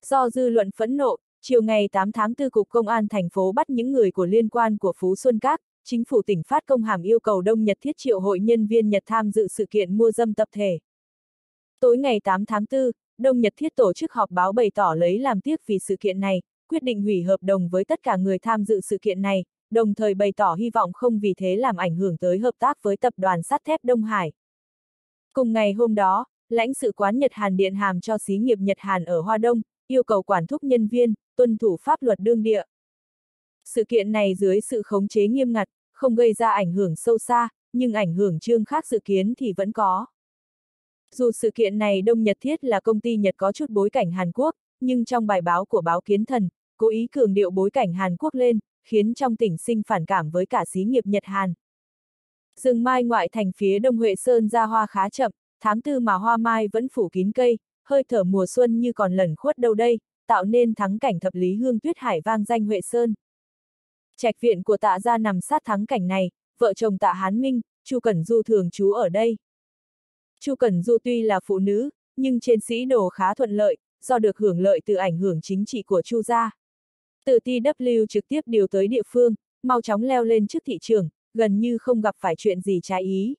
Do dư luận phẫn nộ, chiều ngày 8 tháng 4 Cục Công an thành phố bắt những người của liên quan của Phú Xuân Các, chính phủ tỉnh phát công hàm yêu cầu Đông Nhật Thiết triệu hội nhân viên Nhật tham dự sự kiện mua dâm tập thể. Tối ngày 8 tháng 4, Đông Nhật Thiết tổ chức họp báo bày tỏ lấy làm tiếc vì sự kiện này, quyết định hủy hợp đồng với tất cả người tham dự sự kiện này, đồng thời bày tỏ hy vọng không vì thế làm ảnh hưởng tới hợp tác với tập đoàn sắt thép Đông Hải. Cùng ngày hôm đó, lãnh sự quán Nhật Hàn điện hàm cho xí nghiệp Nhật Hàn ở Hoa Đông, yêu cầu quản thúc nhân viên, tuân thủ pháp luật đương địa. Sự kiện này dưới sự khống chế nghiêm ngặt, không gây ra ảnh hưởng sâu xa, nhưng ảnh hưởng chương khác dự kiến thì vẫn có. Dù sự kiện này Đông Nhật Thiết là công ty Nhật có chút bối cảnh Hàn Quốc, nhưng trong bài báo của báo Kiến Thần, cố ý cường điệu bối cảnh Hàn Quốc lên, khiến trong tỉnh sinh phản cảm với cả xí nghiệp Nhật Hàn. Rừng mai ngoại thành phía đông Huệ Sơn ra hoa khá chậm, tháng 4 mà hoa mai vẫn phủ kín cây, hơi thở mùa xuân như còn lẩn khuất đâu đây, tạo nên thắng cảnh thập lý hương tuyết hải vang danh Huệ Sơn. Trạch viện của Tạ gia nằm sát thắng cảnh này, vợ chồng Tạ Hán Minh, Chu Cẩn Du thường trú ở đây. Chu Cẩn Du tuy là phụ nữ, nhưng trên sĩ đồ khá thuận lợi, do được hưởng lợi từ ảnh hưởng chính trị của Chu gia. Từ TW trực tiếp điều tới địa phương, mau chóng leo lên chức thị trưởng, gần như không gặp phải chuyện gì trái ý.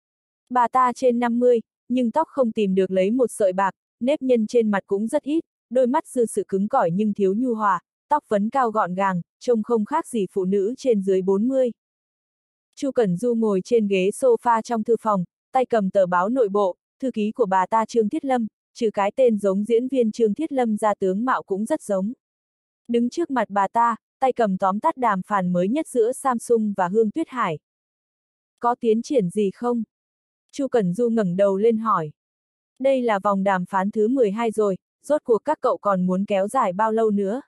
Bà ta trên 50, nhưng tóc không tìm được lấy một sợi bạc, nếp nhăn trên mặt cũng rất ít, đôi mắt dư sự cứng cỏi nhưng thiếu nhu hòa, tóc vấn cao gọn gàng, trông không khác gì phụ nữ trên dưới 40. Chu Cẩn Du ngồi trên ghế sofa trong thư phòng, tay cầm tờ báo nội bộ, thư ký của bà ta Trương Thiết Lâm, trừ cái tên giống diễn viên Trương Thiết Lâm ra tướng mạo cũng rất giống. Đứng trước mặt bà ta, tay cầm tóm tắt đàm phán mới nhất giữa Samsung và Hương Tuyết Hải. Có tiến triển gì không? Chu Cẩn Du ngẩng đầu lên hỏi. Đây là vòng đàm phán thứ 12 rồi, rốt cuộc các cậu còn muốn kéo dài bao lâu nữa?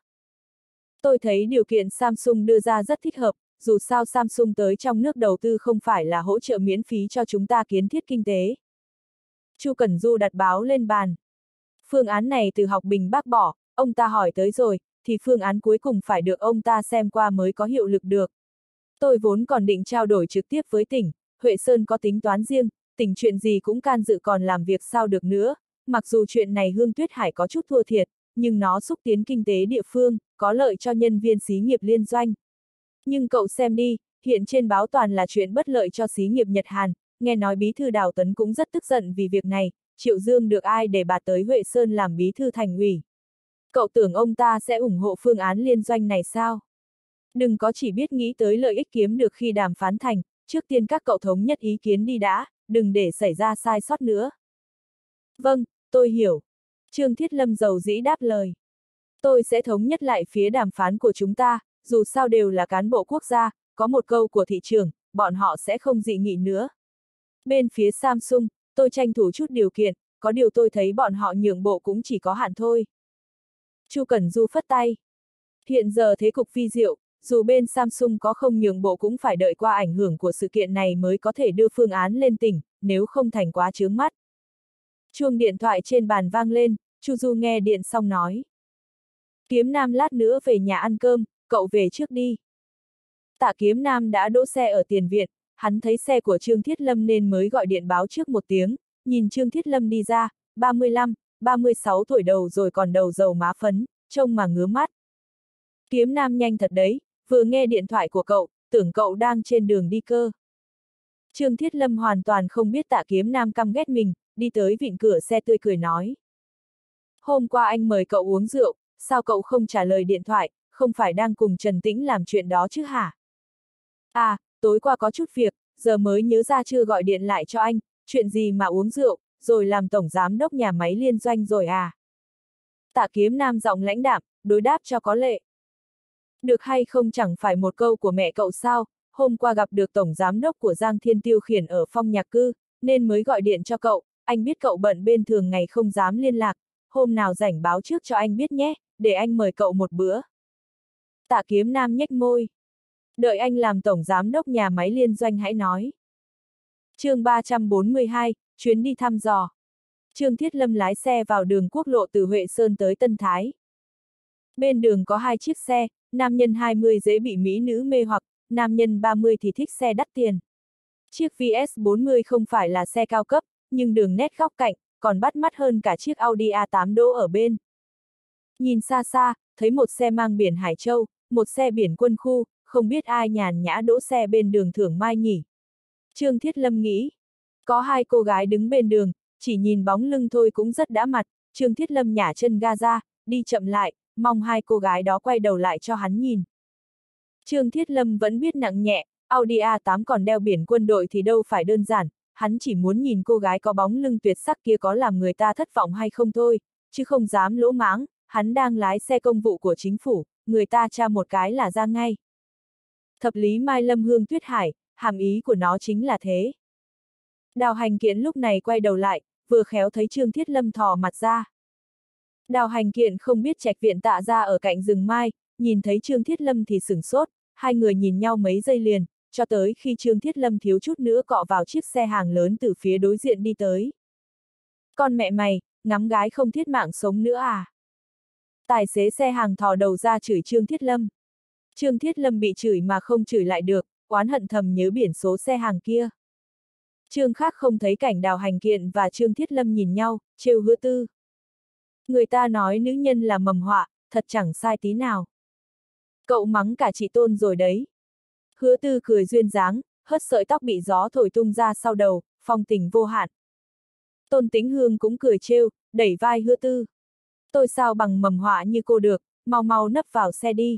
Tôi thấy điều kiện Samsung đưa ra rất thích hợp, dù sao Samsung tới trong nước đầu tư không phải là hỗ trợ miễn phí cho chúng ta kiến thiết kinh tế. Chu Cẩn Du đặt báo lên bàn. Phương án này từ Học Bình bác bỏ, ông ta hỏi tới rồi, thì phương án cuối cùng phải được ông ta xem qua mới có hiệu lực được. Tôi vốn còn định trao đổi trực tiếp với tỉnh, Huệ Sơn có tính toán riêng, tỉnh chuyện gì cũng can dự còn làm việc sao được nữa, mặc dù chuyện này Hương Tuyết Hải có chút thua thiệt, nhưng nó xúc tiến kinh tế địa phương, có lợi cho nhân viên xí nghiệp liên doanh. Nhưng cậu xem đi, hiện trên báo toàn là chuyện bất lợi cho xí nghiệp Nhật Hàn, nghe nói bí thư Đào Tấn cũng rất tức giận vì việc này, Triệu Dương được ai để bà tới Huệ Sơn làm bí thư thành ủy. Cậu tưởng ông ta sẽ ủng hộ phương án liên doanh này sao? Đừng có chỉ biết nghĩ tới lợi ích kiếm được khi đàm phán thành, trước tiên các cậu thống nhất ý kiến đi đã, đừng để xảy ra sai sót nữa. Vâng, tôi hiểu. Trương Thiết Lâm dầu dĩ đáp lời. Tôi sẽ thống nhất lại phía đàm phán của chúng ta, dù sao đều là cán bộ quốc gia, có một câu của thị trường, bọn họ sẽ không dị nghị nữa. Bên phía Samsung, tôi tranh thủ chút điều kiện, có điều tôi thấy bọn họ nhượng bộ cũng chỉ có hạn thôi. Chu Cẩn Du phất tay. Hiện giờ thế cục vi diệu, dù bên Samsung có không nhượng bộ cũng phải đợi qua ảnh hưởng của sự kiện này mới có thể đưa phương án lên tỉnh, nếu không thành quá chướng mắt. Chuông điện thoại trên bàn vang lên, Chu Du nghe điện xong nói. Kiếm Nam lát nữa về nhà ăn cơm, cậu về trước đi. Tạ Kiếm Nam đã đỗ xe ở tiền viện, hắn thấy xe của Trương Thiết Lâm nên mới gọi điện báo trước một tiếng, nhìn Trương Thiết Lâm đi ra, 35, 36 tuổi đầu rồi còn đầu dầu má phấn, trông mà ngứa mắt. Kiếm Nam nhanh thật đấy, vừa nghe điện thoại của cậu, tưởng cậu đang trên đường đi cơ. Trương Thiết Lâm hoàn toàn không biết Tạ Kiếm Nam căm ghét mình, đi tới vịn cửa xe tươi cười nói. Hôm qua anh mời cậu uống rượu, sao cậu không trả lời điện thoại, không phải đang cùng Trần Tĩnh làm chuyện đó chứ hả? À, tối qua có chút việc, giờ mới nhớ ra chưa gọi điện lại cho anh, chuyện gì mà uống rượu, rồi làm tổng giám đốc nhà máy liên doanh rồi à? Tạ Kiếm Nam giọng lãnh đạm, đối đáp cho có lệ. Được hay không chẳng phải một câu của mẹ cậu sao, hôm qua gặp được tổng giám đốc của Giang Thiên Tiêu Khiển ở Phong Nhạc Cư, nên mới gọi điện cho cậu, anh biết cậu bận bên thường ngày không dám liên lạc, hôm nào rảnh báo trước cho anh biết nhé, để anh mời cậu một bữa. Tạ Kiếm Nam nhếch môi. Đợi anh làm tổng giám đốc nhà máy liên doanh hãy nói. Chương 342, chuyến đi thăm dò. Trương Thiết Lâm lái xe vào đường quốc lộ từ Huệ Sơn tới Tân Thái. Bên đường có hai chiếc xe, nam nhân 20 dễ bị mỹ nữ mê hoặc, nam nhân 30 thì thích xe đắt tiền. Chiếc VS40 không phải là xe cao cấp, nhưng đường nét góc cạnh, còn bắt mắt hơn cả chiếc Audi A8 đỗ ở bên. Nhìn xa xa, thấy một xe mang biển Hải Châu, một xe biển Quân khu, không biết ai nhàn nhã đỗ xe bên đường Thưởng Mai nhỉ. Trương Thiết Lâm nghĩ, có hai cô gái đứng bên đường, chỉ nhìn bóng lưng thôi cũng rất đã mặt, Trương Thiết Lâm nhả chân ga ra, đi chậm lại, mong hai cô gái đó quay đầu lại cho hắn nhìn. Trương Thiết Lâm vẫn biết nặng nhẹ, Audi A8 còn đeo biển quân đội thì đâu phải đơn giản, hắn chỉ muốn nhìn cô gái có bóng lưng tuyệt sắc kia có làm người ta thất vọng hay không thôi, chứ không dám lỗ mãng, hắn đang lái xe công vụ của chính phủ, người ta tra một cái là ra ngay. Thập lý Mai Lâm Hương Tuyết Hải, hàm ý của nó chính là thế. Đào Hành Kiện lúc này quay đầu lại, vừa khéo thấy Trương Thiết Lâm thò mặt ra. Đào Hành Kiện không biết Trạch Viện Tạ ra ở cạnh rừng mai, nhìn thấy Trương Thiết Lâm thì sửng sốt, hai người nhìn nhau mấy giây liền, cho tới khi Trương Thiết Lâm thiếu chút nữa cọ vào chiếc xe hàng lớn từ phía đối diện đi tới. Con mẹ mày, ngắm gái không thiết mạng sống nữa à? Tài xế xe hàng thò đầu ra chửi Trương Thiết Lâm. Trương Thiết Lâm bị chửi mà không chửi lại được, oán hận thầm nhớ biển số xe hàng kia. Trương Khác không thấy cảnh Đào Hành Kiện và Trương Thiết Lâm nhìn nhau, trêu Hứa Tư. Người ta nói nữ nhân là mầm họa, thật chẳng sai tí nào. Cậu mắng cả chị Tôn rồi đấy. Hứa Tư cười duyên dáng, hất sợi tóc bị gió thổi tung ra sau đầu, phong tình vô hạn. Tôn Tĩnh Hương cũng cười trêu, đẩy vai Hứa Tư. Tôi sao bằng mầm họa như cô được, mau mau nấp vào xe đi.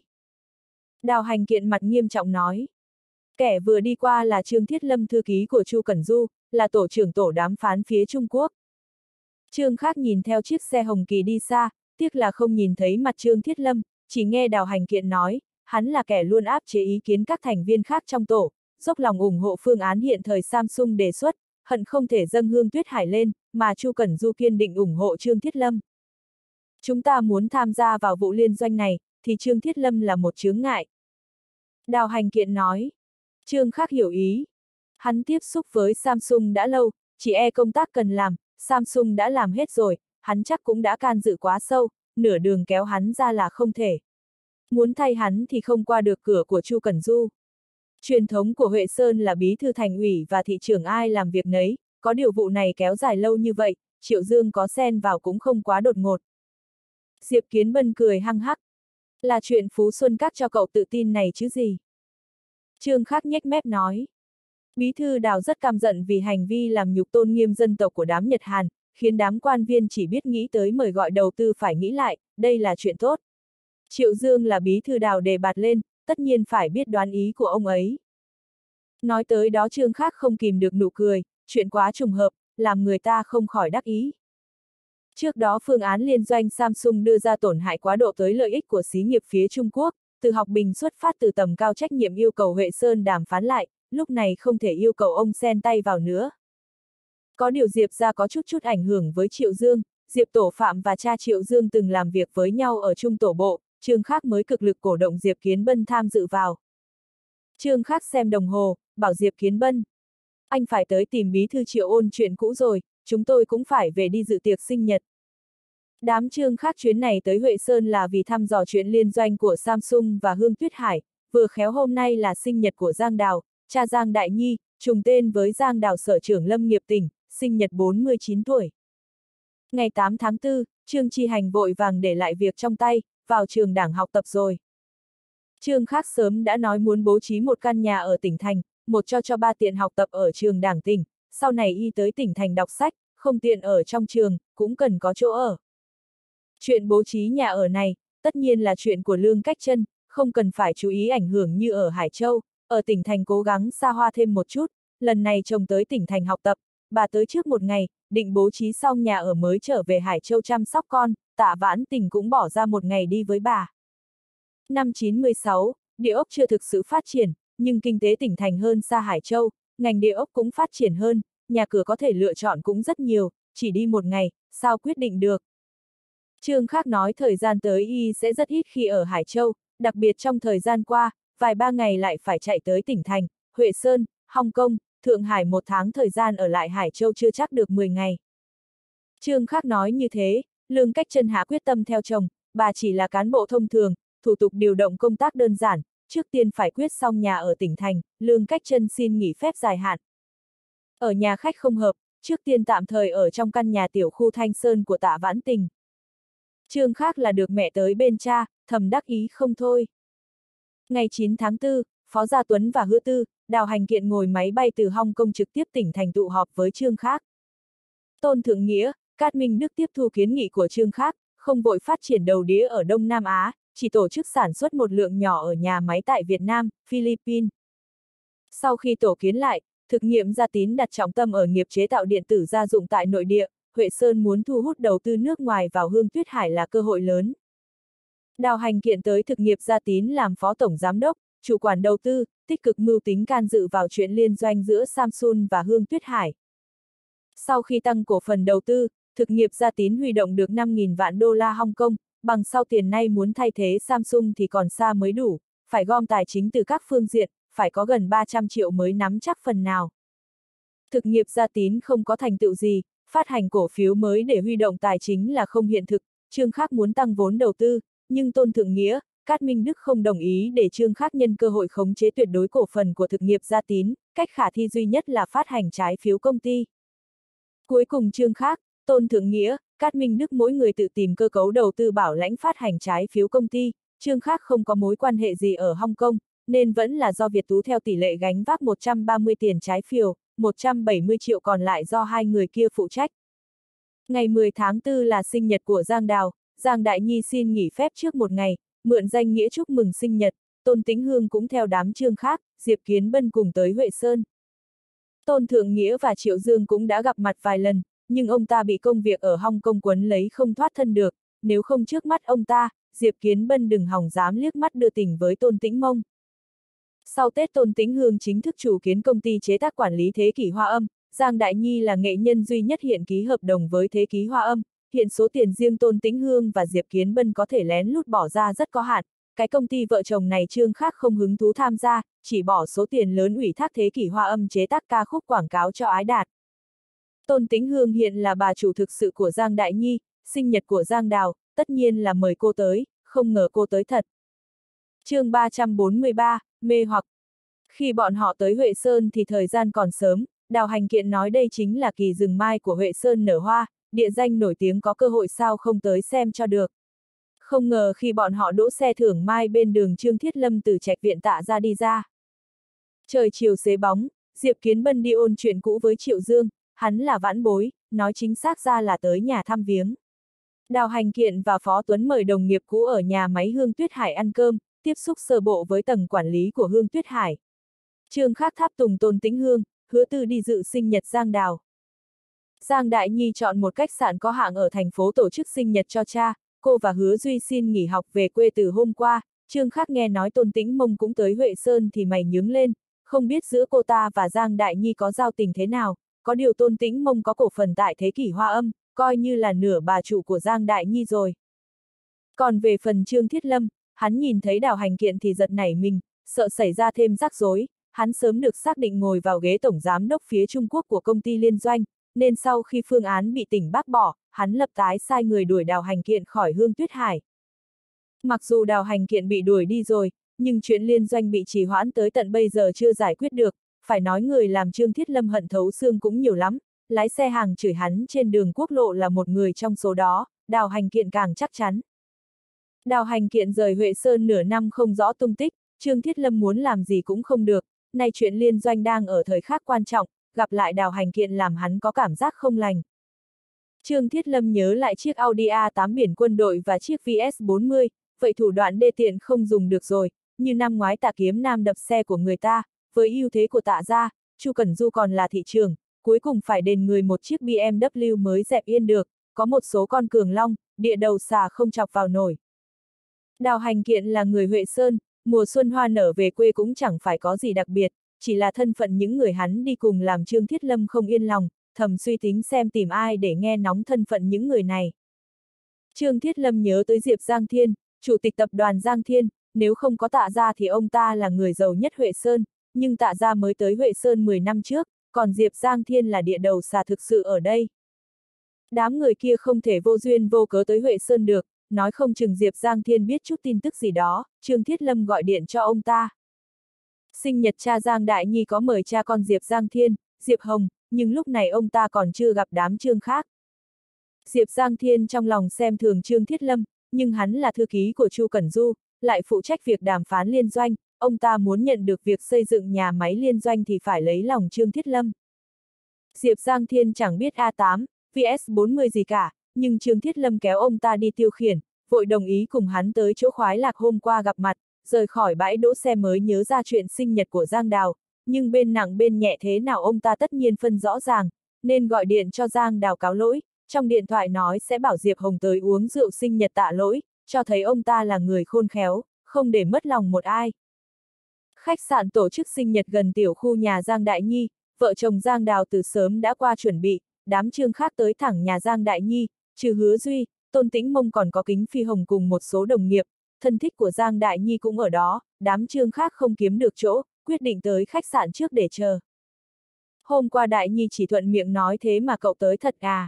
Đào Hành Kiện mặt nghiêm trọng nói. Kẻ vừa đi qua là Trương Thiết Lâm thư ký của Chu Cẩn Du, là tổ trưởng tổ đàm phán phía Trung Quốc. Trương Khác nhìn theo chiếc xe Hồng Kỳ đi xa, tiếc là không nhìn thấy mặt Trương Thiết Lâm, chỉ nghe Đào Hành Kiện nói, hắn là kẻ luôn áp chế ý kiến các thành viên khác trong tổ, dốc lòng ủng hộ phương án hiện thời Samsung đề xuất, hận không thể dâng Hương Tuyết Hải lên, mà Chu Cẩn Du kiên định ủng hộ Trương Thiết Lâm. Chúng ta muốn tham gia vào vụ liên doanh này, thì Trương Thiết Lâm là một chướng ngại. Đào Hành Kiện nói. Trương Khác hiểu ý. Hắn tiếp xúc với Samsung đã lâu, chỉ công tác cần làm, Samsung đã làm hết rồi, hắn chắc cũng đã can dự quá sâu, nửa đường kéo hắn ra là không thể. Muốn thay hắn thì không qua được cửa của Chu Cẩn Du. Truyền thống của Huệ Sơn là bí thư thành ủy và thị trưởng ai làm việc nấy, có điều vụ này kéo dài lâu như vậy, Triệu Dương có xen vào cũng không quá đột ngột. Diệp Kiến Bân cười hăng hắc. Là chuyện Phú Xuân Các cho cậu tự tin này chứ gì. Trương Khác nhếch mép nói. Bí thư Đào rất căm giận vì hành vi làm nhục tôn nghiêm dân tộc của đám Nhật Hàn, khiến đám quan viên chỉ biết nghĩ tới mời gọi đầu tư phải nghĩ lại, đây là chuyện tốt. Triệu Dương là bí thư Đào đề bạt lên, tất nhiên phải biết đoán ý của ông ấy. Nói tới đó Trương Khác không kìm được nụ cười, chuyện quá trùng hợp, làm người ta không khỏi đắc ý. Trước đó phương án liên doanh Samsung đưa ra tổn hại quá độ tới lợi ích của xí nghiệp phía Trung Quốc, Từ Học Bình xuất phát từ tầm cao trách nhiệm yêu cầu Huệ Sơn đàm phán lại, lúc này không thể yêu cầu ông xen tay vào nữa. Có điều Diệp ra có chút ảnh hưởng với Triệu Dương, Diệp Tổ Phạm và cha Triệu Dương từng làm việc với nhau ở Trung Tổ Bộ, Trương Khác mới cực lực cổ động Diệp Kiến Bân tham dự vào. Trương Khác xem đồng hồ, bảo Diệp Kiến Bân. Anh phải tới tìm bí thư Triệu ôn chuyện cũ rồi, chúng tôi cũng phải về đi dự tiệc sinh nhật. Đám Trương Khác chuyến này tới Huệ Sơn là vì thăm dò chuyện liên doanh của Samsung và Hương Tuyết Hải, vừa khéo hôm nay là sinh nhật của Giang Đào, cha Giang Đại Nhi, trùng tên với Giang Đào sở trưởng Lâm nghiệp tỉnh, sinh nhật 49 tuổi. Ngày 8 tháng 4, Trương Chi Hành vội vàng để lại việc trong tay, vào trường đảng học tập rồi. Trương Khác sớm đã nói muốn bố trí một căn nhà ở tỉnh thành, một cho ba tiện học tập ở trường đảng tỉnh, sau này y tới tỉnh thành đọc sách, không tiện ở trong trường, cũng cần có chỗ ở. Chuyện bố trí nhà ở này, tất nhiên là chuyện của Lương Cách Trân, không cần phải chú ý ảnh hưởng như ở Hải Châu, ở tỉnh thành cố gắng xa hoa thêm một chút, lần này chồng tới tỉnh thành học tập, bà tới trước một ngày, định bố trí xong nhà ở mới trở về Hải Châu chăm sóc con, Tạ Vãn Tình cũng bỏ ra một ngày đi với bà. Năm 96, địa ốc chưa thực sự phát triển, nhưng kinh tế tỉnh thành hơn xa Hải Châu, ngành địa ốc cũng phát triển hơn, nhà cửa có thể lựa chọn cũng rất nhiều, chỉ đi một ngày, sao quyết định được. Trương Khác nói thời gian tới y sẽ rất ít khi ở Hải Châu, đặc biệt trong thời gian qua, vài ba ngày lại phải chạy tới tỉnh thành, Huệ Sơn, Hong Kong, Thượng Hải một tháng thời gian ở lại Hải Châu chưa chắc được 10 ngày. Trương Khác nói như thế, Lương Cách Trân hạ quyết tâm theo chồng, bà chỉ là cán bộ thông thường, thủ tục điều động công tác đơn giản, trước tiên phải quyết xong nhà ở tỉnh thành, Lương Cách Trân xin nghỉ phép dài hạn. Ở nhà khách không hợp, trước tiên tạm thời ở trong căn nhà tiểu khu Thanh Sơn của Tạ Vãn Tình. Trương Khác là được mẹ tới bên cha, thầm đắc ý không thôi. Ngày 9 tháng 4, Phó Gia Tuấn và Hứa Tư, Đào Hành Kiện ngồi máy bay từ Hong Kong trực tiếp tỉnh thành tụ họp với Trương Khác. Tôn Thượng Nghĩa, Cát Minh Đức tiếp thu kiến nghị của Trương Khác, không vội phát triển đầu đĩa ở Đông Nam Á, chỉ tổ chức sản xuất một lượng nhỏ ở nhà máy tại Việt Nam, Philippines. Sau khi tổ kiến lại, thực nghiệm Gia Tín đặt trọng tâm ở nghiệp chế tạo điện tử gia dụng tại nội địa, Huệ Sơn muốn thu hút đầu tư nước ngoài vào Hương Tuyết Hải là cơ hội lớn. Đào Hành Kiện tới thực nghiệp Gia Tín làm phó tổng giám đốc, chủ quản đầu tư, tích cực mưu tính can dự vào chuyện liên doanh giữa Samsung và Hương Tuyết Hải. Sau khi tăng cổ phần đầu tư, thực nghiệp Gia Tín huy động được 5.000 vạn đô la Hong Kong, bằng sau tiền nay muốn thay thế Samsung thì còn xa mới đủ, phải gom tài chính từ các phương diện, phải có gần 300 triệu mới nắm chắc phần nào. Thực nghiệp Gia Tín không có thành tựu gì, phát hành cổ phiếu mới để huy động tài chính là không hiện thực, Trương Khác muốn tăng vốn đầu tư, nhưng Tôn Thượng Nghĩa, Cát Minh Đức không đồng ý để Trương Khác nhân cơ hội khống chế tuyệt đối cổ phần của thực nghiệp Gia Tín, cách khả thi duy nhất là phát hành trái phiếu công ty. Cuối cùng Trương Khác, Tôn Thượng Nghĩa, Cát Minh Đức mỗi người tự tìm cơ cấu đầu tư bảo lãnh phát hành trái phiếu công ty, Trương Khác không có mối quan hệ gì ở Hong Kong, nên vẫn là do Việt Tú theo tỷ lệ gánh vác 130 tiền trái phiếu, 170 triệu còn lại do hai người kia phụ trách. Ngày 10 tháng 4 là sinh nhật của Giang Đào, Giang Đại Nhi xin nghỉ phép trước một ngày, mượn danh nghĩa chúc mừng sinh nhật, Tôn Tĩnh Hương cũng theo đám Trương Khác, Diệp Kiến Bân cùng tới Huệ Sơn. Tôn Thượng Nghĩa và Triệu Dương cũng đã gặp mặt vài lần, nhưng ông ta bị công việc ở Hong Kong quấn lấy không thoát thân được, nếu không trước mắt ông ta, Diệp Kiến Bân đừng hòng dám liếc mắt đưa tình với Tôn Tĩnh Mông. Sau Tết Tôn Tĩnh Hương chính thức chủ kiến công ty chế tác quản lý Thế Kỷ Hoa Âm, Giang Đại Nhi là nghệ nhân duy nhất hiện ký hợp đồng với Thế Kỷ Hoa Âm, hiện số tiền riêng Tôn Tĩnh Hương và Diệp Kiến Bân có thể lén lút bỏ ra rất có hạn, cái công ty vợ chồng này Trương Khác không hứng thú tham gia, chỉ bỏ số tiền lớn ủy thác Thế Kỷ Hoa Âm chế tác ca khúc quảng cáo cho Ái Đạt. Tôn Tĩnh Hương hiện là bà chủ thực sự của Giang Đại Nhi, sinh nhật của Giang Đào, tất nhiên là mời cô tới, không ngờ cô tới thật. Chương 343, mê hoặc. Khi bọn họ tới Huệ Sơn thì thời gian còn sớm, Đào Hành Kiện nói đây chính là kỳ rừng mai của Huệ Sơn nở hoa, địa danh nổi tiếng có cơ hội sao không tới xem cho được. Không ngờ khi bọn họ đỗ xe thưởng mai bên đường Trương Thiết Lâm từ trạch viện Tạ ra đi ra. Trời chiều xế bóng, Diệp Kiến Bân đi ôn chuyện cũ với Triệu Dương, hắn là vãn bối, nói chính xác ra là tới nhà thăm viếng. Đào Hành Kiện và Phó Tuấn mời đồng nghiệp cũ ở nhà máy Hương Tuyết Hải ăn cơm, tiếp xúc sơ bộ với tầng quản lý của Hương Tuyết Hải. Trương Khác tháp tùng Tôn Tĩnh Hương, Hứa Tư đi dự sinh nhật Giang Đào. Giang Đại Nhi chọn một khách sạn có hạng ở thành phố tổ chức sinh nhật cho cha, cô và Hứa Duy xin nghỉ học về quê từ hôm qua, Trương Khác nghe nói Tôn Tĩnh Mông cũng tới Huệ Sơn thì mày nhướng lên, không biết giữa cô ta và Giang Đại Nhi có giao tình thế nào, có điều Tôn Tĩnh Mông có cổ phần tại Thế Kỷ Hoa Âm, coi như là nửa bà chủ của Giang Đại Nhi rồi. Còn về phần Trương Thiết Lâm, hắn nhìn thấy Đào Hành Kiện thì giật nảy mình, sợ xảy ra thêm rắc rối, hắn sớm được xác định ngồi vào ghế tổng giám đốc phía Trung Quốc của công ty liên doanh, nên sau khi phương án bị tỉnh bác bỏ, hắn lập tái sai người đuổi Đào Hành Kiện khỏi Hương Tuyết Hải. Mặc dù Đào Hành Kiện bị đuổi đi rồi, nhưng chuyện liên doanh bị trì hoãn tới tận bây giờ chưa giải quyết được, phải nói người làm Trương Thiết Lâm hận thấu xương cũng nhiều lắm, lái xe hàng chửi hắn trên đường quốc lộ là một người trong số đó, Đào Hành Kiện càng chắc chắn. Đào Hành Kiện rời Huệ Sơn nửa năm không rõ tung tích, Trương Thiết Lâm muốn làm gì cũng không được, nay chuyện liên doanh đang ở thời khắc quan trọng, gặp lại Đào Hành Kiện làm hắn có cảm giác không lành. Trương Thiết Lâm nhớ lại chiếc Audi A8 biển quân đội và chiếc VS40, vậy thủ đoạn đê tiện không dùng được rồi, như năm ngoái Tạ Kiếm Nam đập xe của người ta, với ưu thế của Tạ gia, Chu Cẩn Du còn là thị trường, cuối cùng phải đền người một chiếc BMW mới dẹp yên được, có một số con cường long, địa đầu xà không chọc vào nổi. Đào Hành Kiện là người Huệ Sơn, mùa xuân hoa nở về quê cũng chẳng phải có gì đặc biệt, chỉ là thân phận những người hắn đi cùng làm Trương Thiết Lâm không yên lòng, thầm suy tính xem tìm ai để nghe nóng thân phận những người này. Trương Thiết Lâm nhớ tới Diệp Giang Thiên, chủ tịch tập đoàn Giang Thiên, nếu không có Tạ gia thì ông ta là người giàu nhất Huệ Sơn, nhưng Tạ gia mới tới Huệ Sơn 10 năm trước, còn Diệp Giang Thiên là địa đầu xà thực sự ở đây. Đám người kia không thể vô duyên vô cớ tới Huệ Sơn được, nói không chừng Diệp Giang Thiên biết chút tin tức gì đó, Trương Thiết Lâm gọi điện cho ông ta. Sinh nhật cha Giang Đại Nhi có mời cha con Diệp Giang Thiên, Diệp Hồng, nhưng lúc này ông ta còn chưa gặp đám Trương khác. Diệp Giang Thiên trong lòng xem thường Trương Thiết Lâm, nhưng hắn là thư ký của Chu Cẩn Du, lại phụ trách việc đàm phán liên doanh, ông ta muốn nhận được việc xây dựng nhà máy liên doanh thì phải lấy lòng Trương Thiết Lâm. Diệp Giang Thiên chẳng biết A8, VS40 gì cả, nhưng Trương Thiết Lâm kéo ông ta đi tiêu khiển, vội đồng ý cùng hắn tới chỗ Khoái Lạc hôm qua gặp mặt, rời khỏi bãi đỗ xe mới nhớ ra chuyện sinh nhật của Giang Đào, nhưng bên nặng bên nhẹ thế nào ông ta tất nhiên phân rõ ràng, nên gọi điện cho Giang Đào cáo lỗi, trong điện thoại nói sẽ bảo Diệp Hồng tới uống rượu sinh nhật tạ lỗi, cho thấy ông ta là người khôn khéo, không để mất lòng một ai. Khách sạn tổ chức sinh nhật gần tiểu khu nhà Giang Đại Nhi, vợ chồng Giang Đào từ sớm đã qua chuẩn bị, đám Trương khác tới thẳng nhà Giang Đại Nhi, trừ Hứa Duy, Tôn Tĩnh Mông còn có Kính Phi Hồng cùng một số đồng nghiệp, thân thích của Giang Đại Nhi cũng ở đó, đám Trương khác không kiếm được chỗ, quyết định tới khách sạn trước để chờ. Hôm qua Đại Nhi chỉ thuận miệng nói thế mà cậu tới thật à?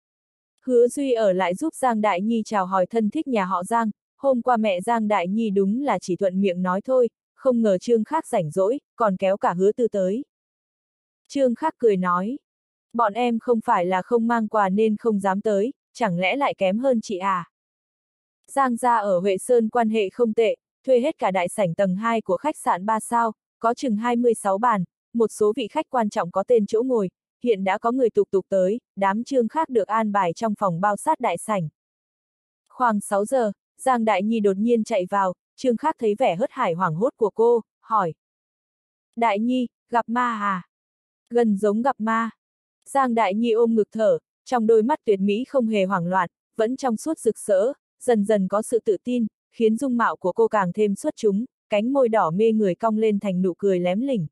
Hứa Duy ở lại giúp Giang Đại Nhi chào hỏi thân thích nhà họ Giang, hôm qua mẹ Giang Đại Nhi đúng là chỉ thuận miệng nói thôi, không ngờ Trương khác rảnh rỗi, còn kéo cả Hứa Tư tới. Trương khác cười nói, bọn em không phải là không mang quà nên không dám tới, chẳng lẽ lại kém hơn chị à? Giang gia ở Huệ Sơn quan hệ không tệ, thuê hết cả đại sảnh tầng 2 của khách sạn 3 sao, có chừng 26 bàn, một số vị khách quan trọng có tên chỗ ngồi, hiện đã có người tục tới, đám Trương khác được an bài trong phòng bao sát đại sảnh. Khoảng 6 giờ, Giang Đại Nhi đột nhiên chạy vào, Trương khác thấy vẻ hớt hải hoảng hốt của cô, hỏi. Đại Nhi, gặp ma à? Gần giống gặp ma. Giang Đại Nhi ôm ngực thở, trong đôi mắt tuyệt mỹ không hề hoảng loạn, vẫn trong suốt rực rỡ, dần dần có sự tự tin, khiến dung mạo của cô càng thêm xuất chúng, cánh môi đỏ mê người cong lên thành nụ cười lém lỉnh.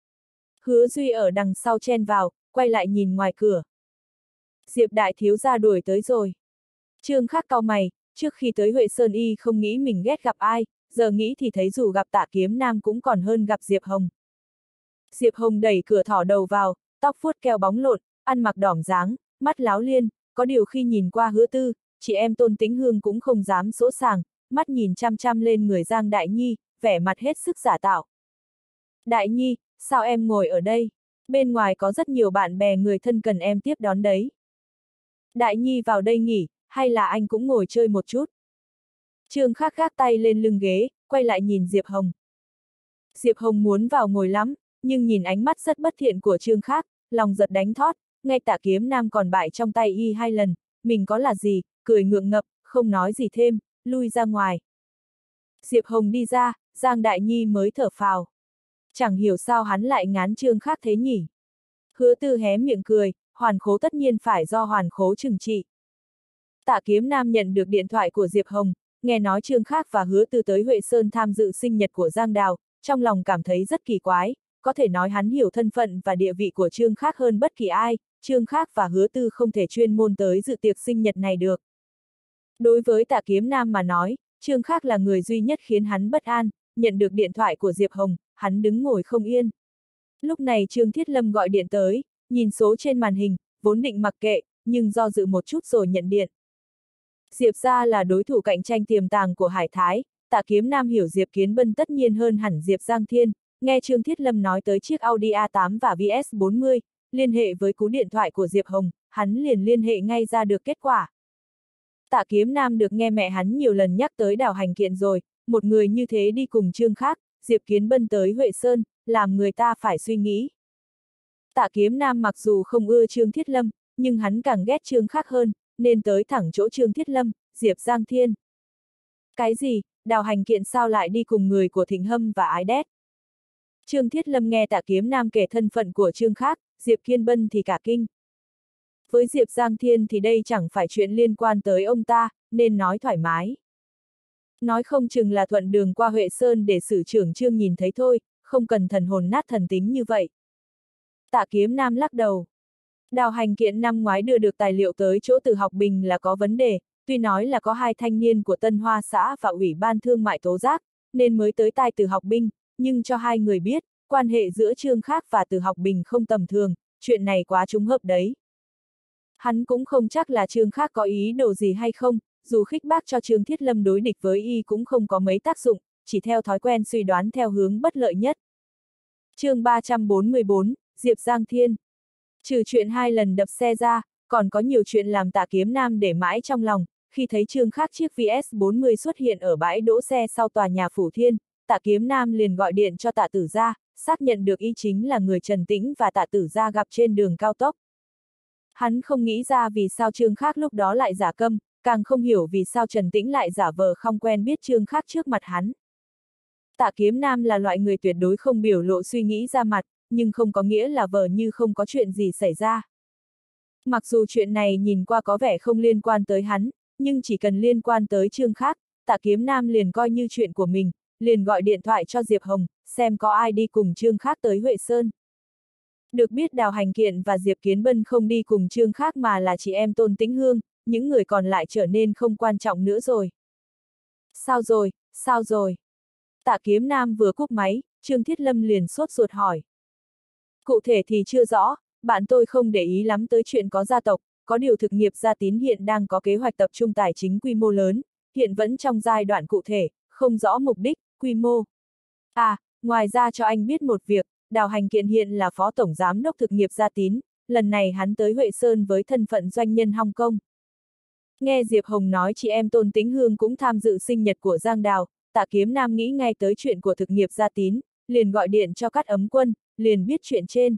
Hứa Duy ở đằng sau chen vào, quay lại nhìn ngoài cửa. Diệp đại thiếu gia đuổi tới rồi. Trương khác cau mày, trước khi tới Huệ Sơn y không nghĩ mình ghét gặp ai, giờ nghĩ thì thấy dù gặp Tạ Kiếm Nam cũng còn hơn gặp Diệp Hồng. Diệp Hồng đẩy cửa thỏ đầu vào, tóc vuốt keo bóng lộn, ăn mặc đỏm dáng, mắt láo liên, có điều khi nhìn qua Hứa Tư, chị em Tôn Tĩnh Hương cũng không dám sỗ sàng, mắt nhìn chăm chăm lên người Giang Đại Nhi, vẻ mặt hết sức giả tạo. Đại Nhi, sao em ngồi ở đây? Bên ngoài có rất nhiều bạn bè người thân cần em tiếp đón đấy. Đại Nhi vào đây nghỉ, hay là anh cũng ngồi chơi một chút? Trương khác gác tay lên lưng ghế, quay lại nhìn Diệp Hồng. Diệp Hồng muốn vào ngồi lắm, nhưng nhìn ánh mắt rất bất thiện của Trương khác, lòng giật đánh thót, ngay Tạ Kiếm Nam còn bại trong tay y 2 lần, mình có là gì, cười ngượng ngập, không nói gì thêm, lui ra ngoài. Diệp Hồng đi ra, Giang Đại Nhi mới thở phào. Chẳng hiểu sao hắn lại ngán Trương khác thế nhỉ. Hứa Tư hé miệng cười, Hoàn Khố tất nhiên phải do Hoàn Khố trừng trị. Tạ Kiếm Nam nhận được điện thoại của Diệp Hồng, nghe nói Trương khác và Hứa Tư tới Huệ Sơn tham dự sinh nhật của Giang Đào, trong lòng cảm thấy rất kỳ quái, có thể nói hắn hiểu thân phận và địa vị của Trương khác hơn bất kỳ ai, Trương khác và Hứa Tư không thể chuyên môn tới dự tiệc sinh nhật này được. Đối với Tạ Kiếm Nam mà nói, Trương khác là người duy nhất khiến hắn bất an, nhận được điện thoại của Diệp Hồng, hắn đứng ngồi không yên. Lúc này Trương Thiết Lâm gọi điện tới, nhìn số trên màn hình, vốn định mặc kệ, nhưng do dự một chút rồi nhận điện. Diệp gia là đối thủ cạnh tranh tiềm tàng của Hải Thái, Tạ Kiếm Nam hiểu Diệp Kiến Bân tất nhiên hơn hẳn Diệp Giang Thiên, nghe Trương Thiết Lâm nói tới chiếc Audi A8 và VS40, liên hệ với cú điện thoại của Diệp Hồng, hắn liền liên hệ ngay ra được kết quả. Tạ Kiếm Nam được nghe mẹ hắn nhiều lần nhắc tới Đào Hành Kiện rồi, một người như thế đi cùng Trương khác, Diệp Kiến Bân tới Huệ Sơn, làm người ta phải suy nghĩ. Tạ Kiếm Nam mặc dù không ưa Trương Thiết Lâm, nhưng hắn càng ghét Trương khác hơn, nên tới thẳng chỗ Trương Thiết Lâm, Diệp Giang Thiên. Cái gì, Đào Hành Kiện sao lại đi cùng người của Thịnh Hâm và Ái Đét? Trương Thiết Lâm nghe Tạ Kiếm Nam kể thân phận của Trương khác, Diệp Kiên Bân thì cả kinh. Với Diệp Giang Thiên thì đây chẳng phải chuyện liên quan tới ông ta, nên nói thoải mái. Nói không chừng là thuận đường qua Huệ Sơn để sử trưởng Trương nhìn thấy thôi, không cần thần hồn nát thần tính như vậy. Tạ Kiếm Nam lắc đầu. Đào Hành Kiện năm ngoái đưa được tài liệu tới chỗ Từ Học Bình là có vấn đề, tuy nói là có 2 thanh niên của Tân Hoa xã và Ủy ban Thương mại tố giác, nên mới tới tai Từ Học Bình, nhưng cho 2 người biết, quan hệ giữa Trương khác và Từ Học Bình không tầm thường, chuyện này quá trùng hợp đấy. Hắn cũng không chắc là Trương khác có ý đồ gì hay không, dù khích bác cho Trương Thiết Lâm đối địch với y cũng không có mấy tác dụng, chỉ theo thói quen suy đoán theo hướng bất lợi nhất. Chương 344, Diệp Giang Thiên. Trừ chuyện 2 lần đập xe ra, Còn có nhiều chuyện làm Tạ Kiếm Nam để mãi trong lòng, khi thấy Trương Khắc chiếc VS40 xuất hiện ở bãi đỗ xe sau tòa nhà Phủ Thiên, Tạ Kiếm Nam liền gọi điện cho Tạ Tử Gia, xác nhận được y chính là người Trần Tĩnh và Tạ Tử Gia gặp trên đường cao tốc. Hắn không nghĩ ra vì sao Trương Khắc lúc đó lại giả câm, càng không hiểu vì sao Trần Tĩnh lại giả vờ không quen biết Trương Khắc trước mặt hắn. Tạ Kiếm Nam là loại người tuyệt đối không biểu lộ suy nghĩ ra mặt, nhưng không có nghĩa là vờ như không có chuyện gì xảy ra. Mặc dù chuyện này nhìn qua có vẻ không liên quan tới hắn, nhưng chỉ cần liên quan tới Trương Khắc, Tạ Kiếm Nam liền coi như chuyện của mình, liền gọi điện thoại cho Diệp Hồng, xem có ai đi cùng Trương Khắc tới Huệ Sơn. Được biết Đào Hành Kiện và Diệp Kiến Bân không đi cùng Trương Khắc mà là chị em Tôn Tĩnh Hương, những người còn lại trở nên không quan trọng nữa rồi. Sao rồi, sao rồi? Tạ Kiếm Nam vừa cúp máy, Trương Thiết Lâm liền sốt ruột hỏi. Cụ thể thì chưa rõ, bạn tôi không để ý lắm tới chuyện có gia tộc, có điều thực nghiệp Gia Tín hiện đang có kế hoạch tập trung tài chính quy mô lớn, hiện vẫn trong giai đoạn cụ thể, không rõ mục đích, quy mô. À, ngoài ra cho anh biết một việc, Đào Hành Kiện hiện là Phó Tổng Giám đốc thực nghiệp Gia Tín, lần này hắn tới Huệ Sơn với thân phận doanh nhân Hong Kong. Nghe Diệp Hồng nói chị em Tôn Tĩnh Hương cũng tham dự sinh nhật của Giang Đào, Tạ Kiếm Nam nghĩ ngay tới chuyện của thực nghiệp Gia Tín, liền gọi điện cho Cát Ấm Quân, liền biết chuyện trên.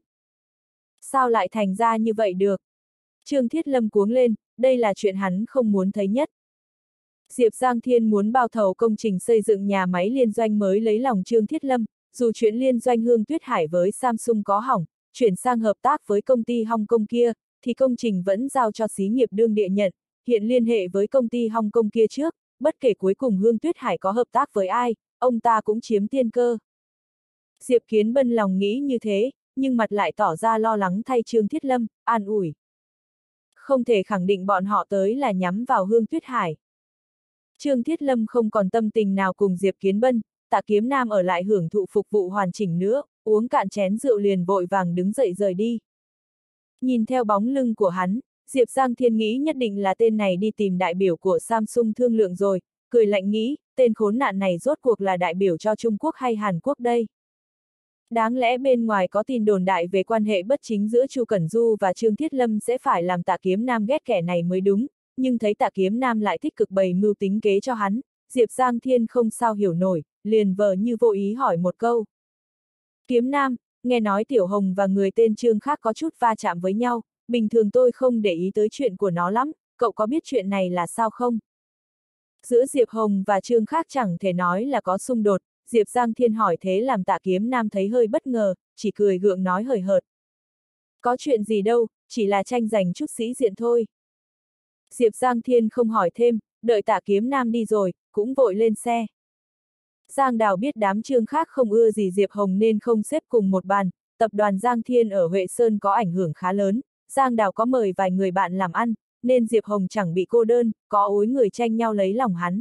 Sao lại thành ra như vậy được? Trương Thiết Lâm cuống lên, đây là chuyện hắn không muốn thấy nhất. Diệp Giang Thiên muốn bao thầu công trình xây dựng nhà máy liên doanh mới lấy lòng Trương Thiết Lâm, dù chuyện liên doanh Hương Tuyết Hải với Samsung có hỏng, chuyển sang hợp tác với công ty Hong Kong kia, thì công trình vẫn giao cho xí nghiệp đương địa nhận, hiện liên hệ với công ty Hong Kong kia trước, bất kể cuối cùng Hương Tuyết Hải có hợp tác với ai, ông ta cũng chiếm tiên cơ. Diệp Kiến Bân lòng nghĩ như thế, nhưng mặt lại tỏ ra lo lắng thay Trương Thiết Lâm, an ủi. Không thể khẳng định bọn họ tới là nhắm vào Hương Tuyết Hải. Trương Thiết Lâm không còn tâm tình nào cùng Diệp Kiến Bân, Tạ Kiếm Nam ở lại hưởng thụ phục vụ hoàn chỉnh nữa, uống cạn chén rượu liền vội vàng đứng dậy rời đi. Nhìn theo bóng lưng của hắn, Diệp Giang Thiên nghĩ nhất định là tên này đi tìm đại biểu của Samsung thương lượng rồi, cười lạnh nghĩ, tên khốn nạn này rốt cuộc là đại biểu cho Trung Quốc hay Hàn Quốc đây? Đáng lẽ bên ngoài có tin đồn đại về quan hệ bất chính giữa Chu Cẩn Du và Trương Thiết Lâm sẽ phải làm Tạ Kiếm Nam ghét kẻ này mới đúng, nhưng thấy Tạ Kiếm Nam lại tích cực bày mưu tính kế cho hắn, Diệp Giang Thiên không sao hiểu nổi, liền vờ như vô ý hỏi một câu. Kiếm Nam, nghe nói Tiểu Hồng và người tên Trương khác có chút va chạm với nhau, bình thường tôi không để ý tới chuyện của nó lắm, cậu có biết chuyện này là sao không? Giữa Diệp Hồng và Trương khác chẳng thể nói là có xung đột, Diệp Giang Thiên hỏi thế làm Tạ Kiếm Nam thấy hơi bất ngờ, chỉ cười gượng nói hời hợt. Có chuyện gì đâu, chỉ là tranh giành chút sĩ diện thôi. Diệp Giang Thiên không hỏi thêm, đợi Tạ Kiếm Nam đi rồi, cũng vội lên xe. Giang Đào biết đám Trương khác không ưa gì Diệp Hồng nên không xếp cùng một bàn, tập đoàn Giang Thiên ở Huệ Sơn có ảnh hưởng khá lớn, Giang Đào có mời vài người bạn làm ăn, nên Diệp Hồng chẳng bị cô đơn, có ối người tranh nhau lấy lòng hắn.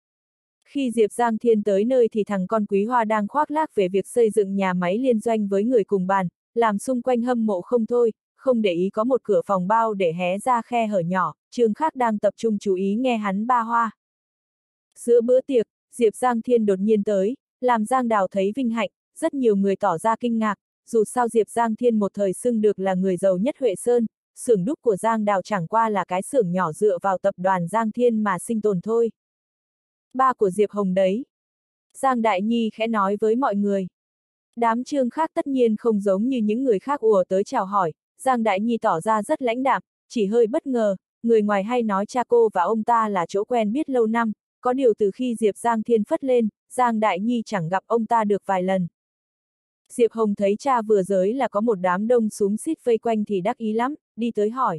Khi Diệp Giang Thiên tới nơi thì thằng con Quý Hoa đang khoác lác về việc xây dựng nhà máy liên doanh với người cùng bàn, làm xung quanh hâm mộ không thôi, không để ý có một cửa phòng bao để hé ra khe hở nhỏ, Trương khác đang tập trung chú ý nghe hắn ba hoa. Giữa bữa tiệc, Diệp Giang Thiên đột nhiên tới, làm Giang Đào thấy vinh hạnh, rất nhiều người tỏ ra kinh ngạc, dù sao Diệp Giang Thiên một thời xưng được là người giàu nhất Huệ Sơn, xưởng đúc của Giang Đào chẳng qua là cái xưởng nhỏ dựa vào tập đoàn Giang Thiên mà sinh tồn thôi. Ba của Diệp Hồng đấy. Giang Đại Nhi khẽ nói với mọi người. Đám Trương khác tất nhiên không giống như những người khác ùa tới chào hỏi, Giang Đại Nhi tỏ ra rất lãnh đạm, chỉ hơi bất ngờ, người ngoài hay nói cha cô và ông ta là chỗ quen biết lâu năm, có điều từ khi Diệp Giang Thiên phất lên, Giang Đại Nhi chẳng gặp ông ta được vài lần. Diệp Hồng thấy cha vừa giới là có một đám đông xúm xít vây quanh thì đắc ý lắm, đi tới hỏi.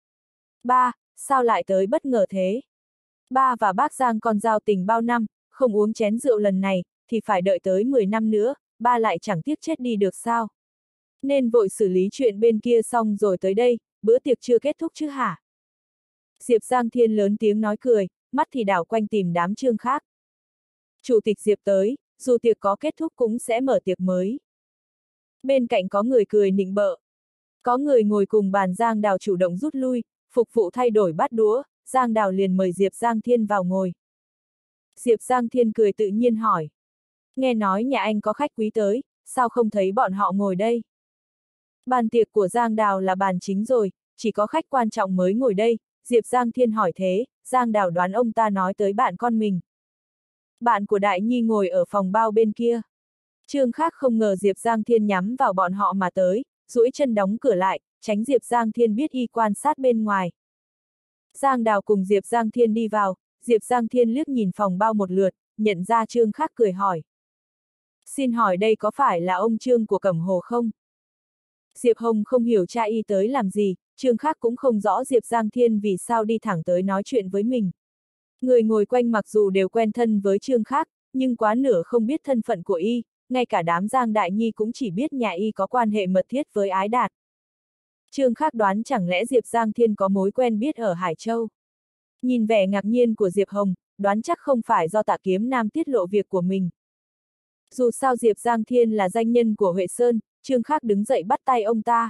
Ba, sao lại tới bất ngờ thế? Ba và bác Giang con giao tình bao năm, không uống chén rượu lần này, thì phải đợi tới 10 năm nữa, ba lại chẳng tiếc chết đi được sao? Nên vội xử lý chuyện bên kia xong rồi tới đây, bữa tiệc chưa kết thúc chứ hả? Diệp Giang Thiên lớn tiếng nói cười, mắt thì đảo quanh tìm đám Trương khác. Chủ tịch Diệp tới, dù tiệc có kết thúc cũng sẽ mở tiệc mới. Bên cạnh có người cười nịnh bợ. Có người ngồi cùng bàn Giang Đào chủ động rút lui, phục vụ thay đổi bát đũa, Giang Đào liền mời Diệp Giang Thiên vào ngồi. Diệp Giang Thiên cười tự nhiên hỏi. Nghe nói nhà anh có khách quý tới, sao không thấy bọn họ ngồi đây? Bàn tiệc của Giang Đào là bàn chính rồi, chỉ có khách quan trọng mới ngồi đây. Diệp Giang Thiên hỏi thế, Giang Đào đoán ông ta nói tới bạn con mình. Bạn của Đại Nhi ngồi ở phòng bao bên kia. Trương Khác không ngờ Diệp Giang Thiên nhắm vào bọn họ mà tới, duỗi chân đóng cửa lại, tránh Diệp Giang Thiên biết y quan sát bên ngoài. Giang Đào cùng Diệp Giang Thiên đi vào, Diệp Giang Thiên liếc nhìn phòng bao một lượt, nhận ra Trương Khác cười hỏi. Xin hỏi đây có phải là ông Trương của Cẩm Hồ không? Diệp Hồng không hiểu cha y tới làm gì, Trương Khác cũng không rõ Diệp Giang Thiên vì sao đi thẳng tới nói chuyện với mình. Người ngồi quanh mặc dù đều quen thân với Trương Khác, nhưng quá nửa không biết thân phận của y, ngay cả đám Giang Đại Nhi cũng chỉ biết nhà y có quan hệ mật thiết với Ái Đạt. Trương Khác đoán chẳng lẽ Diệp Giang Thiên có mối quen biết ở Hải Châu. Nhìn vẻ ngạc nhiên của Diệp Hồng, đoán chắc không phải do Tạ Kiếm Nam tiết lộ việc của mình. Dù sao Diệp Giang Thiên là danh nhân của Huệ Sơn, Trương Khác đứng dậy bắt tay ông ta.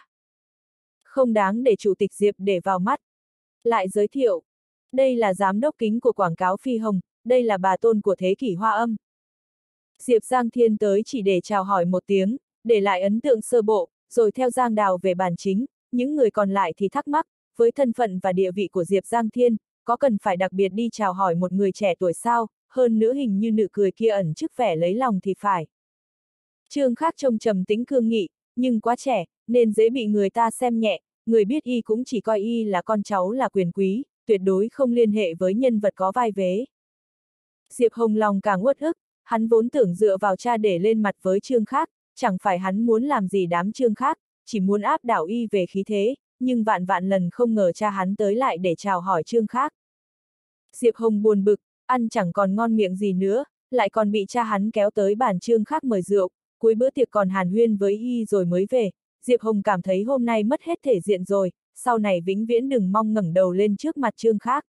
Không đáng để chủ tịch Diệp để vào mắt. Lại giới thiệu, đây là giám đốc kính của quảng cáo Phi Hồng, đây là bà Tôn của thế kỷ Hoa Âm. Diệp Giang Thiên tới chỉ để chào hỏi một tiếng, để lại ấn tượng sơ bộ, rồi theo Giang Đào về bàn chính, những người còn lại thì thắc mắc, với thân phận và địa vị của Diệp Giang Thiên, có cần phải đặc biệt đi chào hỏi một người trẻ tuổi sao, hơn nữa hình như nụ cười kia ẩn trước vẻ lấy lòng thì phải. Trương Khác trông trầm tĩnh cương nghị, nhưng quá trẻ, nên dễ bị người ta xem nhẹ, người biết y cũng chỉ coi y là con cháu là quyền quý, tuyệt đối không liên hệ với nhân vật có vai vế. Diệp Hồng lòng càng uất ức, hắn vốn tưởng dựa vào cha để lên mặt với Trương Khác, chẳng phải hắn muốn làm gì đám Trương Khác, chỉ muốn áp đảo y về khí thế, nhưng vạn vạn lần không ngờ cha hắn tới lại để chào hỏi Trương Khác. Diệp Hồng buồn bực, ăn chẳng còn ngon miệng gì nữa, lại còn bị cha hắn kéo tới bàn Trương Khác mời rượu, cuối bữa tiệc còn hàn huyên với y rồi mới về. Diệp Hồng cảm thấy hôm nay mất hết thể diện rồi, sau này vĩnh viễn đừng mong ngẩng đầu lên trước mặt Trương Khác.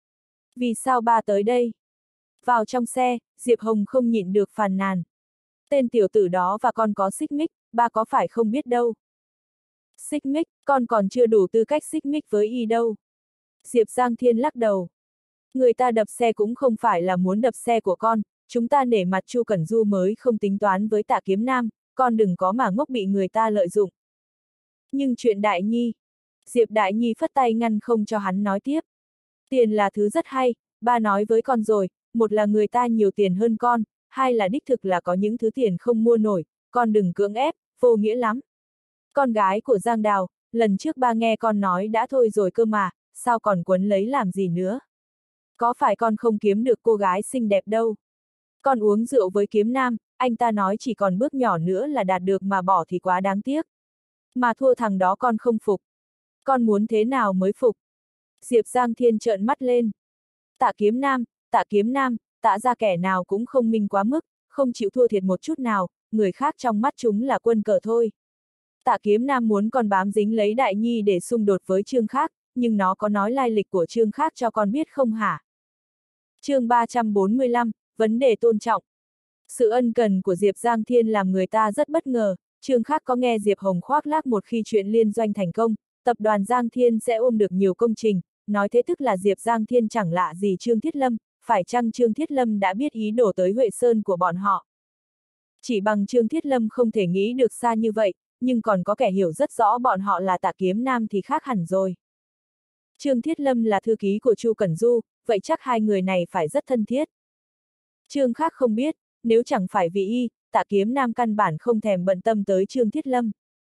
Vì sao ba tới đây? Vào trong xe, Diệp Hồng không nhịn được phàn nàn. Tên tiểu tử đó và con có xích mích, ba có phải không biết đâu. Xích mích, con còn chưa đủ tư cách xích mích với y đâu. Diệp Giang Thiên lắc đầu. Người ta đập xe cũng không phải là muốn đập xe của con, chúng ta nể mặt Chu Cẩn Du mới không tính toán với Tạ Kiếm Nam, con đừng có mà ngốc bị người ta lợi dụng. Nhưng chuyện Đại Nhi, Diệp Đại Nhi phất tay ngăn không cho hắn nói tiếp. Tiền là thứ rất hay, ba nói với con rồi, một là người ta nhiều tiền hơn con, hai là đích thực là có những thứ tiền không mua nổi, con đừng cưỡng ép, vô nghĩa lắm. Con gái của Giang Đào, lần trước ba nghe con nói đã thôi rồi cơ mà, sao còn quấn lấy làm gì nữa? Có phải con không kiếm được cô gái xinh đẹp đâu? Con uống rượu với Kiếm Nam, anh ta nói chỉ còn bước nhỏ nữa là đạt được mà bỏ thì quá đáng tiếc. Mà thua thằng đó con không phục. Con muốn thế nào mới phục? Diệp Giang Thiên trợn mắt lên. Tạ Kiếm Nam, Tạ ra kẻ nào cũng không minh quá mức, không chịu thua thiệt một chút nào, người khác trong mắt chúng là quân cờ thôi. Tạ Kiếm Nam muốn con bám dính lấy Đại Nhi để xung đột với Trương Khác, nhưng nó có nói lai lịch của Trương Khác cho con biết không hả? Chương 345, vấn đề tôn trọng. Sự ân cần của Diệp Giang Thiên làm người ta rất bất ngờ, Trương Khác có nghe Diệp Hồng khoác lác một khi chuyện liên doanh thành công, tập đoàn Giang Thiên sẽ ôm được nhiều công trình, nói thế tức là Diệp Giang Thiên chẳng lạ gì Trương Thiết Lâm, phải chăng Trương Thiết Lâm đã biết ý đồ tới Huệ Sơn của bọn họ? Chỉ bằng Trương Thiết Lâm không thể nghĩ được xa như vậy, nhưng còn có kẻ hiểu rất rõ bọn họ là Tạ Kiếm Nam thì khác hẳn rồi. Trương Thiết Lâm là thư ký của Chu Cẩn Du, vậy chắc hai người này phải rất thân thiết. Trương Khác không biết, nếu chẳng phải vì y, Tạ Kiếm Nam căn bản không thèm bận tâm tới Trương Thiết Lâm.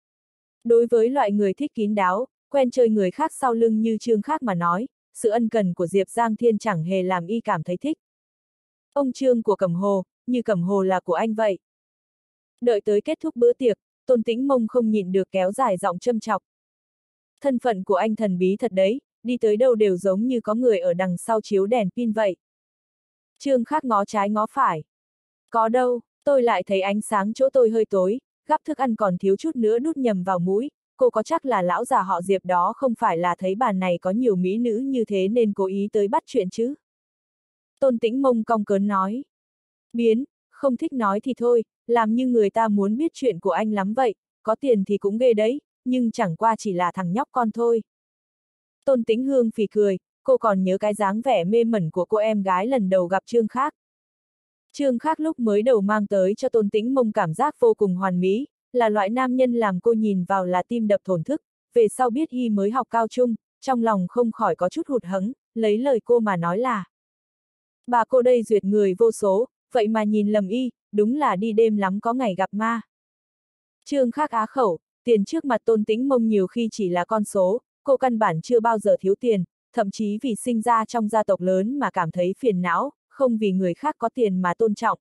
Đối với loại người thích kín đáo, quen chơi người khác sau lưng như Trương Khác mà nói, sự ân cần của Diệp Giang Thiên chẳng hề làm y cảm thấy thích. Ông Trương của Cẩm Hồ, như Cẩm Hồ là của anh vậy. Đợi tới kết thúc bữa tiệc, Tôn Tĩnh Mông không nhịn được kéo dài giọng châm chọc. Thân phận của anh thần bí thật đấy, đi tới đâu đều giống như có người ở đằng sau chiếu đèn pin vậy. Trương Khác ngó trái ngó phải. Có đâu, tôi lại thấy ánh sáng chỗ tôi hơi tối, gắp thức ăn còn thiếu chút nữa đút nhầm vào mũi, cô có chắc là lão già họ Diệp đó không phải là thấy bàn này có nhiều mỹ nữ như thế nên cố ý tới bắt chuyện chứ? Tôn Tĩnh Mông cong cớn nói. Biến, không thích nói thì thôi, làm như người ta muốn biết chuyện của anh lắm vậy, có tiền thì cũng ghê đấy, nhưng chẳng qua chỉ là thằng nhóc con thôi. Tôn Tĩnh Hương phì cười, cô còn nhớ cái dáng vẻ mê mẩn của cô em gái lần đầu gặp Trương Khác. Trương Khác lúc mới đầu mang tới cho Tôn Tĩnh Mông cảm giác vô cùng hoàn mỹ, là loại nam nhân làm cô nhìn vào là tim đập thổn thức, về sau biết y mới học cao trung, trong lòng không khỏi có chút hụt hẫng, lấy lời cô mà nói là. Bà cô đây duyệt người vô số, vậy mà nhìn lầm y, đúng là đi đêm lắm có ngày gặp ma. Trương Khác á khẩu, tiền trước mặt Tôn Tĩnh Mông nhiều khi chỉ là con số, cô căn bản chưa bao giờ thiếu tiền, thậm chí vì sinh ra trong gia tộc lớn mà cảm thấy phiền não, không vì người khác có tiền mà tôn trọng.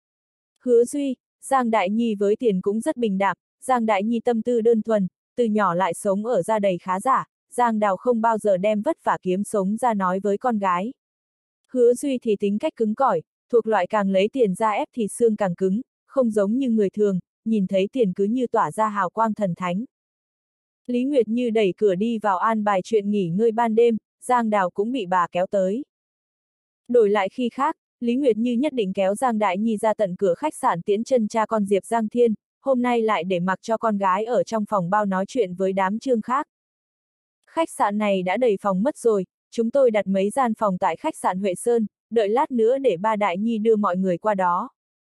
Hứa Duy, Giang Đại Nhi với tiền cũng rất bình đạm, Giang Đại Nhi tâm tư đơn thuần, từ nhỏ lại sống ở gia đầy khá giả, Giang Đào không bao giờ đem vất vả kiếm sống ra nói với con gái. Hứa Duy thì tính cách cứng cỏi, thuộc loại càng lấy tiền ra ép thì xương càng cứng, không giống như người thường, nhìn thấy tiền cứ như tỏa ra hào quang thần thánh. Lý Nguyệt Như đẩy cửa đi vào an bài chuyện nghỉ ngơi ban đêm, Giang Đào cũng bị bà kéo tới. Đổi lại khi khác, Lý Nguyệt Như nhất định kéo Giang Đại Nhi ra tận cửa khách sạn tiễn chân cha con Diệp Giang Thiên, hôm nay lại để mặc cho con gái ở trong phòng bao nói chuyện với đám Trương Khác. Khách sạn này đã đầy phòng mất rồi, chúng tôi đặt mấy gian phòng tại khách sạn Huệ Sơn, đợi lát nữa để ba Đại Nhi đưa mọi người qua đó.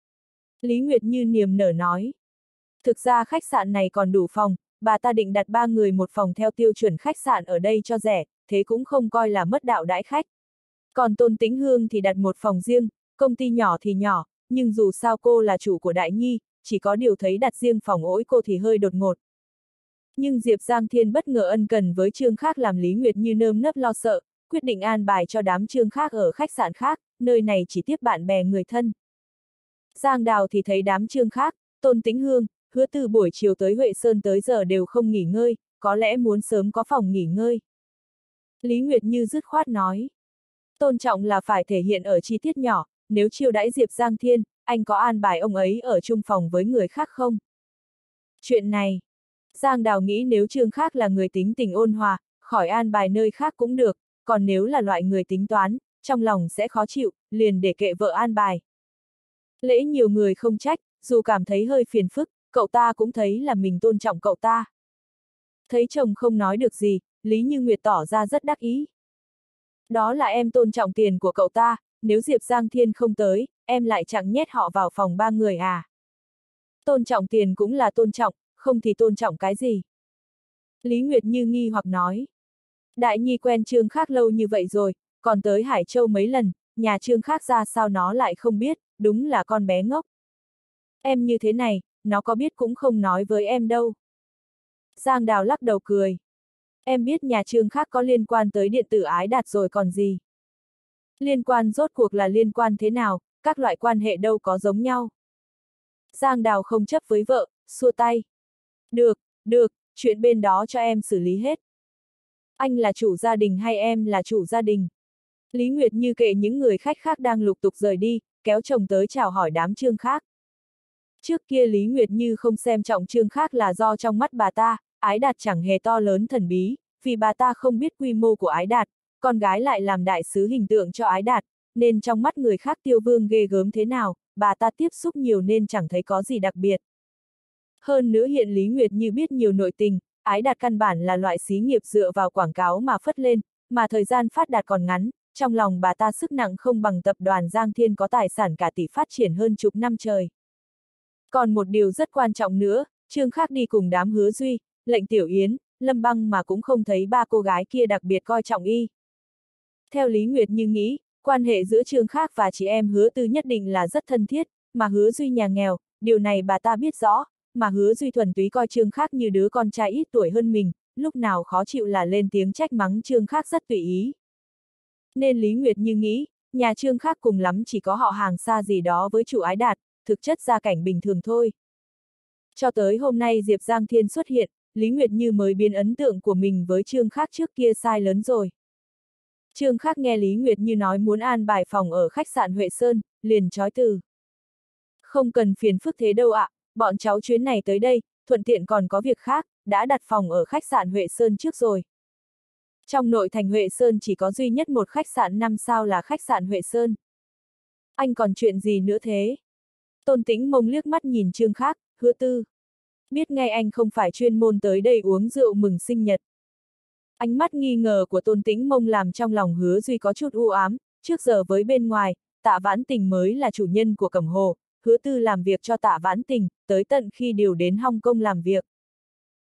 Lý Nguyệt Như niềm nở nói. Thực ra khách sạn này còn đủ phòng, bà ta định đặt 3 người một phòng theo tiêu chuẩn khách sạn ở đây cho rẻ, thế cũng không coi là mất đạo đãi khách. Còn Tôn Tĩnh Hương thì đặt một phòng riêng, công ty nhỏ thì nhỏ, nhưng dù sao cô là chủ của Đại Nhi, chỉ có điều thấy đặt riêng phòng ỗi cô thì hơi đột ngột. Nhưng Diệp Giang Thiên bất ngờ ân cần với Trương Khác làm Lý Nguyệt Như nơm nớp lo sợ, quyết định an bài cho đám Trương Khác ở khách sạn khác, nơi này chỉ tiếp bạn bè người thân. Giang Đào thì thấy đám Trương Khác, Tôn Tĩnh Hương, Hứa từ buổi chiều tới Huệ Sơn tới giờ đều không nghỉ ngơi, có lẽ muốn sớm có phòng nghỉ ngơi. Lý Nguyệt Như dứt khoát nói. Tôn trọng là phải thể hiện ở chi tiết nhỏ, nếu chiêu đãi Diệp Giang Thiên, anh có an bài ông ấy ở chung phòng với người khác không? Chuyện này, Giang Đào nghĩ nếu Trương Khác là người tính tình ôn hòa, khỏi an bài nơi khác cũng được, còn nếu là loại người tính toán, trong lòng sẽ khó chịu, liền để kệ vợ an bài. Lễ nhiều người không trách, dù cảm thấy hơi phiền phức, cậu ta cũng thấy là mình tôn trọng cậu ta. Thấy chồng không nói được gì, Lý Như Nguyệt tỏ ra rất đắc ý. Đó là em tôn trọng tiền của cậu ta, nếu Diệp Giang Thiên không tới, em lại chẳng nhét họ vào phòng 3 người à. Tôn trọng tiền cũng là tôn trọng, không thì tôn trọng cái gì? Lý Nguyệt Như nghi hoặc nói. Đại Nhi quen Trương Khác lâu như vậy rồi, còn tới Hải Châu mấy lần, nhà Trương Khác ra sao nó lại không biết, đúng là con bé ngốc. Em như thế này, nó có biết cũng không nói với em đâu. Giang Đào lắc đầu cười. Em biết nhà Trương Khác có liên quan tới điện tử Ái Đạt rồi còn gì. Liên quan rốt cuộc là liên quan thế nào, các loại quan hệ đâu có giống nhau. Giang Đào không chấp với vợ, xua tay. Được, chuyện bên đó cho em xử lý hết. Anh là chủ gia đình hay em là chủ gia đình? Lý Nguyệt Như kệ những người khách khác đang lục tục rời đi, kéo chồng tới chào hỏi đám Trương Khác. Trước kia Lý Nguyệt Như không xem trọng Trương Khác là do trong mắt bà ta, Ái Đạt chẳng hề to lớn thần bí, vì bà ta không biết quy mô của Ái Đạt, con gái lại làm đại sứ hình tượng cho Ái Đạt, nên trong mắt người khác Tiêu Vương ghê gớm thế nào, bà ta tiếp xúc nhiều nên chẳng thấy có gì đặc biệt. Hơn nữa hiện Lý Nguyệt Như biết nhiều nội tình, Ái Đạt căn bản là loại xí nghiệp dựa vào quảng cáo mà phất lên, mà thời gian phát đạt còn ngắn, trong lòng bà ta sức nặng không bằng tập đoàn Giang Thiên có tài sản cả tỷ phát triển hơn chục năm trời. Còn một điều rất quan trọng nữa, Trương Khác đi cùng đám Hứa Duy, Lệnh Tiểu Yến, Lâm Băng mà cũng không thấy ba cô gái kia đặc biệt coi trọng y. Theo Lý Nguyệt Như nghĩ, quan hệ giữa Trương Khác và chị em Hứa Tư nhất định là rất thân thiết, mà Hứa Duy nhà nghèo, điều này bà ta biết rõ, mà Hứa Duy thuần túy coi Trương Khác như đứa con trai ít tuổi hơn mình, lúc nào khó chịu là lên tiếng trách mắng Trương Khác rất tùy ý. Nên Lý Nguyệt Như nghĩ, nhà Trương Khác cùng lắm chỉ có họ hàng xa gì đó với chủ Ái Đạt, thực chất gia cảnh bình thường thôi. Cho tới hôm nay Diệp Giang Thiên xuất hiện, Lý Nguyệt Như mới biến ấn tượng của mình với Trương Khác trước kia sai lớn rồi. Trương Khác nghe Lý Nguyệt Như nói muốn an bài phòng ở khách sạn Huệ Sơn, liền chối từ. Không cần phiền phức thế đâu ạ, bọn cháu chuyến này tới đây, thuận tiện còn có việc khác, đã đặt phòng ở khách sạn Huệ Sơn trước rồi. Trong nội thành Huệ Sơn chỉ có duy nhất một khách sạn 5 sao là khách sạn Huệ Sơn. Anh còn chuyện gì nữa thế? Tôn Tĩnh Mông liếc mắt nhìn Trương Khác, Hứa Tư. Biết ngay anh không phải chuyên môn tới đây uống rượu mừng sinh nhật. Ánh mắt nghi ngờ của Tôn Tĩnh Mông làm trong lòng Hứa Duy có chút u ám, trước giờ với bên ngoài, Tạ Vãn Tình mới là chủ nhân của Cẩm Hồ, Hứa Tư làm việc cho Tạ Vãn Tình, tới tận khi điều đến Hong Kong làm việc.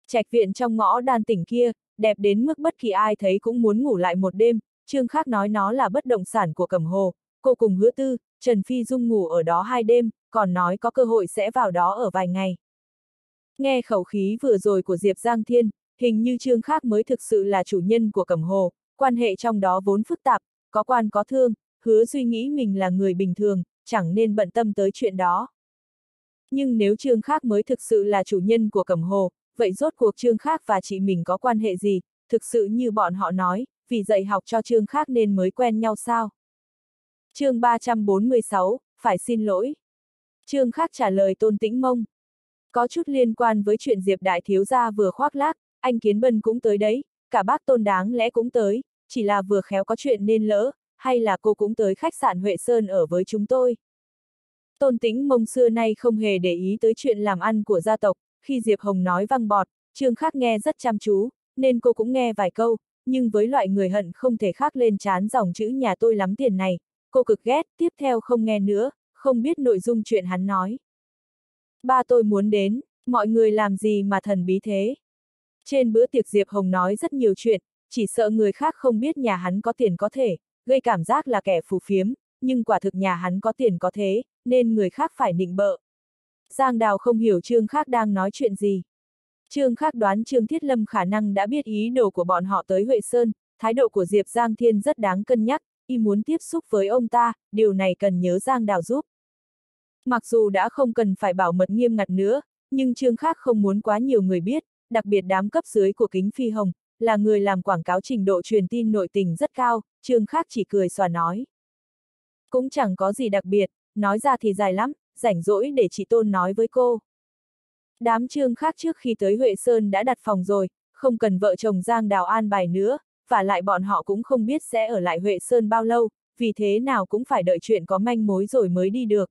Trạch viện trong ngõ Đan Tỉnh kia, đẹp đến mức bất kỳ ai thấy cũng muốn ngủ lại một đêm. Trương Khác nói nó là bất động sản của Cẩm Hồ, cô cùng Hứa Tư, Trần Phi Dung ngủ ở đó 2 đêm, còn nói có cơ hội sẽ vào đó ở vài ngày. Nghe khẩu khí vừa rồi của Diệp Giang Thiên, hình như Trương Khác mới thực sự là chủ nhân của Cẩm Hồ, quan hệ trong đó vốn phức tạp, có quan có thương, Hứa Duy nghĩ mình là người bình thường, chẳng nên bận tâm tới chuyện đó. Nhưng nếu Trương Khác mới thực sự là chủ nhân của Cẩm Hồ, vậy rốt cuộc Trương Khác và chị mình có quan hệ gì, thực sự như bọn họ nói, vì dạy học cho Trương Khác nên mới quen nhau sao? Chương 346, phải xin lỗi. Trương Khác trả lời Tôn Tĩnh Mông. Có chút liên quan với chuyện Diệp đại thiếu gia vừa khoác lác, anh Kiến Bân cũng tới đấy, cả bác Tôn đáng lẽ cũng tới, chỉ là vừa khéo có chuyện nên lỡ, hay là cô cũng tới khách sạn Huệ Sơn ở với chúng tôi. Tôn Tĩnh Mông xưa nay không hề để ý tới chuyện làm ăn của gia tộc, khi Diệp Hồng nói văng bọt, Trương Khác nghe rất chăm chú, nên cô cũng nghe vài câu, nhưng với loại người hận không thể khắc lên trán dòng chữ nhà tôi lắm tiền này, cô cực ghét, tiếp theo không nghe nữa, không biết nội dung chuyện hắn nói. Ba tôi muốn đến, mọi người làm gì mà thần bí thế? Trên bữa tiệc Diệp Hồng nói rất nhiều chuyện, chỉ sợ người khác không biết nhà hắn có tiền có thể, gây cảm giác là kẻ phù phiếm, nhưng quả thực nhà hắn có tiền có thế, nên người khác phải nịnh bợ. Giang Đào không hiểu Trương Khác đang nói chuyện gì. Trương Khác đoán Trương Thiết Lâm khả năng đã biết ý đồ của bọn họ tới Huệ Sơn, thái độ của Diệp Giang Thiên rất đáng cân nhắc, y muốn tiếp xúc với ông ta, điều này cần nhớ Giang Đào giúp. Mặc dù đã không cần phải bảo mật nghiêm ngặt nữa, nhưng Trương Khác không muốn quá nhiều người biết, đặc biệt đám cấp dưới của Kính Phi Hồng, là người làm quảng cáo trình độ truyền tin nội tình rất cao, Trương Khác chỉ cười xòa nói. Cũng chẳng có gì đặc biệt, nói ra thì dài lắm, rảnh rỗi để chị Tôn nói với cô. Đám Trương Khác trước khi tới Huệ Sơn đã đặt phòng rồi, không cần vợ chồng Giang Đào an bài nữa, và lại bọn họ cũng không biết sẽ ở lại Huệ Sơn bao lâu, vì thế nào cũng phải đợi chuyện có manh mối rồi mới đi được.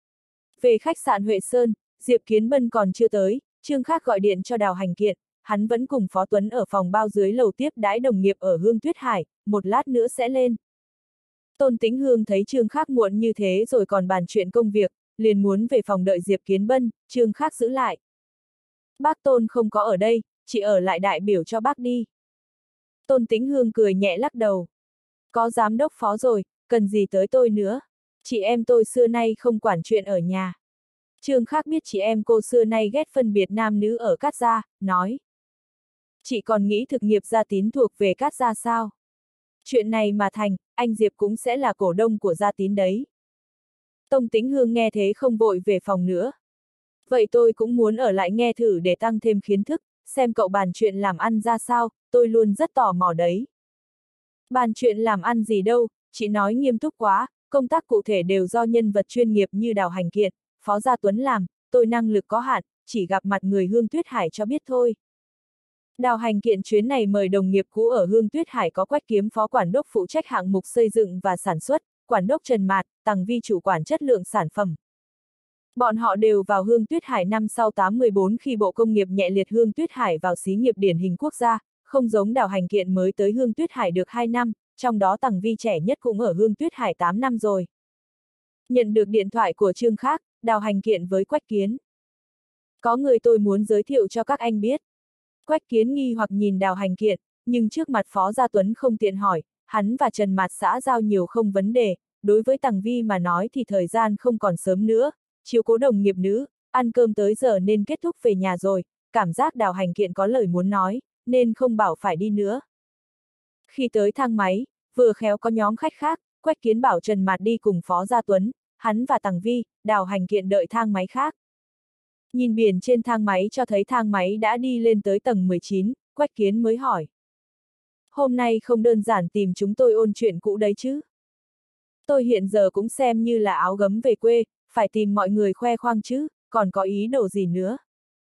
Về khách sạn Huệ Sơn, Diệp Kiến Bân còn chưa tới, Trương Khác gọi điện cho Đào Hành Kiện, hắn vẫn cùng Phó Tuấn ở phòng bao dưới lầu tiếp đãi đồng nghiệp ở Hương Tuyết Hải, một lát nữa sẽ lên. Tôn Tĩnh Hương thấy Trương Khác muộn như thế rồi còn bàn chuyện công việc, liền muốn về phòng đợi Diệp Kiến Bân, Trương Khác giữ lại. Bác Tôn không có ở đây, chị ở lại đại biểu cho bác đi. Tôn Tĩnh Hương cười nhẹ lắc đầu. Có giám đốc Phó rồi, cần gì tới tôi nữa. Chị em tôi xưa nay không quản chuyện ở nhà. Trương Khác biết chị em cô xưa nay ghét phân biệt nam nữ ở Cát Gia, nói. Chị còn nghĩ thực nghiệp Gia Tín thuộc về Cát Gia sao? Chuyện này mà thành, anh Diệp cũng sẽ là cổ đông của Gia Tín đấy. Tôn Tĩnh Hương nghe thế không vội về phòng nữa. Vậy tôi cũng muốn ở lại nghe thử để tăng thêm kiến thức, xem cậu bàn chuyện làm ăn ra sao, tôi luôn rất tò mò đấy. Bàn chuyện làm ăn gì đâu, chị nói nghiêm túc quá, công tác cụ thể đều do nhân vật chuyên nghiệp như Đào Hành Kiện, Phó Gia Tuấn làm, tôi năng lực có hạn, chỉ gặp mặt người Hương Tuyết Hải cho biết thôi. Đào Hành Kiện chuyến này mời đồng nghiệp cũ ở Hương Tuyết Hải có Quách Kiếm phó quản đốc phụ trách hạng mục xây dựng và sản xuất, quản đốc Trần Mạt, Tằng Vi chủ quản chất lượng sản phẩm. Bọn họ đều vào Hương Tuyết Hải năm sau 8-14 khi Bộ Công nghiệp nhẹ liệt Hương Tuyết Hải vào xí nghiệp điển hình quốc gia, không giống Đào Hành Kiện mới tới Hương Tuyết Hải được 2 năm, trong đó Tằng Vi trẻ nhất cũng ở Hương Tuyết Hải 8 năm rồi. Nhận được điện thoại của Trương Khác, Đào Hành Kiện với Quách Kiến. Có người tôi muốn giới thiệu cho các anh biết. Quách Kiến nghi hoặc nhìn Đào Hành Kiện, nhưng trước mặt Phó Gia Tuấn không tiện hỏi, hắn và Trần Mạt xã giao nhiều không vấn đề, đối với Tằng Vi mà nói thì thời gian không còn sớm nữa, chiếu cố đồng nghiệp nữ, ăn cơm tới giờ nên kết thúc về nhà rồi, cảm giác Đào Hành Kiện có lời muốn nói, nên không bảo phải đi nữa. Khi tới thang máy, vừa khéo có nhóm khách khác, Quách Kiến bảo Trần Mạt đi cùng Phó Gia Tuấn, hắn và Tằng Vi, Đào Hành Kiện đợi thang máy khác. Nhìn biển trên thang máy cho thấy thang máy đã đi lên tới tầng 19, Quách Kiến mới hỏi. Hôm nay không đơn giản tìm chúng tôi ôn chuyện cũ đấy chứ. Tôi hiện giờ cũng xem như là áo gấm về quê, phải tìm mọi người khoe khoang chứ, còn có ý đồ gì nữa.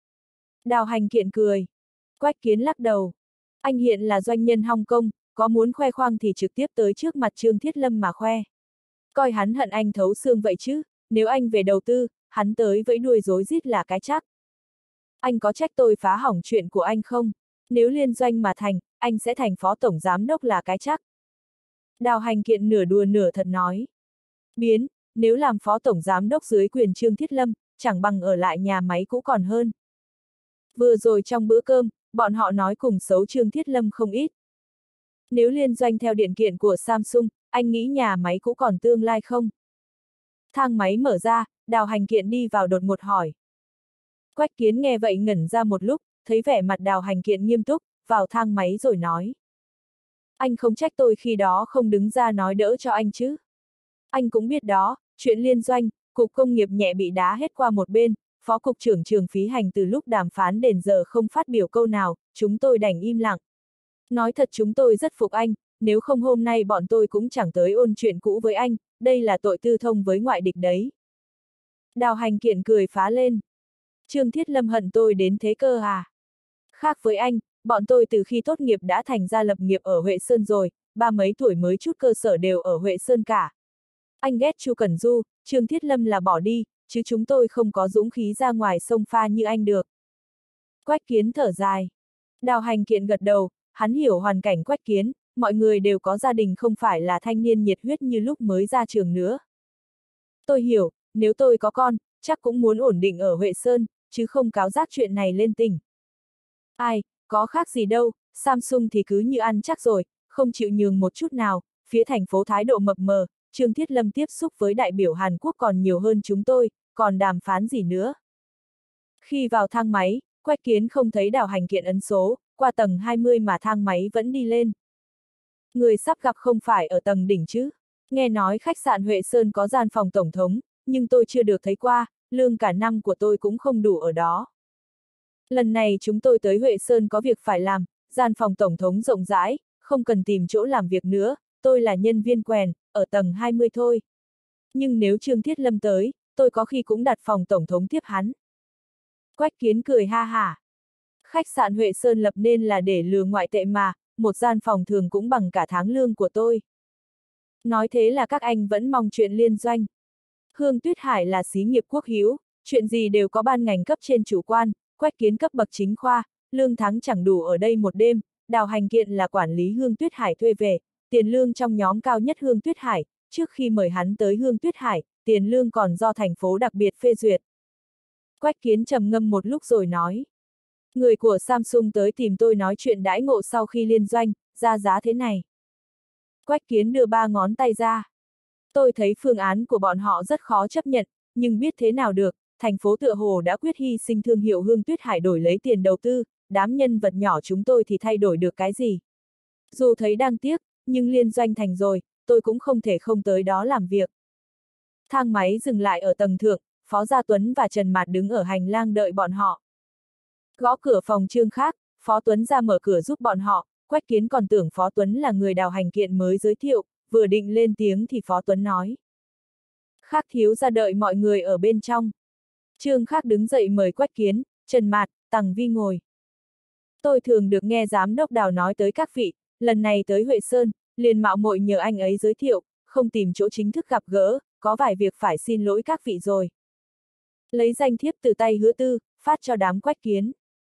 Đào Hành Kiện cười. Quách Kiến lắc đầu. Anh hiện là doanh nhân Hong Kong, có muốn khoe khoang thì trực tiếp tới trước mặt Trương Thiết Lâm mà khoe. Coi hắn hận anh thấu xương vậy chứ, nếu anh về đầu tư, hắn tới vẫy đuôi rối rít là cái chắc. Anh có trách tôi phá hỏng chuyện của anh không? Nếu liên doanh mà thành, anh sẽ thành phó tổng giám đốc là cái chắc. Đào Hành Kiện nửa đùa nửa thật nói. Biến, nếu làm phó tổng giám đốc dưới quyền Trương Thiết Lâm, chẳng bằng ở lại nhà máy cũ còn hơn. Vừa rồi trong bữa cơm, bọn họ nói cùng xấu Trương Thiết Lâm không ít. Nếu liên doanh theo điện kiện của Samsung, anh nghĩ nhà máy cũ còn tương lai không? Thang máy mở ra, Đào Hành Kiện đi vào đột ngột hỏi. Quách Kiến nghe vậy ngẩn ra một lúc, thấy vẻ mặt Đào Hành Kiện nghiêm túc, vào thang máy rồi nói. Anh không trách tôi khi đó không đứng ra nói đỡ cho anh chứ. Anh cũng biết đó, chuyện liên doanh, cục công nghiệp nhẹ bị đá hết qua một bên, phó cục trưởng Trường Phí Hành từ lúc đàm phán đến giờ không phát biểu câu nào, chúng tôi đành im lặng. Nói thật chúng tôi rất phục anh, nếu không hôm nay bọn tôi cũng chẳng tới ôn chuyện cũ với anh, đây là tội tư thông với ngoại địch đấy. Đào Hành Kiện cười phá lên. Trương Thiết Lâm hận tôi đến thế cơ à? Khác với anh, bọn tôi từ khi tốt nghiệp đã thành ra lập nghiệp ở Huệ Sơn rồi, ba mấy tuổi mới chút cơ sở đều ở Huệ Sơn cả. Anh ghét Chu Cẩn Du, Trương Thiết Lâm là bỏ đi, chứ chúng tôi không có dũng khí ra ngoài sông pha như anh được. Quách Kiến thở dài. Đào Hành Kiện gật đầu, hắn hiểu hoàn cảnh Quách Kiến, mọi người đều có gia đình không phải là thanh niên nhiệt huyết như lúc mới ra trường nữa. Tôi hiểu, nếu tôi có con, chắc cũng muốn ổn định ở Huệ Sơn, chứ không cáo giác chuyện này lên tỉnh. Ai, có khác gì đâu, Samsung thì cứ như ăn chắc rồi, không chịu nhường một chút nào, phía thành phố thái độ mập mờ, Trương Thiết Lâm tiếp xúc với đại biểu Hàn Quốc còn nhiều hơn chúng tôi, còn đàm phán gì nữa. Khi vào thang máy, Quách Kiến không thấy Đào Hành Kiện ấn số, qua tầng 20 mà thang máy vẫn đi lên. Người sắp gặp không phải ở tầng đỉnh chứ. Nghe nói khách sạn Huệ Sơn có gian phòng tổng thống, nhưng tôi chưa được thấy qua, lương cả năm của tôi cũng không đủ ở đó. Lần này chúng tôi tới Huệ Sơn có việc phải làm, gian phòng tổng thống rộng rãi, không cần tìm chỗ làm việc nữa, tôi là nhân viên quèn, ở tầng 20 thôi. Nhưng nếu Trương Thiết Lâm tới, tôi có khi cũng đặt phòng tổng thống tiếp hắn. Quách Kiến cười ha hả. Khách sạn Huệ Sơn lập nên là để lừa ngoại tệ mà, một gian phòng thường cũng bằng cả tháng lương của tôi. Nói thế là các anh vẫn mong chuyện liên doanh. Hương Tuyết Hải là xí nghiệp quốc hữu, chuyện gì đều có ban ngành cấp trên chủ quan, Quách Kiến cấp bậc chính khoa, lương tháng chẳng đủ ở đây một đêm, Đào Hành Kiện là quản lý Hương Tuyết Hải thuê về, tiền lương trong nhóm cao nhất Hương Tuyết Hải, trước khi mời hắn tới Hương Tuyết Hải, tiền lương còn do thành phố đặc biệt phê duyệt. Quách Kiến trầm ngâm một lúc rồi nói. Người của Samsung tới tìm tôi nói chuyện đãi ngộ sau khi liên doanh, ra giá thế này. Quách Kiến đưa ba ngón tay ra. Tôi thấy phương án của bọn họ rất khó chấp nhận, nhưng biết thế nào được, thành phố tựa hồ đã quyết hy sinh thương hiệu Hương Tuyết Hải đổi lấy tiền đầu tư, đám nhân vật nhỏ chúng tôi thì thay đổi được cái gì. Dù thấy đáng tiếc, nhưng liên doanh thành rồi, tôi cũng không thể không tới đó làm việc. Thang máy dừng lại ở tầng thượng, Phó Gia Tuấn và Trần Mạt đứng ở hành lang đợi bọn họ. Gõ cửa phòng Trương Khác, Phó Tuấn ra mở cửa giúp bọn họ, Quách Kiến còn tưởng Phó Tuấn là người Đào Hành Kiện mới giới thiệu, vừa định lên tiếng thì Phó Tuấn nói. Khác thiếu ra đợi mọi người ở bên trong. Trương Khác đứng dậy mời Quách Kiến, Trần Mạt, Tằng Vi ngồi. Tôi thường được nghe giám đốc Đào nói tới các vị, lần này tới Huệ Sơn, liền mạo muội nhờ anh ấy giới thiệu, không tìm chỗ chính thức gặp gỡ, có vài việc phải xin lỗi các vị rồi. Lấy danh thiếp từ tay Hứa Tư, phát cho đám Quách Kiến.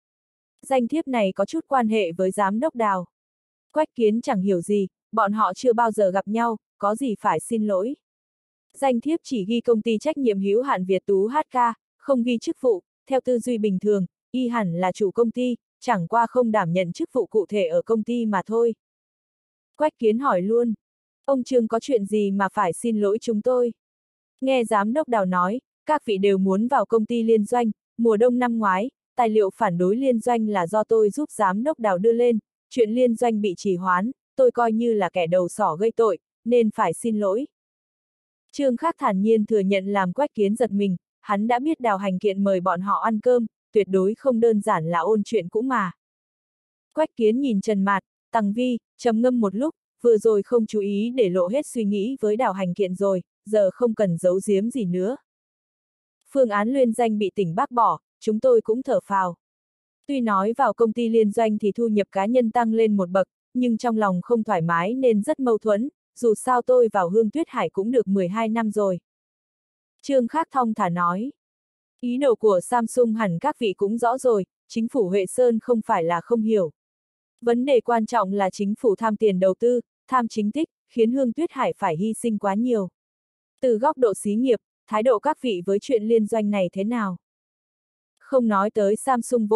Danh thiếp này có chút quan hệ với giám đốc Đào. Quách Kiến chẳng hiểu gì, bọn họ chưa bao giờ gặp nhau, có gì phải xin lỗi. Danh thiếp chỉ ghi công ty trách nhiệm hữu hạn Việt Tú HK, không ghi chức vụ, theo tư duy bình thường, y hẳn là chủ công ty, chẳng qua không đảm nhận chức vụ cụ thể ở công ty mà thôi. Quách Kiến hỏi luôn, ông Trương có chuyện gì mà phải xin lỗi chúng tôi? Nghe giám đốc Đào nói, các vị đều muốn vào công ty liên doanh, mùa đông năm ngoái, tài liệu phản đối liên doanh là do tôi giúp giám đốc Đào đưa lên, chuyện liên doanh bị trì hoãn, tôi coi như là kẻ đầu sỏ gây tội, nên phải xin lỗi. Trương Khác thản nhiên thừa nhận làm Quách Kiến giật mình, hắn đã biết Đào Hành Kiện mời bọn họ ăn cơm, tuyệt đối không đơn giản là ôn chuyện cũ mà. Quách Kiến nhìn Trần Mạt, Tằng Vi, trầm ngâm một lúc, vừa rồi không chú ý để lộ hết suy nghĩ với Đào Hành Kiện rồi, giờ không cần giấu giếm gì nữa. Phương án liên danh bị tỉnh bác bỏ, chúng tôi cũng thở phào. Tuy nói vào công ty liên doanh thì thu nhập cá nhân tăng lên một bậc, nhưng trong lòng không thoải mái nên rất mâu thuẫn, dù sao tôi vào Hương Tuyết Hải cũng được 12 năm rồi. Trương Khác thong thả nói. Ý đồ của Samsung hẳn các vị cũng rõ rồi, chính phủ Huệ Sơn không phải là không hiểu. Vấn đề quan trọng là chính phủ tham tiền đầu tư, tham chính tích, khiến Hương Tuyết Hải phải hy sinh quá nhiều. Từ góc độ xí nghiệp, thái độ các vị với chuyện liên doanh này thế nào? Không nói tới Samsung vội,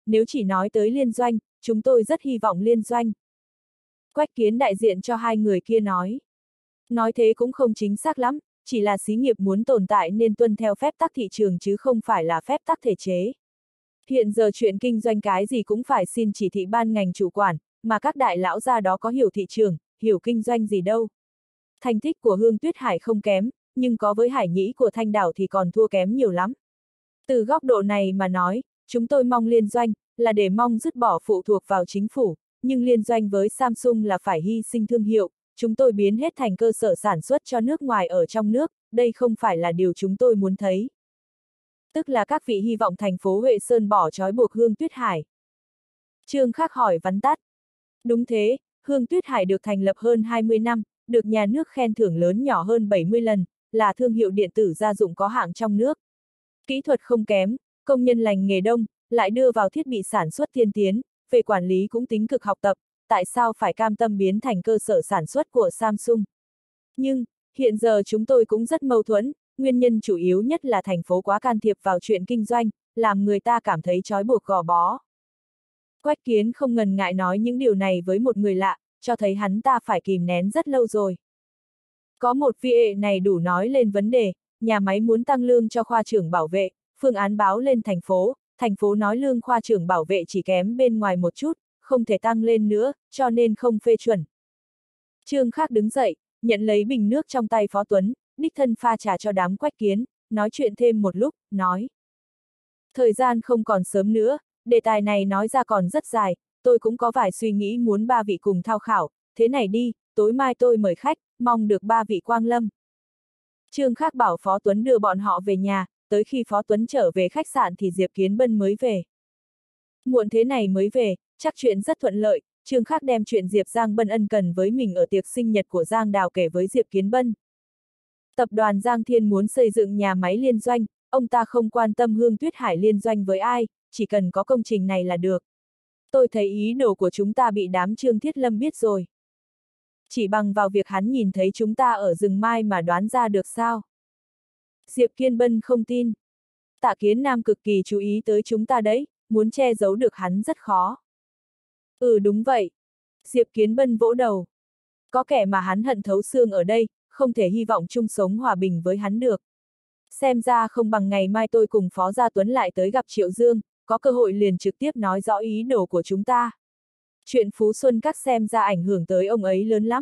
nếu chỉ nói tới liên doanh, chúng tôi rất hy vọng liên doanh. Quách Kiến đại diện cho hai người kia nói. Nói thế cũng không chính xác lắm, chỉ là xí nghiệp muốn tồn tại nên tuân theo phép tắc thị trường chứ không phải là phép tắc thể chế. Hiện giờ chuyện kinh doanh cái gì cũng phải xin chỉ thị ban ngành chủ quản, mà các đại lão gia đó có hiểu thị trường, hiểu kinh doanh gì đâu. Thành tích của Hương Tuyết Hải không kém, nhưng có với Hải Nhĩ của Thanh Đảo thì còn thua kém nhiều lắm. Từ góc độ này mà nói, chúng tôi mong liên doanh, là để mong dứt bỏ phụ thuộc vào chính phủ, nhưng liên doanh với Samsung là phải hy sinh thương hiệu, chúng tôi biến hết thành cơ sở sản xuất cho nước ngoài ở trong nước, đây không phải là điều chúng tôi muốn thấy. Tức là các vị hy vọng thành phố Huệ Sơn bỏ trói buộc Hương Tuyết Hải. Trương Khắc hỏi vắn tắt. Đúng thế, Hương Tuyết Hải được thành lập hơn 20 năm, được nhà nước khen thưởng lớn nhỏ hơn 70 lần, là thương hiệu điện tử gia dụng có hạng trong nước. Kỹ thuật không kém, công nhân lành nghề đông, lại đưa vào thiết bị sản xuất tiên tiến, về quản lý cũng tính cực học tập, tại sao phải cam tâm biến thành cơ sở sản xuất của Samsung? Nhưng, hiện giờ chúng tôi cũng rất mâu thuẫn, nguyên nhân chủ yếu nhất là thành phố quá can thiệp vào chuyện kinh doanh, làm người ta cảm thấy trói buộc gò bó. Quách Kiến không ngần ngại nói những điều này với một người lạ, cho thấy hắn ta phải kìm nén rất lâu rồi. Có một VA này đủ nói lên vấn đề, nhà máy muốn tăng lương cho khoa trưởng bảo vệ, phương án báo lên thành phố nói lương khoa trưởng bảo vệ chỉ kém bên ngoài một chút, không thể tăng lên nữa, cho nên không phê chuẩn. Trương Khắc đứng dậy, nhận lấy bình nước trong tay Phó Tuấn, đích thân pha trà cho đám Quách Kiến, nói chuyện thêm một lúc, nói. Thời gian không còn sớm nữa, đề tài này nói ra còn rất dài, tôi cũng có vài suy nghĩ muốn ba vị cùng tham khảo, thế này đi, tối mai tôi mời khách, mong được ba vị quang lâm. Trương Khắc bảo Phó Tuấn đưa bọn họ về nhà, tới khi Phó Tuấn trở về khách sạn thì Diệp Kiến Bân mới về. Muộn thế này mới về, chắc chuyện rất thuận lợi, Trương Khắc đem chuyện Diệp Giang Bân ân cần với mình ở tiệc sinh nhật của Giang Đào kể với Diệp Kiến Bân. Tập đoàn Giang Thiên muốn xây dựng nhà máy liên doanh, ông ta không quan tâm Hương Tuyết Hải liên doanh với ai, chỉ cần có công trình này là được. Tôi thấy ý đồ của chúng ta bị đám Trương Thiết Lâm biết rồi. Chỉ bằng vào việc hắn nhìn thấy chúng ta ở rừng mai mà đoán ra được sao? Diệp Kiên Bân không tin. Tạ Kiến Nam cực kỳ chú ý tới chúng ta đấy, muốn che giấu được hắn rất khó. Ừ đúng vậy. Diệp Kiến Bân vỗ đầu. Có kẻ mà hắn hận thấu xương ở đây, không thể hy vọng chung sống hòa bình với hắn được. Xem ra không bằng ngày mai tôi cùng Phó Gia Tuấn lại tới gặp Triệu Dương, có cơ hội liền trực tiếp nói rõ ý đồ của chúng ta. Chuyện Phú Xuân Các xem ra ảnh hưởng tới ông ấy lớn lắm.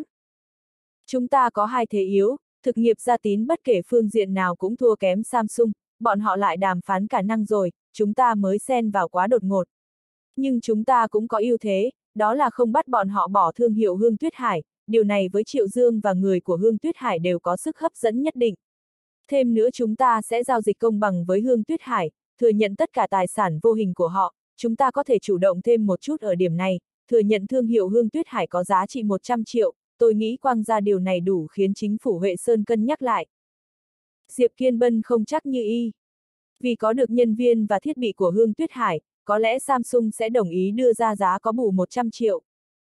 Chúng ta có hai thế yếu, thực nghiệp gia tín bất kể phương diện nào cũng thua kém Samsung, bọn họ lại đàm phán cả năng rồi, chúng ta mới xen vào quá đột ngột. Nhưng chúng ta cũng có ưu thế, đó là không bắt bọn họ bỏ thương hiệu Hương Tuyết Hải, điều này với Triệu Dương và người của Hương Tuyết Hải đều có sức hấp dẫn nhất định. Thêm nữa chúng ta sẽ giao dịch công bằng với Hương Tuyết Hải, thừa nhận tất cả tài sản vô hình của họ, chúng ta có thể chủ động thêm một chút ở điểm này, thừa nhận thương hiệu Hương Tuyết Hải có giá trị 100 triệu, tôi nghĩ quang ra điều này đủ khiến chính phủ Huệ Sơn cân nhắc lại. Diệp Kiên Bân không chắc như y. Vì có được nhân viên và thiết bị của Hương Tuyết Hải, có lẽ Samsung sẽ đồng ý đưa ra giá có bù 100 triệu.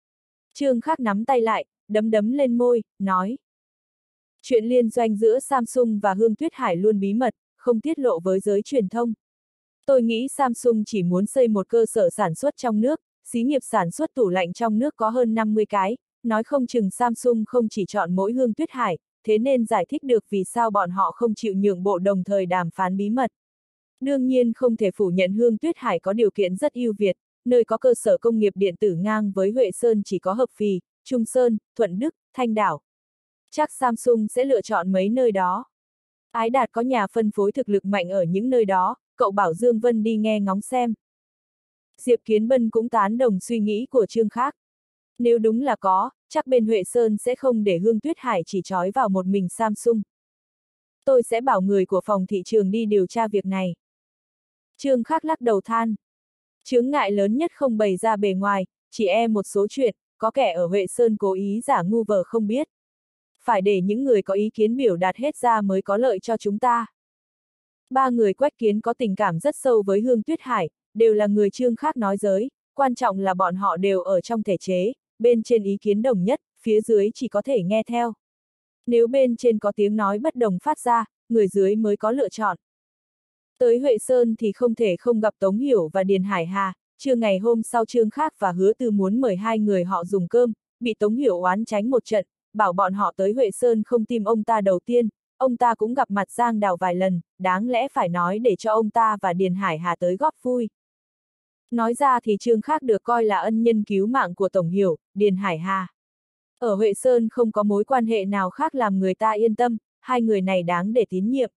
Trương Khắc nắm tay lại, đấm đấm lên môi, nói. Chuyện liên doanh giữa Samsung và Hương Tuyết Hải luôn bí mật, không tiết lộ với giới truyền thông. Tôi nghĩ Samsung chỉ muốn xây một cơ sở sản xuất trong nước, xí nghiệp sản xuất tủ lạnh trong nước có hơn 50 cái, nói không chừng Samsung không chỉ chọn mỗi Hương Tuyết Hải, thế nên giải thích được vì sao bọn họ không chịu nhượng bộ đồng thời đàm phán bí mật. Đương nhiên không thể phủ nhận Hương Tuyết Hải có điều kiện rất ưu việt, nơi có cơ sở công nghiệp điện tử ngang với Huệ Sơn chỉ có Hợp Phì, Trung Sơn, Thuận Đức, Thanh Đảo. Chắc Samsung sẽ lựa chọn mấy nơi đó. Ái Đạt có nhà phân phối thực lực mạnh ở những nơi đó, cậu bảo Dương Vân đi nghe ngóng xem. Diệp Kiến Bân cũng tán đồng suy nghĩ của Trương Khắc. Nếu đúng là có, chắc bên Huệ Sơn sẽ không để Hương Tuyết Hải chỉ trói vào một mình Samsung. Tôi sẽ bảo người của phòng thị trường đi điều tra việc này. Trương Khắc lắc đầu than. Chướng ngại lớn nhất không bày ra bề ngoài, chỉ một số chuyện, có kẻ ở Huệ Sơn cố ý giả ngu vờ không biết. Phải để những người có ý kiến biểu đạt hết ra mới có lợi cho chúng ta. Ba người Quách Kiến có tình cảm rất sâu với Hương Tuyết Hải, đều là người Trương Khắc nói giới, quan trọng là bọn họ đều ở trong thể chế, bên trên ý kiến đồng nhất, phía dưới chỉ có thể nghe theo. Nếu bên trên có tiếng nói bất đồng phát ra, người dưới mới có lựa chọn. Tới Huệ Sơn thì không thể không gặp Tống Hiểu và Điền Hải Hà, Trưa ngày hôm sau Trương Khác và Hứa Tư muốn mời hai người họ dùng cơm, bị Tống Hiểu oán tránh một trận, bảo bọn họ tới Huệ Sơn không tìm ông ta đầu tiên, ông ta cũng gặp mặt Giang Đào vài lần, đáng lẽ phải nói để cho ông ta và Điền Hải Hà tới góp vui. Nói ra thì Trương Khác được coi là ân nhân cứu mạng của Tổng Hiểu, Điền Hải Hà. Ở Huệ Sơn không có mối quan hệ nào khác làm người ta yên tâm, hai người này đáng để tín nhiệm.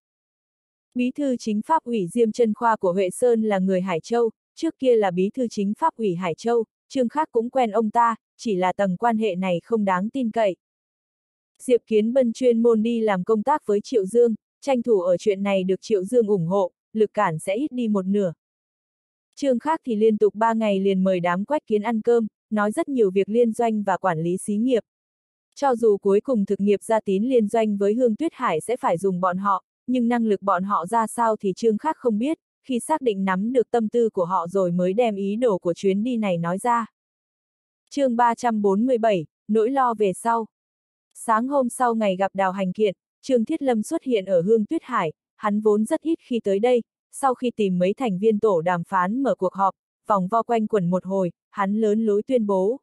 Bí thư chính pháp ủy Diêm Chân Khoa của Huệ Sơn là người Hải Châu, trước kia là bí thư chính pháp ủy Hải Châu, Trương Khác cũng quen ông ta, chỉ là tầng quan hệ này không đáng tin cậy. Diệp Kiến Bân chuyên môn đi làm công tác với Triệu Dương, tranh thủ ở chuyện này được Triệu Dương ủng hộ, lực cản sẽ ít đi một nửa. Trương Khác thì liên tục 3 ngày liền mời đám Quách Kiến ăn cơm, nói rất nhiều việc liên doanh và quản lý xí nghiệp. Cho dù cuối cùng thực nghiệp Gia Tín liên doanh với Hương Tuyết Hải sẽ phải dùng bọn họ, nhưng năng lực bọn họ ra sao thì Trương Khác không biết, khi xác định nắm được tâm tư của họ rồi mới đem ý đồ của chuyến đi này nói ra. Chương 347, nỗi lo về sau. Sáng hôm sau ngày gặp Đào Hành Kiện, Trương Thiết Lâm xuất hiện ở Hương Tuyết Hải, hắn vốn rất ít khi tới đây, sau khi tìm mấy thành viên tổ đàm phán mở cuộc họp, vòng vo quanh quẩn một hồi, hắn lớn lối tuyên bố.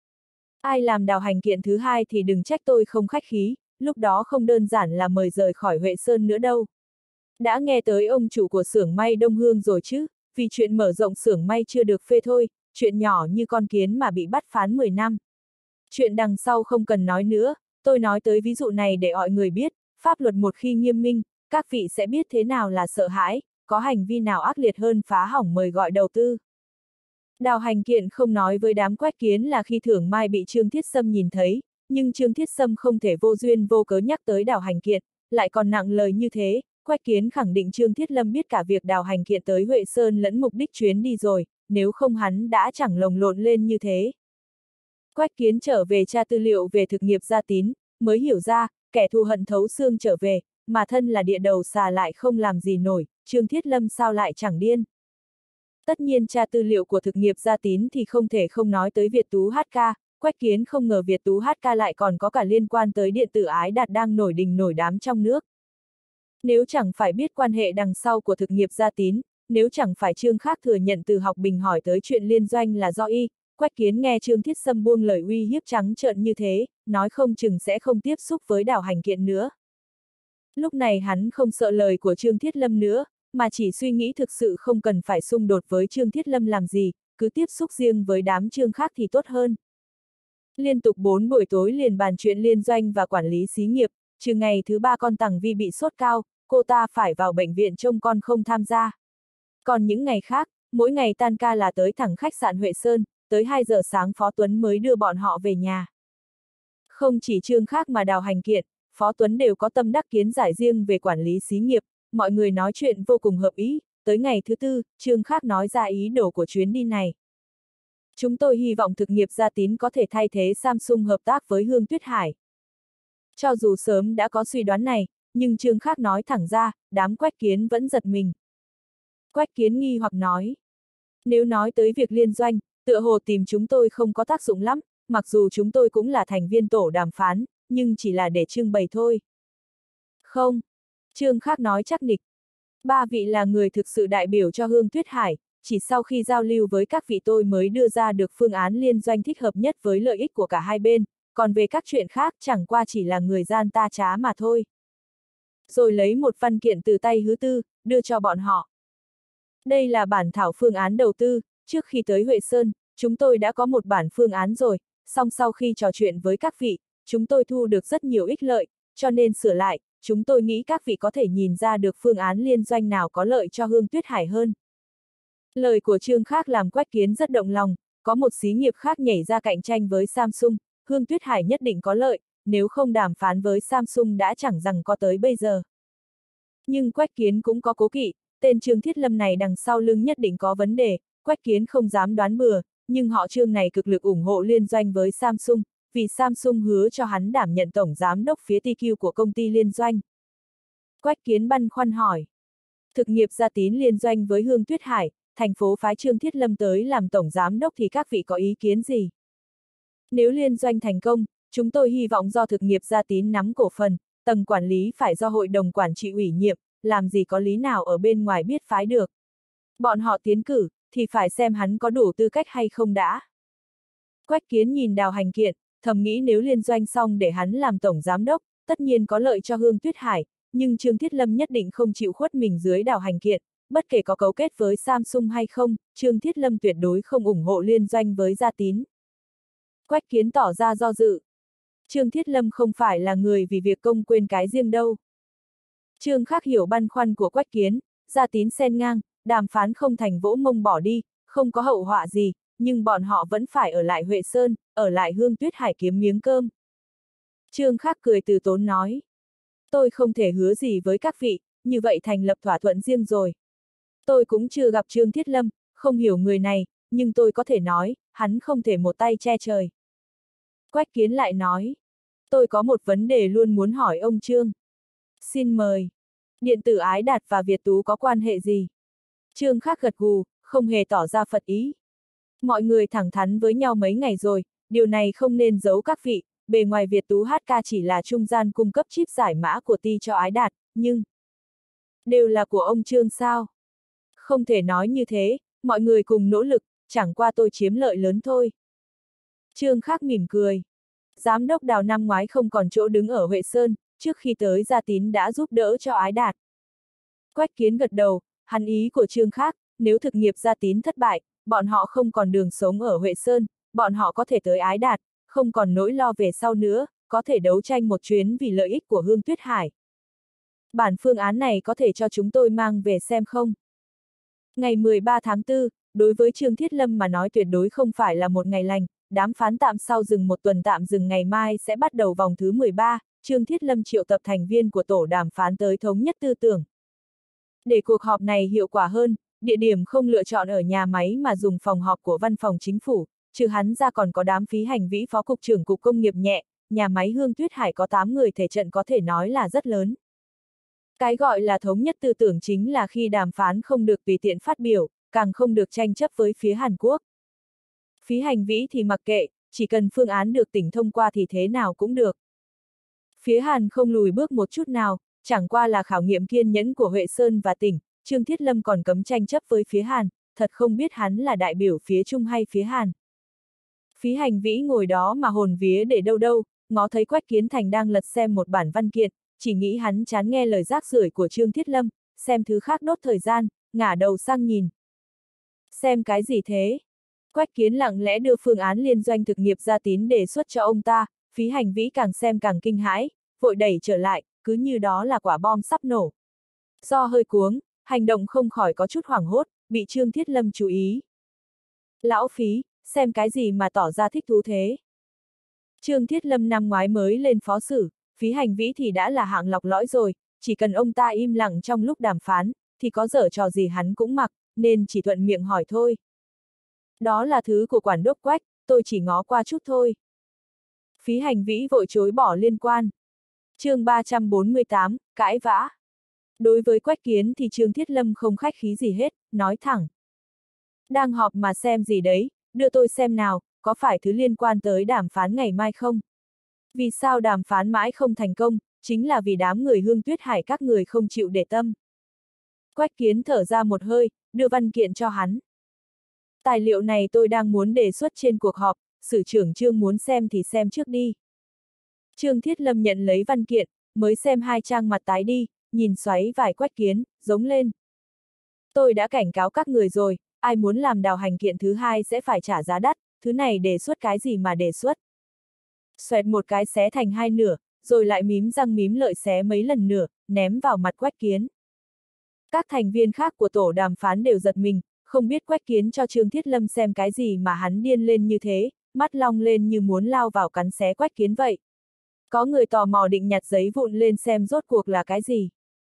Ai làm Đào Hành Kiện thứ hai thì đừng trách tôi không khách khí, lúc đó không đơn giản là mời rời khỏi Huệ Sơn nữa đâu. Đã nghe tới ông chủ của xưởng may Đông Hương rồi chứ, vì chuyện mở rộng xưởng may chưa được phê thôi, chuyện nhỏ như con kiến mà bị bắt phán 10 năm. Chuyện đằng sau không cần nói nữa, tôi nói tới ví dụ này để mọi người biết, pháp luật một khi nghiêm minh, các vị sẽ biết thế nào là sợ hãi, có hành vi nào ác liệt hơn phá hỏng mời gọi đầu tư. Đào Hành Kiện không nói với đám Quách Kiến là khi thưởng mai bị Trương Thiết Sâm nhìn thấy, nhưng Trương Thiết Sâm không thể vô duyên vô cớ nhắc tới Đào Hành Kiện, lại còn nặng lời như thế, Quách Kiến khẳng định Trương Thiết Lâm biết cả việc Đào Hành Kiện tới Huệ Sơn lẫn mục đích chuyến đi rồi, nếu không hắn đã chẳng lồng lộn lên như thế. Quách Kiến trở về tra tư liệu về thực nghiệp Gia Tín, mới hiểu ra, kẻ thù hận thấu xương trở về, mà thân là địa đầu xà lại không làm gì nổi, Trương Thiết Lâm sao lại chẳng điên. Tất nhiên tra tư liệu của thực nghiệp Gia Tín thì không thể không nói tới Việt Tú HK, Quách Kiến không ngờ Việt Tú HK lại còn có cả liên quan tới điện tử Ái Đạt đang nổi đình nổi đám trong nước. Nếu chẳng phải biết quan hệ đằng sau của thực nghiệp Gia Tín, nếu chẳng phải Trương Khác thừa nhận từ Học Bình hỏi tới chuyện liên doanh là do y, Quách Kiến nghe Trương Thiết Sâm buông lời uy hiếp trắng trợn như thế, nói không chừng sẽ không tiếp xúc với Đào Hành Kiện nữa. Lúc này hắn không sợ lời của Trương Thiết Lâm nữa, mà chỉ suy nghĩ thực sự không cần phải xung đột với Trương Thiết Lâm làm gì, cứ tiếp xúc riêng với đám Trương khác thì tốt hơn. Liên tục 4 buổi tối liền bàn chuyện liên doanh và quản lý xí nghiệp, trừ ngày thứ 3 con Tằng Vi bị sốt cao, cô ta phải vào bệnh viện trông con không tham gia. Còn những ngày khác, mỗi ngày tan ca là tới thẳng khách sạn Huệ Sơn, tới 2 giờ sáng Phó Tuấn mới đưa bọn họ về nhà. Không chỉ Trương Khác mà Đào Hành Kiện, Phó Tuấn đều có tâm đắc kiến giải riêng về quản lý xí nghiệp, mọi người nói chuyện vô cùng hợp ý, tới ngày thứ 4, Trương Khác nói ra ý đồ của chuyến đi này. Chúng tôi hy vọng thực nghiệp Gia Tín có thể thay thế Samsung hợp tác với Hương Tuyết Hải. Cho dù sớm đã có suy đoán này, nhưng Trương Khác nói thẳng ra, đám Quách Kiến vẫn giật mình. Quách Kiến nghi hoặc nói, nếu nói tới việc liên doanh, tựa hồ tìm chúng tôi không có tác dụng lắm, mặc dù chúng tôi cũng là thành viên tổ đàm phán, nhưng chỉ là để trưng bày thôi. Không, Trương Khác nói chắc nịch. 3 vị là người thực sự đại biểu cho Hương Tuyết Hải, chỉ sau khi giao lưu với các vị tôi mới đưa ra được phương án liên doanh thích hợp nhất với lợi ích của cả hai bên, còn về các chuyện khác chẳng qua chỉ là người gian ta trá mà thôi. Rồi lấy một văn kiện từ tay Hứa Tư, đưa cho bọn họ. Đây là bản thảo phương án đầu tư, trước khi tới Huệ Sơn, chúng tôi đã có một bản phương án rồi, song sau khi trò chuyện với các vị, chúng tôi thu được rất nhiều ích lợi, cho nên sửa lại, chúng tôi nghĩ các vị có thể nhìn ra được phương án liên doanh nào có lợi cho Hương Tuyết Hải hơn. Lời của Trương Khác làm Quách Kiến rất động lòng, có một xí nghiệp khác nhảy ra cạnh tranh với Samsung, Hương Tuyết Hải nhất định có lợi, nếu không đàm phán với Samsung đã chẳng rằng có tới bây giờ. Nhưng Quách Kiến cũng có cố kỵ, tên Trương Thiết Lâm này đằng sau lưng nhất định có vấn đề, Quách Kiến không dám đoán bừa, nhưng họ Trương này cực lực ủng hộ liên doanh với Samsung, vì Samsung hứa cho hắn đảm nhận tổng giám đốc phía TQ của công ty liên doanh. Quách Kiến băn khoăn hỏi. Thực nghiệp Gia Tín liên doanh với Hương Tuyết Hải, thành phố phái Trương Thiết Lâm tới làm tổng giám đốc thì các vị có ý kiến gì? Nếu liên doanh thành công, chúng tôi hy vọng do thực nghiệp Gia Tín nắm cổ phần, tầng quản lý phải do hội đồng quản trị ủy nhiệm, làm gì có lý nào ở bên ngoài biết phái được. Bọn họ tiến cử, thì phải xem hắn có đủ tư cách hay không đã. Quách Kiến nhìn Đào Hành Kiện, thầm nghĩ nếu liên doanh xong để hắn làm tổng giám đốc, tất nhiên có lợi cho Hương Tuyết Hải, nhưng Trương Thiết Lâm nhất định không chịu khuất mình dưới Đào Hành Kiện, bất kể có cấu kết với Samsung hay không, Trương Thiết Lâm tuyệt đối không ủng hộ liên doanh với Gia Tín. Quách Kiến tỏ ra do dự. Trương Thiết Lâm không phải là người vì việc công quên cái riêng đâu. Trương Khắc hiểu băn khoăn của Quách Kiến, Gia Tín xen ngang, đàm phán không thành vỗ mông bỏ đi, không có hậu họa gì, nhưng bọn họ vẫn phải ở lại Huệ Sơn, ở lại Hương Tuyết Hải kiếm miếng cơm. Trương Khắc cười từ tốn nói. Tôi không thể hứa gì với các vị, như vậy thành lập thỏa thuận riêng rồi. Tôi cũng chưa gặp Trương Thiết Lâm, không hiểu người này, nhưng tôi có thể nói, hắn không thể một tay che trời. Quách Kiến lại nói. Tôi có một vấn đề luôn muốn hỏi ông Trương. Xin mời. Điện tử Ái Đạt và Việt Tú có quan hệ gì? Trương Khắc gật gù, không hề tỏ ra phật ý. Mọi người thẳng thắn với nhau mấy ngày rồi, điều này không nên giấu các vị, bề ngoài Việt Tú HK chỉ là trung gian cung cấp chip giải mã của Ti cho Ái Đạt, nhưng đều là của ông Trương sao? Không thể nói như thế, mọi người cùng nỗ lực, chẳng qua tôi chiếm lợi lớn thôi. Trương Khắc mỉm cười. Giám đốc Đào năm ngoái không còn chỗ đứng ở Huệ Sơn, trước khi tới Gia Tín đã giúp đỡ cho Ái Đạt. Quách Kiến gật đầu, hắn ý của Trương Khắc, nếu thực nghiệp Gia Tín thất bại, bọn họ không còn đường sống ở Huệ Sơn, bọn họ có thể tới Ái Đạt, không còn nỗi lo về sau nữa, có thể đấu tranh một chuyến vì lợi ích của Hương Tuyết Hải. Bản phương án này có thể cho chúng tôi mang về xem không? Ngày 13 tháng 4, đối với Trương Thiết Lâm mà nói tuyệt đối không phải là một ngày lành, đàm phán tạm sau dừng một tuần tạm dừng ngày mai sẽ bắt đầu vòng thứ 13, Trương Thiết Lâm triệu tập thành viên của tổ đàm phán tới thống nhất tư tưởng. Để cuộc họp này hiệu quả hơn, địa điểm không lựa chọn ở nhà máy mà dùng phòng họp của văn phòng chính phủ, trừ hắn ra còn có đám Phí Hành Vĩ phó cục trưởng cục công nghiệp nhẹ, nhà máy Hương Tuyết Hải có 8 người thể trận có thể nói là rất lớn. Cái gọi là thống nhất tư tưởng chính là khi đàm phán không được tùy tiện phát biểu, càng không được tranh chấp với phía Hàn Quốc. Phí Hành Vĩ thì mặc kệ, chỉ cần phương án được tỉnh thông qua thì thế nào cũng được. Phía Hàn không lùi bước một chút nào, chẳng qua là khảo nghiệm kiên nhẫn của Huệ Sơn và tỉnh, Trương Thiết Lâm còn cấm tranh chấp với phía Hàn, thật không biết hắn là đại biểu phía Trung hay phía Hàn. Phí Hành Vĩ ngồi đó mà hồn vía để đâu đâu, ngó thấy Quách Kiến Thành đang lật xem một bản văn kiện, chỉ nghĩ hắn chán nghe lời rác rưởi của Trương Thiết Lâm, xem thứ khác đốt thời gian, ngả đầu sang nhìn. Xem cái gì thế? Quách Kiến lặng lẽ đưa phương án liên doanh thực nghiệp Gia Tín đề xuất cho ông ta, Phí Hành Vĩ càng xem càng kinh hãi, vội đẩy trở lại, cứ như đó là quả bom sắp nổ. Do hơi cuống, hành động không khỏi có chút hoảng hốt, bị Trương Thiết Lâm chú ý. Lão Phí, xem cái gì mà tỏ ra thích thú thế? Trương Thiết Lâm năm ngoái mới lên phó sử, Phí Hành Vĩ thì đã là hạng lọc lõi rồi, chỉ cần ông ta im lặng trong lúc đàm phán, thì có giở trò gì hắn cũng mặc, nên chỉ thuận miệng hỏi thôi. Đó là thứ của quản đốc Quách, tôi chỉ ngó qua chút thôi. Phí Hành Vĩ vội chối bỏ liên quan. Chương 348, cãi vã. Đối với Quách Kiến thì Trương Thiết Lâm không khách khí gì hết, nói thẳng. Đang họp mà xem gì đấy, đưa tôi xem nào, có phải thứ liên quan tới đàm phán ngày mai không? Vì sao đàm phán mãi không thành công, chính là vì đám người Hương Tuyết Hải các người không chịu để tâm. Quách Kiến thở ra một hơi, đưa văn kiện cho hắn. Tài liệu này tôi đang muốn đề xuất trên cuộc họp, sử trưởng Trương muốn xem thì xem trước đi. Trương Thiết Lâm nhận lấy văn kiện, mới xem 2 trang mặt tái đi, nhìn xoáy vài Quách Kiến, giống lên. Tôi đã cảnh cáo các người rồi, ai muốn làm đào hành kiện thứ 2 sẽ phải trả giá đắt, thứ này đề xuất cái gì mà đề xuất. Xoẹt một cái xé thành 2 nửa, rồi lại mím răng mím lợi xé mấy lần nữa, ném vào mặt Quách Kiến. Các thành viên khác của tổ đàm phán đều giật mình, không biết Quách Kiến cho Trương Thiết Lâm xem cái gì mà hắn điên lên như thế, mắt long lên như muốn lao vào cắn xé Quách Kiến vậy. Có người tò mò định nhặt giấy vụn lên xem rốt cuộc là cái gì.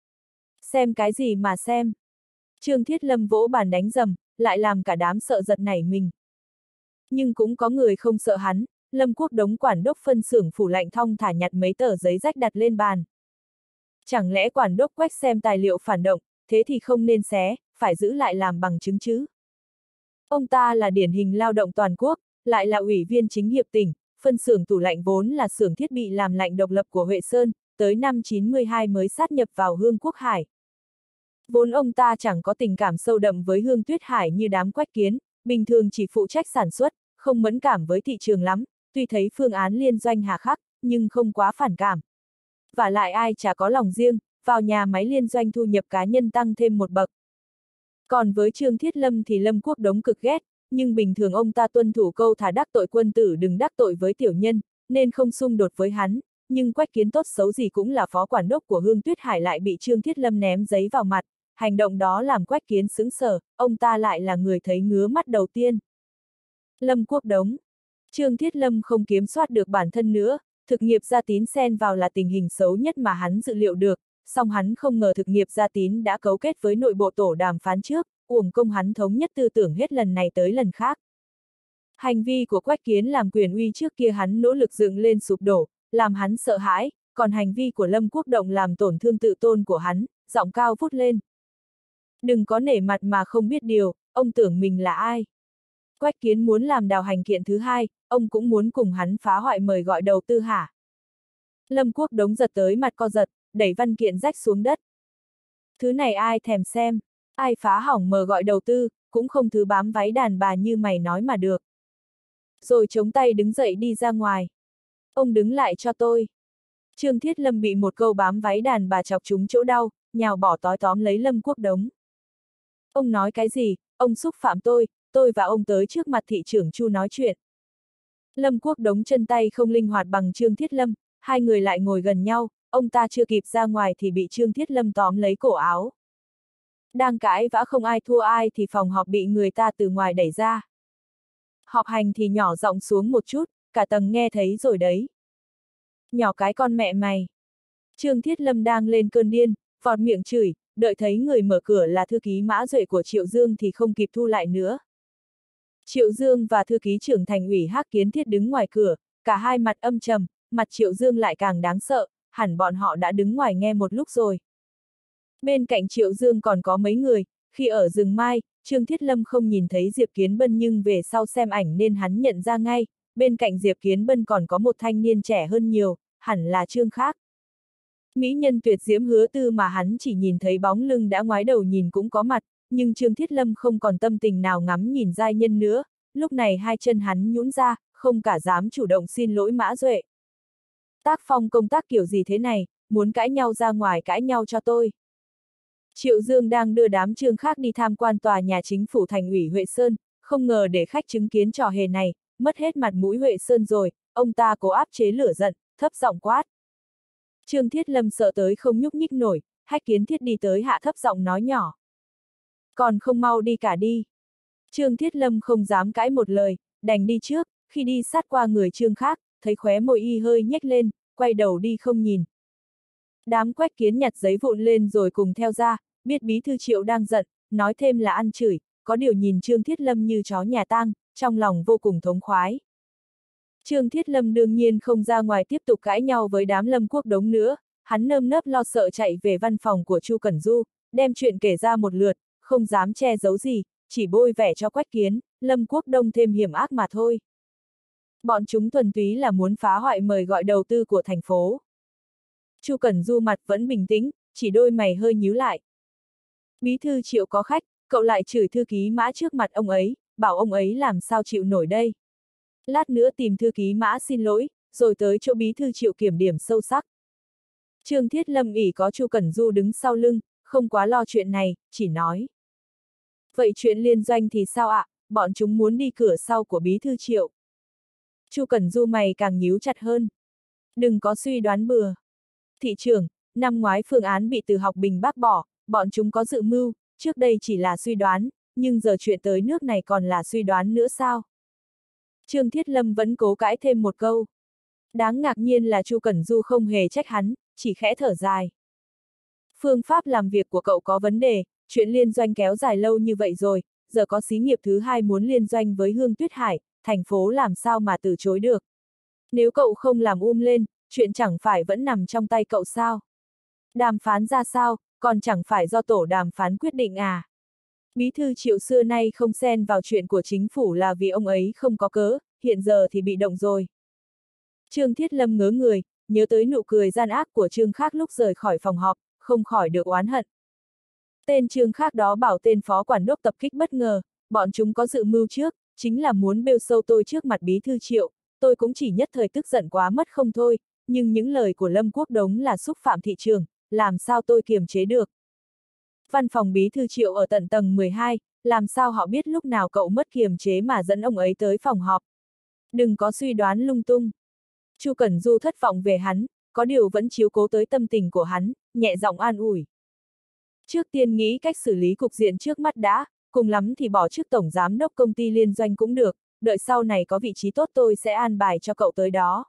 Xem cái gì mà xem. Trương Thiết Lâm vỗ bàn đánh rầm, lại làm cả đám sợ giật nảy mình. Nhưng cũng có người không sợ hắn, Lâm Quốc Đống quản đốc phân xưởng Phủ Lạnh thong thả nhặt mấy tờ giấy rách đặt lên bàn. Chẳng lẽ quản đốc Quách xem tài liệu phản động, thế thì không nên xé, phải giữ lại làm bằng chứng chứ. Ông ta là điển hình lao động toàn quốc, lại là ủy viên chính hiệp tỉnh, phân xưởng tủ lạnh vốn là xưởng thiết bị làm lạnh độc lập của Huệ Sơn, tới năm 92 mới sát nhập vào Hương Quốc Hải. Vốn ông ta chẳng có tình cảm sâu đậm với Hương Tuyết Hải như đám Quách Kiến, bình thường chỉ phụ trách sản xuất, không mẫn cảm với thị trường lắm, tuy thấy phương án liên doanh hà khắc, nhưng không quá phản cảm. Và lại ai chả có lòng riêng, vào nhà máy liên doanh thu nhập cá nhân tăng thêm một bậc. Còn với Trương Thiết Lâm thì Lâm Quốc Đống cực ghét, nhưng bình thường ông ta tuân thủ câu thà đắc tội quân tử đừng đắc tội với tiểu nhân, nên không xung đột với hắn, nhưng Quách Kiến tốt xấu gì cũng là phó quản đốc của Hương Tuyết Hải lại bị Trương Thiết Lâm ném giấy vào mặt, hành động đó làm Quách Kiến sững sờ, ông ta lại là người thấy ngứa mắt đầu tiên. Lâm Quốc Đống. Trương Thiết Lâm không kiểm soát được bản thân nữa, thực nghiệp gia tín xen vào là tình hình xấu nhất mà hắn dự liệu được, song hắn không ngờ thực nghiệp gia tín đã cấu kết với nội bộ tổ đàm phán trước, uổng công hắn thống nhất tư tưởng hết lần này tới lần khác. Hành vi của Quách Kiến làm quyền uy trước kia hắn nỗ lực dựng lên sụp đổ, làm hắn sợ hãi, còn hành vi của Lâm Quốc Động làm tổn thương tự tôn của hắn, giọng cao vút lên. Đừng có nể mặt mà không biết điều, ông tưởng mình là ai. Quách Kiến muốn làm đào hành kiện thứ hai, ông cũng muốn cùng hắn phá hoại mời gọi đầu tư hả? Lâm Quốc Đống giật tới mặt co giật, đẩy văn kiện rách xuống đất. Thứ này ai thèm xem, ai phá hỏng mời gọi đầu tư, cũng không thứ bám váy đàn bà như mày nói mà được. Rồi chống tay đứng dậy đi ra ngoài. Ông đứng lại cho tôi. Trương Thiết Lâm bị một câu bám váy đàn bà chọc trúng chỗ đau, nhào bỏ tói tóm lấy Lâm Quốc Đống. Ông nói cái gì, ông xúc phạm tôi và ông tới trước mặt thị trưởng Chu nói chuyện. Lâm Quốc Đống chân tay không linh hoạt bằng Trương Thiết Lâm, hai người lại ngồi gần nhau, ông ta chưa kịp ra ngoài thì bị Trương Thiết Lâm tóm lấy cổ áo. Đang cãi vã không ai thua ai thì phòng họp bị người ta từ ngoài đẩy ra. Họp hành thì nhỏ giọng xuống một chút, cả tầng nghe thấy rồi đấy. Nhỏ cái con mẹ mày. Trương Thiết Lâm đang lên cơn điên, vọt miệng chửi, đợi thấy người mở cửa là thư ký Mã Duệ của Triệu Dương thì không kịp thu lại nữa. Triệu Dương và thư ký trưởng thành ủy Hắc Kiến Thiết đứng ngoài cửa, cả hai mặt âm trầm, mặt Triệu Dương lại càng đáng sợ, hẳn bọn họ đã đứng ngoài nghe một lúc rồi. Bên cạnh Triệu Dương còn có mấy người, khi ở rừng Mai, Trương Thiết Lâm không nhìn thấy Diệp Kiến Bân nhưng về sau xem ảnh nên hắn nhận ra ngay, bên cạnh Diệp Kiến Bân còn có một thanh niên trẻ hơn nhiều, hẳn là Trương Khác. Mỹ nhân tuyệt diễm Hứa Tư mà hắn chỉ nhìn thấy bóng lưng đã ngoái đầu nhìn cũng có mặt, nhưng Trương Thiết Lâm không còn tâm tình nào ngắm nhìn giai nhân nữa, lúc này hai chân hắn nhũn ra, không cả dám chủ động xin lỗi Mã Duệ. Tác phong công tác kiểu gì thế này, muốn cãi nhau ra ngoài cãi nhau cho tôi. Triệu Dương đang đưa đám Trương Khác đi tham quan tòa nhà chính phủ thành ủy Huệ Sơn, không ngờ để khách chứng kiến trò hề này, mất hết mặt mũi Huệ Sơn rồi, ông ta cố áp chế lửa giận, thấp giọng quát. Trương Thiết Lâm sợ tới không nhúc nhích nổi, Hách Kiến Thiết đi tới hạ thấp giọng nói nhỏ. Còn không mau đi cả đi. Trương Thiết Lâm không dám cãi một lời, đành đi trước, khi đi sát qua người Trương Khác, thấy khóe môi y hơi nhếch lên, quay đầu đi không nhìn. Đám Quách Kiến nhặt giấy vụn lên rồi cùng theo ra, biết bí thư Triệu đang giận, nói thêm là ăn chửi, có điều nhìn Trương Thiết Lâm như chó nhà tang, trong lòng vô cùng thống khoái. Trương Thiết Lâm đương nhiên không ra ngoài tiếp tục cãi nhau với đám Lâm Quốc Đống nữa, hắn nơm nớp lo sợ chạy về văn phòng của Chu Cẩn Du, đem chuyện kể ra một lượt, không dám che giấu gì, chỉ bôi vẻ cho Quách Kiến, Lâm Quốc Đông thêm hiểm ác mà thôi. Bọn chúng thuần túy là muốn phá hoại mời gọi đầu tư của thành phố. Chu Cẩn Du mặt vẫn bình tĩnh, chỉ đôi mày hơi nhíu lại. Bí thư Triệu có khách, cậu lại chửi thư ký Mã trước mặt ông ấy, bảo ông ấy làm sao chịu nổi đây. Lát nữa tìm thư ký Mã xin lỗi, rồi tới chỗ bí thư Triệu kiểm điểm sâu sắc. Trương Thiết Lâm ỷ có Chu Cẩn Du đứng sau lưng, không quá lo chuyện này, chỉ nói. Vậy chuyện liên doanh thì sao ạ, bọn chúng muốn đi cửa sau của bí thư Triệu. Chu Cẩn Du mày càng nhíu chặt hơn. Đừng có suy đoán bừa. Thị trưởng, năm ngoái phương án bị Từ Học Bình bác bỏ, bọn chúng có dự mưu, trước đây chỉ là suy đoán, nhưng giờ chuyện tới nước này còn là suy đoán nữa sao? Trương Thiết Lâm vẫn cố cãi thêm một câu. Đáng ngạc nhiên là Chu Cẩn Du không hề trách hắn, chỉ khẽ thở dài. Phương pháp làm việc của cậu có vấn đề, chuyện liên doanh kéo dài lâu như vậy rồi, giờ có xí nghiệp thứ hai muốn liên doanh với Hương Tuyết Hải, thành phố làm sao mà từ chối được. Nếu cậu không làm lên, chuyện chẳng phải vẫn nằm trong tay cậu sao? Đàm phán ra sao, còn chẳng phải do tổ đàm phán quyết định à? Bí thư Triệu xưa nay không xen vào chuyện của chính phủ là vì ông ấy không có cớ, hiện giờ thì bị động rồi. Trương Thiết Lâm ngớ người, nhớ tới nụ cười gian ác của Trương Khác lúc rời khỏi phòng họp, không khỏi được oán hận. Tên Trương khác đó bảo tên phó quản đốc tập kích bất ngờ, bọn chúng có dự mưu trước, chính là muốn bêu sâu tôi trước mặt bí thư Triệu, tôi cũng chỉ nhất thời tức giận quá mất không thôi, nhưng những lời của Lâm Quốc Đống là xúc phạm thị trường, làm sao tôi kiềm chế được. Văn phòng bí thư Triệu ở tận tầng 12, làm sao họ biết lúc nào cậu mất kiềm chế mà dẫn ông ấy tới phòng họp. Đừng có suy đoán lung tung. Chu Cẩn Du thất vọng về hắn, có điều vẫn chiếu cố tới tâm tình của hắn, nhẹ giọng an ủi. Trước tiên nghĩ cách xử lý cục diện trước mắt đã, cùng lắm thì bỏ chức tổng giám đốc công ty liên doanh cũng được, đợi sau này có vị trí tốt tôi sẽ an bài cho cậu tới đó.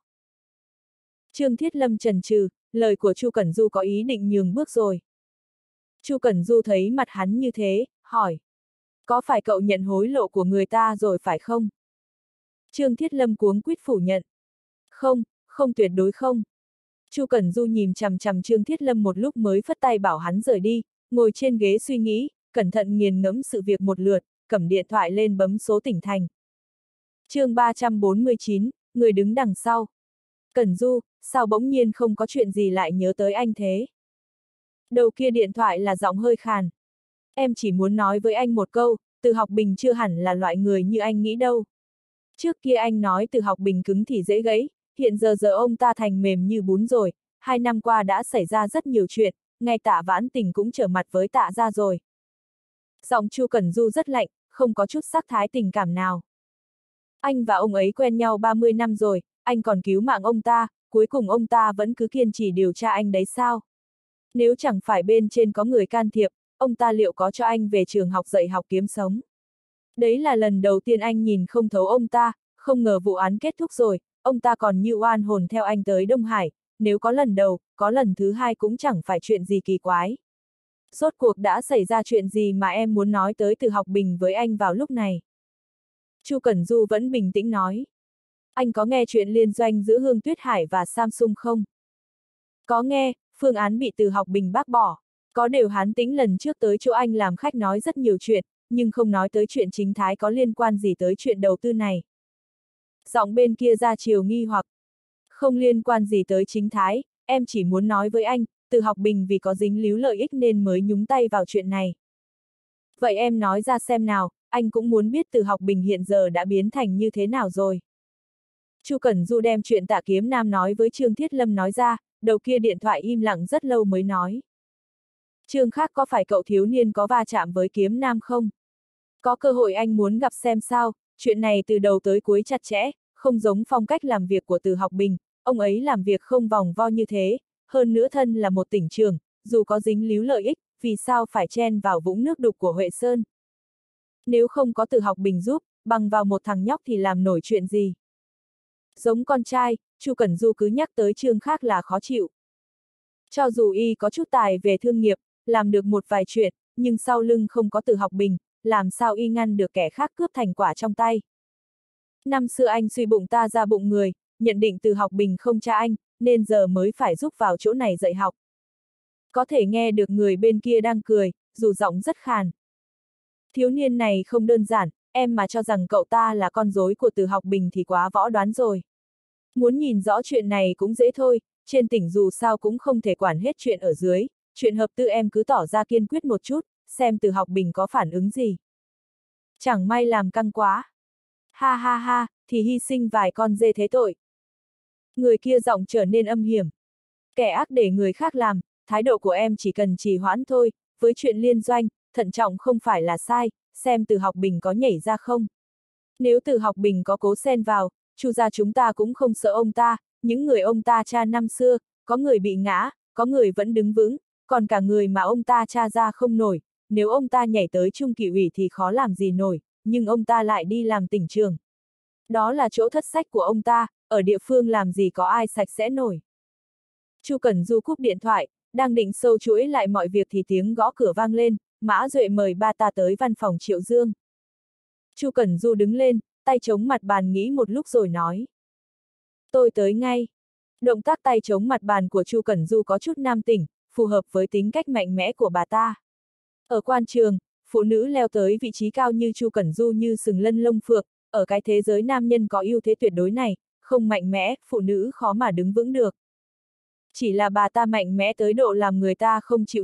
Trương Thiết Lâm chần chừ, lời của Chu Cẩn Du có ý định nhường bước rồi. Chu Cẩn Du thấy mặt hắn như thế, hỏi. Có phải cậu nhận hối lộ của người ta rồi phải không? Trương Thiết Lâm cuống quýt phủ nhận. Không, không tuyệt đối không. Chu Cẩn Du nhìn chằm chằm Trương Thiết Lâm một lúc mới phất tay bảo hắn rời đi, ngồi trên ghế suy nghĩ, cẩn thận nghiền ngẫm sự việc một lượt, cầm điện thoại lên bấm số tỉnh thành. Chương 349, người đứng đằng sau. Cẩn Du, sao bỗng nhiên không có chuyện gì lại nhớ tới anh thế? Đầu kia điện thoại là giọng hơi khàn. Em chỉ muốn nói với anh một câu, Từ Học Bình chưa hẳn là loại người như anh nghĩ đâu. Trước kia anh nói Từ Học Bình cứng thì dễ gãy, hiện giờ ông ta thành mềm như bún rồi, 2 năm qua đã xảy ra rất nhiều chuyện, ngay Tạ Vãn Tình cũng trở mặt với Tạ gia rồi. Giọng Chu Cẩn Du rất lạnh, không có chút sắc thái tình cảm nào. Anh và ông ấy quen nhau 30 năm rồi, anh còn cứu mạng ông ta, cuối cùng ông ta vẫn cứ kiên trì điều tra anh đấy sao? Nếu chẳng phải bên trên có người can thiệp, ông ta liệu có cho anh về trường học dạy học kiếm sống? Đấy là lần đầu tiên anh nhìn không thấu ông ta, không ngờ vụ án kết thúc rồi, ông ta còn như oan hồn theo anh tới Đông Hải, nếu có lần đầu, có lần thứ hai cũng chẳng phải chuyện gì kỳ quái. Rốt cuộc đã xảy ra chuyện gì mà em muốn nói tới Từ Học Bình với anh vào lúc này? Chu Cẩn Du vẫn bình tĩnh nói. Anh có nghe chuyện liên doanh giữa Hương Tuyết Hải và Samsung không? Có nghe, phương án bị Từ Học Bình bác bỏ. Có điều Hán Tĩnh lần trước tới chỗ anh làm khách nói rất nhiều chuyện, nhưng không nói tới chuyện chính thái có liên quan gì tới chuyện đầu tư này. Giọng bên kia ra chiều nghi hoặc. Không liên quan gì tới chính thái, em chỉ muốn nói với anh, Từ Học Bình vì có dính líu lợi ích nên mới nhúng tay vào chuyện này. Vậy em nói ra xem nào, anh cũng muốn biết Từ Học Bình hiện giờ đã biến thành như thế nào rồi. Chu Cẩn Du đem chuyện Tạ Kiếm Nam nói với Trương Thiết Lâm nói ra, đầu kia điện thoại im lặng rất lâu mới nói. Trương khác có phải cậu thiếu niên có va chạm với Kiếm Nam không? Có cơ hội anh muốn gặp xem sao, chuyện này từ đầu tới cuối chặt chẽ, không giống phong cách làm việc của Từ Học Bình, ông ấy làm việc không vòng vo như thế, hơn nữa thân là một tỉnh trưởng, dù có dính líu lợi ích, vì sao phải chen vào vũng nước đục của Huệ Sơn? Nếu không có Từ Học Bình giúp, bằng vào một thằng nhóc thì làm nổi chuyện gì? Giống con trai, Chu Cẩn Du cứ nhắc tới Trương khác là khó chịu. Cho dù y có chút tài về thương nghiệp, làm được một vài chuyện, nhưng sau lưng không có Từ Học Bình, làm sao y ngăn được kẻ khác cướp thành quả trong tay. Năm xưa anh suy bụng ta ra bụng người, nhận định Từ Học Bình không cha anh, nên giờ mới phải giúp vào chỗ này dạy học. Có thể nghe được người bên kia đang cười, dù giọng rất khàn. Thiếu niên này không đơn giản, em mà cho rằng cậu ta là con rối của Từ Học Bình thì quá võ đoán rồi. Muốn nhìn rõ chuyện này cũng dễ thôi, trên tỉnh dù sao cũng không thể quản hết chuyện ở dưới, chuyện hợp tư em cứ tỏ ra kiên quyết một chút, xem Từ Học Bình có phản ứng gì. Chẳng may làm căng quá. Ha ha ha, thì hy sinh vài con dê thế tội. Người kia giọng trở nên âm hiểm. Kẻ ác để người khác làm, thái độ của em chỉ cần trì hoãn thôi, với chuyện liên doanh, thận trọng không phải là sai, xem Từ Học Bình có nhảy ra không. Nếu Từ Học Bình có cố xen vào, Chu gia chúng ta cũng không sợ ông ta, những người ông ta cha năm xưa, có người bị ngã, có người vẫn đứng vững, còn cả người mà ông ta cha ra không nổi, nếu ông ta nhảy tới Trung Kỷ ủy thì khó làm gì nổi, nhưng ông ta lại đi làm tỉnh trưởng. Đó là chỗ thất sách của ông ta, ở địa phương làm gì có ai sạch sẽ nổi. Chu Cẩn Du cúp điện thoại, đang định sâu chuỗi lại mọi việc thì tiếng gõ cửa vang lên, Mã Duệ mời ba ta tới văn phòng Triệu Dương. Chu Cẩn Du đứng lên, tay chống mặt bàn nghĩ một lúc rồi nói. Tôi tới ngay. Động tác tay chống mặt bàn của Chu Cẩn Du có chút nam tỉnh, phù hợp với tính cách mạnh mẽ của bà ta. Ở quan trường, phụ nữ leo tới vị trí cao như Chu Cẩn Du như sừng lân lông phượng, ở cái thế giới nam nhân có ưu thế tuyệt đối này, không mạnh mẽ, phụ nữ khó mà đứng vững được. Chỉ là bà ta mạnh mẽ tới độ làm người ta không chịu nổi,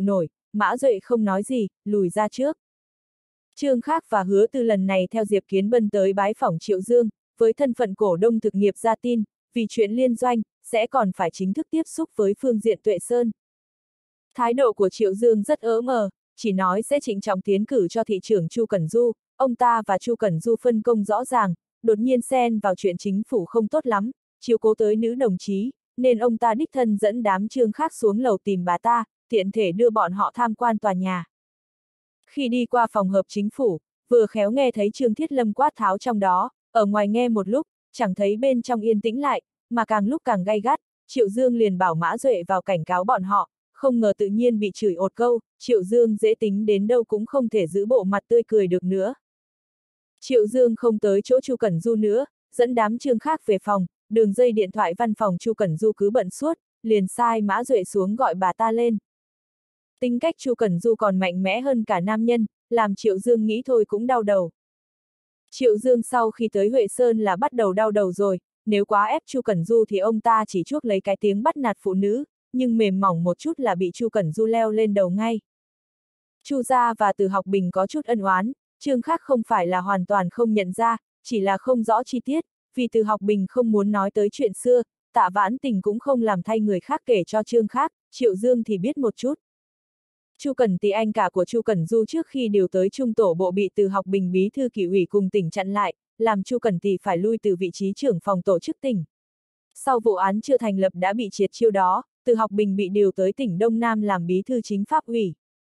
Mã Duệ không nói gì, lùi ra trước. Trương Khác và Hứa Tư lần này theo Diệp Kiến Bân tới bái phỏng Triệu Dương, với thân phận cổ đông thực nghiệp ra tin, vì chuyện liên doanh, sẽ còn phải chính thức tiếp xúc với phương diện Tuệ Sơn. Thái độ của Triệu Dương rất ớ mờ, chỉ nói sẽ trịnh trọng tiến cử cho thị trưởng Chu Cẩn Du, ông ta và Chu Cẩn Du phân công rõ ràng, đột nhiên xen vào chuyện chính phủ không tốt lắm, chiếu cố tới nữ đồng chí, nên ông ta đích thân dẫn đám Trương Khác xuống lầu tìm bà ta, tiện thể đưa bọn họ tham quan tòa nhà. Khi đi qua phòng họp chính phủ, vừa khéo nghe thấy Trương Thiết Lâm quát tháo trong đó, ở ngoài nghe một lúc, chẳng thấy bên trong yên tĩnh lại, mà càng lúc càng gay gắt, Triệu Dương liền bảo Mã Duệ vào cảnh cáo bọn họ, không ngờ tự nhiên bị chửi ột câu, Triệu Dương dễ tính đến đâu cũng không thể giữ bộ mặt tươi cười được nữa. Triệu Dương không tới chỗ Chu Cẩn Du nữa, dẫn đám Trương Khác về phòng, đường dây điện thoại văn phòng Chu Cẩn Du cứ bận suốt, liền sai Mã Duệ xuống gọi bà ta lên. Tính cách Chu Cẩn Du còn mạnh mẽ hơn cả nam nhân, làm Triệu Dương nghĩ thôi cũng đau đầu. Triệu Dương sau khi tới Huệ Sơn là bắt đầu đau đầu rồi, nếu quá ép Chu Cẩn Du thì ông ta chỉ chuốc lấy cái tiếng bắt nạt phụ nữ, nhưng mềm mỏng một chút là bị Chu Cẩn Du leo lên đầu ngay. Chu gia và Từ Học Bình có chút ân oán, Trương Khác không phải là hoàn toàn không nhận ra, chỉ là không rõ chi tiết, vì Từ Học Bình không muốn nói tới chuyện xưa, Tạ Vãn Tình cũng không làm thay người khác kể cho Trương Khác, Triệu Dương thì biết một chút. Chu Cẩn Tì anh cả của Chu Cẩn Du trước khi điều tới trung tổ bộ bị Từ Học Bình bí thư kỷ ủy cùng tỉnh chặn lại, làm Chu Cẩn Tì phải lui từ vị trí trưởng phòng tổ chức tỉnh. Sau vụ án chưa thành lập đã bị triệt chiêu đó, Từ Học Bình bị điều tới tỉnh Đông Nam làm bí thư chính pháp ủy.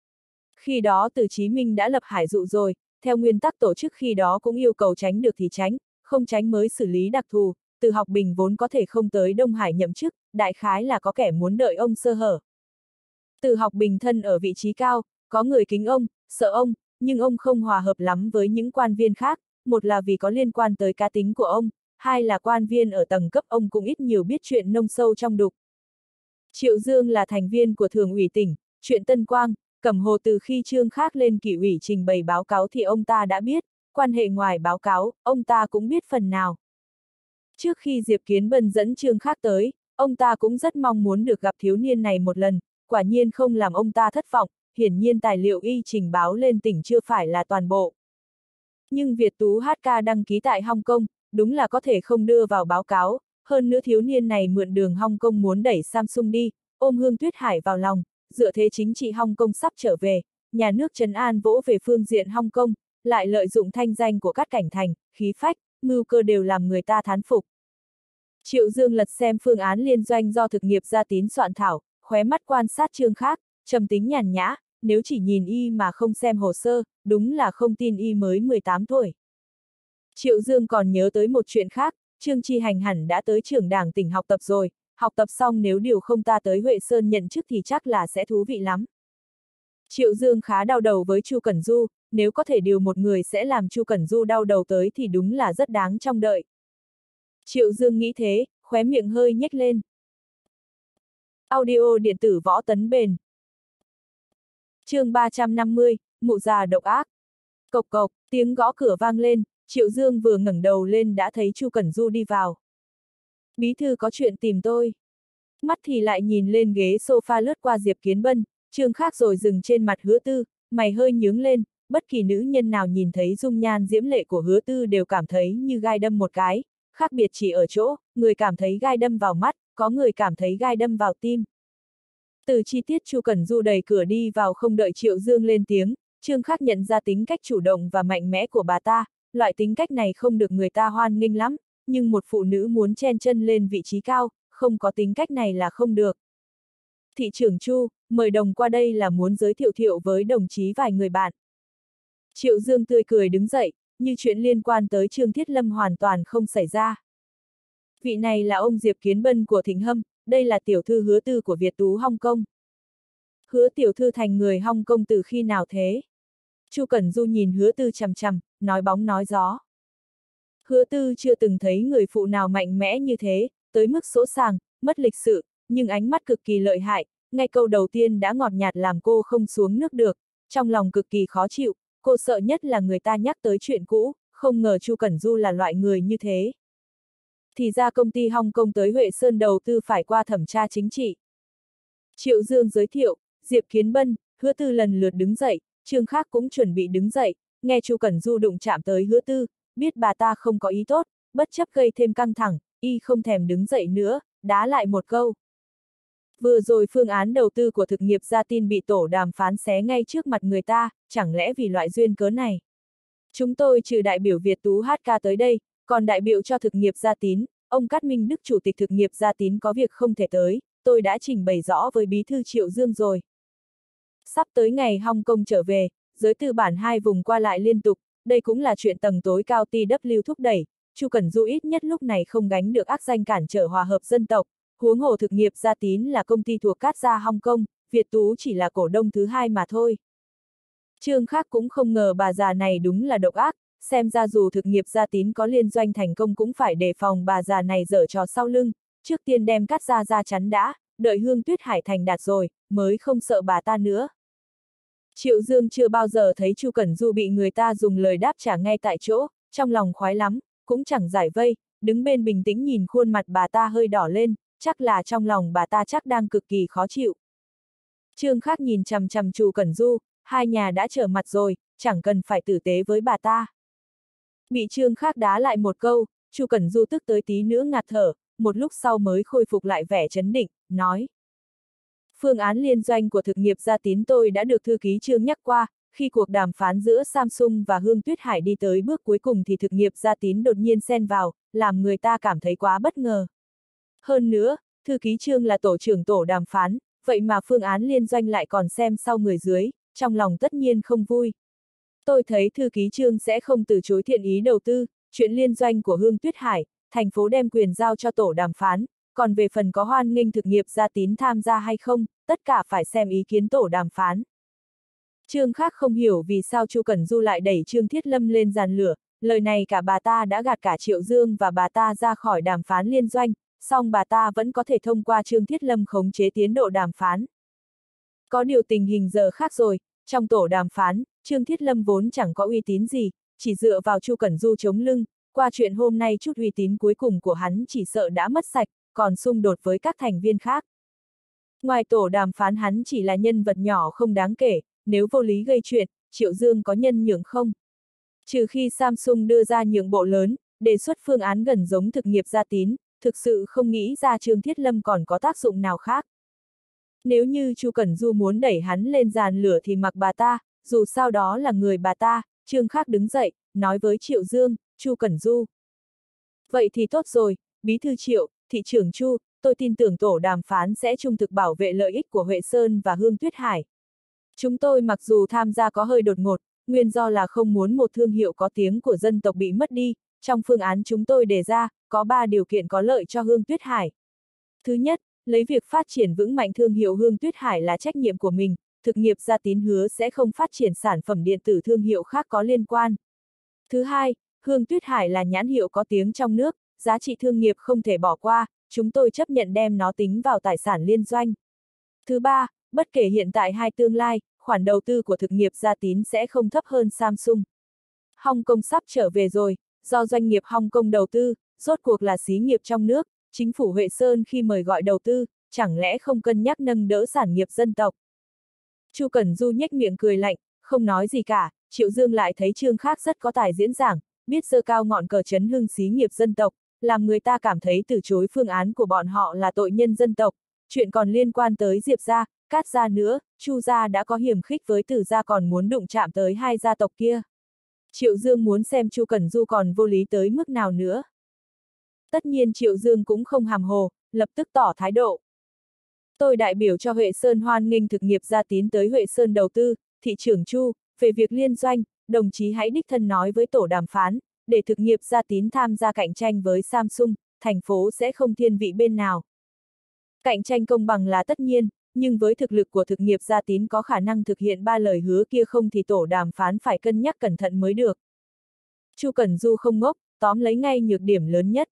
Khi đó Từ Chí Minh đã lập hải dụ rồi, theo nguyên tắc tổ chức khi đó cũng yêu cầu tránh được thì tránh, không tránh mới xử lý đặc thù, Từ Học Bình vốn có thể không tới Đông Hải nhậm chức, đại khái là có kẻ muốn đợi ông sơ hở. Từ Học Bình thân ở vị trí cao, có người kính ông, sợ ông, nhưng ông không hòa hợp lắm với những quan viên khác, một là vì có liên quan tới cá tính của ông, hai là quan viên ở tầng cấp ông cũng ít nhiều biết chuyện nông sâu trong đục. Triệu Dương là thành viên của Thường ủy tỉnh, chuyện Tân Quang, Cẩm Hồ từ khi Trương Khác lên kỷ ủy trình bày báo cáo thì ông ta đã biết, quan hệ ngoài báo cáo, ông ta cũng biết phần nào. Trước khi Diệp Kiến Bân dẫn Trương Khác tới, ông ta cũng rất mong muốn được gặp thiếu niên này một lần, quả nhiên không làm ông ta thất vọng, hiển nhiên tài liệu y trình báo lên tỉnh chưa phải là toàn bộ. Nhưng Việt Tú HK đăng ký tại Hong Kong, đúng là có thể không đưa vào báo cáo, hơn nữa thiếu niên này mượn đường Hong Kong muốn đẩy Samsung đi, ôm Hương Tuyết Hải vào lòng, dựa thế chính trị Hong Kong sắp trở về, nhà nước trấn an vỗ về phương diện Hong Kong, lại lợi dụng thanh danh của các cảnh thành, khí phách, mưu cơ đều làm người ta thán phục. Triệu Dương lật xem phương án liên doanh do thực nghiệp gia tín soạn thảo, khóe mắt quan sát Trương Khác, trầm tính nhàn nhã, nếu chỉ nhìn y mà không xem hồ sơ, đúng là không tin y mới 18 tuổi. Triệu Dương còn nhớ tới một chuyện khác, Trương Chi Hành hẳn đã tới trưởng đảng tỉnh học tập rồi, học tập xong nếu điều không ta tới Huệ Sơn nhận chức thì chắc là sẽ thú vị lắm. Triệu Dương khá đau đầu với Chu Cẩn Du, nếu có thể điều một người sẽ làm Chu Cẩn Du đau đầu tới thì đúng là rất đáng trông đợi. Triệu Dương nghĩ thế, khóe miệng hơi nhếch lên. Audio điện tử Võ Tấn Bền. Chương 350, mụ già độc ác. Cộc cộc, tiếng gõ cửa vang lên, Triệu Dương vừa ngẩng đầu lên đã thấy Chu Cẩn Du đi vào. Bí thư có chuyện tìm tôi. Mắt thì lại nhìn lên ghế sofa lướt qua Diệp Kiến Bân, Trương Khác rồi dừng trên mặt Hứa Tư, mày hơi nhướng lên, bất kỳ nữ nhân nào nhìn thấy dung nhan diễm lệ của Hứa Tư đều cảm thấy như gai đâm một cái, khác biệt chỉ ở chỗ, người cảm thấy gai đâm vào mắt, có người cảm thấy gai đâm vào tim. Từ chi tiết Chu Cẩn Du đẩy cửa đi vào không đợi Triệu Dương lên tiếng, Trương Khác nhận ra tính cách chủ động và mạnh mẽ của bà ta, loại tính cách này không được người ta hoan nghênh lắm, nhưng một phụ nữ muốn chen chân lên vị trí cao, không có tính cách này là không được. Thị trưởng Chu, mời đồng qua đây là muốn giới thiệu với đồng chí vài người bạn. Triệu Dương tươi cười đứng dậy, như chuyện liên quan tới Trương Thiết Lâm hoàn toàn không xảy ra. Vị này là ông Diệp Kiến Bân của Thịnh Hâm, đây là tiểu thư Hứa Tư của Việt Tú Hong Kong. Hứa tiểu thư thành người Hong Kong từ khi nào thế? Chu Cẩn Du nhìn Hứa Tư chằm chằm, nói bóng nói gió. Hứa Tư chưa từng thấy người phụ nào mạnh mẽ như thế, tới mức sỗ sàng, mất lịch sự, nhưng ánh mắt cực kỳ lợi hại, ngay câu đầu tiên đã ngọt nhạt làm cô không xuống nước được, trong lòng cực kỳ khó chịu, cô sợ nhất là người ta nhắc tới chuyện cũ, không ngờ Chu Cẩn Du là loại người như thế. Thì ra công ty Hong Kong tới Huệ Sơn đầu tư phải qua thẩm tra chính trị. Triệu Dương giới thiệu, Diệp Kiến Bân, Hứa Tư lần lượt đứng dậy, Trương Khác cũng chuẩn bị đứng dậy, nghe Chu Cẩn Du đụng chạm tới Hứa Tư, biết bà ta không có ý tốt, bất chấp gây thêm căng thẳng, y không thèm đứng dậy nữa, đá lại một câu. Vừa rồi phương án đầu tư của thực nghiệp Gia Tin bị tổ đàm phán xé ngay trước mặt người ta, chẳng lẽ vì loại duyên cớ này? Chúng tôi trừ đại biểu Việt Tú HK tới đây, còn đại biểu cho thực nghiệp Gia Tín, ông Cát Minh Đức chủ tịch thực nghiệp Gia Tín có việc không thể tới, tôi đã trình bày rõ với bí thư Triệu Dương rồi. Sắp tới ngày Hong Kong trở về, giới tư bản hai vùng qua lại liên tục, đây cũng là chuyện tầng tối cao TW thúc đẩy, Chu Cẩn Du ít nhất lúc này không gánh được ác danh cản trở hòa hợp dân tộc, huống hồ thực nghiệp Gia Tín là công ty thuộc Cát Gia Hong Kong, Việt Tú chỉ là cổ đông thứ hai mà thôi. Trương Khác cũng không ngờ bà già này đúng là độc ác, xem ra dù thực nghiệp Gia Tín có liên doanh thành công cũng phải đề phòng bà già này giở trò sau lưng, trước tiên đem Cát Gia ra chắn đã, đợi Hương Tuyết Hải thành đạt rồi, mới không sợ bà ta nữa. Triệu Dương chưa bao giờ thấy Chu Cẩn Du bị người ta dùng lời đáp trả ngay tại chỗ, trong lòng khoái lắm, cũng chẳng giải vây, đứng bên bình tĩnh nhìn khuôn mặt bà ta hơi đỏ lên, chắc là trong lòng bà ta chắc đang cực kỳ khó chịu. Trương Khác nhìn chằm chằm Chu Cẩn Du, hai nhà đã trở mặt rồi, chẳng cần phải tử tế với bà ta. Bị Trương Khác đá lại một câu, Chu Cẩn Du tức tới tí nữa ngạt thở, một lúc sau mới khôi phục lại vẻ trấn định, nói. Phương án liên doanh của thực nghiệp Gia Tín tôi đã được thư ký Trương nhắc qua, khi cuộc đàm phán giữa Samsung và Hương Tuyết Hải đi tới bước cuối cùng thì thực nghiệp Gia Tín đột nhiên xen vào, làm người ta cảm thấy quá bất ngờ. Hơn nữa, thư ký Trương là tổ trưởng tổ đàm phán, vậy mà phương án liên doanh lại còn xem sau người dưới, trong lòng tất nhiên không vui. Tôi thấy thư ký Trương sẽ không từ chối thiện ý đầu tư, chuyện liên doanh của Hương Tuyết Hải, thành phố đem quyền giao cho tổ đàm phán, còn về phần có hoan nghênh thực nghiệp Gia Tín tham gia hay không, tất cả phải xem ý kiến tổ đàm phán. Trương Khác không hiểu vì sao Chu Cẩn Du lại đẩy Trương Thiết Lâm lên giàn lửa, lời này cả bà ta đã gạt cả Triệu Dương và bà ta ra khỏi đàm phán liên doanh, song bà ta vẫn có thể thông qua Trương Thiết Lâm khống chế tiến độ đàm phán. Có điều tình hình giờ khác rồi, trong tổ đàm phán, Trương Thiết Lâm vốn chẳng có uy tín gì, chỉ dựa vào Chu Cẩn Du chống lưng, qua chuyện hôm nay chút uy tín cuối cùng của hắn chỉ sợ đã mất sạch, còn xung đột với các thành viên khác. Ngoài tổ đàm phán hắn chỉ là nhân vật nhỏ không đáng kể, nếu vô lý gây chuyện, Triệu Dương có nhân nhượng không? Trừ khi Samsung đưa ra nhượng bộ lớn, đề xuất phương án gần giống thực nghiệp Gia Tín, thực sự không nghĩ ra Trương Thiết Lâm còn có tác dụng nào khác. Nếu như Chu Cẩn Du muốn đẩy hắn lên giàn lửa thì mặc bà ta, dù sao đó là người bà ta, Trương Khác đứng dậy, nói với Triệu Dương, Chu Cẩn Du. Vậy thì tốt rồi, bí thư Triệu, thị trưởng Chu, tôi tin tưởng tổ đàm phán sẽ trung thực bảo vệ lợi ích của Huệ Sơn và Hương Tuyết Hải. Chúng tôi mặc dù tham gia có hơi đột ngột, nguyên do là không muốn một thương hiệu có tiếng của dân tộc bị mất đi, trong phương án chúng tôi đề ra, có 3 điều kiện có lợi cho Hương Tuyết Hải. Thứ nhất, lấy việc phát triển vững mạnh thương hiệu Hương Tuyết Hải là trách nhiệm của mình, thực nghiệp Gia Tín hứa sẽ không phát triển sản phẩm điện tử thương hiệu khác có liên quan. Thứ hai, Hương Tuyết Hải là nhãn hiệu có tiếng trong nước, giá trị thương nghiệp không thể bỏ qua, chúng tôi chấp nhận đem nó tính vào tài sản liên doanh. Thứ ba, bất kể hiện tại hay tương lai, khoản đầu tư của thực nghiệp Gia Tín sẽ không thấp hơn Samsung. Hong Kong sắp trở về rồi, do doanh nghiệp Hong Kong đầu tư, rốt cuộc là xí nghiệp trong nước, chính phủ Huệ Sơn khi mời gọi đầu tư, chẳng lẽ không cân nhắc nâng đỡ sản nghiệp dân tộc. Chu Cẩn Du nhếch miệng cười lạnh, không nói gì cả, Triệu Dương lại thấy Trương Khác rất có tài diễn giảng, biết giơ cao ngọn cờ chấn hưng xí nghiệp dân tộc, làm người ta cảm thấy từ chối phương án của bọn họ là tội nhân dân tộc, chuyện còn liên quan tới Diệp gia, Cát gia nữa, Chu gia đã có hiềm khích với Từ gia còn muốn đụng chạm tới hai gia tộc kia. Triệu Dương muốn xem Chu Cẩn Du còn vô lý tới mức nào nữa. Tất nhiên Triệu Dương cũng không hàm hồ, lập tức tỏ thái độ. Tôi đại biểu cho Huệ Sơn hoan nghênh thực nghiệp Gia Tín tới Huệ Sơn đầu tư, thị trưởng Chu, về việc liên doanh, đồng chí hãy đích thân nói với tổ đàm phán, để thực nghiệp Gia Tín tham gia cạnh tranh với Samsung, thành phố sẽ không thiên vị bên nào. Cạnh tranh công bằng là tất nhiên, nhưng với thực lực của thực nghiệp Gia Tín có khả năng thực hiện 3 lời hứa kia không thì tổ đàm phán phải cân nhắc cẩn thận mới được. Chu Cẩn Du không ngốc, tóm lấy ngay nhược điểm lớn nhất.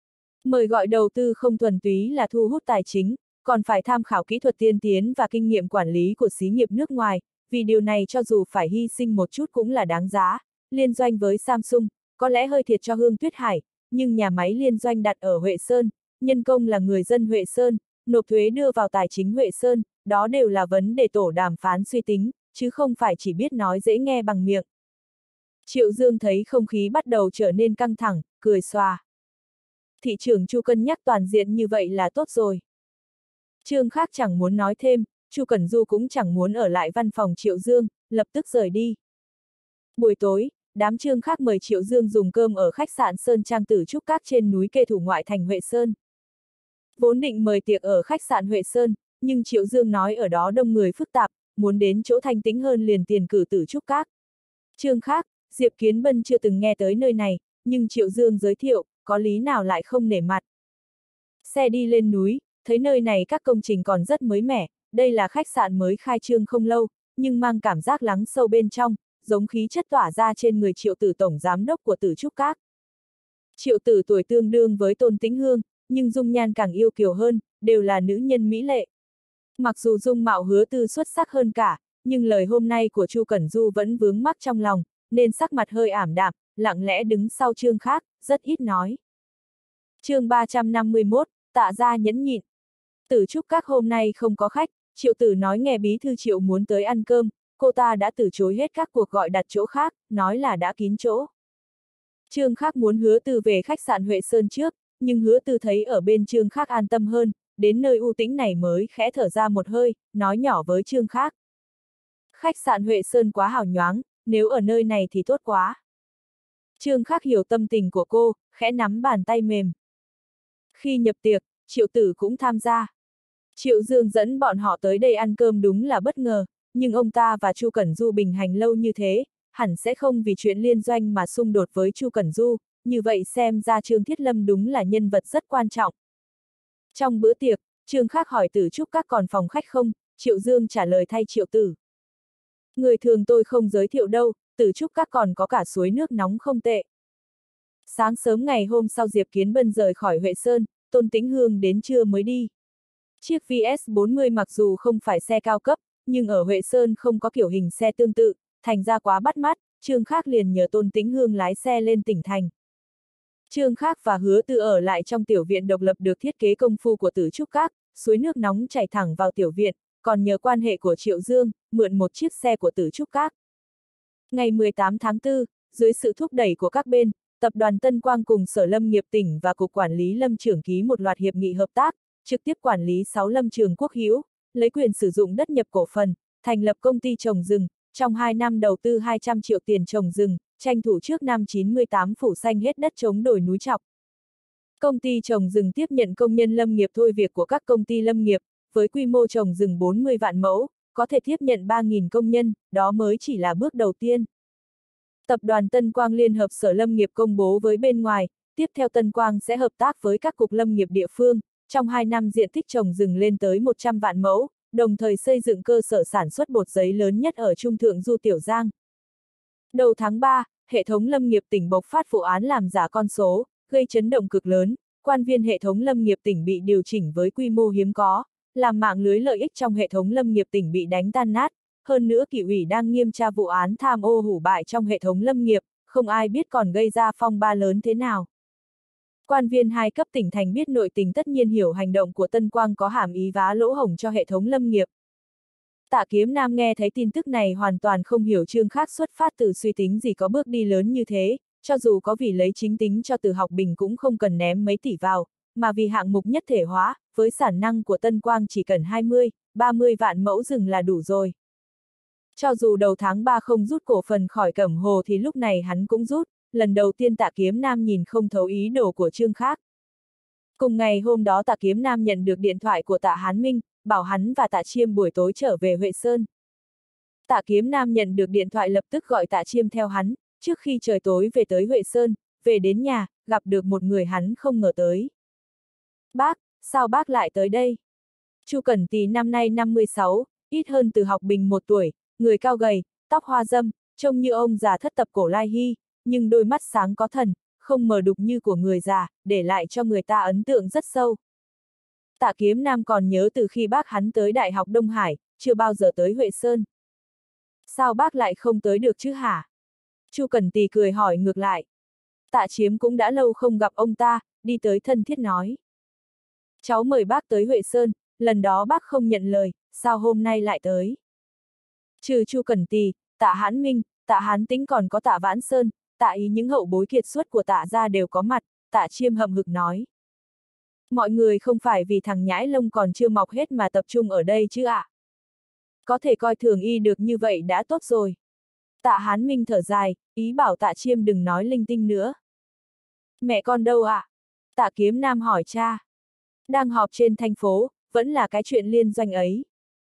Mời gọi đầu tư không thuần túy là thu hút tài chính, còn phải tham khảo kỹ thuật tiên tiến và kinh nghiệm quản lý của xí nghiệp nước ngoài, vì điều này cho dù phải hy sinh một chút cũng là đáng giá. Liên doanh với Samsung, có lẽ hơi thiệt cho Hương Tuyết Hải, nhưng nhà máy liên doanh đặt ở Huệ Sơn, nhân công là người dân Huệ Sơn, nộp thuế đưa vào tài chính Huệ Sơn, đó đều là vấn đề tổ đàm phán suy tính, chứ không phải chỉ biết nói dễ nghe bằng miệng. Triệu Dương thấy không khí bắt đầu trở nên căng thẳng, cười xòa. Thị trưởng Chu cân nhắc toàn diện như vậy là tốt rồi. Trương Khác chẳng muốn nói thêm, Chu Cẩn Du cũng chẳng muốn ở lại văn phòng Triệu Dương, lập tức rời đi. Buổi tối, đám Trương Khác mời Triệu Dương dùng cơm ở khách sạn Sơn Trang Tử Trúc Các trên núi Kê Thủ ngoại thành Huệ Sơn. Vốn định mời tiệc ở khách sạn Huệ Sơn, nhưng Triệu Dương nói ở đó đông người phức tạp, muốn đến chỗ thanh tĩnh hơn liền tiền cử Tử Trúc Các. Trương Khác, Diệp Kiến Bân chưa từng nghe tới nơi này, nhưng Triệu Dương giới thiệu, có lý nào lại không nể mặt. Xe đi lên núi, thấy nơi này các công trình còn rất mới mẻ, đây là khách sạn mới khai trương không lâu, nhưng mang cảm giác lắng sâu bên trong, giống khí chất tỏa ra trên người Triệu Tử tổng giám đốc của Tử Trúc Các. Triệu Tử tuổi tương đương với Tôn Tĩnh Hương, nhưng dung nhan càng yêu kiều hơn, đều là nữ nhân mỹ lệ. Mặc dù dung mạo Hứa Tư xuất sắc hơn cả, nhưng lời hôm nay của Chu Cẩn Du vẫn vướng mắc trong lòng, nên sắc mặt hơi ảm đạm, lặng lẽ đứng sau Trương Khác, rất ít nói. Chương 351, Tạ gia nhẫn nhịn. Tử Trúc Các hôm nay không có khách, Triệu Tử nói nghe bí thư Triệu muốn tới ăn cơm, cô ta đã từ chối hết các cuộc gọi đặt chỗ khác, nói là đã kín chỗ. Trương Khác muốn Hứa Tư về khách sạn Huệ Sơn trước, nhưng Hứa Tư thấy ở bên Trương Khác an tâm hơn, đến nơi u tĩnh này mới khẽ thở ra một hơi, nói nhỏ với Trương Khác. Khách sạn Huệ Sơn quá hào nhoáng, nếu ở nơi này thì tốt quá. Trương Khác hiểu tâm tình của cô, khẽ nắm bàn tay mềm. Khi nhập tiệc, Triệu Tử cũng tham gia. Triệu Dương dẫn bọn họ tới đây ăn cơm đúng là bất ngờ, nhưng ông ta và Chu Cẩn Du bình hành lâu như thế, hẳn sẽ không vì chuyện liên doanh mà xung đột với Chu Cẩn Du, như vậy xem ra Trương Thiết Lâm đúng là nhân vật rất quan trọng. Trong bữa tiệc, Trương Khác hỏi Tử Trúc Các còn phòng khách không, Triệu Dương trả lời thay Triệu Tử. Người thường tôi không giới thiệu đâu, Tử Trúc Các còn có cả suối nước nóng không tệ. Sáng sớm ngày hôm sau Diệp Kiến Bân rời khỏi Huệ Sơn, Tôn Tĩnh Hương đến trưa mới đi. Chiếc VS40 mặc dù không phải xe cao cấp, nhưng ở Huệ Sơn không có kiểu hình xe tương tự, thành ra quá bắt mắt, Trương Khác liền nhờ Tôn Tĩnh Hương lái xe lên tỉnh thành. Trương Khác và Hứa Tư ở lại trong tiểu viện độc lập được thiết kế công phu của Tử Trúc Các, suối nước nóng chảy thẳng vào tiểu viện, còn nhờ quan hệ của Triệu Dương, mượn một chiếc xe của Tử Trúc Các. Ngày 18 tháng 4, dưới sự thúc đẩy của các bên, Tập đoàn Tân Quang cùng Sở Lâm nghiệp tỉnh và Cục Quản lý Lâm trường ký một loạt hiệp nghị hợp tác, trực tiếp quản lý 6 lâm trường quốc hữu, lấy quyền sử dụng đất nhập cổ phần, thành lập công ty trồng rừng, trong 2 năm đầu tư 200 triệu tiền trồng rừng, tranh thủ trước năm 98 phủ xanh hết đất chống đổi núi trọc. Công ty trồng rừng tiếp nhận công nhân lâm nghiệp thôi việc của các công ty lâm nghiệp, với quy mô trồng rừng 40 vạn mẫu, có thể tiếp nhận 3.000 công nhân, đó mới chỉ là bước đầu tiên. Tập đoàn Tân Quang liên hợp Sở Lâm nghiệp công bố với bên ngoài, tiếp theo Tân Quang sẽ hợp tác với các cục lâm nghiệp địa phương, trong 2 năm diện tích trồng rừng lên tới 100 vạn mẫu, đồng thời xây dựng cơ sở sản xuất bột giấy lớn nhất ở Trung Thượng Du Tiểu Giang. Đầu tháng 3, hệ thống lâm nghiệp tỉnh bộc phát vụ án làm giả con số, gây chấn động cực lớn, quan viên hệ thống lâm nghiệp tỉnh bị điều chỉnh với quy mô hiếm có, làm mạng lưới lợi ích trong hệ thống lâm nghiệp tỉnh bị đánh tan nát. Hơn nữa Kỷ ủy đang nghiêm tra vụ án tham ô hủ bại trong hệ thống lâm nghiệp, không ai biết còn gây ra phong ba lớn thế nào. Quan viên 2 cấp tỉnh thành biết nội tình tất nhiên hiểu hành động của Tân Quang có hàm ý vá lỗ hổng cho hệ thống lâm nghiệp. Tạ Kiếm Nam nghe thấy tin tức này hoàn toàn không hiểu Trương Khác xuất phát từ suy tính gì có bước đi lớn như thế, cho dù có vì lấy chính tính cho Từ Học Bình cũng không cần ném mấy tỷ vào, mà vì hạng mục nhất thể hóa, với sản năng của Tân Quang chỉ cần 20, 30 vạn mẫu rừng là đủ rồi. Cho dù đầu tháng 3 không rút cổ phần khỏi Cẩm Hồ thì lúc này hắn cũng rút, lần đầu tiên Tạ Kiếm Nam nhìn không thấu ý đồ của Trương Khác. Cùng ngày hôm đó Tạ Kiếm Nam nhận được điện thoại của Tạ Hán Minh, bảo hắn và Tạ Chiêm buổi tối trở về Huệ Sơn. Tạ Kiếm Nam nhận được điện thoại lập tức gọi Tạ Chiêm theo hắn, trước khi trời tối về tới Huệ Sơn, về đến nhà, gặp được một người hắn không ngờ tới. Bác, sao bác lại tới đây? Chu Cẩn Tì năm nay 56, ít hơn Từ Học Bình 1 tuổi, người cao gầy, tóc hoa râm, trông như ông già thất tập cổ Lai Hy, nhưng đôi mắt sáng có thần, không mờ đục như của người già, để lại cho người ta ấn tượng rất sâu. Tạ Kiếm Nam còn nhớ từ khi bác hắn tới Đại học Đông Hải, chưa bao giờ tới Huệ Sơn. Sao bác lại không tới được chứ hả? Chu Cẩn Tì cười hỏi ngược lại. Tạ Chiếm cũng đã lâu không gặp ông ta, đi tới thân thiết nói. Cháu mời bác tới Huệ Sơn, lần đó bác không nhận lời, sao hôm nay lại tới? Trừ Chu Cẩn Tì, Tạ Hãn Minh, Tạ Hán Tĩnh còn có Tạ Vãn Sơn, Tạ Ý những hậu bối kiệt xuất của Tạ gia đều có mặt, Tạ Chiêm hậm hực nói. Mọi người không phải vì thằng nhãi lông còn chưa mọc hết mà tập trung ở đây chứ ạ? Có thể coi thường y được như vậy đã tốt rồi. Tạ Hán Minh thở dài, ý bảo Tạ Chiêm đừng nói linh tinh nữa. Mẹ con đâu ạ? Tạ Kiếm Nam hỏi cha. Đang họp trên thành phố, vẫn là cái chuyện liên doanh ấy.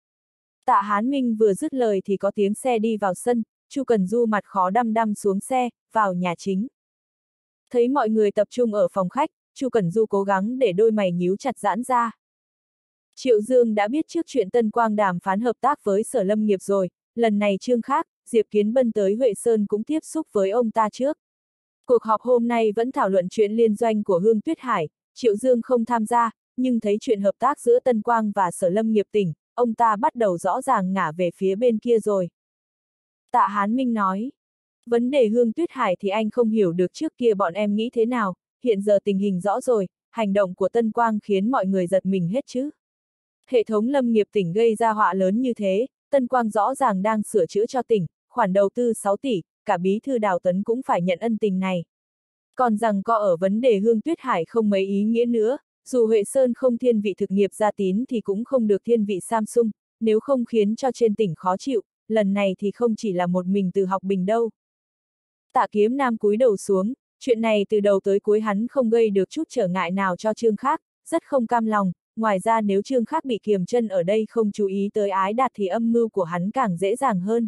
Tạ Hán Minh vừa dứt lời thì có tiếng xe đi vào sân, Chu Cần Du mặt khó đăm đăm xuống xe, vào nhà chính. Thấy mọi người tập trung ở phòng khách, Chu Cần Du cố gắng để đôi mày nhíu chặt giãn ra. Triệu Dương đã biết trước chuyện Tân Quang đàm phán hợp tác với Sở Lâm nghiệp rồi, lần này Trương Khác, Diệp Kiến Bân tới Huệ Sơn cũng tiếp xúc với ông ta trước. Cuộc họp hôm nay vẫn thảo luận chuyện liên doanh của Hương Tuyết Hải, Triệu Dương không tham gia, nhưng thấy chuyện hợp tác giữa Tân Quang và Sở Lâm nghiệp tỉnh, ông ta bắt đầu rõ ràng ngả về phía bên kia rồi. Tạ Hán Minh nói, vấn đề Hương Tuyết Hải thì anh không hiểu được trước kia bọn em nghĩ thế nào, hiện giờ tình hình rõ rồi, hành động của Tân Quang khiến mọi người giật mình hết chứ. Hệ thống lâm nghiệp tỉnh gây ra họa lớn như thế, Tân Quang rõ ràng đang sửa chữa cho tỉnh, khoản đầu tư 6 tỷ, cả bí thư Đào Tấn cũng phải nhận ân tình này. Còn rằng có ở vấn đề Hương Tuyết Hải không mấy ý nghĩa nữa, dù Huệ Sơn không thiên vị thực nghiệp gia tín thì cũng không được thiên vị Samsung, nếu không khiến cho trên tỉnh khó chịu, lần này thì không chỉ là một mình Từ Học Bình đâu. Tạ Kiếm Nam cúi đầu xuống, chuyện này từ đầu tới cuối hắn không gây được chút trở ngại nào cho Trương Khác, rất không cam lòng, ngoài ra nếu Trương Khác bị kiềm chân ở đây không chú ý tới Ái Đạt thì âm mưu của hắn càng dễ dàng hơn.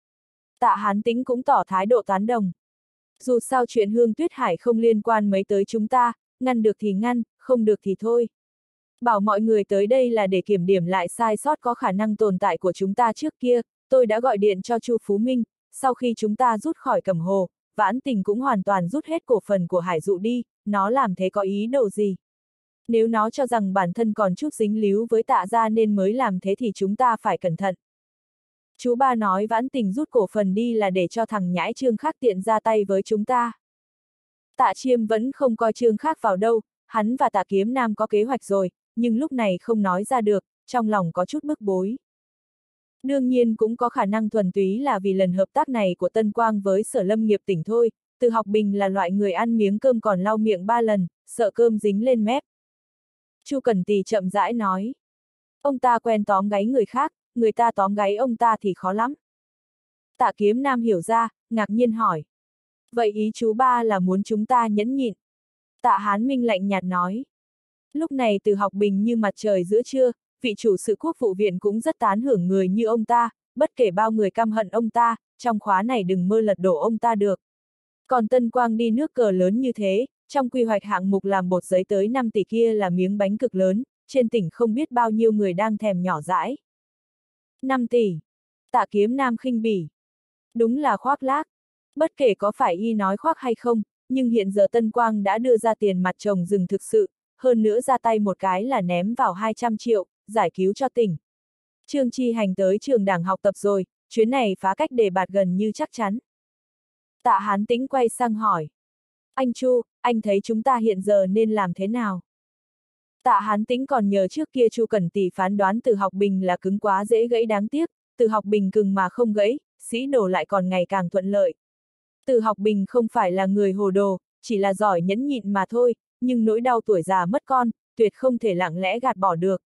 Tạ Hán Tĩnh cũng tỏ thái độ tán đồng. Dù sao chuyện Hương Tuyết Hải không liên quan mấy tới chúng ta, ngăn được thì ngăn, không được thì thôi. Bảo mọi người tới đây là để kiểm điểm lại sai sót có khả năng tồn tại của chúng ta trước kia, tôi đã gọi điện cho Chu Phú Minh, sau khi chúng ta rút khỏi Cẩm Hồ, Vãn Tình cũng hoàn toàn rút hết cổ phần của Hải Dụ đi, nó làm thế có ý đồ gì? Nếu nó cho rằng bản thân còn chút dính líu với Tạ gia nên mới làm thế thì chúng ta phải cẩn thận. Chú ba nói Vãn Tình rút cổ phần đi là để cho thằng nhãi Trương Khác tiện ra tay với chúng ta. Tạ Chiêm vẫn không coi Trương Khác vào đâu, hắn và Tạ Kiếm Nam có kế hoạch rồi, nhưng lúc này không nói ra được, trong lòng có chút bức bối. Đương nhiên cũng có khả năng thuần túy là vì lần hợp tác này của Tân Quang với Sở Lâm nghiệp tỉnh thôi, Từ Học Bình là loại người ăn miếng cơm còn lau miệng 3 lần, sợ cơm dính lên mép. Chu Cẩn Tì chậm rãi nói. Ông ta quen tóm gáy người khác, người ta tóm gáy ông ta thì khó lắm. Tạ Kiếm Nam hiểu ra, ngạc nhiên hỏi. Vậy ý chú ba là muốn chúng ta nhẫn nhịn? Tạ Hán Minh lạnh nhạt nói. Lúc này Từ Học Bình như mặt trời giữa trưa, vị chủ sự quốc vụ viện cũng rất tán hưởng người như ông ta, bất kể bao người căm hận ông ta, trong khóa này đừng mơ lật đổ ông ta được. Còn Tân Quang đi nước cờ lớn như thế, trong quy hoạch hạng mục làm bột giấy tới 5 tỷ kia là miếng bánh cực lớn, trên tỉnh không biết bao nhiêu người đang thèm nhỏ dãi. 5 tỷ. Tạ Kiếm Nam khinh bỉ. Đúng là khoác lác. Bất kể có phải y nói khoác hay không, nhưng hiện giờ Tân Quang đã đưa ra tiền mặt trồng rừng thực sự, hơn nữa ra tay một cái là ném vào 200 triệu, giải cứu cho tỉnh. Trương Chi Hành tới trường đảng học tập rồi, chuyến này phá cách đề bạt gần như chắc chắn. Tạ Hán Tĩnh quay sang hỏi. Anh Chu, anh thấy chúng ta hiện giờ nên làm thế nào? Tạ Hán Tĩnh còn nhờ trước kia Chu Cẩn Tì phán đoán Từ Học Bình là cứng quá dễ gãy đáng tiếc, Từ Học Bình cứng mà không gãy, sĩ đồ lại còn ngày càng thuận lợi. Từ Học Bình không phải là người hồ đồ, chỉ là giỏi nhẫn nhịn mà thôi, nhưng nỗi đau tuổi già mất con, tuyệt không thể lặng lẽ gạt bỏ được.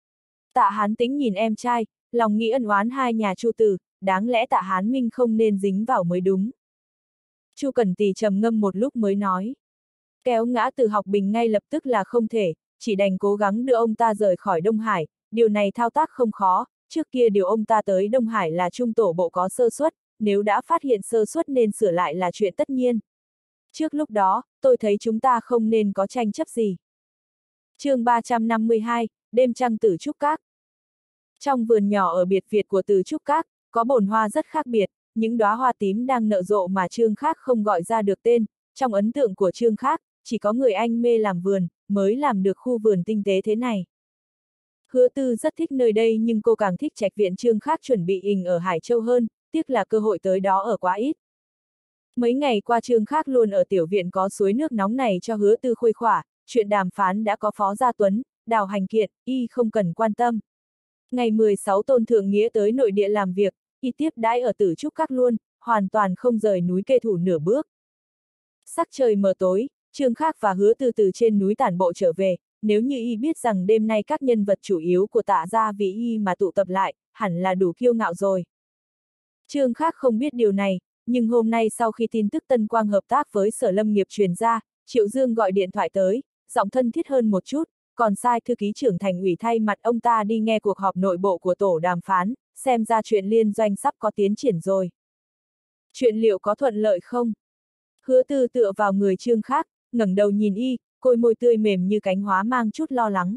Tạ Hán Tĩnh nhìn em trai, lòng nghĩ ân oán hai nhà Chu Từ, đáng lẽ Tạ Hán Minh không nên dính vào mới đúng. Chu Cẩn Tì trầm ngâm một lúc mới nói. Kéo ngã Từ Học Bình ngay lập tức là không thể, chỉ đành cố gắng đưa ông ta rời khỏi Đông Hải, điều này thao tác không khó, trước kia điều ông ta tới Đông Hải là trung tổ bộ có sơ suất, nếu đã phát hiện sơ suất nên sửa lại là chuyện tất nhiên. Trước lúc đó, tôi thấy chúng ta không nên có tranh chấp gì. chương 352, đêm trăng Tử Trúc Các. Trong vườn nhỏ ở biệt viện của Tử Trúc Các, có bồn hoa rất khác biệt, những đóa hoa tím đang nở rộ mà Trương Khác không gọi ra được tên, trong ấn tượng của Trương Khác, chỉ có người anh mê làm vườn, mới làm được khu vườn tinh tế thế này. Hứa Tư rất thích nơi đây nhưng cô càng thích trạch viện Trương Khác chuẩn bị in ở Hải Châu hơn, tiếc là cơ hội tới đó ở quá ít. Mấy ngày qua Trương Khác luôn ở tiểu viện có suối nước nóng này cho Hứa Tư khuây khỏa, chuyện đàm phán đã có Phó Gia Tuấn, Đào Hành kiện, y không cần quan tâm. Ngày 16 Tôn Thượng Nghĩa tới nội địa làm việc, y tiếp đãi ở Tử Trúc Các luôn, hoàn toàn không rời núi Kê Thủ nửa bước. Sắc trời mờ tối, Trương Khác và Hứa Tư từ trên núi tản bộ trở về, nếu như y biết rằng đêm nay các nhân vật chủ yếu của Tạ gia vì y mà tụ tập lại, hẳn là đủ kiêu ngạo rồi. Trương Khác không biết điều này, nhưng hôm nay sau khi tin tức Tân Quang hợp tác với Sở Lâm nghiệp truyền ra, Triệu Dương gọi điện thoại tới, giọng thân thiết hơn một chút, còn sai thư ký trưởng thành ủy thay mặt ông ta đi nghe cuộc họp nội bộ của tổ đàm phán, xem ra chuyện liên doanh sắp có tiến triển rồi. Chuyện liệu có thuận lợi không? Hứa Tư tựa vào người Trương Khác, ngẩng đầu nhìn y, côi môi tươi mềm như cánh hoa mang chút lo lắng.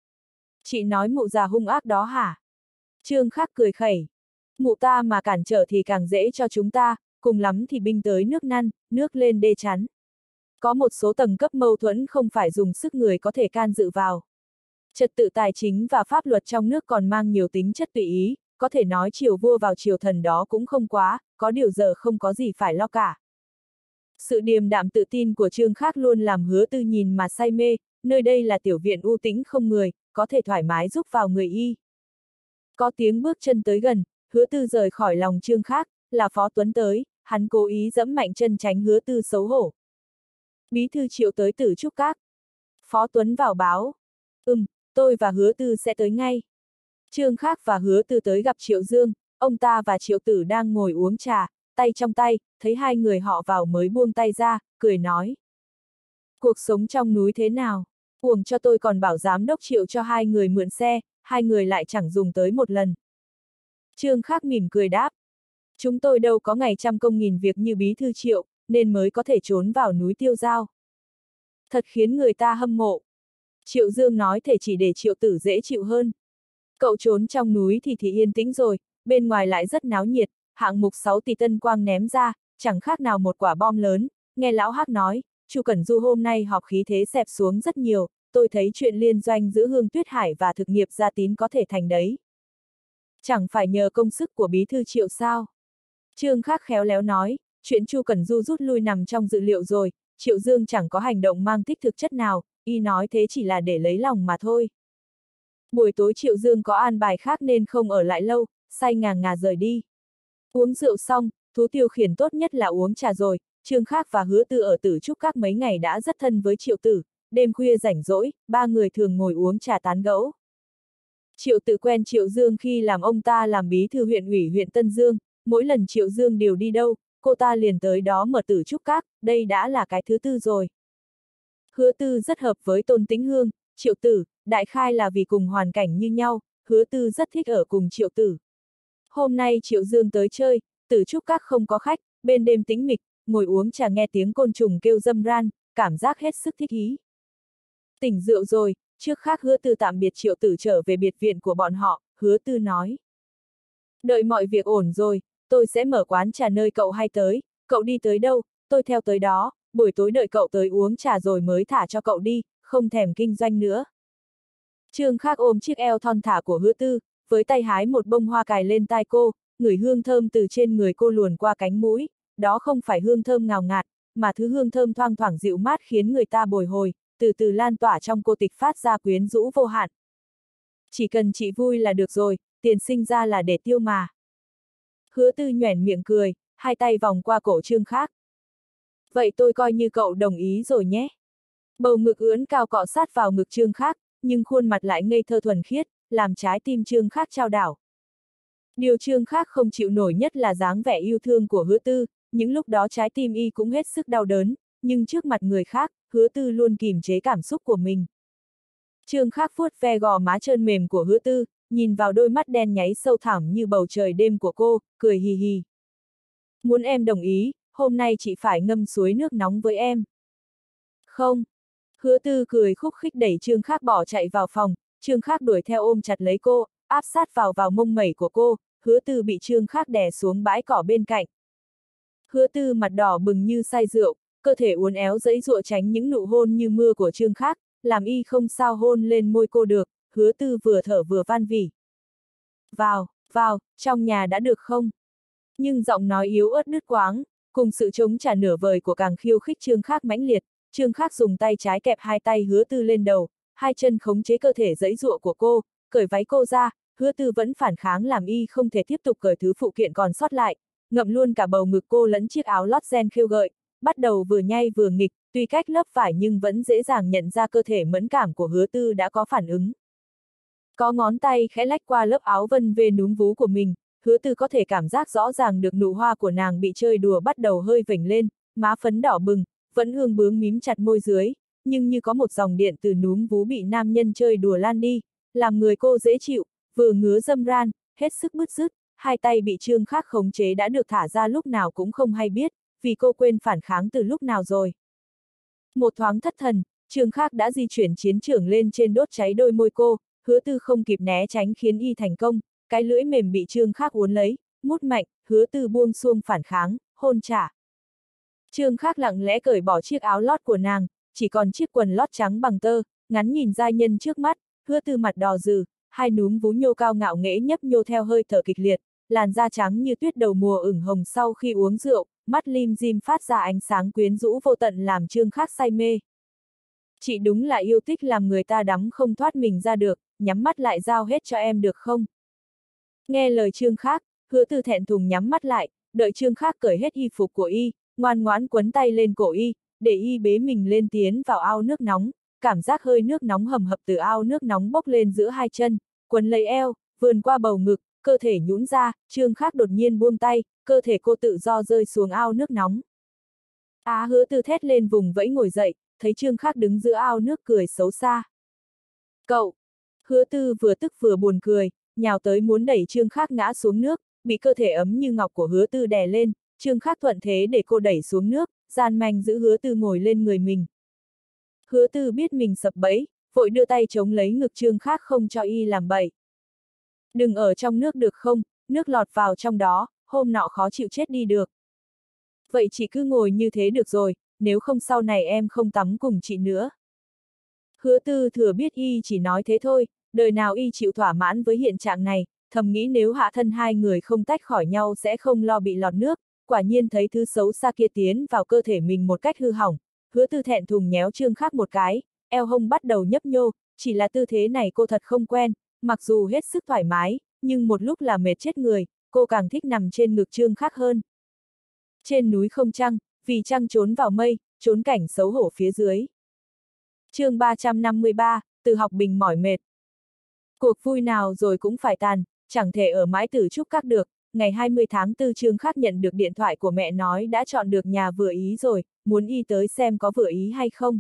Chị nói mụ già hung ác đó hả? Trương Khác cười khẩy. Mụ ta mà cản trở thì càng dễ cho chúng ta, cùng lắm thì binh tới nước năn, nước lên đê chắn. Có một số tầng cấp mâu thuẫn không phải dùng sức người có thể can dự vào. Trật tự tài chính và pháp luật trong nước còn mang nhiều tính chất tùy ý, có thể nói triều vua vào triều thần đó cũng không quá, có điều giờ không có gì phải lo cả. Sự điềm đạm tự tin của Trương Khác luôn làm Hứa Tư nhìn mà say mê, nơi đây là tiểu viện u tĩnh không người, có thể thoải mái giúp vào người y. Có tiếng bước chân tới gần, Hứa Tư rời khỏi lòng Trương Khác, là Phó Tuấn tới, hắn cố ý giẫm mạnh chân tránh Hứa Tư xấu hổ. Bí thư Triệu tới Tử Trúc Các. Phó Tuấn vào báo. Tôi và Hứa Tư sẽ tới ngay. Trương Khác và Hứa Tư tới gặp Triệu Dương, ông ta và Triệu Tử đang ngồi uống trà, tay trong tay, thấy hai người họ vào mới buông tay ra, cười nói. Cuộc sống trong núi thế nào? Uổng cho tôi còn bảo giám đốc Triệu cho hai người mượn xe, hai người lại chẳng dùng tới một lần. Trương Khác mỉm cười đáp. Chúng tôi đâu có ngày trăm công nghìn việc như bí thư Triệu, nên mới có thể trốn vào núi Tiêu Dao. Thật khiến người ta hâm mộ. Triệu Dương nói thể chỉ để Triệu Tử dễ chịu hơn. Cậu trốn trong núi thì yên tĩnh rồi, bên ngoài lại rất náo nhiệt, hạng mục 6 tỷ Tân Quang ném ra, chẳng khác nào một quả bom lớn, nghe lão Hắc nói, Chu Cẩn Du hôm nay họp khí thế xẹp xuống rất nhiều, tôi thấy chuyện liên doanh giữa Hương Tuyết Hải và thực nghiệp Gia Tín có thể thành đấy. Chẳng phải nhờ công sức của bí thư Triệu sao? Trương Khác khéo léo nói, chuyện Chu Cẩn Du rút lui nằm trong dự liệu rồi, Triệu Dương chẳng có hành động mang tích thực chất nào, y nói thế chỉ là để lấy lòng mà thôi. Buổi tối Triệu Dương có an bài khác nên không ở lại lâu, say ngà ngà rời đi. Uống rượu xong, thú tiêu khiển tốt nhất là uống trà rồi, Trương Khác và Hứa Tư ở Tử Trúc Các mấy ngày đã rất thân với Triệu Tử, đêm khuya rảnh rỗi, ba người thường ngồi uống trà tán gẫu. Triệu Tử quen Triệu Dương khi làm ông ta làm bí thư huyện ủy huyện Tân Dương, mỗi lần Triệu Dương đều đi đâu, cô ta liền tới đó mở Tử Trúc Các, đây đã là cái thứ tư rồi. Hứa Tư rất hợp với Tôn Tĩnh Hương, Triệu Tử, đại khai là vì cùng hoàn cảnh như nhau, Hứa Tư rất thích ở cùng Triệu Tử. Hôm nay Triệu Dương tới chơi, Tử Trúc Các không có khách, bên đêm tĩnh mịch, ngồi uống trà nghe tiếng côn trùng kêu râm ran, cảm giác hết sức thích ý. Tỉnh rượu rồi, trước khác Hứa Tư tạm biệt Triệu Tử trở về biệt viện của bọn họ, Hứa Tư nói. Đợi mọi việc ổn rồi, tôi sẽ mở quán trà nơi cậu hay tới, cậu đi tới đâu, tôi theo tới đó, buổi tối đợi cậu tới uống trà rồi mới thả cho cậu đi, không thèm kinh doanh nữa. Trương Khác ôm chiếc eo thon thả của Hứa Tư, với tay hái một bông hoa cài lên tai cô, ngửi hương thơm từ trên người cô luồn qua cánh mũi, đó không phải hương thơm ngào ngạt, mà thứ hương thơm thoang thoảng dịu mát khiến người ta bồi hồi, từ từ lan tỏa trong cô tịch phát ra quyến rũ vô hạn. Chỉ cần chị vui là được rồi, tiền sinh ra là để tiêu mà. Hứa Tư nhoẻn miệng cười, hai tay vòng qua cổ Trương Khác. Vậy tôi coi như cậu đồng ý rồi nhé. Bầu ngực ưỡn cao cọ sát vào ngực Trương Khác, nhưng khuôn mặt lại ngây thơ thuần khiết, làm trái tim Trương Khác chao đảo. Điều Trương Khác không chịu nổi nhất là dáng vẻ yêu thương của Hứa Tư, những lúc đó trái tim y cũng hết sức đau đớn, nhưng trước mặt người khác, Hứa Tư luôn kìm chế cảm xúc của mình. Trương Khác vuốt ve gò má trơn mềm của Hứa Tư, nhìn vào đôi mắt đen nháy sâu thẳm như bầu trời đêm của cô, cười hì hì. Muốn em đồng ý, hôm nay chị phải ngâm suối nước nóng với em. Không. Hứa Tư cười khúc khích đẩy Trương Khác bỏ chạy vào phòng, Trương Khác đuổi theo ôm chặt lấy cô, áp sát vào mông mẩy của cô, Hứa Tư bị Trương Khác đè xuống bãi cỏ bên cạnh. Hứa Tư mặt đỏ bừng như say rượu, cơ thể uốn éo giãy giụa tránh những nụ hôn như mưa của Trương Khác, làm y không sao hôn lên môi cô được, Hứa Tư vừa thở vừa van vỉ. Vào, trong nhà đã được không? Nhưng giọng nói yếu ớt đứt quáng, cùng sự chống trả nửa vời của càng khiêu khích Trương Khác mãnh liệt, Trương Khác dùng tay trái kẹp hai tay Hứa Tư lên đầu, hai chân khống chế cơ thể giãy giụa của cô, cởi váy cô ra, Hứa Tư vẫn phản kháng làm y không thể tiếp tục cởi thứ phụ kiện còn sót lại, ngậm luôn cả bầu ngực cô lẫn chiếc áo lót ren khêu gợi, bắt đầu vừa nhai vừa nghịch, tuy cách lớp vải nhưng vẫn dễ dàng nhận ra cơ thể mẫn cảm của Hứa Tư đã có phản ứng. Có ngón tay khẽ lách qua lớp áo vân về núm vú của mình, Hứa Tư có thể cảm giác rõ ràng được nụ hoa của nàng bị chơi đùa bắt đầu hơi vểnh lên, má phấn đỏ bừng, vẫn ương bướng mím chặt môi dưới, nhưng như có một dòng điện từ núm vú bị nam nhân chơi đùa lan đi, làm người cô dễ chịu, vừa ngứa dâm ran, hết sức bứt rứt, hai tay bị Trương Khắc khống chế đã được thả ra lúc nào cũng không hay biết, vì cô quên phản kháng từ lúc nào rồi. Một thoáng thất thần, Trương Khắc đã di chuyển chiến trường lên trên đốt cháy đôi môi cô, Hứa Tư không kịp né tránh khiến y thành công, cái lưỡi mềm bị Trương Khắc uốn lấy, mút mạnh, Hứa Tư buông xuông phản kháng, hôn trả. Trương Khắc lặng lẽ cởi bỏ chiếc áo lót của nàng, chỉ còn chiếc quần lót trắng bằng tơ, ngắn nhìn giai nhân trước mắt, Hứa Tư mặt đỏ rừ, hai núm vú nhô cao ngạo nghễ nhấp nhô theo hơi thở kịch liệt, làn da trắng như tuyết đầu mùa ửng hồng sau khi uống rượu, mắt lim dim phát ra ánh sáng quyến rũ vô tận làm Trương Khắc say mê. Chị đúng là yêu thích làm người ta đắm không thoát mình ra được, nhắm mắt lại giao hết cho em được không? Nghe lời Trương Khắc, Hứa Tư thẹn thùng nhắm mắt lại, đợi Trương Khắc cởi hết y phục của y, ngoan ngoãn quấn tay lên cổ y, để y bế mình lên tiến vào ao nước nóng, cảm giác hơi nước nóng hầm hập từ ao nước nóng bốc lên giữa hai chân, quấn lấy eo, vườn qua bầu ngực, cơ thể nhũn ra, Trương Khắc đột nhiên buông tay, cơ thể cô tự do rơi xuống ao nước nóng. Hứa Tư thét lên vùng vẫy ngồi dậy, thấy Trương Khắc đứng giữa ao nước cười xấu xa. Cậu! Hứa Tư vừa tức vừa buồn cười, nhào tới muốn đẩy Trương Khắc ngã xuống nước, bị cơ thể ấm như ngọc của Hứa Tư đè lên, Trương Khắc thuận thế để cô đẩy xuống nước, gian manh giữ Hứa Tư ngồi lên người mình. Hứa Tư biết mình sập bẫy, vội đưa tay chống lấy ngực Trương Khắc không cho y làm bậy. Đừng ở trong nước được không, nước lọt vào trong đó, hôm nọ khó chịu chết đi được. Vậy chị cứ ngồi như thế được rồi, nếu không sau này em không tắm cùng chị nữa. Hứa Tư thừa biết y chỉ nói thế thôi, đời nào y chịu thỏa mãn với hiện trạng này, thầm nghĩ nếu hạ thân hai người không tách khỏi nhau sẽ không lo bị lọt nước, quả nhiên thấy thứ xấu xa kia tiến vào cơ thể mình một cách hư hỏng. Hứa Tư thẹn thùng nhéo Trương Khắc một cái, eo hông bắt đầu nhấp nhô, chỉ là tư thế này cô thật không quen, mặc dù hết sức thoải mái, nhưng một lúc là mệt chết người, cô càng thích nằm trên ngực Trương Khắc hơn. Trên núi không trăng, vì trăng trốn vào mây, trốn cảnh xấu hổ phía dưới. Chương 353, từ học bình mỏi mệt. Cuộc vui nào rồi cũng phải tàn, chẳng thể ở mãi tử trúc các được. Ngày 20 tháng 4 Trương Khắc nhận được điện thoại của mẹ nói đã chọn được nhà vừa ý rồi, muốn y tới xem có vừa ý hay không.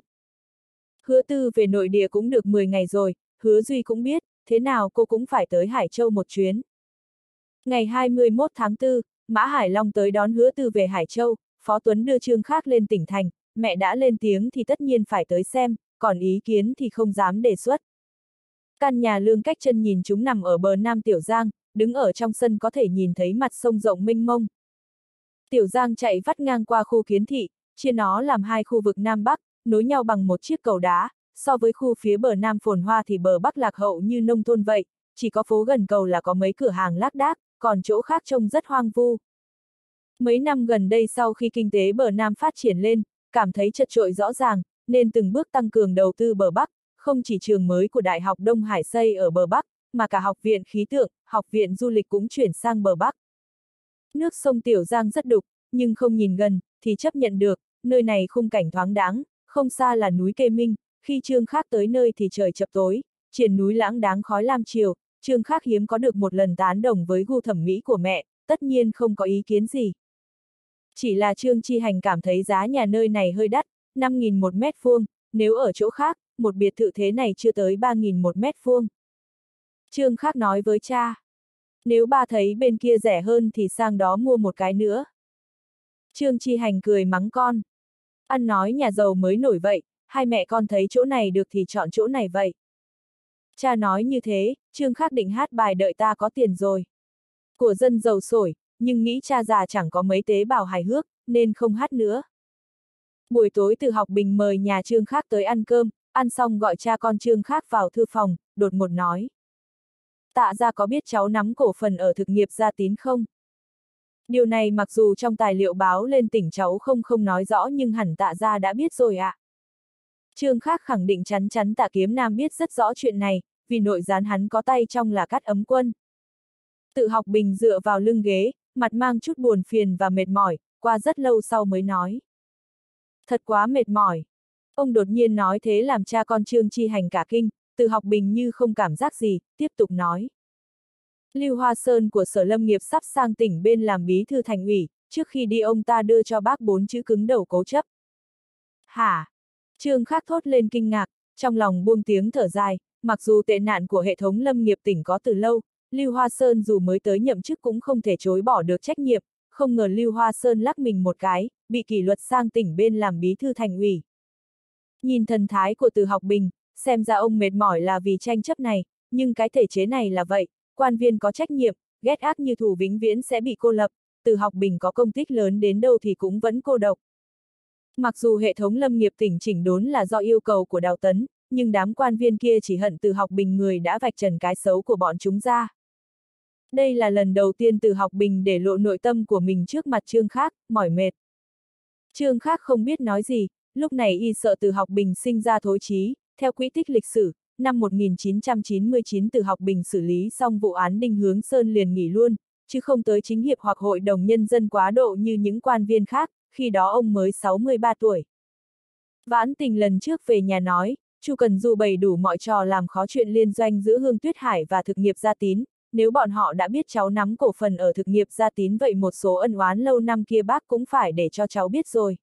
Hứa Tư về nội địa cũng được 10 ngày rồi, Hứa Duy cũng biết, thế nào cô cũng phải tới Hải Châu một chuyến. Ngày 21 tháng 4, Mã Hải Long tới đón Hứa Tư về Hải Châu, Phó Tuấn đưa Trương Khắc lên tỉnh thành, mẹ đã lên tiếng thì tất nhiên phải tới xem, còn ý kiến thì không dám đề xuất. Căn nhà Lương cách chân nhìn chúng nằm ở bờ Nam Tiểu Giang, đứng ở trong sân có thể nhìn thấy mặt sông rộng mênh mông. Tiểu Giang chạy vắt ngang qua khu Kiến Thị, chia nó làm hai khu vực Nam Bắc, nối nhau bằng một chiếc cầu đá, so với khu phía bờ Nam phồn hoa thì bờ Bắc lạc hậu như nông thôn vậy, chỉ có phố gần cầu là có mấy cửa hàng lác đác, còn chỗ khác trông rất hoang vu. Mấy năm gần đây sau khi kinh tế bờ Nam phát triển lên, cảm thấy chật chội rõ ràng, nên từng bước tăng cường đầu tư bờ Bắc, không chỉ trường mới của Đại học Đông Hải xây ở bờ Bắc, mà cả học viện khí tượng, học viện du lịch cũng chuyển sang bờ Bắc. Nước sông Tiểu Giang rất đục, nhưng không nhìn gần, thì chấp nhận được, nơi này khung cảnh thoáng đáng, không xa là núi Kê Minh, khi Trương Khắc tới nơi thì trời chập tối, triền núi lãng đáng khói lam chiều, Trương Khắc hiếm có được một lần tán đồng với gu thẩm mỹ của mẹ, tất nhiên không có ý kiến gì. Chỉ là Trương Chi Hành cảm thấy giá nhà nơi này hơi đắt, 5.000 một mét vuông, nếu ở chỗ khác, một biệt thự thế này chưa tới 3.000 một mét vuông. Trương Khắc nói với cha, nếu ba thấy bên kia rẻ hơn thì sang đó mua một cái nữa. Trương Chi Hành cười mắng con, ăn nói nhà giàu mới nổi vậy, hai mẹ con thấy chỗ này được thì chọn chỗ này vậy. Cha nói như thế, Trương Khắc định hát bài đợi ta có tiền rồi. Của dân giàu sổi, nhưng nghĩ cha già chẳng có mấy tế bào hài hước, nên không hát nữa. Buổi tối Từ Học Bình mời nhà Trương Khắc tới ăn cơm, ăn xong gọi cha con Trương Khắc vào thư phòng, đột ngột nói. Tạ gia có biết cháu nắm cổ phần ở thực nghiệp Gia Tín không? Điều này mặc dù trong tài liệu báo lên tỉnh cháu không nói rõ nhưng hẳn Tạ gia đã biết rồi ạ. Trương Khắc khẳng định chắn Tạ Kiếm Nam biết rất rõ chuyện này, vì nội gián hắn có tay trong là Cát Ấm Quân. Tự Học Bình dựa vào lưng ghế, mặt mang chút buồn phiền và mệt mỏi, qua rất lâu sau mới nói. Thật quá mệt mỏi. Ông đột nhiên nói thế làm cha con Trương Chi Hành cả kinh, Tự Học Bình như không cảm giác gì, tiếp tục nói. Lưu Hoa Sơn của Sở Lâm nghiệp sắp sang tỉnh bên làm bí thư thành ủy, trước khi đi ông ta đưa cho bác 4 chữ cứng đầu cố chấp. Hả? Trương Khắc thốt lên kinh ngạc, trong lòng buông tiếng thở dài, mặc dù tệ nạn của hệ thống lâm nghiệp tỉnh có từ lâu, Lưu Hoa Sơn dù mới tới nhậm chức cũng không thể chối bỏ được trách nhiệm, không ngờ Lưu Hoa Sơn lắc mình một cái, bị kỷ luật sang tỉnh bên làm bí thư thành ủy. Nhìn thần thái của Từ Học Bình, xem ra ông mệt mỏi là vì tranh chấp này, nhưng cái thể chế này là vậy, quan viên có trách nhiệm, ghét ác như thù vĩnh viễn sẽ bị cô lập, Từ Học Bình có công tích lớn đến đâu thì cũng vẫn cô độc. Mặc dù hệ thống lâm nghiệp tỉnh chỉnh đốn là do yêu cầu của Đào Tấn, nhưng đám quan viên kia chỉ hận Từ Học Bình người đã vạch trần cái xấu của bọn chúng ra. Đây là lần đầu tiên Từ Học Bình để lộ nội tâm của mình trước mặt Trương Khắc, mỏi mệt. Trương Khắc không biết nói gì, lúc này y sợ Từ Học Bình sinh ra thối chí, theo quỹ tích lịch sử, năm 1999 Từ Học Bình xử lý xong vụ án Đinh Hướng Sơn liền nghỉ luôn, chứ không tới chính hiệp hoặc hội đồng nhân dân quá độ như những quan viên khác, khi đó ông mới 63 tuổi. Vãn Tình lần trước về nhà nói, Chu Cần Du bày đủ mọi trò làm khó chuyện liên doanh giữa Hương Tuyết Hải và Thực nghiệp Gia Tín, nếu bọn họ đã biết cháu nắm cổ phần ở Thực nghiệp Gia Tín vậy một số ân oán lâu năm kia bác cũng phải để cho cháu biết rồi.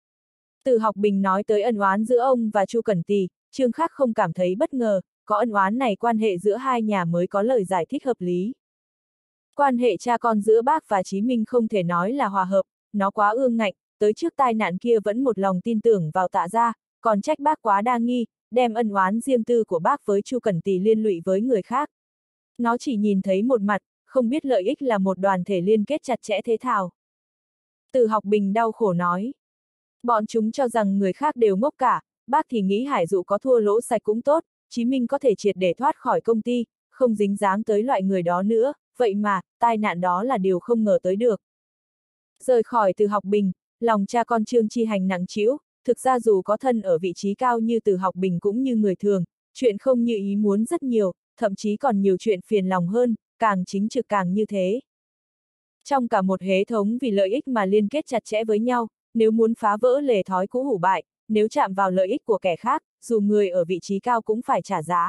Từ Học Bình nói tới ân oán giữa ông và Chu Cẩn Tì, Trương Khắc không cảm thấy bất ngờ, có ân oán này quan hệ giữa hai nhà mới có lời giải thích hợp lý. Quan hệ cha con giữa bác và Chí Minh không thể nói là hòa hợp, nó quá ương ngạnh, tới trước tai nạn kia vẫn một lòng tin tưởng vào Tạ gia, còn trách bác quá đa nghi, đem ân oán riêng tư của bác với Chu Cẩn Tì liên lụy với người khác. Nó chỉ nhìn thấy một mặt, không biết lợi ích là một đoàn thể liên kết chặt chẽ thế thào. Từ Học Bình đau khổ nói. Bọn chúng cho rằng người khác đều ngốc cả, bác thì nghĩ Hải Dụ có thua lỗ sạch cũng tốt, Chí Minh có thể triệt để thoát khỏi công ty, không dính dáng tới loại người đó nữa, vậy mà, tai nạn đó là điều không ngờ tới được. Rời khỏi Từ Học Bình, lòng cha con Trương Chi Hành nặng trĩu, thực ra dù có thân ở vị trí cao như Từ Học Bình cũng như người thường, chuyện không như ý muốn rất nhiều, thậm chí còn nhiều chuyện phiền lòng hơn, càng chính trực càng như thế. Trong cả một hệ thống vì lợi ích mà liên kết chặt chẽ với nhau, nếu muốn phá vỡ lề thói cũ hủ bại, nếu chạm vào lợi ích của kẻ khác, dù người ở vị trí cao cũng phải trả giá.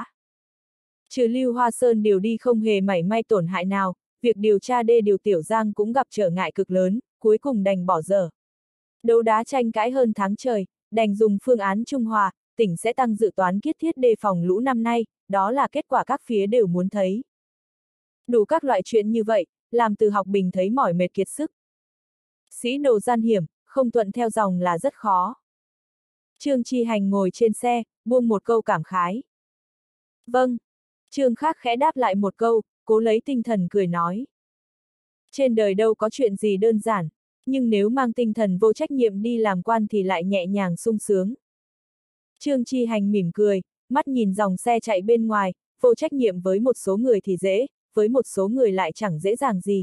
Trừ Lưu Hoa Sơn điều đi không hề mảy may tổn hại nào, việc điều tra đê điều Tiểu Giang cũng gặp trở ngại cực lớn, cuối cùng đành bỏ dở. Đấu đá tranh cãi hơn tháng trời, đành dùng phương án trung hòa, tỉnh sẽ tăng dự toán kiết thiết đề phòng lũ năm nay, đó là kết quả các phía đều muốn thấy. Đủ các loại chuyện như vậy, làm Từ Học Bình thấy mỏi mệt kiệt sức. Sĩ đồ gian hiểm, không thuận theo dòng là rất khó. Trương Chi Hành ngồi trên xe, buông một câu cảm khái. Vâng. Trương Khắc khẽ đáp lại một câu, cố lấy tinh thần cười nói. Trên đời đâu có chuyện gì đơn giản, nhưng nếu mang tinh thần vô trách nhiệm đi làm quan thì lại nhẹ nhàng sung sướng. Trương Chi Hành mỉm cười, mắt nhìn dòng xe chạy bên ngoài, vô trách nhiệm với một số người thì dễ, với một số người lại chẳng dễ dàng gì.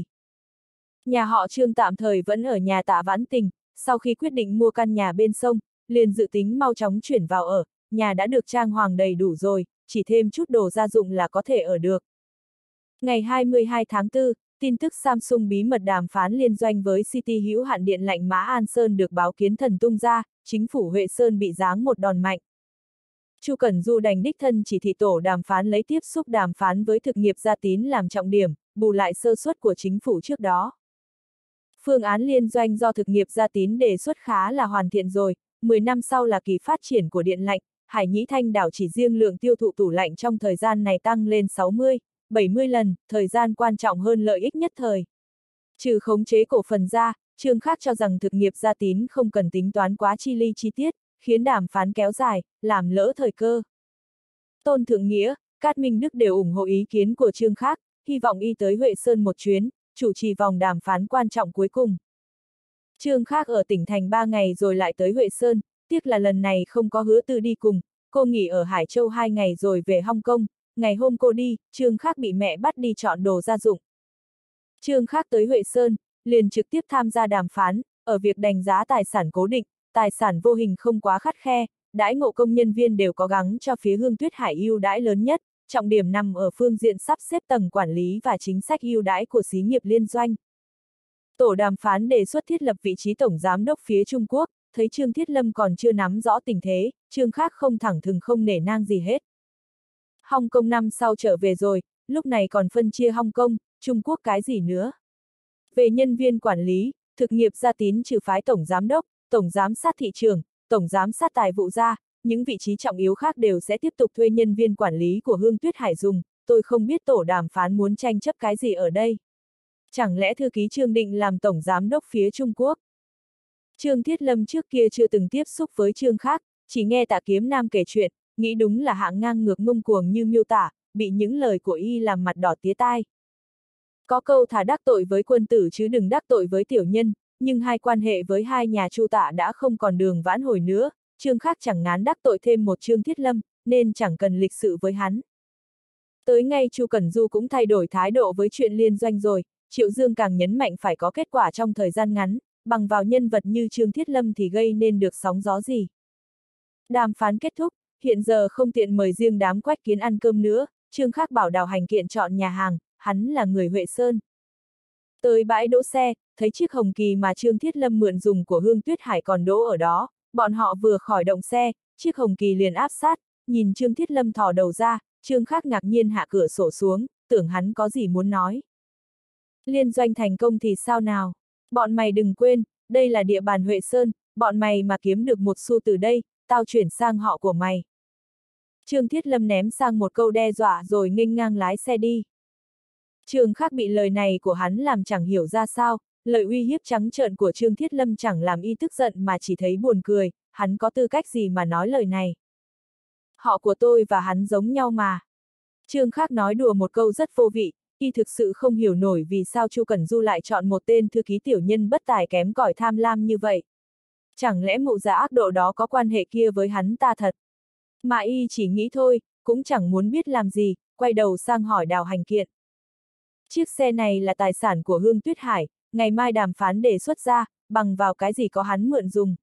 Nhà họ Trương tạm thời vẫn ở nhà Tạ Vãn Tình, sau khi quyết định mua căn nhà bên sông, liền dự tính mau chóng chuyển vào ở, nhà đã được trang hoàng đầy đủ rồi, chỉ thêm chút đồ gia dụng là có thể ở được. Ngày 22 tháng 4, tin tức Samsung bí mật đàm phán liên doanh với City hữu hạn điện lạnh Mã An Sơn được báo kiến thần tung ra, chính phủ Huệ Sơn bị giáng một đòn mạnh. Chu Cẩn Du đành đích thân chỉ thị tổ đàm phán lấy tiếp xúc đàm phán với Thực nghiệp Gia Tín làm trọng điểm, bù lại sơ suất của chính phủ trước đó. Phương án liên doanh do Thực nghiệp Gia Tín đề xuất khá là hoàn thiện rồi, 10 năm sau là kỳ phát triển của điện lạnh, Hải Nhĩ Thanh Đảo chỉ riêng lượng tiêu thụ tủ lạnh trong thời gian này tăng lên 60, 70 lần, thời gian quan trọng hơn lợi ích nhất thời. Trừ khống chế cổ phần ra, Trương Khắc cho rằng Thực nghiệp Gia Tín không cần tính toán quá chi ly chi tiết, khiến đàm phán kéo dài, làm lỡ thời cơ. Tôn Thượng Nghĩa, Cát Minh Đức đều ủng hộ ý kiến của Trương Khắc, hy vọng y tới Huệ Sơn một chuyến, chủ trì vòng đàm phán quan trọng cuối cùng. Trương Khắc ở tỉnh thành 3 ngày rồi lại tới Huệ Sơn, tiếc là lần này không có Hứa Tư đi cùng, cô nghỉ ở Hải Châu 2 ngày rồi về Hong Kong, ngày hôm cô đi, Trương Khắc bị mẹ bắt đi chọn đồ gia dụng. Trương Khắc tới Huệ Sơn, liền trực tiếp tham gia đàm phán, ở việc đánh giá tài sản cố định, tài sản vô hình không quá khắt khe, đãi ngộ công nhân viên đều có gắng cho phía Hương Tuyết Hải ưu đãi lớn nhất, trọng điểm nằm ở phương diện sắp xếp tầng quản lý và chính sách ưu đãi của xí nghiệp liên doanh. Tổ đàm phán đề xuất thiết lập vị trí tổng giám đốc phía Trung Quốc, thấy Trương Thiết Lâm còn chưa nắm rõ tình thế, Trương Khác không thẳng thừng không nể nang gì hết. Hong Kong năm sau trở về rồi, lúc này còn phân chia Hong Kong, Trung Quốc cái gì nữa. Về nhân viên quản lý, thực nghiệp gia tín trừ phái tổng giám đốc, tổng giám sát thị trường, tổng giám sát tài vụ ra, những vị trí trọng yếu khác đều sẽ tiếp tục thuê nhân viên quản lý của Hương Tuyết Hải dùng, tôi không biết tổ đàm phán muốn tranh chấp cái gì ở đây. Chẳng lẽ thư ký Trương định làm tổng giám đốc phía Trung Quốc? Trương Thiết Lâm trước kia chưa từng tiếp xúc với Trương Khác, chỉ nghe Tạ Kiếm Nam kể chuyện, nghĩ đúng là hạng ngang ngược ngông cuồng như miêu tả, bị những lời của y làm mặt đỏ tía tai. Có câu thà đắc tội với quân tử chứ đừng đắc tội với tiểu nhân, nhưng hai quan hệ với hai nhà Chu Tạ đã không còn đường vãn hồi nữa, Trương Khác chẳng ngán đắc tội thêm một Trương Thiết Lâm, nên chẳng cần lịch sự với hắn. Tới ngay Chu Cẩn Du cũng thay đổi thái độ với chuyện liên doanh rồi, Triệu Dương càng nhấn mạnh phải có kết quả trong thời gian ngắn, bằng vào nhân vật như Trương Thiết Lâm thì gây nên được sóng gió gì. Đàm phán kết thúc, hiện giờ không tiện mời riêng đám Quách Kiến ăn cơm nữa, Trương Khác bảo Đào Hành Kiện chọn nhà hàng, hắn là người Huệ Sơn. Tới bãi đỗ xe, thấy chiếc Hồng Kỳ mà Trương Thiết Lâm mượn dùng của Hương Tuyết Hải còn đỗ ở đó, bọn họ vừa khỏi động xe, chiếc Hồng Kỳ liền áp sát, nhìn Trương Thiết Lâm thò đầu ra, Trương Khác ngạc nhiên hạ cửa sổ xuống, tưởng hắn có gì muốn nói. Liên doanh thành công thì sao nào? Bọn mày đừng quên, đây là địa bàn Huệ Sơn, bọn mày mà kiếm được một xu từ đây, tao chuyển sang họ của mày. Trương Thiết Lâm ném sang một câu đe dọa rồi nghênh ngang lái xe đi. Trương Khác bị lời này của hắn làm chẳng hiểu ra sao, lời uy hiếp trắng trợn của Trương Thiết Lâm chẳng làm y tức giận mà chỉ thấy buồn cười, hắn có tư cách gì mà nói lời này. Họ của tôi và hắn giống nhau mà. Trương Khác nói đùa một câu rất vô vị, y thực sự không hiểu nổi vì sao Chu Cẩn Du lại chọn một tên thư ký tiểu nhân bất tài kém cỏi tham lam như vậy. Chẳng lẽ mụ già ác độ đó có quan hệ kia với hắn ta thật? Mà y chỉ nghĩ thôi, cũng chẳng muốn biết làm gì, quay đầu sang hỏi Đào Hành Kiện. Chiếc xe này là tài sản của Hương Tuyết Hải, ngày mai đàm phán đề xuất ra, bằng vào cái gì có hắn mượn dùng.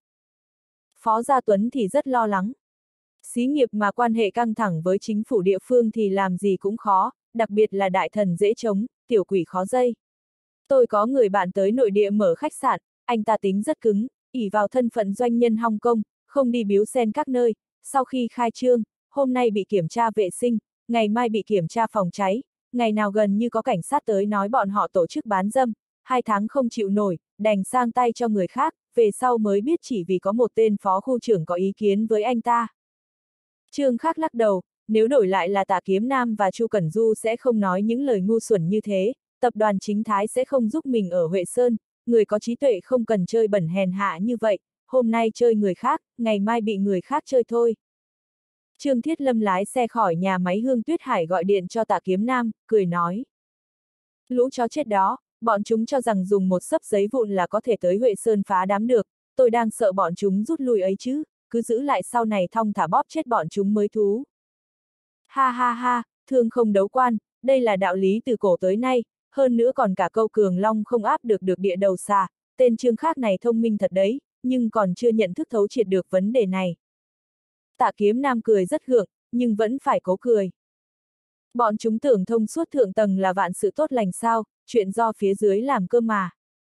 Phó Gia Tuấn thì rất lo lắng. Xí nghiệp mà quan hệ căng thẳng với chính phủ địa phương thì làm gì cũng khó, đặc biệt là đại thần dễ chống, tiểu quỷ khó dây. Tôi có người bạn tới nội địa mở khách sạn, anh ta tính rất cứng, ỷ vào thân phận doanh nhân Hong Kong, không đi biếu sen các nơi, sau khi khai trương, hôm nay bị kiểm tra vệ sinh, ngày mai bị kiểm tra phòng cháy, ngày nào gần như có cảnh sát tới nói bọn họ tổ chức bán dâm, 2 tháng không chịu nổi, đành sang tay cho người khác, về sau mới biết chỉ vì có một tên phó khu trưởng có ý kiến với anh ta. Trương Khác lắc đầu, nếu đổi lại là Tạ Kiếm Nam và Chu Cẩn Du sẽ không nói những lời ngu xuẩn như thế, tập đoàn Chính Thái sẽ không giúp mình ở Huệ Sơn, người có trí tuệ không cần chơi bẩn hèn hạ như vậy, hôm nay chơi người khác, ngày mai bị người khác chơi thôi. Trương Thiết Lâm lái xe khỏi nhà máy Hương Tuyết Hải gọi điện cho Tạ Kiếm Nam, cười nói. Lũ chó chết đó, bọn chúng cho rằng dùng một xấp giấy vụn là có thể tới Huệ Sơn phá đám được, tôi đang sợ bọn chúng rút lui ấy chứ, cứ giữ lại sau này thong thả bóp chết bọn chúng mới thú. Ha ha ha, thương không đấu quan, đây là đạo lý từ cổ tới nay, hơn nữa còn cả câu cường long không áp được địa đầu xà, tên Trương Khác này thông minh thật đấy, nhưng còn chưa nhận thức thấu triệt được vấn đề này. Tạ Kiếm Nam cười rất gượng, nhưng vẫn phải cố cười. Bọn chúng tưởng thông suốt thượng tầng là vạn sự tốt lành sao, chuyện do phía dưới làm cơ mà.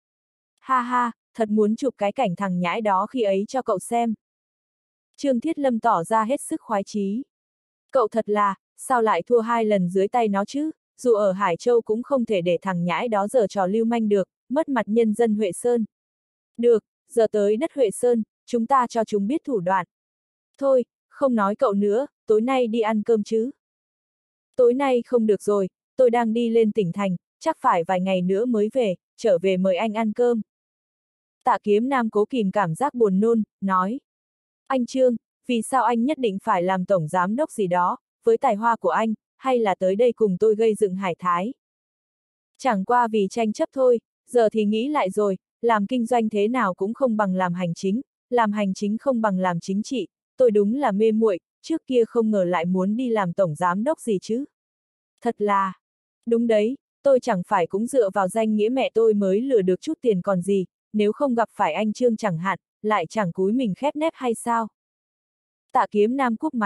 Ha ha, thật muốn chụp cái cảnh thằng nhãi đó khi ấy cho cậu xem. Trương Thiết Lâm tỏ ra hết sức khoái chí. Cậu thật là, sao lại thua 2 lần dưới tay nó chứ, dù ở Hải Châu cũng không thể để thằng nhãi đó giở trò lưu manh được, mất mặt nhân dân Huệ Sơn. Được, giờ tới đất Huệ Sơn, chúng ta cho chúng biết thủ đoạn. Thôi, không nói cậu nữa, tối nay đi ăn cơm chứ. Tối nay không được rồi, tôi đang đi lên tỉnh thành, chắc phải vài ngày nữa mới về, trở về mời anh ăn cơm. Tạ Kiếm Nam cố kìm cảm giác buồn nôn, nói. Anh Trương, vì sao anh nhất định phải làm tổng giám đốc gì đó, với tài hoa của anh, hay là tới đây cùng tôi gây dựng hải thái? Chẳng qua vì tranh chấp thôi, giờ thì nghĩ lại rồi, làm kinh doanh thế nào cũng không bằng làm hành chính không bằng làm chính trị, tôi đúng là mê muội, trước kia không ngờ lại muốn đi làm tổng giám đốc gì chứ. Thật là, đúng đấy, tôi chẳng phải cũng dựa vào danh nghĩa mẹ tôi mới lừa được chút tiền còn gì, nếu không gặp phải anh Trương chẳng hạn, lại chẳng cúi mình khép nép hay sao. Tạ Kiếm Nam cúp máy,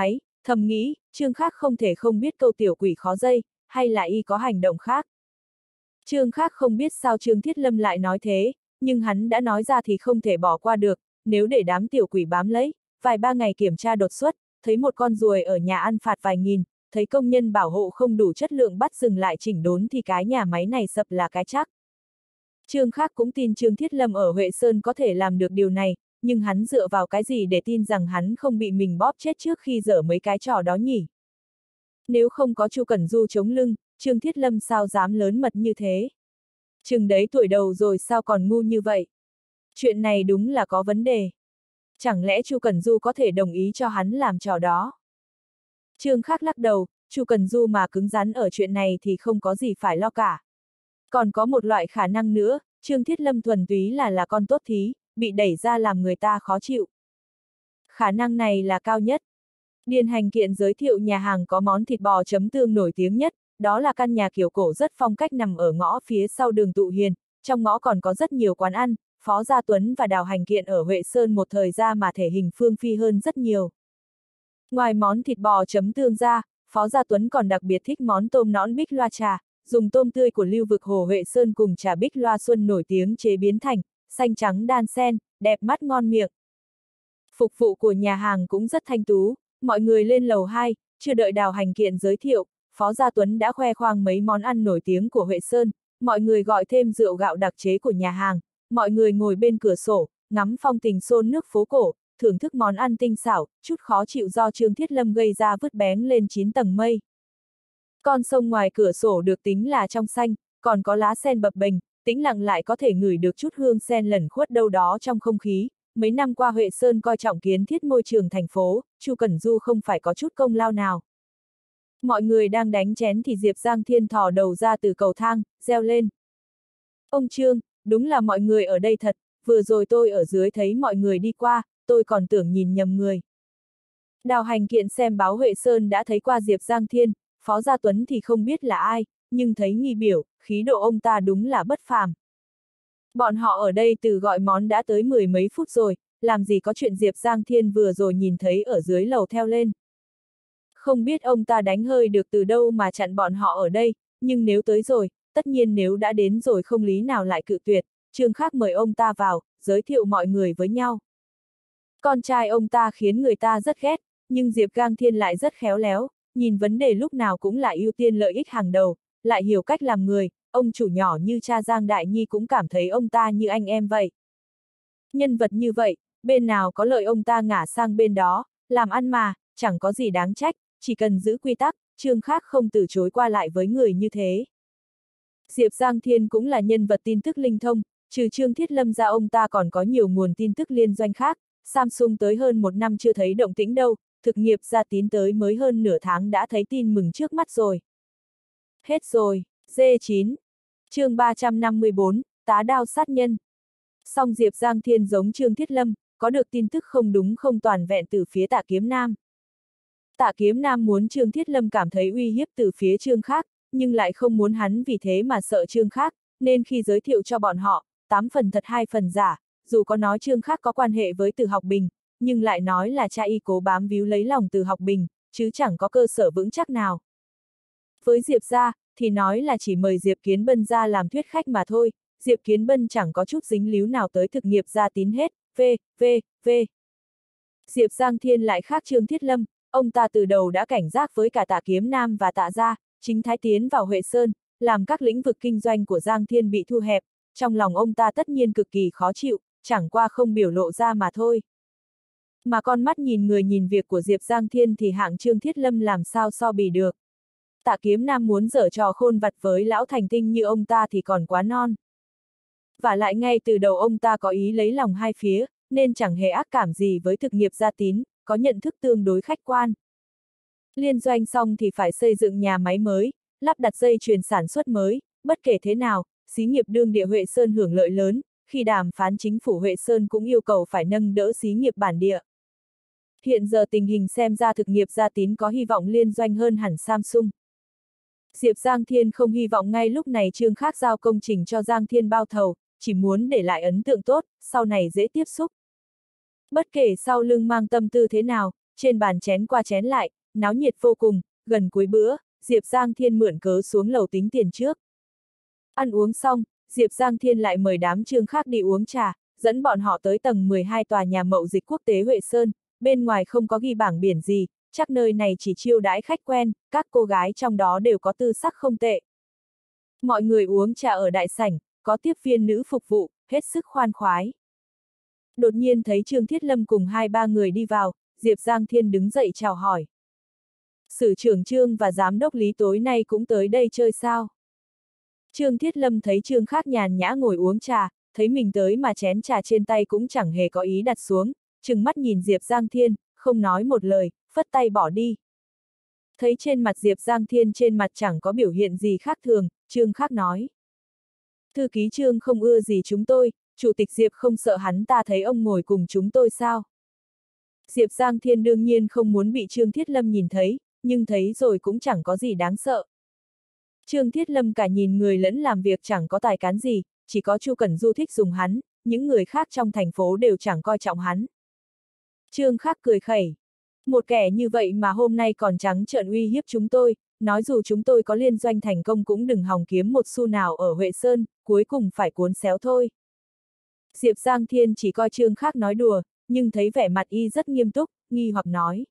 Thầm nghĩ, Trương Khác không thể không biết câu tiểu quỷ khó dây, hay là y có hành động khác. Trương Khác không biết sao Trương Thiết Lâm lại nói thế, nhưng hắn đã nói ra thì không thể bỏ qua được, nếu để đám tiểu quỷ bám lấy, vài ba ngày kiểm tra đột xuất, thấy một con ruồi ở nhà ăn phạt vài nghìn, thấy công nhân bảo hộ không đủ chất lượng bắt dừng lại chỉnh đốn thì cái nhà máy này sập là cái chắc. Trương Khác cũng tin Trương Thiết Lâm ở Huệ Sơn có thể làm được điều này, nhưng hắn dựa vào cái gì để tin rằng hắn không bị mình bóp chết trước khi dở mấy cái trò đó nhỉ? Nếu không có Chu Cẩn Du chống lưng, Trương Thiết Lâm sao dám lớn mật như thế? Chừng đấy tuổi đầu rồi sao còn ngu như vậy? Chuyện này đúng là có vấn đề. Chẳng lẽ Chu Cẩn Du có thể đồng ý cho hắn làm trò đó? Trương Khác lắc đầu, Chu Cẩn Du mà cứng rắn ở chuyện này thì không có gì phải lo cả. Còn có một loại khả năng nữa, Trương Thiết Lâm thuần túy là con tốt thí, bị đẩy ra làm người ta khó chịu. Khả năng này là cao nhất. Điền Hành Kiện giới thiệu nhà hàng có món thịt bò chấm tương nổi tiếng nhất, đó là căn nhà kiểu cổ rất phong cách nằm ở ngõ phía sau đường Tụ Hiền, trong ngõ còn có rất nhiều quán ăn, Phó Gia Tuấn và Đào Hành Kiện ở Huệ Sơn một thời gian mà thể hình phương phi hơn rất nhiều. Ngoài món thịt bò chấm tương ra, Phó Gia Tuấn còn đặc biệt thích món tôm nõn Bích Loa trà, dùng tôm tươi của lưu vực hồ Huệ Sơn cùng trà Bích Loa Xuân nổi tiếng chế biến thành, xanh trắng đan sen, đẹp mắt ngon miệng. Phục vụ của nhà hàng cũng rất thanh tú, mọi người lên lầu 2, chưa đợi Đào Hành Kiện giới thiệu, Phó Gia Tuấn đã khoe khoang mấy món ăn nổi tiếng của Huệ Sơn, mọi người gọi thêm rượu gạo đặc chế của nhà hàng, mọi người ngồi bên cửa sổ, ngắm phong tình xôn nước phố cổ, thưởng thức món ăn tinh xảo, chút khó chịu do Trương Thiết Lâm gây ra vứt bén lên 9 tầng mây. Con sông ngoài cửa sổ được tính là trong xanh, còn có lá sen bập bềnh, tĩnh lặng lại có thể ngửi được chút hương sen lẩn khuất đâu đó trong không khí. Mấy năm qua Huệ Sơn coi trọng kiến thiết môi trường thành phố, Chu Cẩn Du không phải có chút công lao nào. Mọi người đang đánh chén thì Diệp Giang Thiên thò đầu ra từ cầu thang, reo lên. Ông Trương, đúng là mọi người ở đây thật, vừa rồi tôi ở dưới thấy mọi người đi qua, tôi còn tưởng nhìn nhầm người. Đào Hành Kiện xem báo Huệ Sơn đã thấy qua Diệp Giang Thiên, Phó Gia Tuấn thì không biết là ai, nhưng thấy nghi biểu, khí độ ông ta đúng là bất phàm. Bọn họ ở đây từ gọi món đã tới 10 mấy phút rồi, làm gì có chuyện Diệp Giang Thiên vừa rồi nhìn thấy ở dưới lầu theo lên. Không biết ông ta đánh hơi được từ đâu mà chặn bọn họ ở đây, nhưng nếu tới rồi, tất nhiên nếu đã đến rồi không lý nào lại cự tuyệt, Trương Khác mời ông ta vào, giới thiệu mọi người với nhau. Con trai ông ta khiến người ta rất ghét, nhưng Diệp Giang Thiên lại rất khéo léo, nhìn vấn đề lúc nào cũng lại ưu tiên lợi ích hàng đầu, lại hiểu cách làm người, ông chủ nhỏ như cha Giang Đại Nhi cũng cảm thấy ông ta như anh em vậy. Nhân vật như vậy, bên nào có lợi ông ta ngả sang bên đó, làm ăn mà, chẳng có gì đáng trách, chỉ cần giữ quy tắc, Trương Khác không từ chối qua lại với người như thế. Diệp Giang Thiên cũng là nhân vật tin tức linh thông, trừ Trương Thiết Lâm ra ông ta còn có nhiều nguồn tin tức liên doanh khác, Samsung tới hơn 1 năm chưa thấy động tĩnh đâu, thực nghiệp Gia Tín tới mới hơn nửa tháng đã thấy tin mừng trước mắt rồi. Hết rồi, D9. Chương 354, tá đao sát nhân. Song Diệp Giang Thiên giống Trương Thiết Lâm, có được tin tức không đúng không toàn vẹn từ phía Tạ Kiếm Nam. Tạ Kiếm Nam muốn Trương Thiết Lâm cảm thấy uy hiếp từ phía Trương Khác, nhưng lại không muốn hắn vì thế mà sợ Trương Khác, nên khi giới thiệu cho bọn họ, 8 phần thật 2 phần giả, dù có nói Trương Khác có quan hệ với Từ Học Bình, nhưng lại nói là cha y cố bám víu lấy lòng Từ Học Bình, chứ chẳng có cơ sở vững chắc nào. Với Diệp gia, thì nói là chỉ mời Diệp Kiến Bân ra làm thuyết khách mà thôi, Diệp Kiến Bân chẳng có chút dính líu nào tới thực nghiệp Gia Tín hết, v. Diệp Giang Thiên lại khác Trương Thiết Lâm, ông ta từ đầu đã cảnh giác với cả Tạ Kiếm Nam và Tạ gia, chính Thái tiến vào Huệ Sơn, làm các lĩnh vực kinh doanh của Giang Thiên bị thu hẹp, trong lòng ông ta tất nhiên cực kỳ khó chịu, chẳng qua không biểu lộ ra mà thôi. Mà con mắt nhìn người nhìn việc của Diệp Giang Thiên thì hạng Trương Thiết Lâm làm sao so bì được. Tạ Kiếm Nam muốn giở trò khôn vặt với lão thành tinh như ông ta thì còn quá non. Và lại ngay từ đầu ông ta có ý lấy lòng hai phía, nên chẳng hề ác cảm gì với thực nghiệp Gia Tín, có nhận thức tương đối khách quan. Liên doanh xong thì phải xây dựng nhà máy mới, lắp đặt dây chuyền sản xuất mới, bất kể thế nào, xí nghiệp đương địa Huệ Sơn hưởng lợi lớn, khi đàm phán chính phủ Huệ Sơn cũng yêu cầu phải nâng đỡ xí nghiệp bản địa. Hiện giờ tình hình xem ra thực nghiệp Gia Tín có hy vọng liên doanh hơn hẳn Samsung. Diệp Giang Thiên không hy vọng ngay lúc này Trương Khác giao công trình cho Giang Thiên bao thầu, chỉ muốn để lại ấn tượng tốt, sau này dễ tiếp xúc. Bất kể sau lưng mang tâm tư thế nào, trên bàn chén qua chén lại, náo nhiệt vô cùng, gần cuối bữa, Diệp Giang Thiên mượn cớ xuống lầu tính tiền trước. Ăn uống xong, Diệp Giang Thiên lại mời đám Trương khác đi uống trà, dẫn bọn họ tới tầng 12 tòa nhà mậu dịch quốc tế Huệ Sơn, bên ngoài không có ghi bảng biển gì, chắc nơi này chỉ chiêu đãi khách quen, các cô gái trong đó đều có tư sắc không tệ. Mọi người uống trà ở đại sảnh, có tiếp viên nữ phục vụ, hết sức khoan khoái. Đột nhiên thấy Trương Thiết Lâm cùng 2-3 người đi vào, Diệp Giang Thiên đứng dậy chào hỏi. Sử trưởng Trương và giám đốc Lý tối nay cũng tới đây chơi sao? Trương Thiết Lâm thấy Trương Khác nhàn nhã ngồi uống trà, thấy mình tới mà chén trà trên tay cũng chẳng hề có ý đặt xuống, trừng mắt nhìn Diệp Giang Thiên, không nói một lời, phất tay bỏ đi. Thấy trên mặt Diệp Giang Thiên trên mặt chẳng có biểu hiện gì khác thường, Trương Khác nói. Thư ký Trương không ưa gì chúng tôi, chủ tịch Diệp không sợ hắn ta thấy ông ngồi cùng chúng tôi sao? Diệp Giang Thiên đương nhiên không muốn bị Trương Thiết Lâm nhìn thấy, nhưng thấy rồi cũng chẳng có gì đáng sợ. Trương Thiết Lâm cả nhìn người lẫn làm việc chẳng có tài cán gì, chỉ có Chu Cẩn Du thích dùng hắn, những người khác trong thành phố đều chẳng coi trọng hắn. Trương Khác cười khẩy. Một kẻ như vậy mà hôm nay còn trắng trợn uy hiếp chúng tôi, nói dù chúng tôi có liên doanh thành công cũng đừng hòng kiếm một xu nào ở Huệ Sơn, cuối cùng phải cuốn xéo thôi. Diệp Giang Thiên chỉ coi Trương Khác nói đùa, nhưng thấy vẻ mặt y rất nghiêm túc, nghi hoặc nói.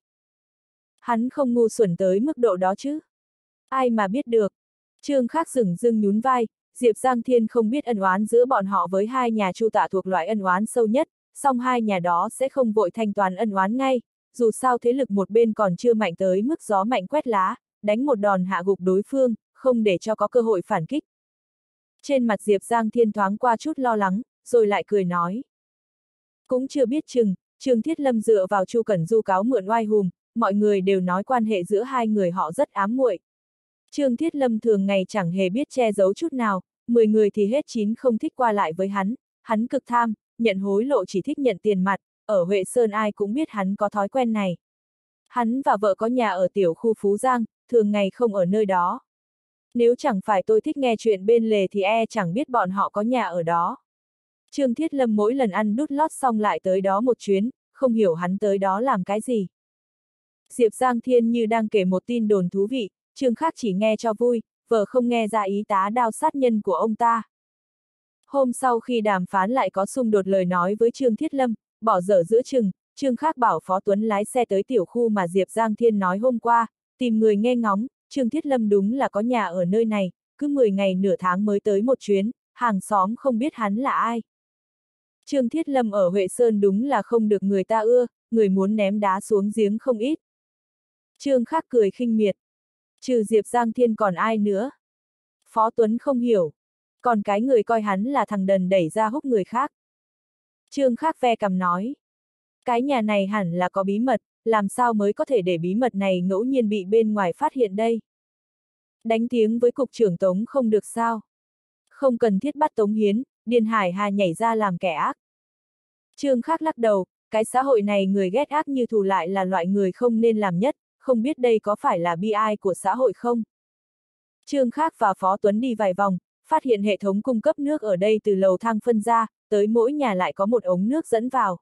Hắn không ngu xuẩn tới mức độ đó chứ? Ai mà biết được? Trương Khác dửng dưng nhún vai, Diệp Giang Thiên không biết ân oán giữa bọn họ với hai nhà Chu Tạ thuộc loại ân oán sâu nhất, song hai nhà đó sẽ không vội thanh toán ân oán ngay, dù sao thế lực một bên còn chưa mạnh tới mức gió mạnh quét lá, đánh một đòn hạ gục đối phương, không để cho có cơ hội phản kích. Trên mặt Diệp Giang Thiên thoáng qua chút lo lắng, rồi lại cười nói. Cũng chưa biết chừng, Trương Thiết Lâm dựa vào Chu Cẩn Du cáo mượn oai hùm, mọi người đều nói quan hệ giữa hai người họ rất ám muội. Trương Thiết Lâm thường ngày chẳng hề biết che giấu chút nào, 10 người thì hết 9 không thích qua lại với hắn cực tham, nhận hối lộ chỉ thích nhận tiền mặt, ở Huệ Sơn ai cũng biết hắn có thói quen này. Hắn và vợ có nhà ở tiểu khu Phú Giang, thường ngày không ở nơi đó. Nếu chẳng phải tôi thích nghe chuyện bên lề thì chẳng biết bọn họ có nhà ở đó. Trương Thiết Lâm mỗi lần ăn đút lót xong lại tới đó một chuyến, không hiểu hắn tới đó làm cái gì. Diệp Giang Thiên như đang kể một tin đồn thú vị, Trương Khác chỉ nghe cho vui, vợ không nghe ra ý tá đao sát nhân của ông ta. Hôm sau khi đàm phán lại có xung đột lời nói với Trương Thiết Lâm, bỏ dở giữa chừng, Trương Khác bảo Phó Tuấn lái xe tới tiểu khu mà Diệp Giang Thiên nói hôm qua, tìm người nghe ngóng, Trương Thiết Lâm đúng là có nhà ở nơi này, cứ 10 ngày nửa tháng mới tới một chuyến, hàng xóm không biết hắn là ai. Trương Thiết Lâm ở Huệ Sơn đúng là không được người ta ưa, người muốn ném đá xuống giếng không ít. Trương Khác cười khinh miệt. Trừ Diệp Giang Thiên còn ai nữa? Phó Tuấn không hiểu. Còn cái người coi hắn là thằng đần đẩy ra húc người khác. Trương Khác ve cằm nói. Cái nhà này hẳn là có bí mật, làm sao mới có thể để bí mật này ngẫu nhiên bị bên ngoài phát hiện đây? Đánh tiếng với cục trưởng Tống không được sao? Không cần thiết bắt Tống Hiến, Điền Hải Hà nhảy ra làm kẻ ác. Trương Khác lắc đầu, cái xã hội này người ghét ác như thù lại là loại người không nên làm nhất, không biết đây có phải là bi ai của xã hội không? Trương Khác và Phó Tuấn đi vài vòng, phát hiện hệ thống cung cấp nước ở đây từ lầu thang phân ra, tới mỗi nhà lại có một ống nước dẫn vào.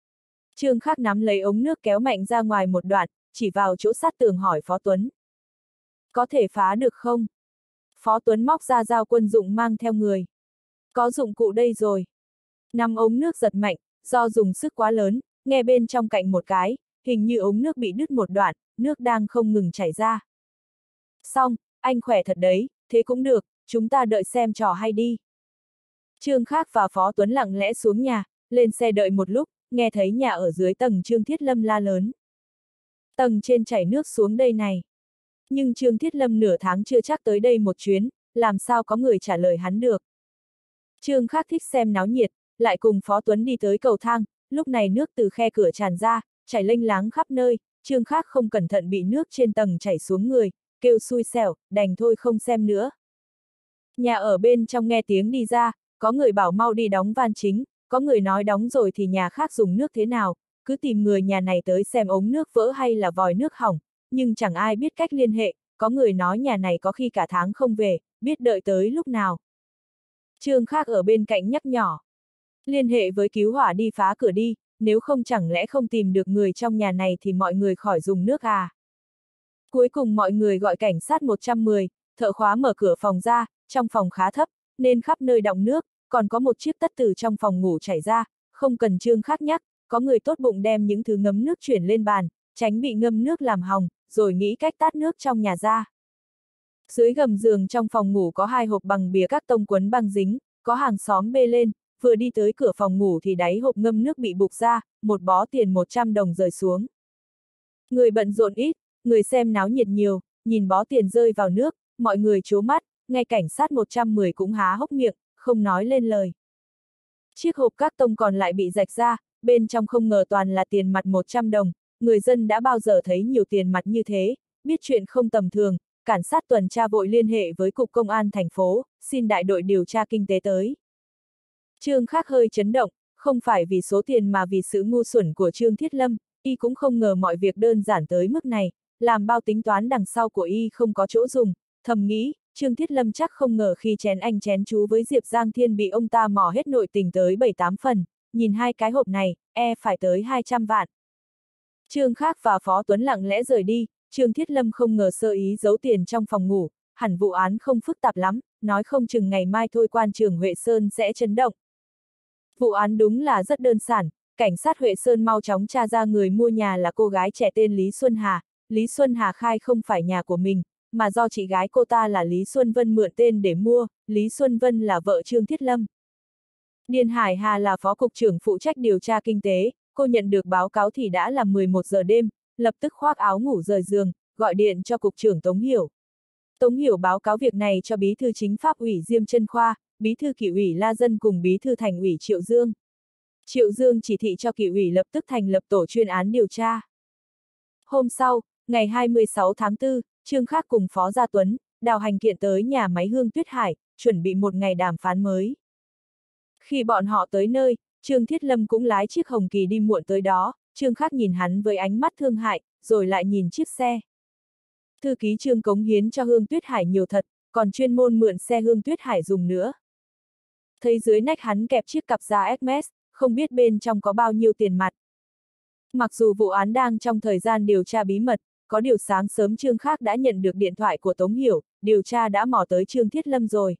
Trương Khác nắm lấy ống nước kéo mạnh ra ngoài một đoạn, chỉ vào chỗ sát tường hỏi Phó Tuấn. Có thể phá được không? Phó Tuấn móc ra dao quân dụng mang theo người. Có dụng cụ đây rồi. Nắm ống nước giật mạnh, do dùng sức quá lớn, nghe bên trong cạnh một cái, hình như ống nước bị đứt một đoạn, nước đang không ngừng chảy ra. Xong, anh khỏe thật đấy, thế cũng được, chúng ta đợi xem trò hay đi. Trương Khác và Phó Tuấn lặng lẽ xuống nhà, lên xe đợi một lúc, nghe thấy nhà ở dưới tầng Trương Thiết Lâm la lớn. Tầng trên chảy nước xuống đây này. Nhưng Trương Thiết Lâm nửa tháng chưa chắc tới đây một chuyến, làm sao có người trả lời hắn được. Trương Khác thích xem náo nhiệt, lại cùng Phó Tuấn đi tới cầu thang, lúc này nước từ khe cửa tràn ra, chảy lênh láng khắp nơi, Trương Khác không cẩn thận bị nước trên tầng chảy xuống người, kêu xui xẻo, đành thôi không xem nữa. Nhà ở bên trong nghe tiếng đi ra, có người bảo mau đi đóng van chính, có người nói đóng rồi thì nhà khác dùng nước thế nào, cứ tìm người nhà này tới xem ống nước vỡ hay là vòi nước hỏng, nhưng chẳng ai biết cách liên hệ, có người nói nhà này có khi cả tháng không về, biết đợi tới lúc nào. Trương Khác ở bên cạnh nhắc nhỏ. Liên hệ với cứu hỏa đi phá cửa đi, nếu không chẳng lẽ không tìm được người trong nhà này thì mọi người khỏi dùng nước à. Cuối cùng mọi người gọi cảnh sát 110, thợ khóa mở cửa phòng ra, trong phòng khá thấp, nên khắp nơi đọng nước, còn có một chiếc tất từ trong phòng ngủ chảy ra, không cần Trương Khắc nhắc, có người tốt bụng đem những thứ ngấm nước chuyển lên bàn, tránh bị ngâm nước làm hỏng, rồi nghĩ cách tát nước trong nhà ra. Dưới gầm giường trong phòng ngủ có 2 hộp bằng bìa các tông quấn băng dính, có hàng xóm bê lên, vừa đi tới cửa phòng ngủ thì đáy hộp ngâm nước bị bục ra, một bó tiền 100 đồng rơi xuống. Người bận rộn ít, người xem náo nhiệt nhiều, nhìn bó tiền rơi vào nước, mọi người trố mắt, ngay cảnh sát 110 cũng há hốc miệng, không nói lên lời. Chiếc hộp các tông còn lại bị rạch ra, bên trong không ngờ toàn là tiền mặt 100 đồng, người dân đã bao giờ thấy nhiều tiền mặt như thế, biết chuyện không tầm thường, cảnh sát tuần tra vội liên hệ với Cục Công an thành phố, xin đại đội điều tra kinh tế tới. Trương Khắc hơi chấn động, không phải vì số tiền mà vì sự ngu xuẩn của Trương Thiết Lâm, y cũng không ngờ mọi việc đơn giản tới mức này, làm bao tính toán đằng sau của y không có chỗ dùng, thầm nghĩ, Trương Thiết Lâm chắc không ngờ khi chén anh chén chú với Diệp Giang Thiên bị ông ta mò hết nội tình tới 7-8 phần, nhìn 2 cái hộp này, phải tới 200 vạn. Trương Khắc và Phó Tuấn lặng lẽ rời đi, Trương Thiết Lâm không ngờ sơ ý giấu tiền trong phòng ngủ, hẳn vụ án không phức tạp lắm, nói không chừng ngày mai thôi quan trường Huệ Sơn sẽ chấn động. Vụ án đúng là rất đơn giản, cảnh sát Huệ Sơn mau chóng tra ra người mua nhà là cô gái trẻ tên Lý Xuân Hà. Lý Xuân Hà khai không phải nhà của mình, mà do chị gái cô ta là Lý Xuân Vân mượn tên để mua, Lý Xuân Vân là vợ Trương Thiết Lâm. Điền Hải Hà là phó cục trưởng phụ trách điều tra kinh tế, cô nhận được báo cáo thì đã là 11 giờ đêm, lập tức khoác áo ngủ rời giường, gọi điện cho cục trưởng Tống Hiểu. Tống Hiểu báo cáo việc này cho bí thư chính pháp ủy Diêm Chân Khoa, bí thư kỷ ủy La Dân cùng bí thư thành ủy Triệu Dương. Triệu Dương chỉ thị cho kỷ ủy lập tức thành lập tổ chuyên án điều tra. Hôm sau, ngày 26 tháng 4, Trương Khắc cùng Phó Gia Tuấn, Đào Hành Kiện tới nhà máy Hương Tuyết Hải, chuẩn bị một ngày đàm phán mới. Khi bọn họ tới nơi, Trương Thiết Lâm cũng lái chiếc Hồng Kỳ đi muộn tới đó, Trương Khắc nhìn hắn với ánh mắt thương hại, rồi lại nhìn chiếc xe. Thư ký Trương cống hiến cho Hương Tuyết Hải nhiều thật, còn chuyên môn mượn xe Hương Tuyết Hải dùng nữa. Thấy dưới nách hắn kẹp chiếc cặp da Hermes, không biết bên trong có bao nhiêu tiền mặt. Mặc dù vụ án đang trong thời gian điều tra bí mật, có điều sáng sớm Trương Khắc đã nhận được điện thoại của Tống Hiểu, điều tra đã mò tới Trương Thiết Lâm rồi.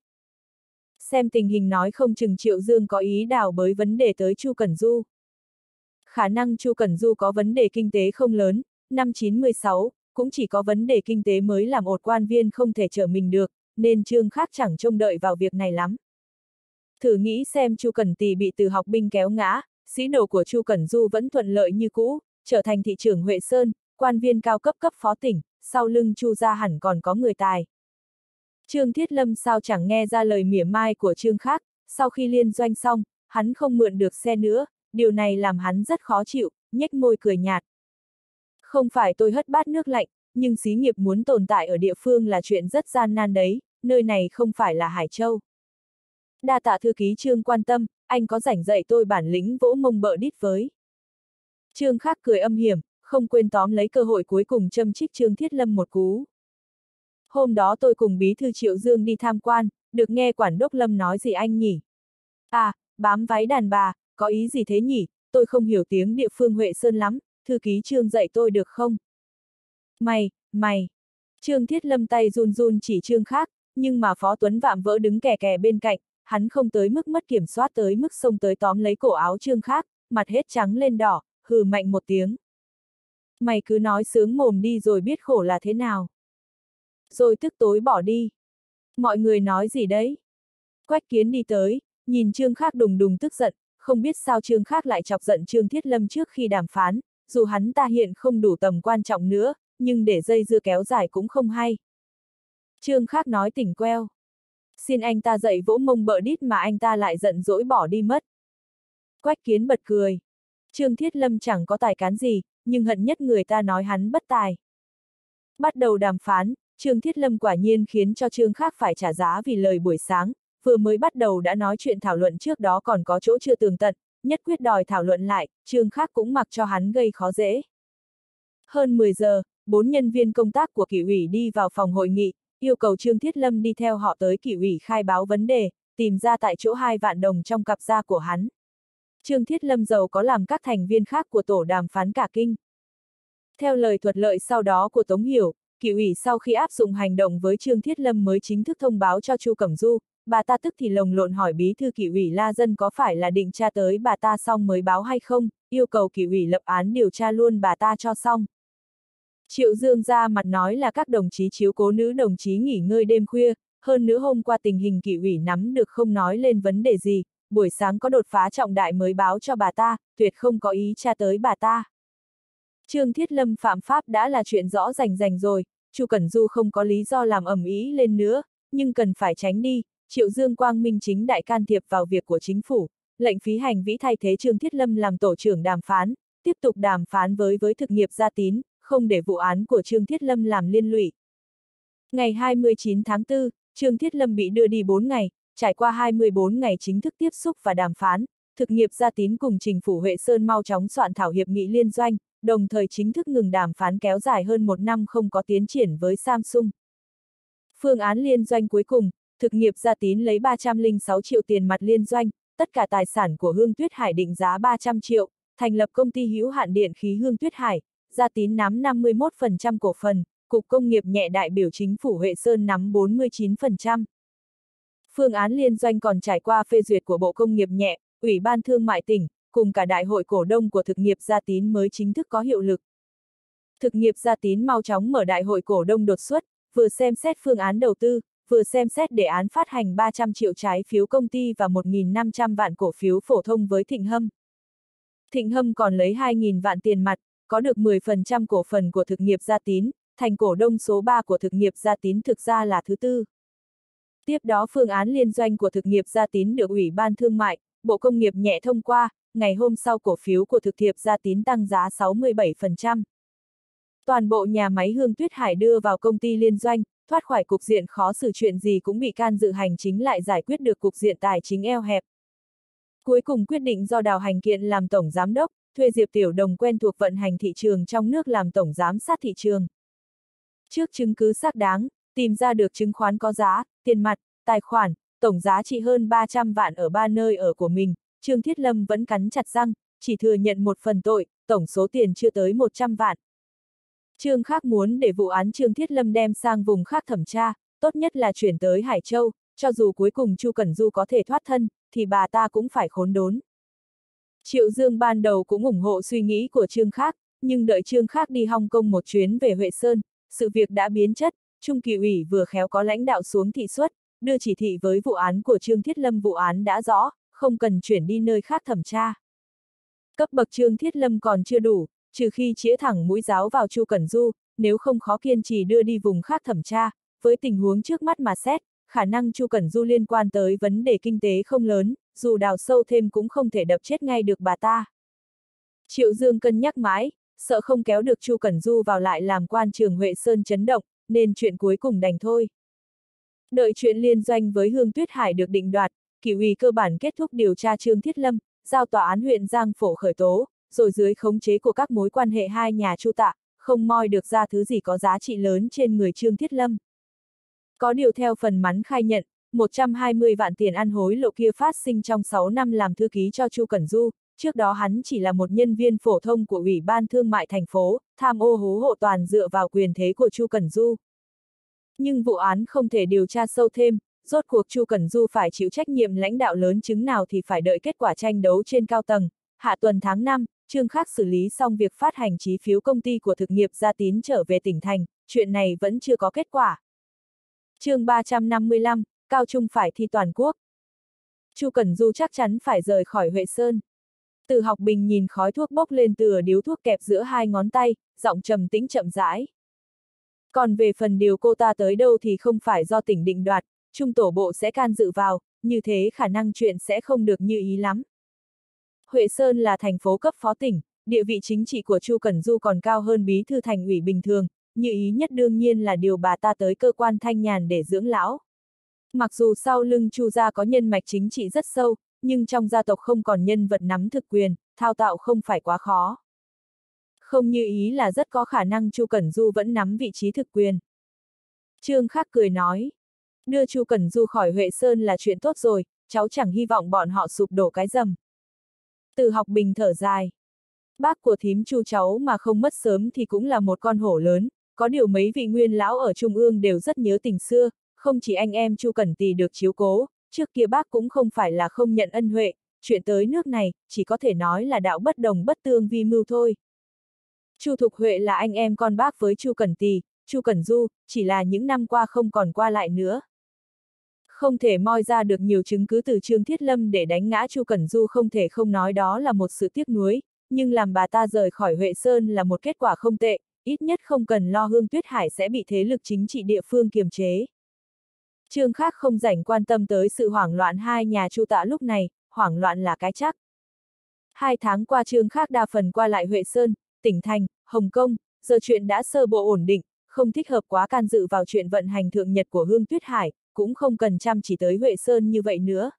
Xem tình hình nói không chừng Triệu Dương có ý đào bới vấn đề tới Chu Cẩn Du. Khả năng Chu Cẩn Du có vấn đề kinh tế không lớn, năm 96, cũng chỉ có vấn đề kinh tế mới làm một quan viên không thể trở mình được, nên Trương Khắc chẳng trông đợi vào việc này lắm. Thử nghĩ xem Chu Cẩn Tỳ bị từ học binh kéo ngã, sĩ đồ của Chu Cẩn Du vẫn thuận lợi như cũ, trở thành thị trưởng Huệ Sơn, quan viên cao cấp cấp phó tỉnh, sau lưng Chu gia hẳn còn có người tài. Trương Thiết Lâm sao chẳng nghe ra lời mỉa mai của Trương Khắc, sau khi liên doanh xong, hắn không mượn được xe nữa, điều này làm hắn rất khó chịu, nhếch môi cười nhạt. Không phải tôi hất bát nước lạnh, nhưng xí nghiệp muốn tồn tại ở địa phương là chuyện rất gian nan đấy, nơi này không phải là Hải Châu. Đa tạ thư ký Trương quan tâm, anh có rảnh dạy tôi bản lĩnh vỗ mông bợ đít với. Trương Khắc cười âm hiểm, không quên tóm lấy cơ hội cuối cùng châm chích Trương Thiết Lâm một cú. Hôm đó tôi cùng bí thư Triệu Dương đi tham quan, được nghe quản đốc Lâm nói gì anh nhỉ? À, bám váy đàn bà, có ý gì thế nhỉ? Tôi không hiểu tiếng địa phương Huệ Sơn lắm, thư ký Trương dạy tôi được không? Mày. Trương Thiết Lâm tay run run chỉ Trương Khắc, nhưng mà Phó Tuấn vạm vỡ đứng kè kè bên cạnh, hắn không tới mức mất kiểm soát tới mức xông tới tóm lấy cổ áo Trương Khắc, mặt hết trắng lên đỏ, hừ mạnh một tiếng. Mày cứ nói sướng mồm đi rồi biết khổ là thế nào. Rồi tức tối bỏ đi. Mọi người nói gì đấy? Quách Kiến đi tới, nhìn Trương Khắc đùng đùng tức giận, không biết sao Trương Khắc lại chọc giận Trương Thiết Lâm trước khi đàm phán, dù hắn ta hiện không đủ tầm quan trọng nữa, nhưng để dây dưa kéo dài cũng không hay. Trương Khắc nói tỉnh queo. Xin anh ta dạy vỗ mông bợ đít mà anh ta lại giận dỗi bỏ đi mất. Quách Kiến bật cười. Trương Thiết Lâm chẳng có tài cán gì, nhưng hận nhất người ta nói hắn bất tài. Bắt đầu đàm phán, Trương Thiết Lâm quả nhiên khiến cho Trương Khắc phải trả giá vì lời buổi sáng, vừa mới bắt đầu đã nói chuyện thảo luận trước đó còn có chỗ chưa tường tận, nhất quyết đòi thảo luận lại, Trương Khắc cũng mặc cho hắn gây khó dễ. Hơn 10 giờ, 4 nhân viên công tác của kỷ ủy đi vào phòng hội nghị, yêu cầu Trương Thiết Lâm đi theo họ tới kỷ ủy khai báo vấn đề, tìm ra tại chỗ 2 vạn đồng trong cặp da của hắn. Trương Thiết Lâm giàu có làm các thành viên khác của tổ đàm phán cả kinh. Theo lời thuật lợi sau đó của Tống Hiểu, Kỷ ủy sau khi áp dụng hành động với Trương Thiết Lâm mới chính thức thông báo cho Chu Cẩm Du, bà ta tức thì lồng lộn hỏi bí thư kỷ ủy La Dân có phải là định tra tới bà ta xong mới báo hay không, yêu cầu kỷ ủy lập án điều tra luôn bà ta cho xong. Triệu Dương ra mặt nói là các đồng chí chiếu cố nữ đồng chí nghỉ ngơi đêm khuya, hơn nữa hôm qua tình hình kỷ ủy nắm được không nói lên vấn đề gì, buổi sáng có đột phá trọng đại mới báo cho bà ta, tuyệt không có ý tra tới bà ta. Trương Thiết Lâm phạm pháp đã là chuyện rõ rành rồi, Chu Cẩn Du không có lý do làm ầm ĩ lên nữa, nhưng cần phải tránh đi. Triệu Dương quang minh chính đại can thiệp vào việc của chính phủ, lệnh Phí Hành Vĩ thay thế Trương Thiết Lâm làm tổ trưởng đàm phán, tiếp tục đàm phán với thực nghiệp Gia Tín, không để vụ án của Trương Thiết Lâm làm liên lụy. Ngày 29 tháng 4, Trương Thiết Lâm bị đưa đi 4 ngày, trải qua 24 ngày chính thức tiếp xúc và đàm phán, thực nghiệp Gia Tín cùng chính phủ Huệ Sơn mau chóng soạn thảo hiệp nghị liên doanh, đồng thời chính thức ngừng đàm phán kéo dài hơn 1 năm không có tiến triển với Samsung. Phương án liên doanh cuối cùng, thực nghiệp Gia Tín lấy 306 triệu tiền mặt liên doanh, tất cả tài sản của Hương Tuyết Hải định giá 300 triệu, thành lập công ty hữu hạn điện khí Hương Tuyết Hải, Gia Tín nắm 51% cổ phần, Cục Công nghiệp nhẹ đại biểu chính phủ Huệ Sơn nắm 49%. Phương án liên doanh còn trải qua phê duyệt của Bộ Công nghiệp nhẹ, Ủy ban Thương mại tỉnh, cùng cả đại hội cổ đông của thực nghiệp Gia Tín mới chính thức có hiệu lực. Thực nghiệp Gia Tín mau chóng mở đại hội cổ đông đột xuất, vừa xem xét phương án đầu tư, vừa xem xét đề án phát hành 300 triệu trái phiếu công ty và 1.500 vạn cổ phiếu phổ thông với Thịnh Hâm. Thịnh Hâm còn lấy 2.000 vạn tiền mặt, có được 10% cổ phần của thực nghiệp Gia Tín, thành cổ đông số 3 của thực nghiệp Gia Tín thực ra là thứ tư. Tiếp đó phương án liên doanh của thực nghiệp Gia Tín được Ủy ban Thương mại, Bộ Công nghiệp nhẹ thông qua, ngày hôm sau cổ phiếu của thực nghiệp Gia Tín tăng giá 67%. Toàn bộ nhà máy Hương Tuyết Hải đưa vào công ty liên doanh, thoát khỏi cục diện khó xử, chuyện gì cũng bị can dự hành chính lại giải quyết được cục diện tài chính eo hẹp. Cuối cùng quyết định do Đào Hành Kiện làm tổng giám đốc, thuê Diệp Tiểu Đồng quen thuộc vận hành thị trường trong nước làm tổng giám sát thị trường. Trước chứng cứ xác đáng, tìm ra được chứng khoán có giá, tiền mặt, tài khoản, tổng giá trị hơn 300 vạn ở 3 nơi ở của mình, Trương Thiết Lâm vẫn cắn chặt răng, chỉ thừa nhận một phần tội, tổng số tiền chưa tới 100 vạn. Trương Khác muốn để vụ án Trương Thiết Lâm đem sang vùng khác thẩm tra, tốt nhất là chuyển tới Hải Châu, cho dù cuối cùng Chu Cẩn Du có thể thoát thân, thì bà ta cũng phải khốn đốn. Triệu Dương ban đầu cũng ủng hộ suy nghĩ của Trương Khác, nhưng đợi Trương Khác đi Hong Kong một chuyến về Huệ Sơn, sự việc đã biến chất, Trung Kỷ ủy vừa khéo có lãnh đạo xuống thị suất, đưa chỉ thị với vụ án của Trương Thiết Lâm, vụ án đã rõ, không cần chuyển đi nơi khác thẩm tra. Cấp bậc Trương Thiết Lâm còn chưa đủ, trừ khi chĩa thẳng mũi giáo vào Chu Cẩn Du, nếu không khó kiên trì đưa đi vùng khác thẩm tra, với tình huống trước mắt mà xét, khả năng Chu Cẩn Du liên quan tới vấn đề kinh tế không lớn, dù đào sâu thêm cũng không thể đập chết ngay được bà ta. Triệu Dương cân nhắc mãi, sợ không kéo được Chu Cẩn Du vào lại làm quan trường Huệ Sơn chấn động, nên chuyện cuối cùng đành thôi. Đợi chuyện liên doanh với Hương Tuyết Hải được định đoạt, Kỷ ủy cơ bản kết thúc điều tra Trương Thiết Lâm, giao tòa án huyện Giang Phổ khởi tố, rồi dưới khống chế của các mối quan hệ hai nhà Chu Tạ, không moi được ra thứ gì có giá trị lớn trên người Trương Thiết Lâm. Có điều theo phần mắn khai nhận, 120 vạn tiền ăn hối lộ kia phát sinh trong 6 năm làm thư ký cho Chu Cẩn Du, trước đó hắn chỉ là một nhân viên phổ thông của Ủy ban Thương mại thành phố, tham ô hối hộ toàn dựa vào quyền thế của Chu Cẩn Du. Nhưng vụ án không thể điều tra sâu thêm, rốt cuộc Chu Cẩn Du phải chịu trách nhiệm lãnh đạo lớn chứng nào thì phải đợi kết quả tranh đấu trên cao tầng. Hạ tuần tháng 5, Trương Khác xử lý xong việc phát hành chí phiếu công ty của thực nghiệp Gia Tín trở về tỉnh thành, chuyện này vẫn chưa có kết quả. Chương 355, Cao Trung phải thi toàn quốc. Chu Cẩn Du chắc chắn phải rời khỏi Huệ Sơn. Từ Học Bình nhìn khói thuốc bốc lên từ điếu thuốc kẹp giữa hai ngón tay, giọng trầm tĩnh chậm rãi. Còn về phần điều cô ta tới đâu thì không phải do tỉnh định đoạt, Trung tổ bộ sẽ can dự vào, như thế khả năng chuyện sẽ không được như ý lắm. Huệ Sơn là thành phố cấp phó tỉnh, địa vị chính trị của Chu Cẩn Du còn cao hơn bí thư thành ủy bình thường, như ý nhất đương nhiên là điều bà ta tới cơ quan Thanh Nhàn để dưỡng lão. Mặc dù sau lưng Chu gia có nhân mạch chính trị rất sâu, nhưng trong gia tộc không còn nhân vật nắm thực quyền, thao tạo không phải quá khó. Không như ý là rất có khả năng Chu Cẩn Du vẫn nắm vị trí thực quyền. Trương Khác cười nói, đưa Chu Cẩn Du khỏi Huệ Sơn là chuyện tốt rồi, cháu chẳng hy vọng bọn họ sụp đổ cái rầm. Từ Học Bình thở dài. Bác của thím Chu cháu mà không mất sớm thì cũng là một con hổ lớn, Có điều mấy vị nguyên lão ở Trung ương đều rất nhớ tình xưa, không chỉ anh em Chu Cẩn Tỳ được chiếu cố, trước kia bác cũng không phải là không nhận ân huệ, chuyện tới nước này, chỉ có thể nói là đạo bất đồng bất tương vi mưu thôi. Chu Thục Huệ là anh em con bác với Chu Cẩn Tỳ, Chu Cẩn Du, chỉ là những năm qua không còn qua lại nữa. Không thể moi ra được nhiều chứng cứ từ Trương Thiết Lâm để đánh ngã Chu Cẩn Du, không thể không nói đó là một sự tiếc nuối, nhưng làm bà ta rời khỏi Huệ Sơn là một kết quả không tệ, ít nhất không cần lo Hương Tuyết Hải sẽ bị thế lực chính trị địa phương kiềm chế. Trương Khác không rảnh quan tâm tới sự hoảng loạn hai nhà Chu Tạ lúc này, hoảng loạn là cái chắc. 2 tháng qua Trương Khác đa phần qua lại Huệ Sơn, tỉnh thành, Hồng Kông, giờ chuyện đã sơ bộ ổn định, không thích hợp quá can dự vào chuyện vận hành thượng nhật của Hương Tuyết Hải, cũng không cần chăm chỉ tới Huệ Sơn như vậy nữa.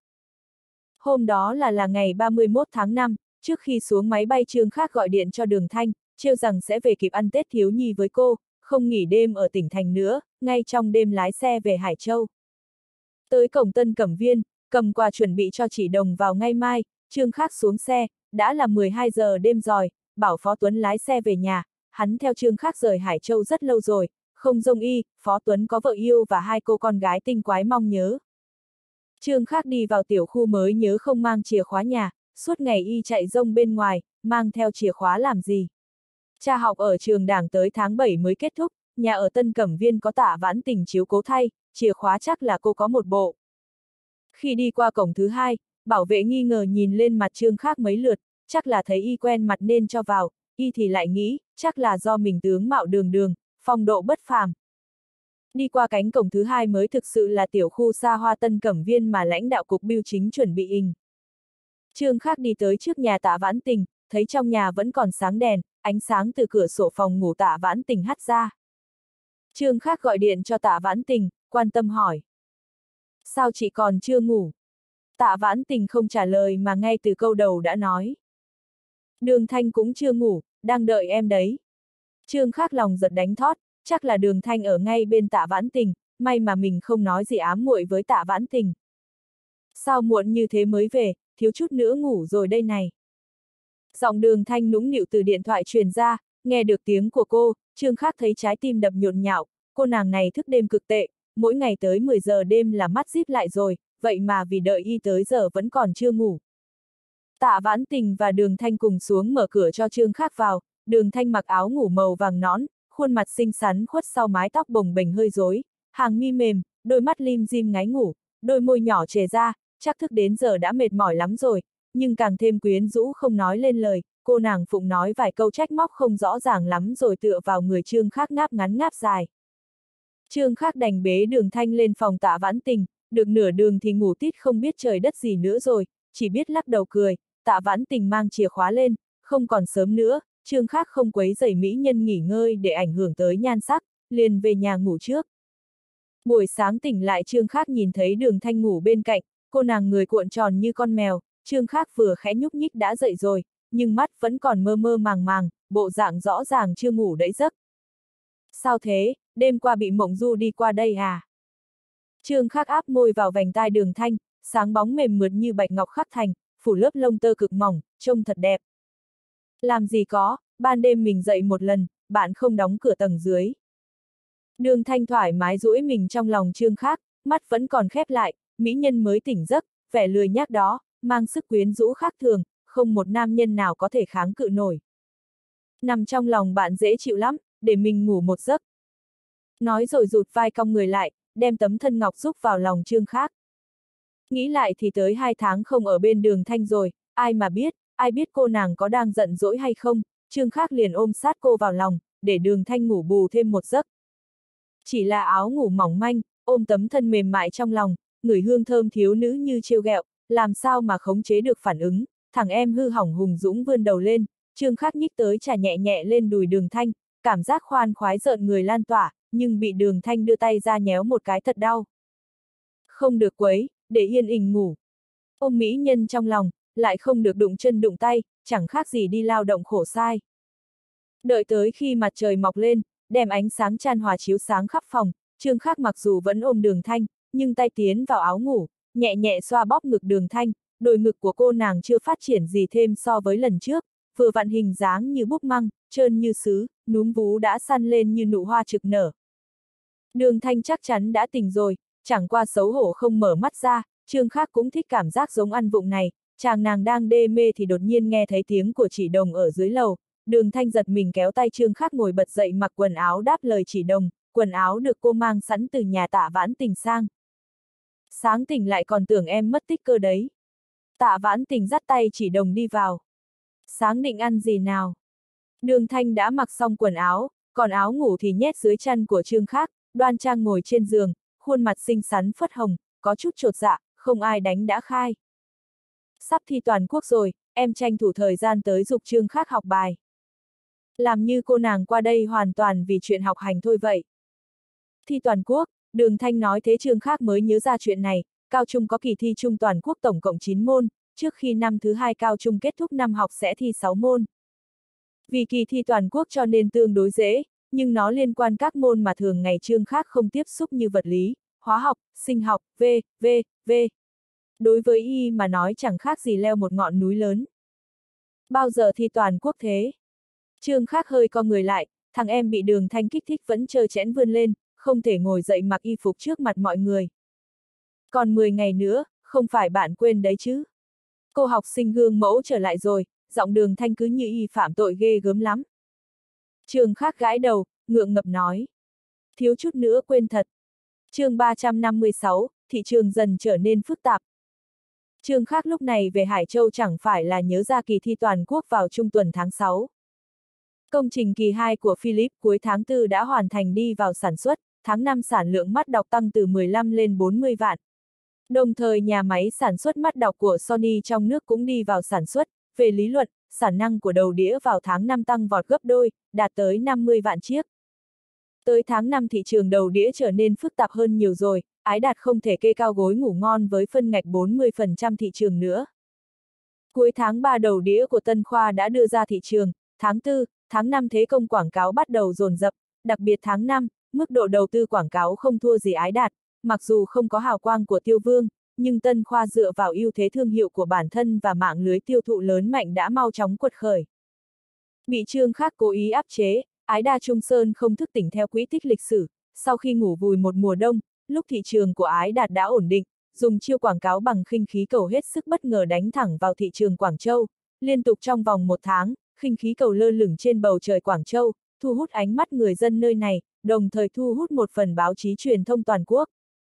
Hôm đó là ngày 31 tháng 5, trước khi xuống máy bay Trương Khác gọi điện cho Đường Thanh, trêu rằng sẽ về kịp ăn Tết thiếu nhi với cô, không nghỉ đêm ở tỉnh thành nữa, ngay trong đêm lái xe về Hải Châu. Tới cổng Tân Cẩm Viên, cầm quà chuẩn bị cho chị Đồng vào ngay mai, Trương Khác xuống xe, đã là 12 giờ đêm rồi, bảo Phó Tuấn lái xe về nhà, hắn theo Trương Khác rời Hải Châu rất lâu rồi, không dông y, Phó Tuấn có vợ yêu và 2 cô con gái tinh quái mong nhớ. Trương Khác đi vào tiểu khu mới nhớ không mang chìa khóa nhà, suốt ngày y chạy rông bên ngoài, mang theo chìa khóa làm gì. Cha học ở trường Đảng tới tháng 7 mới kết thúc, nhà ở Tân Cẩm Viên có Tạ Vãn Tình chiếu cố thay, chìa khóa chắc là cô có một bộ. Khi đi qua cổng thứ 2, bảo vệ nghi ngờ nhìn lên mặt Trương Khác mấy lượt, chắc là thấy y quen mặt nên cho vào, y thì lại nghĩ, chắc là do mình tướng mạo đường đường, phong độ bất phàm. Đi qua cánh cổng thứ 2 mới thực sự là tiểu khu xa hoa Tân Cẩm Viên mà lãnh đạo cục bưu chính chuẩn bị in. Trương Khác đi tới trước nhà Tạ Vãn Tình, thấy trong nhà vẫn còn sáng đèn, ánh sáng từ cửa sổ phòng ngủ Tạ Vãn Tình hắt ra. Trương Khác gọi điện cho Tạ Vãn Tình, quan tâm hỏi. Sao chị còn chưa ngủ? Tạ Vãn Tình không trả lời mà ngay từ câu đầu đã nói. Đường Thanh cũng chưa ngủ, đang đợi em đấy. Trương Khác lòng giật đánh thót, chắc là Đường Thanh ở ngay bên Tạ Vãn Tình, may mà mình không nói gì ám muội với Tạ Vãn Tình. Sao muộn như thế mới về, thiếu chút nữa ngủ rồi đây này. Giọng Đường Thanh nũng nịu từ điện thoại truyền ra, nghe được tiếng của cô, Trương Khác thấy trái tim đập nhộn nhạo, cô nàng này thức đêm cực tệ, mỗi ngày tới 10 giờ đêm là mắt díp lại rồi, vậy mà vì đợi y tới giờ vẫn còn chưa ngủ. Tạ Vãn Tình và Đường Thanh cùng xuống mở cửa cho Trương Khác vào, Đường Thanh mặc áo ngủ màu vàng nõn, khuôn mặt xinh xắn khuất sau mái tóc bồng bềnh hơi rối, hàng mi mềm, đôi mắt lim dim ngáy ngủ, đôi môi nhỏ chề ra, chắc thức đến giờ đã mệt mỏi lắm rồi, nhưng càng thêm quyến rũ không nói lên lời, cô nàng phụng nói vài câu trách móc không rõ ràng lắm rồi tựa vào người Trương Khác ngáp ngắn ngáp dài. Trương Khác đành bế Đường Thanh lên phòng Tạ Vãn Tình, được nửa đường thì ngủ tít không biết trời đất gì nữa rồi, chỉ biết lắc đầu cười, Tạ Vãn Tình mang chìa khóa lên, không còn sớm nữa, Trương Khác không quấy rầy mỹ nhân nghỉ ngơi để ảnh hưởng tới nhan sắc, liền về nhà ngủ trước. Buổi sáng tỉnh lại Trương Khác nhìn thấy Đường Thanh ngủ bên cạnh, cô nàng người cuộn tròn như con mèo, Trương Khác vừa khẽ nhúc nhích đã dậy rồi, nhưng mắt vẫn còn mơ mơ màng màng, bộ dạng rõ ràng chưa ngủ đẫy giấc. Sao thế, đêm qua bị mộng du đi qua đây à? Trương Khác áp môi vào vành tai Đường Thanh, sáng bóng mềm mượt như bạch ngọc khắc thành, phủ lớp lông tơ cực mỏng, trông thật đẹp. Làm gì có, ban đêm mình dậy một lần, bạn không đóng cửa tầng dưới. Đường Thanh thoải mái duỗi mình trong lòng Trương Khác, mắt vẫn còn khép lại, mỹ nhân mới tỉnh giấc, vẻ lười nhác đó, mang sức quyến rũ khác thường, không một nam nhân nào có thể kháng cự nổi. Nằm trong lòng bạn dễ chịu lắm, để mình ngủ một giấc. Nói rồi rụt vai cong người lại, đem tấm thân ngọc giúp vào lòng Trương Khác. Nghĩ lại thì tới 2 tháng không ở bên Đường Thanh rồi, ai biết cô nàng có đang giận dỗi hay không, Trương Khác liền ôm sát cô vào lòng, để Đường Thanh ngủ bù thêm một giấc. Chỉ là áo ngủ mỏng manh, ôm tấm thân mềm mại trong lòng, ngửi hương thơm thiếu nữ như trêu ghẹo, làm sao mà khống chế được phản ứng, thằng em hư hỏng hùng dũng vươn đầu lên, Trương Khác nhích tới chà nhẹ nhẹ lên đùi Đường Thanh, cảm giác khoan khoái rợn người lan tỏa, nhưng bị Đường Thanh đưa tay ra nhéo một cái thật đau. Không được quấy, để yên ỉn ngủ. Ôm mỹ nhân trong lòng, lại không được đụng chân đụng tay, chẳng khác gì đi lao động khổ sai. Đợi tới khi mặt trời mọc lên, đem ánh sáng chan hòa chiếu sáng khắp phòng, Trương Khác mặc dù vẫn ôm Đường Thanh, nhưng tay tiến vào áo ngủ, nhẹ nhẹ xoa bóp ngực Đường Thanh, đồi ngực của cô nàng chưa phát triển gì thêm so với lần trước, vừa vặn hình dáng như búp măng, trơn như sứ, núm vú đã săn lên như nụ hoa trực nở. Đường Thanh chắc chắn đã tỉnh rồi, chẳng qua xấu hổ không mở mắt ra, Trương Khác cũng thích cảm giác giống ăn vụng này, chàng nàng đang đê mê thì đột nhiên nghe thấy tiếng của chị Đồng ở dưới lầu, Đường Thanh giật mình kéo tay Trương Khác ngồi bật dậy mặc quần áo đáp lời chị Đồng, quần áo được cô mang sẵn từ nhà Tạ Vãn Tình sang. Sáng tỉnh lại còn tưởng em mất tích cơ đấy. Tạ Vãn Tình dắt tay chị Đồng đi vào. Sáng định ăn gì nào? Đường Thanh đã mặc xong quần áo, còn áo ngủ thì nhét dưới chăn của Trương Khác, đoan trang ngồi trên giường, khuôn mặt xinh xắn phất hồng, có chút chột dạ, không ai đánh đã khai. Sắp thi toàn quốc rồi, em tranh thủ thời gian tới giục Trương Khác học bài. Làm như cô nàng qua đây hoàn toàn vì chuyện học hành thôi vậy. Thi toàn quốc, Đường Thanh nói thế Trương Khác mới nhớ ra chuyện này, cao trung có kỳ thi chung toàn quốc tổng cộng 9 môn, trước khi năm thứ hai cao trung kết thúc năm học sẽ thi 6 môn. Vì kỳ thi toàn quốc cho nên tương đối dễ, nhưng nó liên quan các môn mà thường ngày Trương Khác không tiếp xúc như vật lý, hóa học, sinh học, v.v.v. Đối với y mà nói chẳng khác gì leo một ngọn núi lớn. Bao giờ thi toàn quốc thế? Trương Khác hơi co người lại, thằng em bị Đường Thanh kích thích vẫn trơ trẽn vươn lên, không thể ngồi dậy mặc y phục trước mặt mọi người. Còn 10 ngày nữa, không phải bạn quên đấy chứ? Cô học sinh gương mẫu trở lại rồi, giọng Đường Thanh cứ như y phạm tội ghê gớm lắm. Trương Khác gãi đầu, ngượng ngập nói. Thiếu chút nữa quên thật. Chương 356, thị trường dần trở nên phức tạp. Trương Khác lúc này về Hải Châu chẳng phải là nhớ ra kỳ thi toàn quốc vào trung tuần tháng 6. Công trình kỳ 2 của Philips cuối tháng 4 đã hoàn thành đi vào sản xuất, tháng 5 sản lượng mắt đọc tăng từ 15 lên 40 vạn. Đồng thời nhà máy sản xuất mắt đọc của Sony trong nước cũng đi vào sản xuất, về lý luận, sản năng của đầu đĩa vào tháng 5 tăng vọt gấp đôi, đạt tới 50 vạn chiếc. Tới tháng 5 thị trường đầu đĩa trở nên phức tạp hơn nhiều rồi, Ái Đạt không thể kê cao gối ngủ ngon với phân ngạch 40% thị trường nữa. Cuối tháng 3 đầu đĩa của Tân Khoa đã đưa ra thị trường, tháng 4, tháng 5 thế công quảng cáo bắt đầu dồn dập, đặc biệt tháng 5, mức độ đầu tư quảng cáo không thua gì Ái Đạt, mặc dù không có hào quang của Tiêu Vương, nhưng Tân Khoa dựa vào ưu thế thương hiệu của bản thân và mạng lưới tiêu thụ lớn mạnh đã mau chóng quật khởi. Bị Trương Khác cố ý áp chế, Ái Đa Trung Sơn không thức tỉnh theo quỹ tích lịch sử, sau khi ngủ vùi một mùa đông, lúc thị trường của Ái Đạt đã ổn định, dùng chiêu quảng cáo bằng khinh khí cầu hết sức bất ngờ đánh thẳng vào thị trường Quảng Châu, liên tục trong vòng 1 tháng, khinh khí cầu lơ lửng trên bầu trời Quảng Châu, thu hút ánh mắt người dân nơi này, đồng thời thu hút một phần báo chí truyền thông toàn quốc.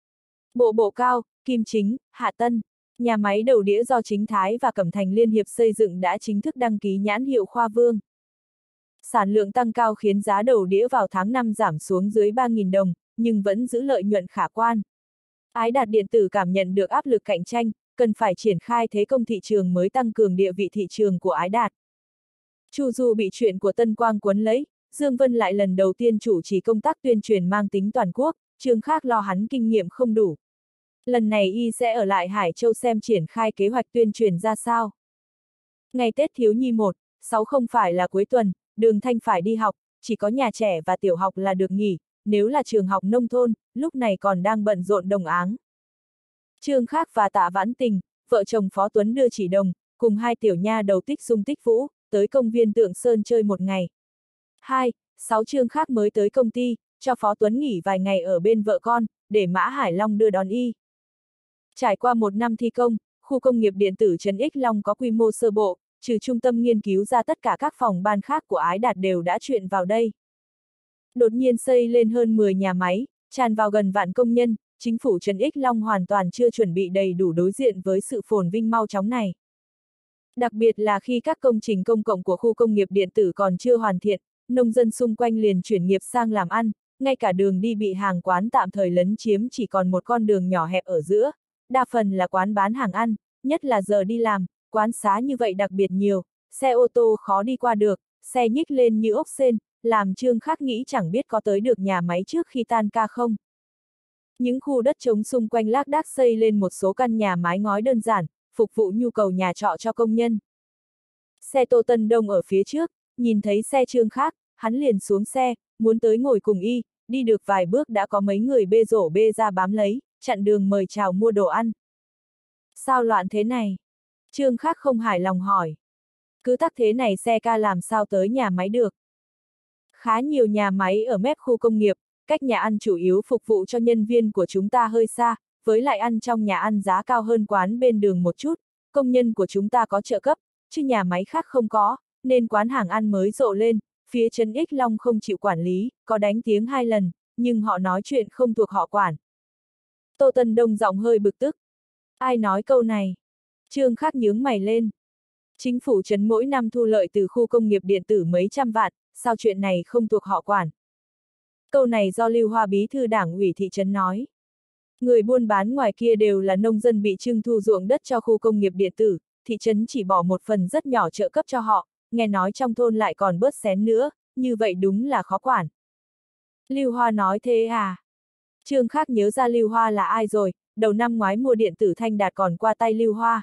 Bộ Cao, Kim Chính, Hạ Tân, nhà máy đầu đĩa do Chính Thái và Cẩm Thành Liên Hiệp xây dựng đã chính thức đăng ký nhãn hiệu Khoa Vương. Sản lượng tăng cao khiến giá đầu đĩa vào tháng 5 giảm xuống dưới 3.000 đồng, nhưng vẫn giữ lợi nhuận khả quan. Ái Đạt điện tử cảm nhận được áp lực cạnh tranh, cần phải triển khai thế công thị trường mới tăng cường địa vị thị trường của Ái Đạt. Chu Du bị chuyện của Tân Quang cuốn lấy, Dương Vân lại lần đầu tiên chủ trì công tác tuyên truyền mang tính toàn quốc, Trương Khác lo hắn kinh nghiệm không đủ. Lần này y sẽ ở lại Hải Châu xem triển khai kế hoạch tuyên truyền ra sao. Ngày Tết thiếu nhi 1/6 không phải là cuối tuần, Đường Thanh phải đi học, chỉ có nhà trẻ và tiểu học là được nghỉ, nếu là trường học nông thôn, lúc này còn đang bận rộn đồng áng. Trương Khác và Tạ Vãn Tình, vợ chồng Phó Tuấn đưa Chỉ Đồng, cùng 2 tiểu nha đầu Tích Dung Tích Vũ, tới công viên Tượng Sơn chơi một ngày. 2/6 Trương Khác mới tới công ty, cho Phó Tuấn nghỉ vài ngày ở bên vợ con, để Mã Hải Long đưa đón y. Trải qua 1 năm thi công, khu công nghiệp điện tử Trấn Ích Long có quy mô sơ bộ, trừ trung tâm nghiên cứu ra tất cả các phòng ban khác của Ái Đạt đều đã chuyển vào đây. Đột nhiên xây lên hơn 10 nhà máy, tràn vào gần vạn công nhân, chính phủ Trấn Ích Long hoàn toàn chưa chuẩn bị đầy đủ đối diện với sự phồn vinh mau chóng này. Đặc biệt là khi các công trình công cộng của khu công nghiệp điện tử còn chưa hoàn thiện, nông dân xung quanh liền chuyển nghiệp sang làm ăn, ngay cả đường đi bị hàng quán tạm thời lấn chiếm chỉ còn một con đường nhỏ hẹp ở giữa, đa phần là quán bán hàng ăn, nhất là giờ đi làm, quán xá như vậy đặc biệt nhiều, xe ô tô khó đi qua được, xe nhích lên như ốc sên, làm Trương Khác nghĩ chẳng biết có tới được nhà máy trước khi tan ca không. Những khu đất trống xung quanh lác đác xây lên một số căn nhà mái ngói đơn giản, phục vụ nhu cầu nhà trọ cho công nhân. Xe Tô Tân Đông ở phía trước, nhìn thấy xe Trương Khác, hắn liền xuống xe, muốn tới ngồi cùng y, đi được vài bước đã có mấy người bê rổ bê ra bám lấy, chặn đường mời chào mua đồ ăn. Sao loạn thế này? Trương Khác không hài lòng hỏi. Cứ tắc thế này xe ca làm sao tới nhà máy được. Khá nhiều nhà máy ở mép khu công nghiệp, cách nhà ăn chủ yếu phục vụ cho nhân viên của chúng ta hơi xa, với lại ăn trong nhà ăn giá cao hơn quán bên đường một chút, công nhân của chúng ta có trợ cấp, chứ nhà máy khác không có, nên quán hàng ăn mới rộ lên, phía Trấn Ích Long không chịu quản lý, có đánh tiếng 2 lần, nhưng họ nói chuyện không thuộc họ quản. Tô Tân Đông giọng hơi bực tức. Ai nói câu này? Trương Khắc nhướng mày lên. Chính phủ trấn mỗi năm thu lợi từ khu công nghiệp điện tử mấy trăm vạn, sao chuyện này không thuộc họ quản? Câu này do Lưu Hoa bí thư đảng ủy thị trấn nói. Người buôn bán ngoài kia đều là nông dân bị trưng thu ruộng đất cho khu công nghiệp điện tử, thị trấn chỉ bỏ một phần rất nhỏ trợ cấp cho họ, nghe nói trong thôn lại còn bớt xén nữa, như vậy đúng là khó quản. Lưu Hoa nói thế à? Trương Khắc nhớ ra Lưu Hoa là ai rồi, đầu năm ngoái mua điện tử Thanh Đạt còn qua tay Lưu Hoa.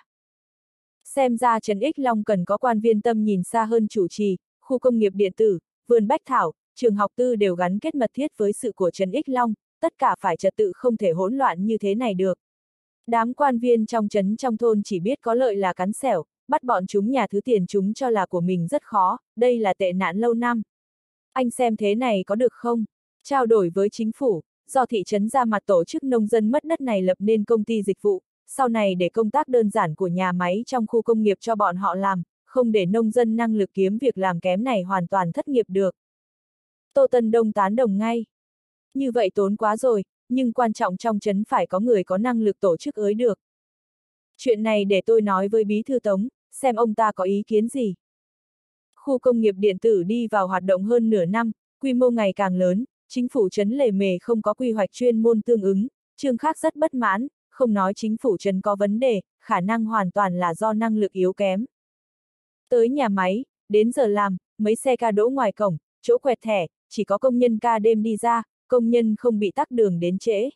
Xem ra Trấn Ích Long cần có quan viên tâm nhìn xa hơn chủ trì, khu công nghiệp điện tử, vườn bách thảo, trường học tư đều gắn kết mật thiết với sự của Trấn Ích Long, tất cả phải trật tự không thể hỗn loạn như thế này được. Đám quan viên trong trấn trong thôn chỉ biết có lợi là cắn xẻo, bắt bọn chúng nhà thứ tiền chúng cho là của mình rất khó, đây là tệ nạn lâu năm. Anh xem thế này có được không? Trao đổi với chính phủ, do thị trấn ra mặt tổ chức nông dân mất đất này lập nên công ty dịch vụ, sau này để công tác đơn giản của nhà máy trong khu công nghiệp cho bọn họ làm, không để nông dân năng lực kiếm việc làm kém này hoàn toàn thất nghiệp được. Tô Tân Đông tán đồng ngay. Như vậy tốn quá rồi, nhưng quan trọng trong trấn phải có người có năng lực tổ chức ới được. Chuyện này để tôi nói với bí thư Tống, xem ông ta có ý kiến gì. Khu công nghiệp điện tử đi vào hoạt động hơn nửa năm, quy mô ngày càng lớn, chính phủ trấn lề mề không có quy hoạch chuyên môn tương ứng, Trương Khắc rất bất mãn, không nói chính phủ trấn có vấn đề, khả năng hoàn toàn là do năng lực yếu kém. Tới nhà máy, đến giờ làm, mấy xe ca đỗ ngoài cổng, chỗ quẹt thẻ, chỉ có công nhân ca đêm đi ra, công nhân không bị tắc đường đến trễ.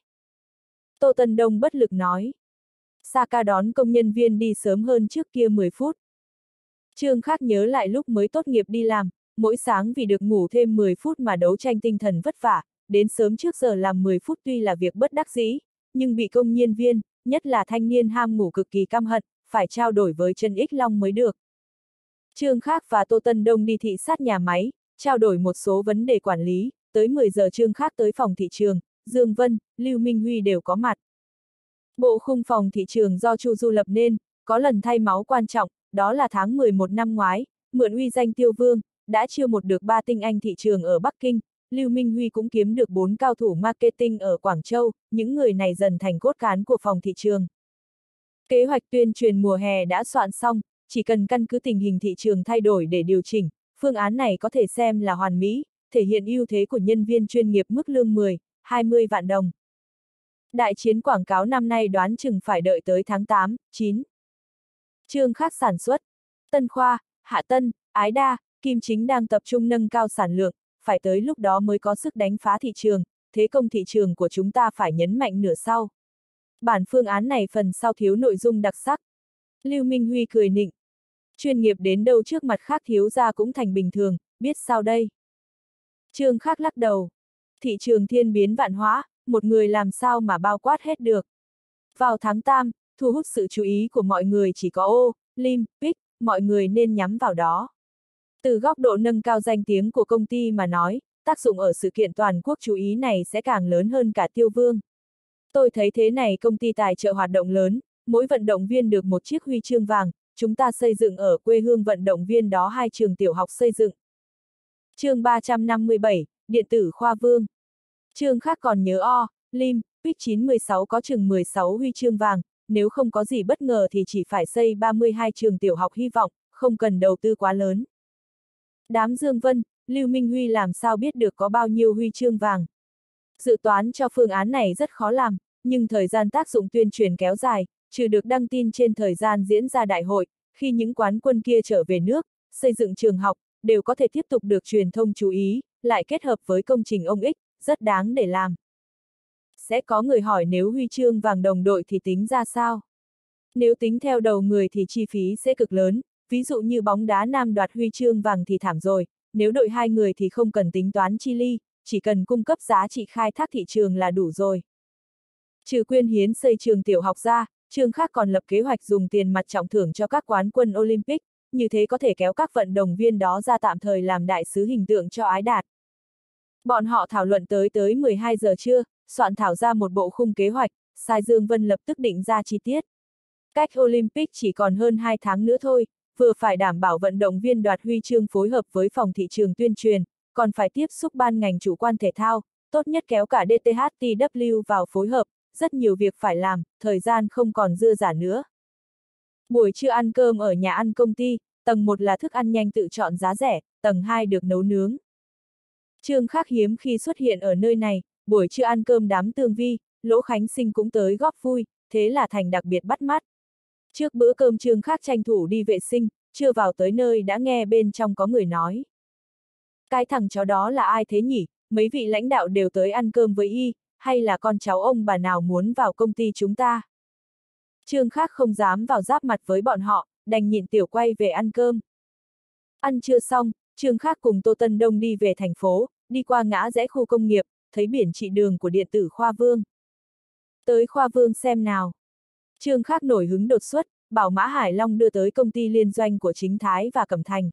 Tô Tân Đông bất lực nói. Xa ca đón công nhân viên đi sớm hơn trước kia 10 phút. Trương Khắc nhớ lại lúc mới tốt nghiệp đi làm, mỗi sáng vì được ngủ thêm 10 phút mà đấu tranh tinh thần vất vả, đến sớm trước giờ làm 10 phút tuy là việc bất đắc dĩ, nhưng bị công nhân viên, nhất là thanh niên ham ngủ cực kỳ căm hận, phải trao đổi với Trấn Ích Long mới được. Trương Khắc và Tô Tân Đông đi thị sát nhà máy, trao đổi một số vấn đề quản lý, tới 10 giờ Trương Khắc tới phòng thị trường, Dương Vân, Lưu Minh Huy đều có mặt. Bộ khung phòng thị trường do Chu Du lập nên, có lần thay máu quan trọng, đó là tháng 11 năm ngoái, mượn uy danh Tiêu Vương, đã chiêu một được 3 tinh anh thị trường ở Bắc Kinh, Lưu Minh Huy cũng kiếm được 4 cao thủ marketing ở Quảng Châu, những người này dần thành cốt cán của phòng thị trường. Kế hoạch tuyên truyền mùa hè đã soạn xong, chỉ cần căn cứ tình hình thị trường thay đổi để điều chỉnh, phương án này có thể xem là hoàn mỹ, thể hiện ưu thế của nhân viên chuyên nghiệp mức lương 10, 20 vạn đồng. Đại chiến quảng cáo năm nay đoán chừng phải đợi tới tháng 8, 9. Trương Khắc sản xuất. Tân Khoa, Hạ Tân, Ái Đa, Kim Chính đang tập trung nâng cao sản lượng, phải tới lúc đó mới có sức đánh phá thị trường, thế công thị trường của chúng ta phải nhấn mạnh nửa sau. Bản phương án này phần sau thiếu nội dung đặc sắc. Lưu Minh Huy cười nịnh. Chuyên nghiệp đến đâu trước mặt khác thiếu ra cũng thành bình thường, biết sao đây? Trương Khắc lắc đầu. Thị trường thiên biến vạn hóa, một người làm sao mà bao quát hết được. Vào tháng 8, thu hút sự chú ý của mọi người chỉ có Olympic, mọi người nên nhắm vào đó. Từ góc độ nâng cao danh tiếng của công ty mà nói, tác dụng ở sự kiện toàn quốc chú ý này sẽ càng lớn hơn cả Tiêu Vương. Tôi thấy thế này công ty tài trợ hoạt động lớn, mỗi vận động viên được một chiếc huy chương vàng, chúng ta xây dựng ở quê hương vận động viên đó 2 trường tiểu học xây dựng. Chương 357, Điện tử Khoa Vương. Trương Khắc còn nhớ Olympic 9-16 có chừng 16 huy chương vàng, nếu không có gì bất ngờ thì chỉ phải xây 32 trường tiểu học hy vọng, không cần đầu tư quá lớn. Đám Dương Vân, Lưu Minh Huy làm sao biết được có bao nhiêu huy chương vàng. Dự toán cho phương án này rất khó làm, nhưng thời gian tác dụng tuyên truyền kéo dài, trừ được đăng tin trên thời gian diễn ra đại hội, khi những quán quân kia trở về nước, xây dựng trường học, đều có thể tiếp tục được truyền thông chú ý, lại kết hợp với công trình ông Ích, rất đáng để làm. Sẽ có người hỏi nếu huy chương vàng đồng đội thì tính ra sao? Nếu tính theo đầu người thì chi phí sẽ cực lớn, ví dụ như bóng đá nam đoạt huy chương vàng thì thảm rồi, nếu đội 2 người thì không cần tính toán chi ly, chỉ cần cung cấp giá trị khai thác thị trường là đủ rồi. Trừ quyên hiến xây trường tiểu học ra, Trương Khắc còn lập kế hoạch dùng tiền mặt trọng thưởng cho các quán quân Olympic, như thế có thể kéo các vận động viên đó ra tạm thời làm đại sứ hình tượng cho Ái Đạt. Bọn họ thảo luận tới 12 giờ trưa, soạn thảo ra một bộ khung kế hoạch, sai Dương Vân lập tức định ra chi tiết. Cách Olympic chỉ còn hơn 2 tháng nữa thôi, vừa phải đảm bảo vận động viên đoạt huy chương phối hợp với phòng thị trường tuyên truyền, còn phải tiếp xúc ban ngành chủ quan thể thao, tốt nhất kéo cả DTHTW vào phối hợp, rất nhiều việc phải làm, thời gian không còn dư dả nữa. Buổi trưa ăn cơm ở nhà ăn công ty, tầng 1 là thức ăn nhanh tự chọn giá rẻ, tầng 2 được nấu nướng. Trương Khắc hiếm khi xuất hiện ở nơi này, buổi trưa ăn cơm đám Tương Vi, Lỗ Khánh Sinh cũng tới góp vui, thế là thành đặc biệt bắt mắt. Trước bữa cơm Trương Khắc tranh thủ đi vệ sinh, chưa vào tới nơi đã nghe bên trong có người nói. Cái thằng chó đó là ai thế nhỉ, mấy vị lãnh đạo đều tới ăn cơm với y, hay là con cháu ông bà nào muốn vào công ty chúng ta? Trương Khắc không dám vào giáp mặt với bọn họ, đành nhịn tiểu quay về ăn cơm. Ăn trưa xong, Trương Khắc cùng Tô Tân Đông đi về thành phố, đi qua ngã rẽ khu công nghiệp, thấy biển trị đường của điện tử Khoa Vương. Tới Khoa Vương xem nào. Trương Khắc nổi hứng đột xuất, bảo Mã Hải Long đưa tới công ty liên doanh của Chính Thái và Cẩm Thành.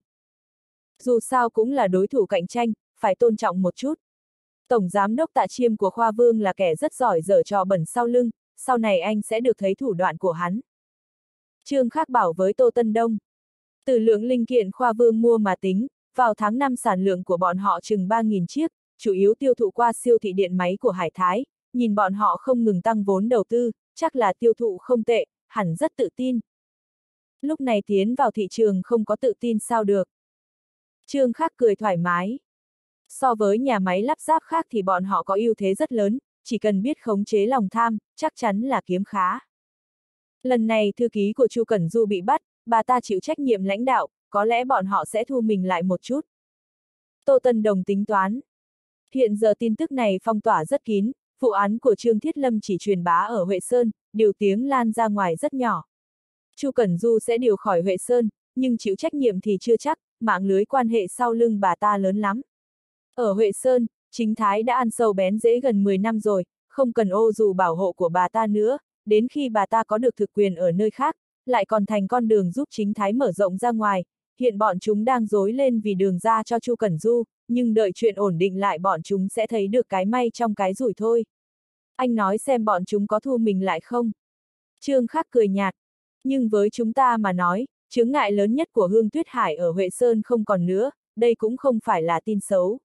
Dù sao cũng là đối thủ cạnh tranh, phải tôn trọng một chút. Tổng giám đốc Tạ Chiêm của Khoa Vương là kẻ rất giỏi giở trò bẩn sau lưng, sau này anh sẽ được thấy thủ đoạn của hắn. Trương Khắc bảo với Tô Tân Đông. Từ lượng linh kiện Khoa Vương mua mà tính, vào tháng 5 sản lượng của bọn họ chừng 3.000 chiếc, chủ yếu tiêu thụ qua siêu thị điện máy của Hải Thái, nhìn bọn họ không ngừng tăng vốn đầu tư, chắc là tiêu thụ không tệ, hẳn rất tự tin. Lúc này tiến vào thị trường không có tự tin sao được. Trương Khắc cười thoải mái. So với nhà máy lắp ráp khác thì bọn họ có ưu thế rất lớn, chỉ cần biết khống chế lòng tham, chắc chắn là kiếm khá. Lần này thư ký của Chu Cẩn Du bị bắt, bà ta chịu trách nhiệm lãnh đạo, có lẽ bọn họ sẽ thu mình lại một chút. Tô Tân Đồng tính toán. Hiện giờ tin tức này phong tỏa rất kín, vụ án của Trương Thiết Lâm chỉ truyền bá ở Huệ Sơn, điều tiếng lan ra ngoài rất nhỏ. Chu Cẩn Du sẽ điều khỏi Huệ Sơn, nhưng chịu trách nhiệm thì chưa chắc, mạng lưới quan hệ sau lưng bà ta lớn lắm. Ở Huệ Sơn, Chính Thái đã ăn sâu bén rễ gần 10 năm rồi, không cần ô dù bảo hộ của bà ta nữa, đến khi bà ta có được thực quyền ở nơi khác, lại còn thành con đường giúp Chính Thái mở rộng ra ngoài, hiện bọn chúng đang rối lên vì đường ra cho Chu Cẩn Du, nhưng đợi chuyện ổn định lại bọn chúng sẽ thấy được cái may trong cái rủi thôi. Anh nói xem bọn chúng có thu mình lại không? Trương Khắc cười nhạt. Nhưng với chúng ta mà nói, chướng ngại lớn nhất của Hương Tuyết Hải ở Huệ Sơn không còn nữa, đây cũng không phải là tin xấu.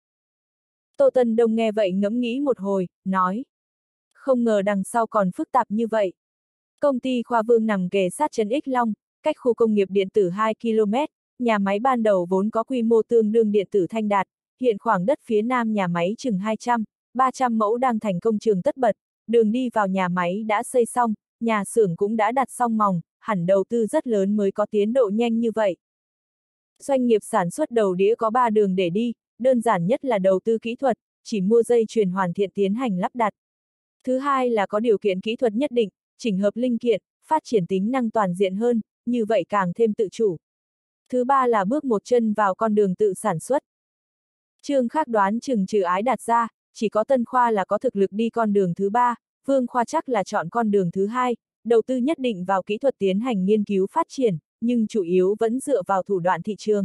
Tô Tân Đông nghe vậy ngẫm nghĩ một hồi, nói. Không ngờ đằng sau còn phức tạp như vậy. Công ty Khoa Vương nằm kề sát chân Ích Long, cách khu công nghiệp điện tử 2 km, nhà máy ban đầu vốn có quy mô tương đương điện tử Thanh Đạt, hiện khoảng đất phía nam nhà máy chừng 200-300 mẫu đang thành công trường tất bật, đường đi vào nhà máy đã xây xong, nhà xưởng cũng đã đặt xong mòng, hẳn đầu tư rất lớn mới có tiến độ nhanh như vậy. Doanh nghiệp sản xuất đầu đĩa có 3 đường để đi, đơn giản nhất là đầu tư kỹ thuật, chỉ mua dây chuyền hoàn thiện tiến hành lắp đặt. Thứ hai là có điều kiện kỹ thuật nhất định, chỉnh hợp linh kiện, phát triển tính năng toàn diện hơn, như vậy càng thêm tự chủ. Thứ ba là bước một chân vào con đường tự sản xuất. Trương Khắc đoán chừng trừ Ái Đạt ra, chỉ có Tân Khoa là có thực lực đi con đường thứ ba, Vương Khoa chắc là chọn con đường thứ hai, đầu tư nhất định vào kỹ thuật tiến hành nghiên cứu phát triển, nhưng chủ yếu vẫn dựa vào thủ đoạn thị trường.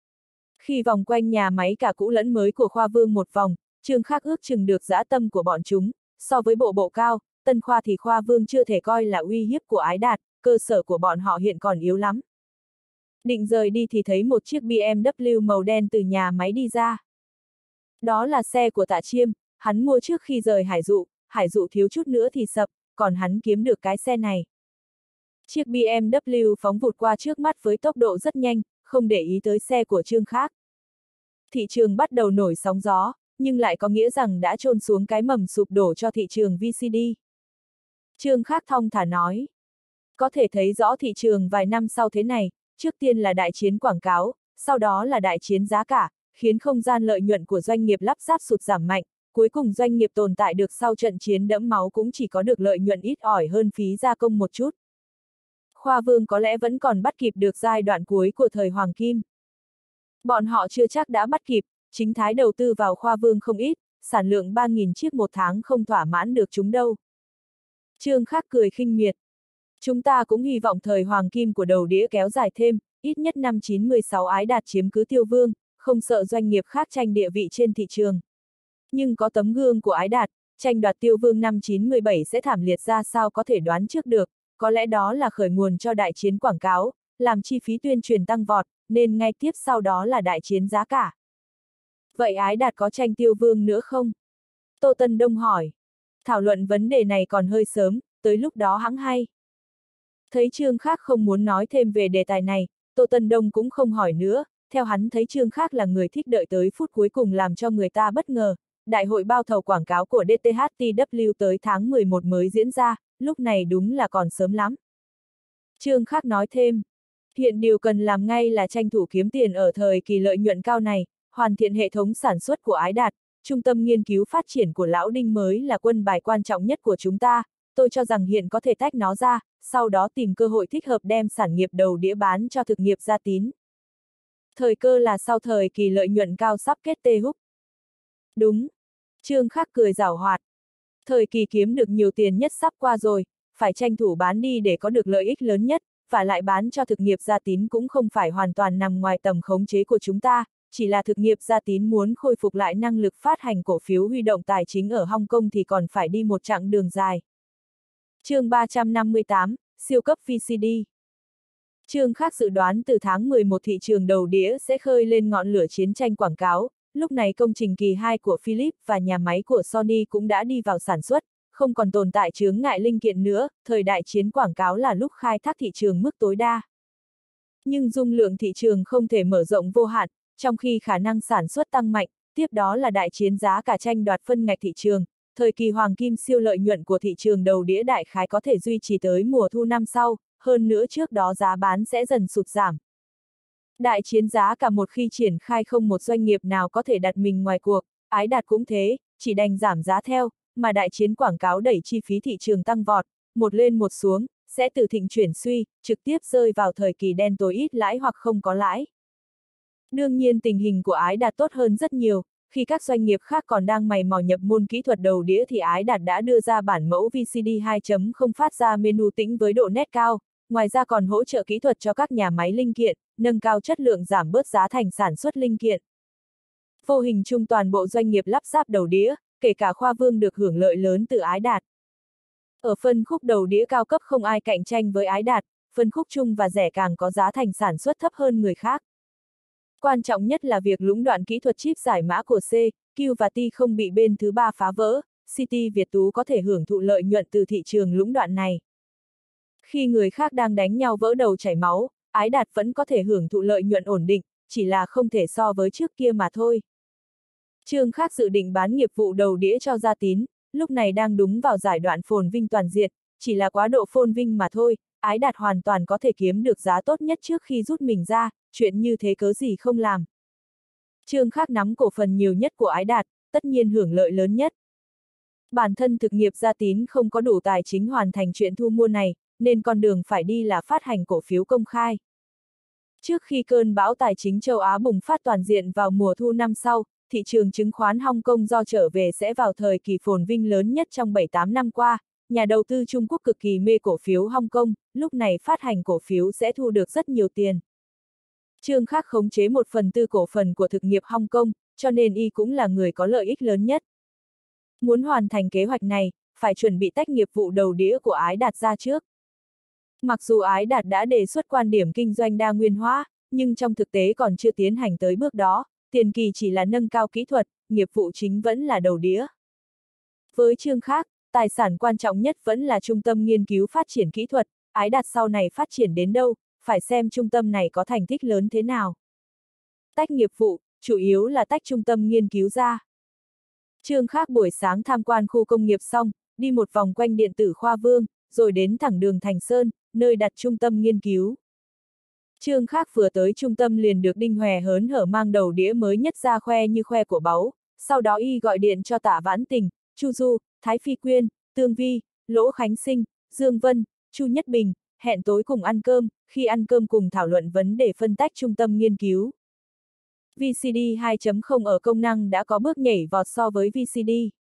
Khi vòng quanh nhà máy cả cũ lẫn mới của Khoa Vương một vòng, Trương Khắc ước chừng được dã tâm của bọn chúng, so với bộ cao, Tân Khoa thì Khoa Vương chưa thể coi là uy hiếp của Ái Đạt, cơ sở của bọn họ hiện còn yếu lắm. Định rời đi thì thấy một chiếc BMW màu đen từ nhà máy đi ra. Đó là xe của Tạ Chiêm, hắn mua trước khi rời Hải Dụ thiếu chút nữa thì sập, còn hắn kiếm được cái xe này. Chiếc BMW phóng vụt qua trước mắt với tốc độ rất nhanh, không để ý tới xe của Trương Khắc. Thị trường bắt đầu nổi sóng gió, nhưng lại có nghĩa rằng đã chôn xuống cái mầm sụp đổ cho thị trường VCD. Trương Khắc thong thả nói. Có thể thấy rõ thị trường vài năm sau thế này, trước tiên là đại chiến quảng cáo, sau đó là đại chiến giá cả, khiến không gian lợi nhuận của doanh nghiệp lắp ráp sụt giảm mạnh, cuối cùng doanh nghiệp tồn tại được sau trận chiến đẫm máu cũng chỉ có được lợi nhuận ít ỏi hơn phí gia công một chút. Khoa Vương có lẽ vẫn còn bắt kịp được giai đoạn cuối của thời Hoàng Kim. Bọn họ chưa chắc đã bắt kịp, Chính Thái đầu tư vào Khoa Vương không ít, sản lượng 3.000 chiếc một tháng không thỏa mãn được chúng đâu. Trương Khắc cười khinh miệt. Chúng ta cũng hy vọng thời Hoàng Kim của đầu đĩa kéo dài thêm, ít nhất năm 96 Ái Đạt chiếm cứ Tiêu Vương, không sợ doanh nghiệp khác tranh địa vị trên thị trường. Nhưng có tấm gương của Ái Đạt, tranh đoạt Tiêu Vương năm 97 sẽ thảm liệt ra sao có thể đoán trước được, có lẽ đó là khởi nguồn cho đại chiến quảng cáo, làm chi phí tuyên truyền tăng vọt, nên ngay tiếp sau đó là đại chiến giá cả. Vậy Ái Đạt có tranh Tiêu Vương nữa không? Tô Tân Đông hỏi. Thảo luận vấn đề này còn hơi sớm, tới lúc đó hẵng hay. Thấy Trương Khác không muốn nói thêm về đề tài này, Tô Tân Đông cũng không hỏi nữa, theo hắn thấy Trương Khác là người thích đợi tới phút cuối cùng làm cho người ta bất ngờ. Đại hội bao thầu quảng cáo của DTHTW tới tháng 11 mới diễn ra, lúc này đúng là còn sớm lắm. Trương Khác nói thêm, hiện điều cần làm ngay là tranh thủ kiếm tiền ở thời kỳ lợi nhuận cao này, hoàn thiện hệ thống sản xuất của Ái Đạt, trung tâm nghiên cứu phát triển của Lão Đinh mới là quân bài quan trọng nhất của chúng ta, tôi cho rằng hiện có thể tách nó ra, sau đó tìm cơ hội thích hợp đem sản nghiệp đầu đĩa bán cho thực nghiệp Gia Tín. Thời cơ là sau thời kỳ lợi nhuận cao sắp kết tê húc. Đúng. Trương Khác cười giảo hoạt. Thời kỳ kiếm được nhiều tiền nhất sắp qua rồi, phải tranh thủ bán đi để có được lợi ích lớn nhất, và lại bán cho thực nghiệp Gia Tín cũng không phải hoàn toàn nằm ngoài tầm khống chế của chúng ta, chỉ là thực nghiệp Gia Tín muốn khôi phục lại năng lực phát hành cổ phiếu huy động tài chính ở Hong Kong thì còn phải đi một chặng đường dài. Chương 358, siêu cấp VCD. Trương Khác dự đoán từ tháng 11 thị trường đầu đĩa sẽ khơi lên ngọn lửa chiến tranh quảng cáo, lúc này công trình kỳ 2 của Philips và nhà máy của Sony cũng đã đi vào sản xuất, không còn tồn tại chướng ngại linh kiện nữa, thời đại chiến quảng cáo là lúc khai thác thị trường mức tối đa. Nhưng dung lượng thị trường không thể mở rộng vô hạn, trong khi khả năng sản xuất tăng mạnh, tiếp đó là đại chiến giá cả tranh đoạt phân ngạch thị trường, thời kỳ hoàng kim siêu lợi nhuận của thị trường đầu đĩa đại khái có thể duy trì tới mùa thu năm sau, hơn nữa trước đó giá bán sẽ dần sụt giảm. Đại chiến giá cả một khi triển khai không một doanh nghiệp nào có thể đặt mình ngoài cuộc, Ái Đạt cũng thế, chỉ đành giảm giá theo, mà đại chiến quảng cáo đẩy chi phí thị trường tăng vọt, một lên một xuống, sẽ từ thịnh chuyển suy, trực tiếp rơi vào thời kỳ đen tối ít lãi hoặc không có lãi. Đương nhiên tình hình của Ái Đạt tốt hơn rất nhiều, khi các doanh nghiệp khác còn đang mày mò nhập môn kỹ thuật đầu đĩa thì Ái Đạt đã đưa ra bản mẫu VCD 2.0 phát ra menu tĩnh với độ nét cao, ngoài ra còn hỗ trợ kỹ thuật cho các nhà máy linh kiện, nâng cao chất lượng giảm bớt giá thành sản xuất linh kiện. Vô hình chung toàn bộ doanh nghiệp lắp ráp đầu đĩa, kể cả Khoa Vương được hưởng lợi lớn từ Ái Đạt. Ở phân khúc đầu đĩa cao cấp không ai cạnh tranh với Ái Đạt, phân khúc trung và rẻ càng có giá thành sản xuất thấp hơn người khác. Quan trọng nhất là việc lũng đoạn kỹ thuật chip giải mã của C, Q và T không bị bên thứ ba phá vỡ, CT Việt Tú có thể hưởng thụ lợi nhuận từ thị trường lũng đoạn này. Khi người khác đang đánh nhau vỡ đầu chảy máu, Ái Đạt vẫn có thể hưởng thụ lợi nhuận ổn định, chỉ là không thể so với trước kia mà thôi. Trương Khác dự định bán nghiệp vụ đầu đĩa cho Gia Tín, lúc này đang đúng vào giai đoạn phồn vinh toàn diện, chỉ là quá độ phồn vinh mà thôi, Ái Đạt hoàn toàn có thể kiếm được giá tốt nhất trước khi rút mình ra, chuyện như thế cớ gì không làm. Trương Khác nắm cổ phần nhiều nhất của Ái Đạt, tất nhiên hưởng lợi lớn nhất. Bản thân thực nghiệp Gia Tín không có đủ tài chính hoàn thành chuyện thu mua này, nên con đường phải đi là phát hành cổ phiếu công khai. Trước khi cơn bão tài chính châu Á bùng phát toàn diện vào mùa thu năm sau, thị trường chứng khoán Hong Kong do trở về sẽ vào thời kỳ phồn vinh lớn nhất trong 7-8 năm qua, nhà đầu tư Trung Quốc cực kỳ mê cổ phiếu Hong Kong, lúc này phát hành cổ phiếu sẽ thu được rất nhiều tiền. Trương Khác khống chế 1/4 cổ phần của thực nghiệp Hong Kong, cho nên y cũng là người có lợi ích lớn nhất. Muốn hoàn thành kế hoạch này, phải chuẩn bị tách nghiệp vụ đầu đĩa của Ái Đạt ra trước. Mặc dù Ái Đạt đã đề xuất quan điểm kinh doanh đa nguyên hóa, nhưng trong thực tế còn chưa tiến hành tới bước đó, tiền kỳ chỉ là nâng cao kỹ thuật, nghiệp vụ chính vẫn là đầu đĩa. Với Trương Khác, tài sản quan trọng nhất vẫn là trung tâm nghiên cứu phát triển kỹ thuật, Ái Đạt sau này phát triển đến đâu, phải xem trung tâm này có thành tích lớn thế nào. Tách nghiệp vụ, chủ yếu là tách trung tâm nghiên cứu ra. Trương Khác buổi sáng tham quan khu công nghiệp xong, đi một vòng quanh điện tử Khoa Vương, rồi đến thẳng đường Thành Sơn, nơi đặt trung tâm nghiên cứu. Trương Khác vừa tới trung tâm liền được Đinh Hòe hớn hở mang đầu đĩa mới nhất ra khoe như khoe của báu, sau đó y gọi điện cho Tạ Vãn Tình, Chu Du, Thái Phi Quyên, Tương Vi, Lỗ Khánh Sinh, Dương Vân, Chu Nhất Bình, hẹn tối cùng ăn cơm, khi ăn cơm cùng thảo luận vấn đề phân tách trung tâm nghiên cứu. VCD 2.0 ở công năng đã có bước nhảy vọt so với VCD.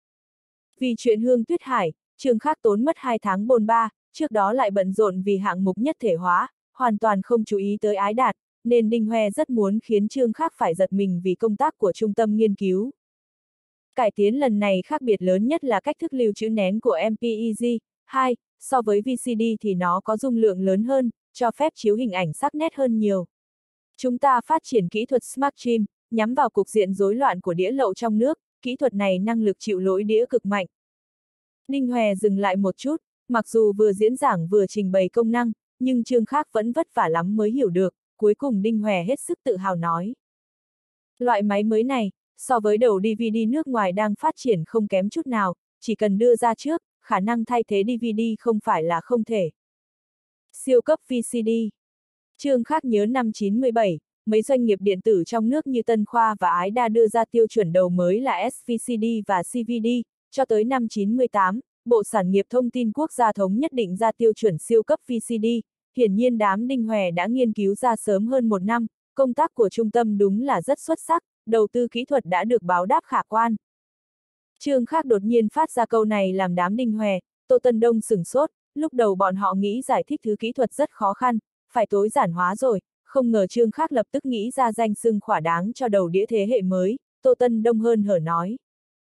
Vì chuyện Hương Tuyết Hải, Trương Khác tốn mất 2 tháng bôn ba, trước đó lại bận rộn vì hạng mục nhất thể hóa, hoàn toàn không chú ý tới Ái Đạt, nên Đinh Hoe rất muốn khiến Trương Khác phải giật mình vì công tác của trung tâm nghiên cứu. Cải tiến lần này khác biệt lớn nhất là cách thức lưu trữ nén của MPEG-2, so với VCD thì nó có dung lượng lớn hơn, cho phép chiếu hình ảnh sắc nét hơn nhiều. Chúng ta phát triển kỹ thuật Smart Trim, nhắm vào cục diện rối loạn của đĩa lậu trong nước, kỹ thuật này năng lực chịu lỗi đĩa cực mạnh. Đinh Hoe dừng lại một chút, mặc dù vừa diễn giảng vừa trình bày công năng, nhưng Trương Khác vẫn vất vả lắm mới hiểu được, cuối cùng Đinh Hoe hết sức tự hào nói. Loại máy mới này, so với đầu DVD nước ngoài đang phát triển không kém chút nào, chỉ cần đưa ra trước, khả năng thay thế DVD không phải là không thể. Siêu cấp VCD. Trương Khác nhớ năm 97, mấy doanh nghiệp điện tử trong nước như Tân Khoa và Ái Đa đưa ra tiêu chuẩn đầu mới là SVCD và CVD, cho tới năm 98, Bộ Sản nghiệp Thông tin Quốc gia thống nhất định ra tiêu chuẩn siêu cấp VCD, hiển nhiên đám Đinh Hoe đã nghiên cứu ra sớm hơn một năm, công tác của trung tâm đúng là rất xuất sắc, đầu tư kỹ thuật đã được báo đáp khả quan. Trương Khác đột nhiên phát ra câu này làm đám Đinh Hoe, Tô Tân Đông sửng sốt, lúc đầu bọn họ nghĩ giải thích thứ kỹ thuật rất khó khăn, phải tối giản hóa rồi, không ngờ Trương Khác lập tức nghĩ ra danh xưng khỏa đáng cho đầu đĩa thế hệ mới, Tô Tân Đông hớn hở nói.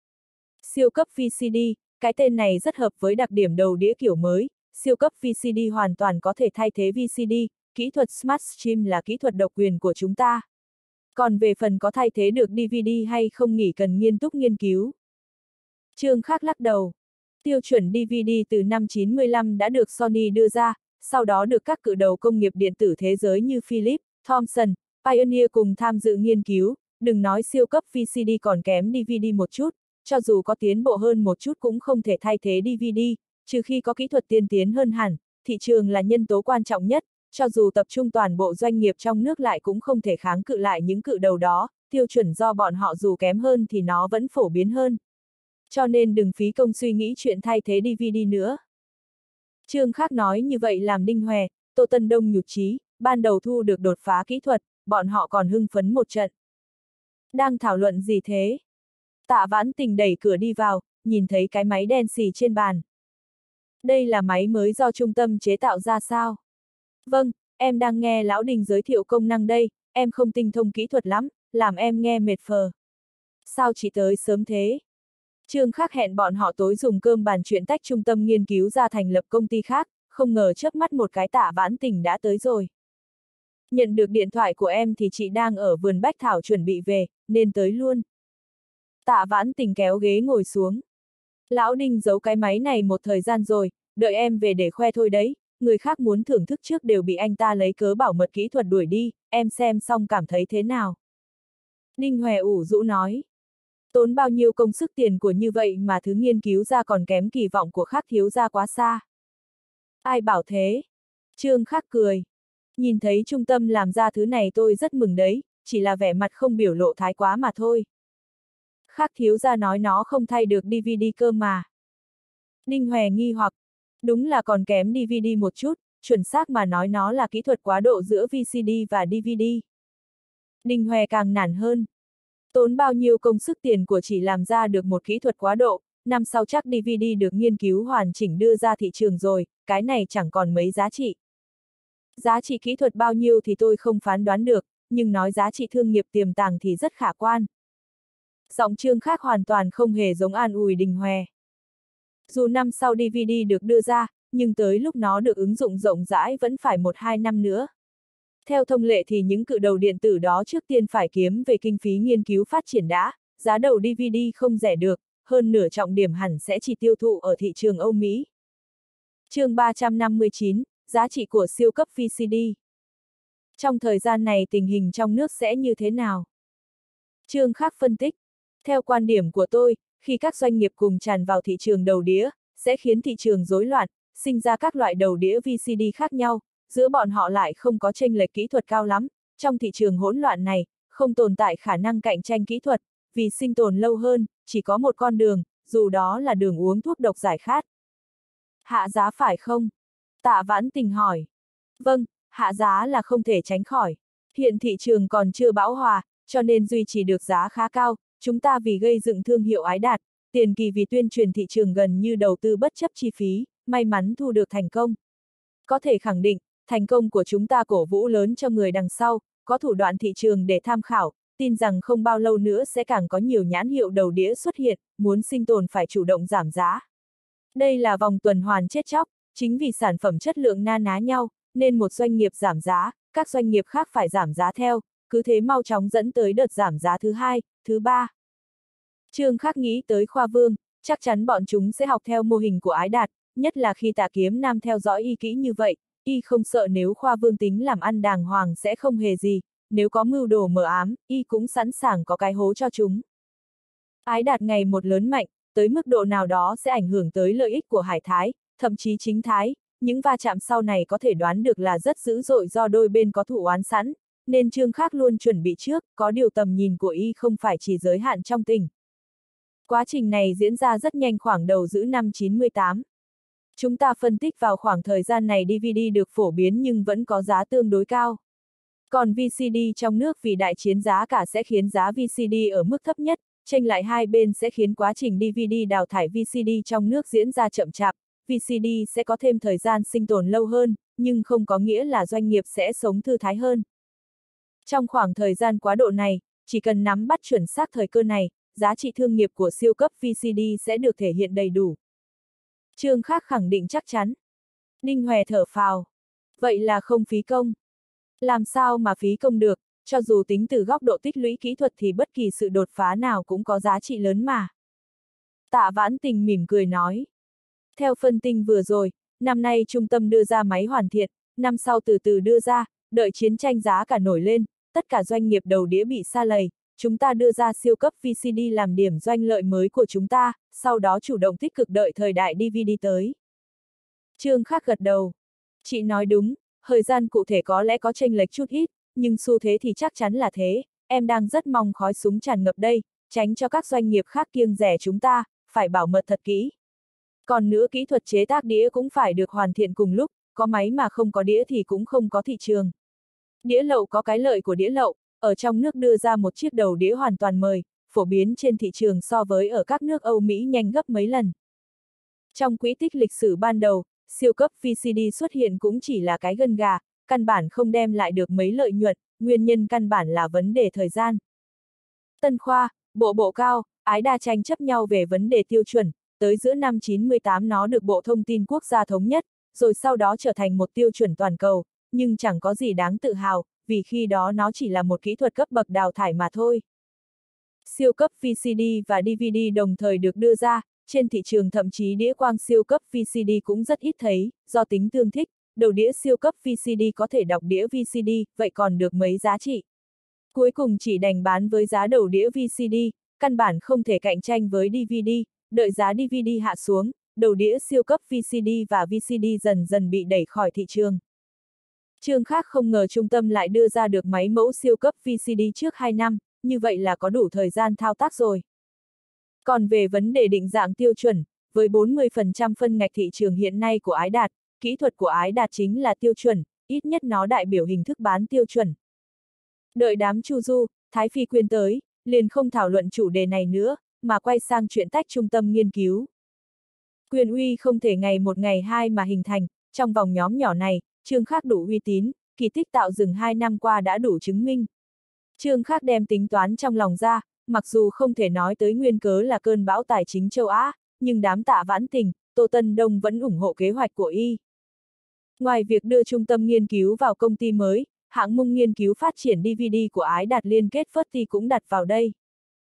Siêu cấp VCD, cái tên này rất hợp với đặc điểm đầu đĩa kiểu mới, siêu cấp VCD hoàn toàn có thể thay thế VCD, kỹ thuật Smart Stream là kỹ thuật độc quyền của chúng ta. Còn về phần có thay thế được DVD hay không nghỉ cần nghiêm túc nghiên cứu. Trương Khác lắc đầu. Tiêu chuẩn DVD từ năm 95 đã được Sony đưa ra, sau đó được các cự đầu công nghiệp điện tử thế giới như Philips, Thomson, Pioneer cùng tham dự nghiên cứu, đừng nói siêu cấp VCD còn kém DVD một chút, cho dù có tiến bộ hơn một chút cũng không thể thay thế DVD, trừ khi có kỹ thuật tiên tiến hơn hẳn, thị trường là nhân tố quan trọng nhất, cho dù tập trung toàn bộ doanh nghiệp trong nước lại cũng không thể kháng cự lại những cự đầu đó, tiêu chuẩn do bọn họ dù kém hơn thì nó vẫn phổ biến hơn. Cho nên đừng phí công suy nghĩ chuyện thay thế DVD nữa. Trương Khác nói như vậy làm Đinh Hoe, Tô Tân Đông nhụt chí, ban đầu thu được đột phá kỹ thuật, bọn họ còn hưng phấn một trận. Đang thảo luận gì thế? Tạ Vãn Tình đẩy cửa đi vào, nhìn thấy cái máy đen xì trên bàn. Đây là máy mới do trung tâm chế tạo ra sao? Vâng, em đang nghe Lão Đinh giới thiệu công năng đây, em không tinh thông kỹ thuật lắm, làm em nghe mệt phờ. Sao chị tới sớm thế? Trương Khác hẹn bọn họ tối dùng cơm bàn chuyện tách trung tâm nghiên cứu ra thành lập công ty khác, không ngờ chớp mắt một cái Tạ Vãn Tình đã tới rồi. Nhận được điện thoại của em thì chị đang ở vườn bách thảo chuẩn bị về, nên tới luôn. Tạ Vãn Tình kéo ghế ngồi xuống. Lão Đinh giấu cái máy này một thời gian rồi, đợi em về để khoe thôi đấy, người khác muốn thưởng thức trước đều bị anh ta lấy cớ bảo mật kỹ thuật đuổi đi, em xem xong cảm thấy thế nào? Đinh Hoe ủ rũ nói. Tốn bao nhiêu công sức tiền của như vậy mà thứ nghiên cứu ra còn kém kỳ vọng của Khác thiếu gia quá xa. Ai bảo thế? Trương Khác cười. Nhìn thấy trung tâm làm ra thứ này tôi rất mừng đấy, chỉ là vẻ mặt không biểu lộ thái quá mà thôi. Khác thiếu gia nói nó không thay được DVD cơ mà. Đinh Hoe nghi hoặc. Đúng là còn kém DVD một chút, chuẩn xác mà nói nó là kỹ thuật quá độ giữa VCD và DVD. Đinh Hoe càng nản hơn. Tốn bao nhiêu công sức tiền của chỉ làm ra được một kỹ thuật quá độ, năm sau chắc DVD được nghiên cứu hoàn chỉnh đưa ra thị trường rồi, cái này chẳng còn mấy giá trị. Giá trị kỹ thuật bao nhiêu thì tôi không phán đoán được, nhưng nói giá trị thương nghiệp tiềm tàng thì rất khả quan. Giọng Trương Khác hoàn toàn không hề giống an ủi Đinh Hoe. Dù năm sau DVD được đưa ra, nhưng tới lúc nó được ứng dụng rộng rãi vẫn phải 1-2 năm nữa. Theo thông lệ thì những cự đầu điện tử đó trước tiên phải kiếm về kinh phí nghiên cứu phát triển đã, giá đầu DVD không rẻ được, hơn nửa trọng điểm hẳn sẽ chỉ tiêu thụ ở thị trường Âu Mỹ. Chương 359, giá trị của siêu cấp VCD. Trong thời gian này tình hình trong nước sẽ như thế nào? Trương Khác phân tích. Theo quan điểm của tôi, khi các doanh nghiệp cùng tràn vào thị trường đầu đĩa, sẽ khiến thị trường rối loạn, sinh ra các loại đầu đĩa VCD khác nhau, giữa bọn họ lại không có chênh lệch kỹ thuật cao lắm, trong thị trường hỗn loạn này, không tồn tại khả năng cạnh tranh kỹ thuật, vì sinh tồn lâu hơn, chỉ có một con đường, dù đó là đường uống thuốc độc giải khát. Hạ giá phải không? Tạ Vãn Tình hỏi. Vâng, hạ giá là không thể tránh khỏi. Hiện thị trường còn chưa bão hòa, cho nên duy trì được giá khá cao, chúng ta vì gây dựng thương hiệu Ái Đạt, tiền kỳ vì tuyên truyền thị trường gần như đầu tư bất chấp chi phí, may mắn thu được thành công. Có thể khẳng định, thành công của chúng ta cổ vũ lớn cho người đằng sau, có thủ đoạn thị trường để tham khảo, tin rằng không bao lâu nữa sẽ càng có nhiều nhãn hiệu đầu đĩa xuất hiện, muốn sinh tồn phải chủ động giảm giá. Đây là vòng tuần hoàn chết chóc, chính vì sản phẩm chất lượng na ná nhau, nên một doanh nghiệp giảm giá, các doanh nghiệp khác phải giảm giá theo, cứ thế mau chóng dẫn tới đợt giảm giá thứ hai, thứ ba. Trương Khắc nghĩ tới Khoa Vương, chắc chắn bọn chúng sẽ học theo mô hình của Ái Đạt, nhất là khi Tạ Kiếm Nam theo dõi y kỹ như vậy, y không sợ nếu Khoa Vương tính làm ăn đàng hoàng sẽ không hề gì, nếu có mưu đồ mờ ám, y cũng sẵn sàng có cái hố cho chúng. Ái Đạt ngày một lớn mạnh, tới mức độ nào đó sẽ ảnh hưởng tới lợi ích của Hải Thái, thậm chí chính Thái, những va chạm sau này có thể đoán được là rất dữ dội do đôi bên có thù oán sẵn, nên Trương Khắc luôn chuẩn bị trước, có điều tầm nhìn của y không phải chỉ giới hạn trong tỉnh. Quá trình này diễn ra rất nhanh khoảng đầu giữa năm 98. Chúng ta phân tích vào khoảng thời gian này DVD được phổ biến nhưng vẫn có giá tương đối cao. Còn VCD trong nước vì đại chiến giá cả sẽ khiến giá VCD ở mức thấp nhất, chênh lại hai bên sẽ khiến quá trình DVD đào thải VCD trong nước diễn ra chậm chạp, VCD sẽ có thêm thời gian sinh tồn lâu hơn, nhưng không có nghĩa là doanh nghiệp sẽ sống thư thái hơn. Trong khoảng thời gian quá độ này, chỉ cần nắm bắt chuẩn xác thời cơ này, giá trị thương nghiệp của siêu cấp VCD sẽ được thể hiện đầy đủ. Trương Khắc khẳng định chắc chắn. Đinh Hòe thở phào. Vậy là không phí công. Làm sao mà phí công được, cho dù tính từ góc độ tích lũy kỹ thuật thì bất kỳ sự đột phá nào cũng có giá trị lớn mà. Tạ Vãn Tình mỉm cười nói. Theo phân tích vừa rồi, năm nay trung tâm đưa ra máy hoàn thiện, năm sau từ từ đưa ra, đợi chiến tranh giá cả nổi lên, tất cả doanh nghiệp đầu đĩa bị sa lầy, chúng ta đưa ra siêu cấp VCD làm điểm doanh lợi mới của chúng ta, sau đó chủ động tích cực đợi thời đại DVD tới. Trương Khắc gật đầu. Chị nói đúng, thời gian cụ thể có lẽ có chênh lệch chút ít, nhưng xu thế thì chắc chắn là thế, em đang rất mong khói súng tràn ngập đây, tránh cho các doanh nghiệp khác kiêng rẻ chúng ta, phải bảo mật thật kỹ. Còn nữa kỹ thuật chế tác đĩa cũng phải được hoàn thiện cùng lúc, có máy mà không có đĩa thì cũng không có thị trường. Đĩa lậu có cái lợi của đĩa lậu, ở trong nước đưa ra một chiếc đầu đĩa hoàn toàn mời, phổ biến trên thị trường so với ở các nước Âu Mỹ nhanh gấp mấy lần. Trong quỹ tích lịch sử ban đầu, siêu cấp VCD xuất hiện cũng chỉ là cái gân gà, căn bản không đem lại được mấy lợi nhuận, nguyên nhân căn bản là vấn đề thời gian. Tân Khoa, Bộ Cao, Ái Đa tranh chấp nhau về vấn đề tiêu chuẩn, tới giữa năm 98 nó được Bộ Thông tin Quốc gia thống nhất, rồi sau đó trở thành một tiêu chuẩn toàn cầu, nhưng chẳng có gì đáng tự hào, vì khi đó nó chỉ là một kỹ thuật cấp bậc đào thải mà thôi. Siêu cấp VCD và DVD đồng thời được đưa ra, trên thị trường thậm chí đĩa quang siêu cấp VCD cũng rất ít thấy, do tính tương thích, đầu đĩa siêu cấp VCD có thể đọc đĩa VCD, vậy còn được mấy giá trị. Cuối cùng chỉ đành bán với giá đầu đĩa VCD, căn bản không thể cạnh tranh với DVD, đợi giá DVD hạ xuống, đầu đĩa siêu cấp VCD và VCD dần dần bị đẩy khỏi thị trường. Trương Khắc không ngờ trung tâm lại đưa ra được máy mẫu siêu cấp VCD trước 2 năm, như vậy là có đủ thời gian thao tác rồi. Còn về vấn đề định dạng tiêu chuẩn, với 40% phân ngạch thị trường hiện nay của Ái Đạt, kỹ thuật của Ái Đạt chính là tiêu chuẩn, ít nhất nó đại biểu hình thức bán tiêu chuẩn. Đợi đám Chu Du, Thái Phi Quyên tới, liền không thảo luận chủ đề này nữa, mà quay sang chuyện tách trung tâm nghiên cứu. Quyền uy không thể ngày một ngày hai mà hình thành, trong vòng nhóm nhỏ này, Trương Khắc đủ uy tín, kỳ tích tạo rừng 2 năm qua đã đủ chứng minh. Trương Khắc đem tính toán trong lòng ra, mặc dù không thể nói tới nguyên cớ là cơn bão tài chính châu Á, nhưng đám Tạ Vãn Tình, Tô Tân Đông vẫn ủng hộ kế hoạch của y. Ngoài việc đưa trung tâm nghiên cứu vào công ty mới, hãng mung nghiên cứu phát triển DVD của Ái Đạt liên kết Phất cũng đặt vào đây.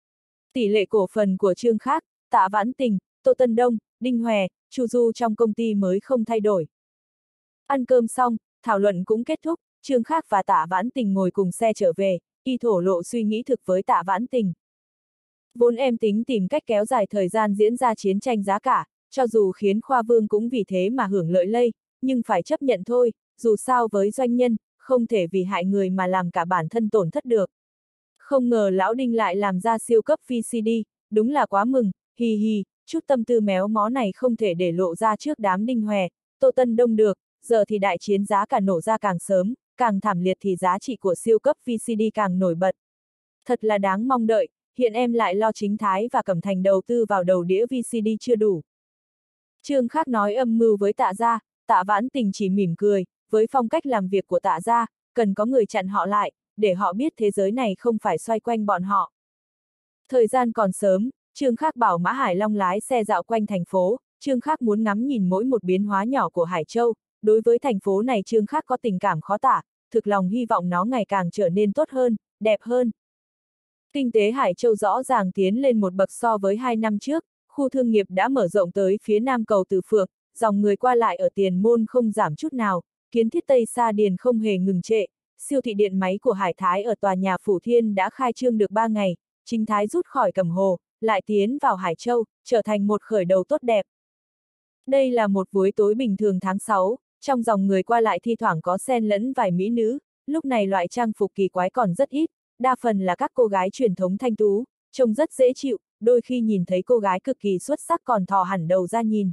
Tỷ lệ cổ phần của Trương Khắc, Tạ Vãn Tình, Tô Tân Đông, Đinh Hòe, Chu Du trong công ty mới không thay đổi. Ăn cơm xong, thảo luận cũng kết thúc, Trương Khắc và Tạ Vãn Tình ngồi cùng xe trở về, y thổ lộ suy nghĩ thực với Tạ Vãn Tình. Vốn em tính tìm cách kéo dài thời gian diễn ra chiến tranh giá cả, cho dù khiến Khoa Vương cũng vì thế mà hưởng lợi lây, nhưng phải chấp nhận thôi, dù sao với doanh nhân, không thể vì hại người mà làm cả bản thân tổn thất được. Không ngờ lão Đinh lại làm ra siêu cấp VCD, đúng là quá mừng, hì hì, chút tâm tư méo mó này không thể để lộ ra trước đám Đinh Hòe, Tô Tân Đông được, giờ thì đại chiến giá cả nổ ra càng sớm, càng thảm liệt thì giá trị của siêu cấp VCD càng nổi bật. Thật là đáng mong đợi, hiện em lại lo chính Thái và Cẩm Thành đầu tư vào đầu đĩa VCD chưa đủ. Trương Khắc nói âm mưu với Tạ gia, Tạ Vãn Tình chỉ mỉm cười, với phong cách làm việc của Tạ gia, cần có người chặn họ lại, để họ biết thế giới này không phải xoay quanh bọn họ. Thời gian còn sớm, Trương Khắc bảo Mã Hải Long lái xe dạo quanh thành phố, Trương Khắc muốn ngắm nhìn mỗi một biến hóa nhỏ của Hải Châu, đối với thành phố này Trương Khắc có tình cảm khó tả, thực lòng hy vọng nó ngày càng trở nên tốt hơn, đẹp hơn. Kinh tế Hải Châu rõ ràng tiến lên một bậc so với 2 năm trước, khu thương nghiệp đã mở rộng tới phía nam cầu Từ Phượng, dòng người qua lại ở Tiền Môn không giảm chút nào, kiến thiết Tây Sa Điền không hề ngừng trệ, siêu thị điện máy của Hải Thái ở tòa nhà Phủ Thiên đã khai trương được 3 ngày, Chính Thái rút khỏi Cẩm Hồ, lại tiến vào Hải Châu, trở thành một khởi đầu tốt đẹp. Đây là một buổi tối bình thường tháng 6, trong dòng người qua lại thi thoảng có xen lẫn vài mỹ nữ, lúc này loại trang phục kỳ quái còn rất ít, đa phần là các cô gái truyền thống thanh tú, trông rất dễ chịu, đôi khi nhìn thấy cô gái cực kỳ xuất sắc còn thò hẳn đầu ra nhìn.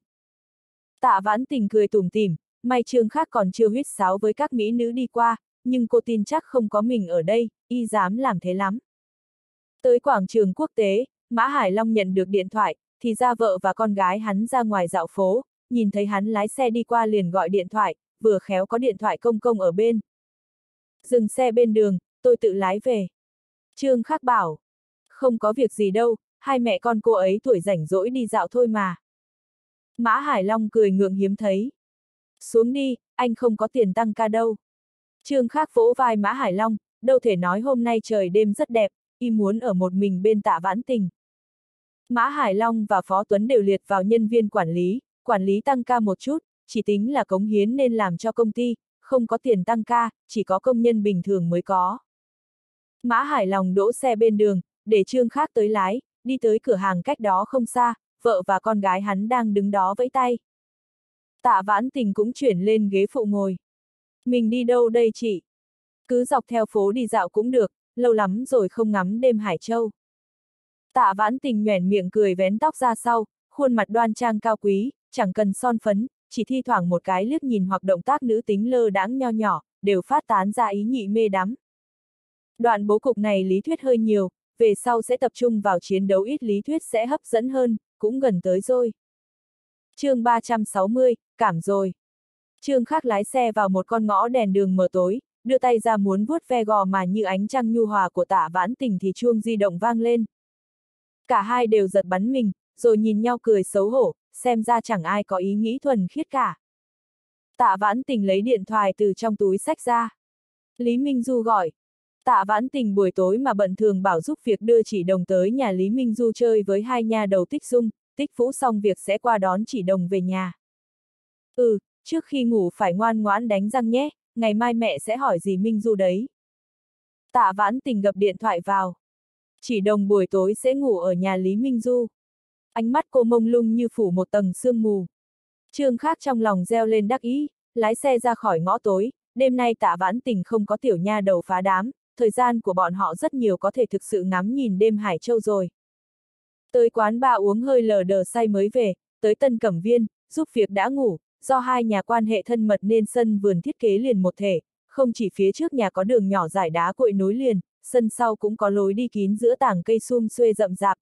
Tạ Vãn Tình cười tủm tỉm, may Trương Khắc còn chưa huýt sáo với các mỹ nữ đi qua, nhưng cô tin chắc không có mình ở đây, y dám làm thế lắm. Tới quảng trường quốc tế, Mã Hải Long nhận được điện thoại, thì ra vợ và con gái hắn ra ngoài dạo phố, nhìn thấy hắn lái xe đi qua liền gọi điện thoại, vừa khéo có điện thoại công công ở bên. Dừng xe bên đường, tôi tự lái về. Trương Khắc bảo, không có việc gì đâu, hai mẹ con cô ấy tuổi rảnh rỗi đi dạo thôi mà. Mã Hải Long cười ngượng hiếm thấy. Xuống đi, anh không có tiền tăng ca đâu. Trương Khắc vỗ vai Mã Hải Long, đâu thể nói hôm nay trời đêm rất đẹp, y muốn ở một mình bên Tạ Vãn Tình. Mã Hải Long và Phó Tuấn đều liệt vào nhân viên quản lý tăng ca một chút, chỉ tính là cống hiến nên làm cho công ty, không có tiền tăng ca, chỉ có công nhân bình thường mới có. Mã Hải Long đỗ xe bên đường, để Trương Khắc tới lái, đi tới cửa hàng cách đó không xa, vợ và con gái hắn đang đứng đó vẫy tay. Tạ Vãn Tình cũng chuyển lên ghế phụ ngồi. Mình đi đâu đây chị? Cứ dọc theo phố đi dạo cũng được, lâu lắm rồi không ngắm đêm Hải Châu. Tạ Vãn Tình nhoẻn miệng cười vén tóc ra sau, khuôn mặt đoan trang cao quý, chẳng cần son phấn, chỉ thi thoảng một cái liếc nhìn hoặc động tác nữ tính lơ đãng nho nhỏ, đều phát tán ra ý nhị mê đắm. Đoạn bố cục này lý thuyết hơi nhiều, về sau sẽ tập trung vào chiến đấu ít lý thuyết sẽ hấp dẫn hơn, cũng gần tới rồi. Chương 360, cảm rồi. Trương Khắc lái xe vào một con ngõ đèn đường mờ tối, đưa tay ra muốn vuốt ve gò mà như ánh trăng nhu hòa của Tạ Vãn Tình thì chuông di động vang lên. Cả hai đều giật bắn mình, rồi nhìn nhau cười xấu hổ, xem ra chẳng ai có ý nghĩ thuần khiết cả. Tạ Vãn Tình lấy điện thoại từ trong túi xách ra. Lý Minh Du gọi. Tạ Vãn Tình buổi tối mà bận thường bảo giúp việc đưa Chỉ Đồng tới nhà Lý Minh Du chơi với hai nha đầu Tích Dung, Tích Vũ xong việc sẽ qua đón Chỉ Đồng về nhà. Trước khi ngủ phải ngoan ngoãn đánh răng nhé, ngày mai mẹ sẽ hỏi gì Minh Du đấy. Tạ Vãn Tình gập điện thoại vào. Chỉ Đồng buổi tối sẽ ngủ ở nhà Lý Minh Du. Ánh mắt cô mông lung như phủ một tầng sương mù. Trương Khắc trong lòng reo lên đắc ý, lái xe ra khỏi ngõ tối, đêm nay Tạ Vãn Tình không có tiểu nha đầu phá đám, thời gian của bọn họ rất nhiều có thể thực sự ngắm nhìn đêm Hải Châu rồi. Tới quán bar uống hơi lờ đờ say mới về, tới Tân Cẩm Viên, giúp việc đã ngủ, do hai nhà quan hệ thân mật nên sân vườn thiết kế liền một thể, không chỉ phía trước nhà có đường nhỏ dải đá cuội nối liền, sân sau cũng có lối đi kín giữa tảng cây sum xuê rậm rạp.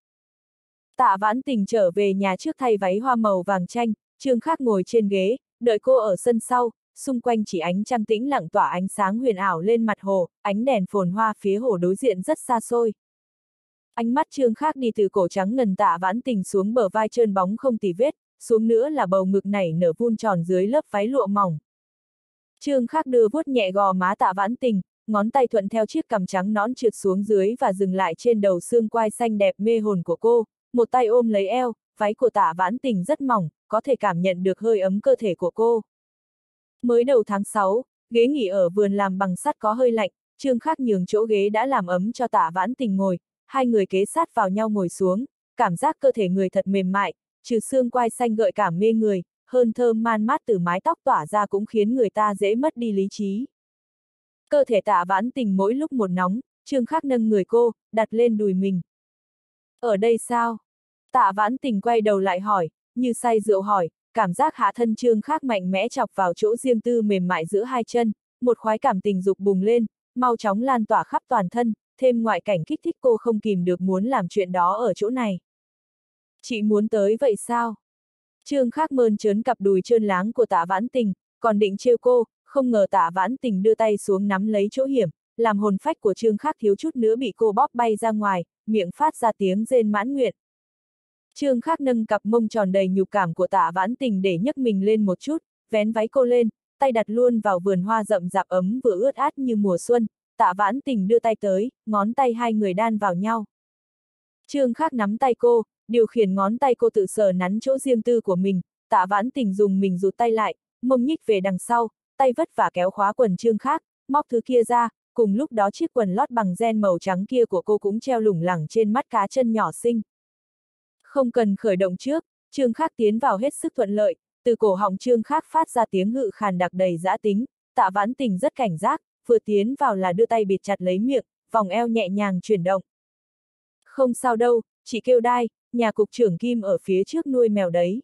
Tạ Vãn Tình trở về nhà trước thay váy hoa màu vàng chanh, Trương Khắc ngồi trên ghế, đợi cô ở sân sau, xung quanh chỉ ánh trăng tĩnh lặng tỏa ánh sáng huyền ảo lên mặt hồ, ánh đèn phồn hoa phía hồ đối diện rất xa xôi. Ánh mắt Trương Khắc đi từ cổ trắng ngần Tạ Vãn Tình xuống bờ vai trơn bóng không tì vết, xuống nữa là bầu ngực nảy nở vun tròn dưới lớp váy lụa mỏng. Trương Khắc đưa vuốt nhẹ gò má Tạ Vãn Tình, ngón tay thuận theo chiếc cằm trắng nõn trượt xuống dưới và dừng lại trên đầu xương quai xanh đẹp mê hồn của cô, một tay ôm lấy eo, váy của Tạ Vãn Tình rất mỏng, có thể cảm nhận được hơi ấm cơ thể của cô. Mới đầu tháng 6, ghế nghỉ ở vườn làm bằng sắt có hơi lạnh, Trương Khắc nhường chỗ ghế đã làm ấm cho Tạ Vãn Tình ngồi, hai người kế sát vào nhau ngồi xuống, cảm giác cơ thể người thật mềm mại, trừ xương quai xanh gợi cảm mê người, hơn thơm man mát từ mái tóc tỏa ra cũng khiến người ta dễ mất đi lý trí. Cơ thể Tạ Vãn Tình mỗi lúc một nóng, Trương Khắc nâng người cô, đặt lên đùi mình. Ở đây sao? Tạ Vãn Tình quay đầu lại hỏi, như say rượu hỏi, cảm giác hạ thân Trương Khắc mạnh mẽ chọc vào chỗ riêng tư mềm mại giữa hai chân, một khoái cảm tình dục bùng lên, mau chóng lan tỏa khắp toàn thân, thêm ngoại cảnh kích thích cô không kìm được muốn làm chuyện đó ở chỗ này. Chị muốn tới vậy sao? Trương Khắc mơn trớn cặp đùi trơn láng của Tạ Vãn Tình, còn định trêu cô, không ngờ Tạ Vãn Tình đưa tay xuống nắm lấy chỗ hiểm, làm hồn phách của Trương Khắc thiếu chút nữa bị cô bóp bay ra ngoài, miệng phát ra tiếng rên mãn nguyện. Trương Khắc nâng cặp mông tròn đầy nhục cảm của Tạ Vãn Tình để nhấc mình lên một chút, vén váy cô lên, tay đặt luôn vào vườn hoa rậm rạp ấm vừa ướt át như mùa xuân. Tạ Vãn Tình đưa tay tới, ngón tay hai người đan vào nhau. Trương Khắc nắm tay cô, điều khiển ngón tay cô tự sờ nắn chỗ riêng tư của mình. Tạ Vãn Tình dùng mình rụt tay lại, mông nhích về đằng sau, tay vất vả kéo khóa quần Trương Khắc, móc thứ kia ra. Cùng lúc đó chiếc quần lót bằng ren màu trắng kia của cô cũng treo lủng lẳng trên mắt cá chân nhỏ xinh. Không cần khởi động trước, Trương Khắc tiến vào hết sức thuận lợi, từ cổ họng Trương Khắc phát ra tiếng hự khàn đặc đầy dã tính. Tạ Vãn Tình rất cảnh giác, vừa tiến vào là đưa tay bịt chặt lấy miệng, vòng eo nhẹ nhàng chuyển động. Không sao đâu, chị kêu đai, nhà cục trưởng Kim ở phía trước nuôi mèo đấy.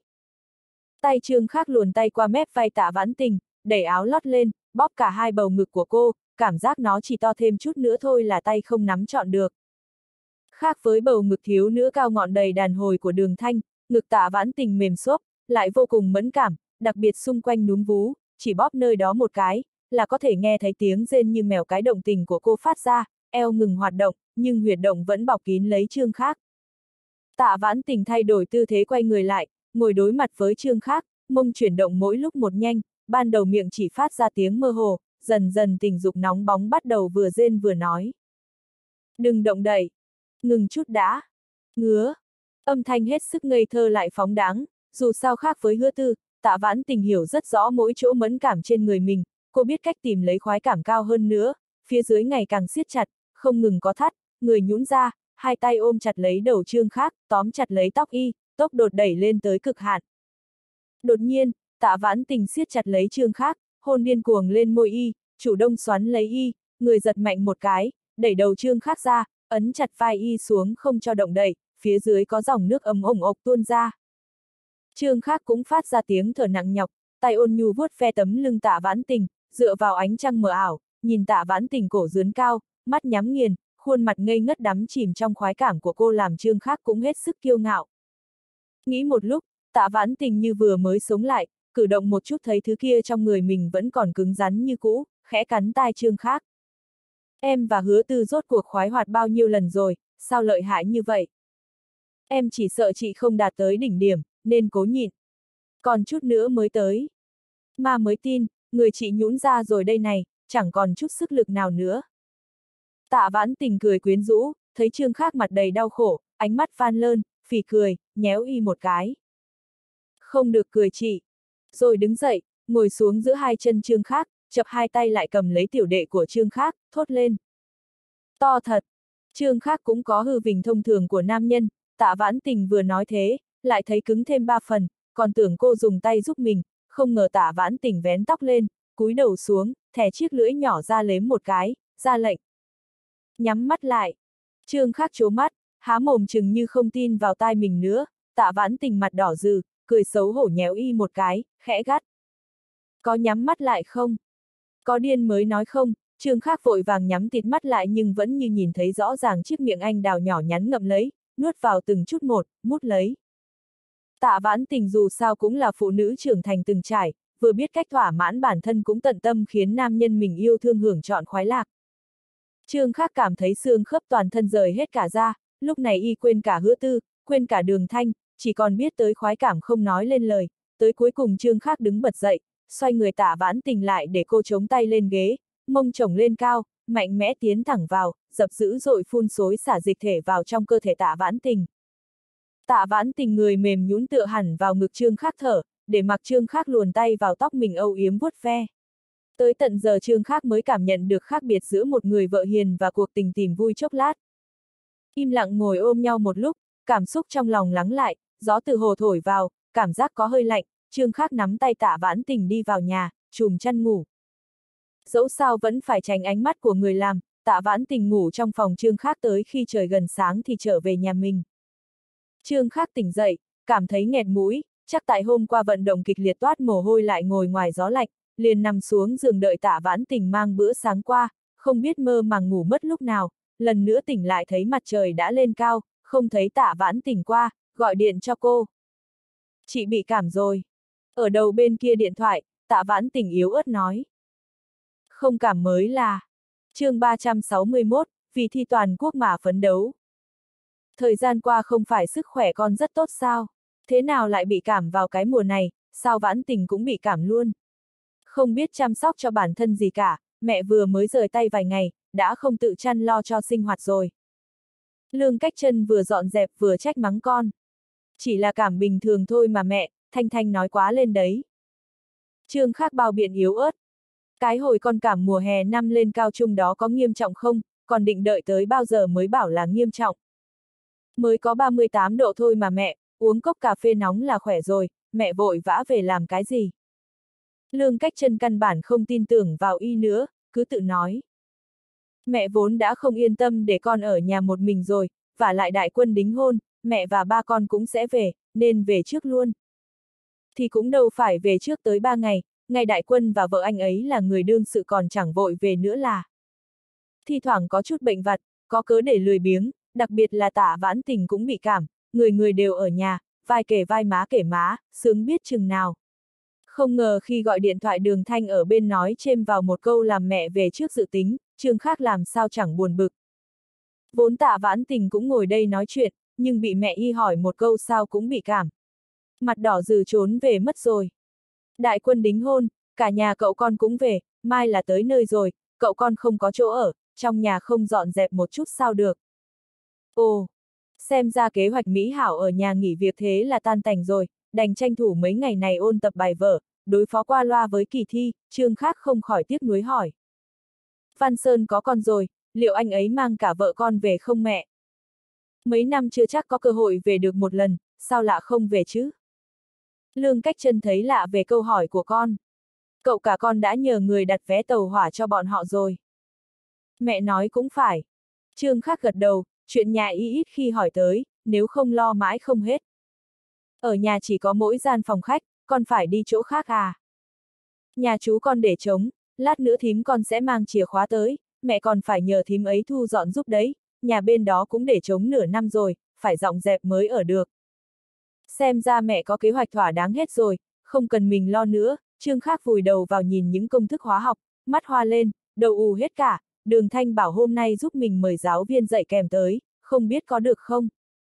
Tay Trương Khắc luồn tay qua mép vai Tạ Vãn Tình, đẩy áo lót lên, bóp cả hai bầu ngực của cô, cảm giác nó chỉ to thêm chút nữa thôi là tay không nắm trọn được. Khác với bầu ngực thiếu nữ cao ngọn đầy đàn hồi của Đường Thanh, ngực Tạ Vãn Tình mềm xốp, lại vô cùng mẫn cảm, đặc biệt xung quanh núm vú, chỉ bóp nơi đó một cái, là có thể nghe thấy tiếng rên như mèo cái động tình của cô phát ra, eo ngừng hoạt động, nhưng huyệt động vẫn bọc kín lấy Trương Khắc. Tạ Vãn Tình thay đổi tư thế quay người lại, ngồi đối mặt với Trương Khắc, mông chuyển động mỗi lúc một nhanh, ban đầu miệng chỉ phát ra tiếng mơ hồ, dần dần tình dục nóng bóng bắt đầu vừa rên vừa nói. Đừng động đậy, ngừng chút đã, ngứa. Âm thanh hết sức ngây thơ lại phóng đáng, dù sao khác với Hứa Tư, Tạ Vãn Tình hiểu rất rõ mỗi chỗ mẫn cảm trên người mình, cô biết cách tìm lấy khoái cảm cao hơn nữa, phía dưới ngày càng siết chặt, không ngừng có thắt, người nhũn ra, hai tay ôm chặt lấy đầu Trương Khắc, tóm chặt lấy tóc y, tốc đột đẩy lên tới cực hạn. Đột nhiên, Tạ Vãn Tình siết chặt lấy Trương Khắc, hôn điên cuồng lên môi y, chủ động xoắn lấy y, người giật mạnh một cái, đẩy đầu Trương Khắc ra, ấn chặt vai y xuống không cho động đậy, phía dưới có dòng nước ấm ổng ộc tuôn ra. Trương Khắc cũng phát ra tiếng thở nặng nhọc, tay ôn nhu vuốt ve tấm lưng Tạ Vãn Tình, dựa vào ánh trăng mờ ảo, nhìn Tạ Vãn Tình cổ dướn cao, mắt nhắm nghiền, khuôn mặt ngây ngất đắm chìm trong khoái cảm của cô làm Trương Khắc cũng hết sức kiêu ngạo. Nghĩ một lúc, Tạ Vãn Tình như vừa mới sống lại, cử động một chút thấy thứ kia trong người mình vẫn còn cứng rắn như cũ, khẽ cắn tai Trương Khắc. Em và Hứa Tư rốt cuộc khoái hoạt bao nhiêu lần rồi, sao lợi hại như vậy? Em chỉ sợ chị không đạt tới đỉnh điểm, nên cố nhịn. Còn chút nữa mới tới. Mà mới tin, người chị nhũn ra rồi đây này, chẳng còn chút sức lực nào nữa. Tạ Vãn Tình cười quyến rũ, thấy Trương Khắc mặt đầy đau khổ, ánh mắt van lơn, phì cười, nhéo y một cái. Không được cười chị. Rồi đứng dậy, ngồi xuống giữa hai chân Trương Khắc, chập hai tay lại cầm lấy tiểu đệ của Trương Khắc, thốt lên. To thật. Trương Khắc cũng có hư vinh thông thường của nam nhân, Tạ Vãn Tình vừa nói thế, lại thấy cứng thêm 3 phần, còn tưởng cô dùng tay giúp mình, không ngờ Tạ Vãn Tình vén tóc lên, cúi đầu xuống, thè chiếc lưỡi nhỏ ra lếm một cái, ra lệnh. Nhắm mắt lại. Trương Khắc trố mắt, há mồm chừng như không tin vào tai mình nữa, Tạ Vãn Tình mặt đỏ rừ, cười xấu hổ nhéo y một cái, khẽ gắt. Có nhắm mắt lại không? Có điên mới nói không? Trương Khắc vội vàng nhắm tịt mắt lại nhưng vẫn như nhìn thấy rõ ràng chiếc miệng anh đào nhỏ nhắn ngậm lấy, nuốt vào từng chút một, mút lấy. Tạ Vãn Tình dù sao cũng là phụ nữ trưởng thành từng trải, vừa biết cách thỏa mãn bản thân cũng tận tâm khiến nam nhân mình yêu thương hưởng trọn khoái lạc. Trương Khắc cảm thấy xương khớp toàn thân rời hết cả ra, lúc này y quên cả Hứa Tư, quên cả Đường Thanh, chỉ còn biết tới khoái cảm không nói lên lời, tới cuối cùng Trương Khắc đứng bật dậy, xoay người Tạ Vãn Tình lại để cô chống tay lên ghế, mông chồng lên cao, mạnh mẽ tiến thẳng vào, dập dữ dội phun xối xả dịch thể vào trong cơ thể Tạ Vãn Tình. Tạ Vãn Tình người mềm nhũn tựa hẳn vào ngực Trương Khắc thở, để mặc Trương Khắc luồn tay vào tóc mình âu yếm vuốt ve. Tới tận giờ Trương Khắc mới cảm nhận được khác biệt giữa một người vợ hiền và cuộc tình tìm vui chốc lát. Im lặng ngồi ôm nhau một lúc, cảm xúc trong lòng lắng lại, gió từ hồ thổi vào, cảm giác có hơi lạnh, Trương Khắc nắm tay Tạ Vãn Tình đi vào nhà, chùm chăn ngủ. Dẫu sao vẫn phải tránh ánh mắt của người làm, Tạ Vãn Tình ngủ trong phòng Trương Khắc tới khi trời gần sáng thì trở về nhà mình. Trương Khắc tỉnh dậy, cảm thấy nghẹt mũi, chắc tại hôm qua vận động kịch liệt toát mồ hôi lại ngồi ngoài gió lạnh, liền nằm xuống giường đợi Tạ Vãn Tình mang bữa sáng qua, không biết mơ màng ngủ mất lúc nào, lần nữa tỉnh lại thấy mặt trời đã lên cao, không thấy Tạ Vãn Tình qua, gọi điện cho cô. Chị bị cảm rồi. Ở đầu bên kia điện thoại, Tạ Vãn Tình yếu ớt nói. Không cảm mới là. Chương 361, vì thi toàn quốc mà phấn đấu. Thời gian qua không phải sức khỏe con rất tốt sao? Thế nào lại bị cảm vào cái mùa này, sao Vãn Tình cũng bị cảm luôn? Không biết chăm sóc cho bản thân gì cả, mẹ vừa mới rời tay vài ngày, đã không tự chăm lo cho sinh hoạt rồi. Lương Cách Trân vừa dọn dẹp vừa trách mắng con. Chỉ là cảm bình thường thôi mà mẹ, Thanh Thanh nói quá lên đấy. Trương Khác bao biện yếu ớt. Cái hồi con cảm mùa hè năm lên cao trung đó có nghiêm trọng không, còn định đợi tới bao giờ mới bảo là nghiêm trọng. Mới có 38 độ thôi mà mẹ, uống cốc cà phê nóng là khỏe rồi, mẹ vội vã về làm cái gì. Lương Cách Trân căn bản không tin tưởng vào y nữa, cứ tự nói. Mẹ vốn đã không yên tâm để con ở nhà một mình rồi, vả lại đại quân đính hôn, mẹ và ba con cũng sẽ về, nên về trước luôn. Thì cũng đâu phải về trước tới 3 ngày, ngày đại quân và vợ anh ấy là người đương sự còn chẳng vội về nữa là. Thi thoảng có chút bệnh vặt, có cớ để lười biếng, đặc biệt là Tạ Vãn Tình cũng bị cảm, người người đều ở nhà, vai kể vai má kể má, sướng biết chừng nào. Không ngờ khi gọi điện thoại Đường Thanh ở bên nói chêm vào một câu làm mẹ về trước dự tính, Trương Khác làm sao chẳng buồn bực. Vốn Tạ Vãn Tình cũng ngồi đây nói chuyện, nhưng bị mẹ y hỏi một câu sao cũng bị cảm. Mặt đỏ rừ trốn về mất rồi. Đại quân đính hôn, cả nhà cậu con cũng về, mai là tới nơi rồi, cậu con không có chỗ ở, trong nhà không dọn dẹp một chút sao được. Ồ, xem ra kế hoạch Mỹ Hảo ở nhà nghỉ việc thế là tan tành rồi, đành tranh thủ mấy ngày này ôn tập bài vở, đối phó qua loa với kỳ thi, Trương Khác không khỏi tiếc nuối hỏi. Văn Sơn có con rồi, liệu anh ấy mang cả vợ con về không mẹ? Mấy năm chưa chắc có cơ hội về được một lần, sao lạ không về chứ? Lương Cách Trân thấy lạ về câu hỏi của con. Cậu cả con đã nhờ người đặt vé tàu hỏa cho bọn họ rồi. Mẹ nói cũng phải. Trương Khác gật đầu, chuyện nhà y ít khi hỏi tới, nếu không lo mãi không hết. Ở nhà chỉ có mỗi gian phòng khách, con phải đi chỗ khác à? Nhà chú con để trống, lát nữa thím con sẽ mang chìa khóa tới, mẹ còn phải nhờ thím ấy thu dọn giúp đấy, nhà bên đó cũng để trống nửa năm rồi, phải dọn dẹp mới ở được. Xem ra mẹ có kế hoạch thỏa đáng hết rồi, không cần mình lo nữa. Trương Khác vùi đầu vào nhìn những công thức hóa học, mắt hoa lên, đầu ù hết cả. Đường Thanh bảo hôm nay giúp mình mời giáo viên dạy kèm tới, không biết có được không?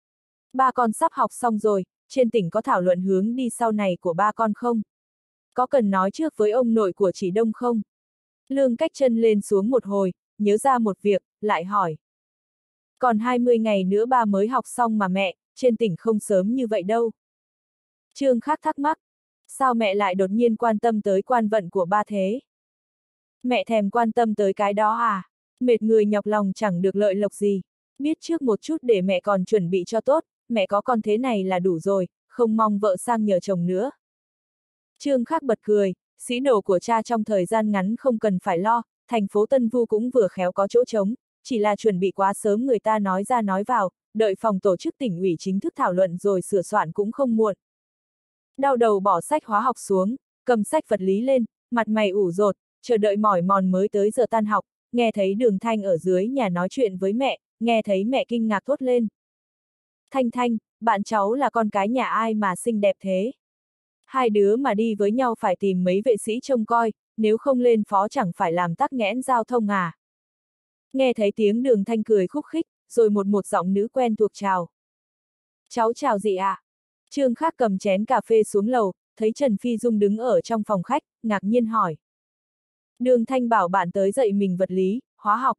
Ba con sắp học xong rồi, trên tỉnh có thảo luận hướng đi sau này của ba con không? Có cần nói trước với ông nội của chị Đông không? Lương Cách Trân lên xuống một hồi, nhớ ra một việc, lại hỏi. Còn 20 ngày nữa ba mới học xong mà mẹ, trên tỉnh không sớm như vậy đâu. Trương Khác thắc mắc, sao mẹ lại đột nhiên quan tâm tới quan vận của ba thế? Mẹ thèm quan tâm tới cái đó à? Mệt người nhọc lòng chẳng được lợi lộc gì. Biết trước một chút để mẹ còn chuẩn bị cho tốt, mẹ có con thế này là đủ rồi, không mong vợ sang nhờ chồng nữa. Trương Khác bật cười, sĩ đồ của cha trong thời gian ngắn không cần phải lo, thành phố Tân Vu cũng vừa khéo có chỗ trống, chỉ là chuẩn bị quá sớm người ta nói ra nói vào, đợi phòng tổ chức tỉnh ủy chính thức thảo luận rồi sửa soạn cũng không muộn. Đau đầu bỏ sách hóa học xuống, cầm sách vật lý lên, mặt mày ủ rột, chờ đợi mỏi mòn mới tới giờ tan học, nghe thấy Đường Thanh ở dưới nhà nói chuyện với mẹ, nghe thấy mẹ kinh ngạc thốt lên. Thanh Thanh, bạn cháu là con cái nhà ai mà xinh đẹp thế? Hai đứa mà đi với nhau phải tìm mấy vệ sĩ trông coi, nếu không lên phó chẳng phải làm tắc nghẽn giao thông à? Nghe thấy tiếng Đường Thanh cười khúc khích, rồi một giọng nữ quen thuộc chào. Cháu chào gì ạ? Trương Khác cầm chén cà phê xuống lầu, thấy Trần Phi Dung đứng ở trong phòng khách, ngạc nhiên hỏi. Đường Thanh bảo bạn tới dạy mình vật lý, hóa học.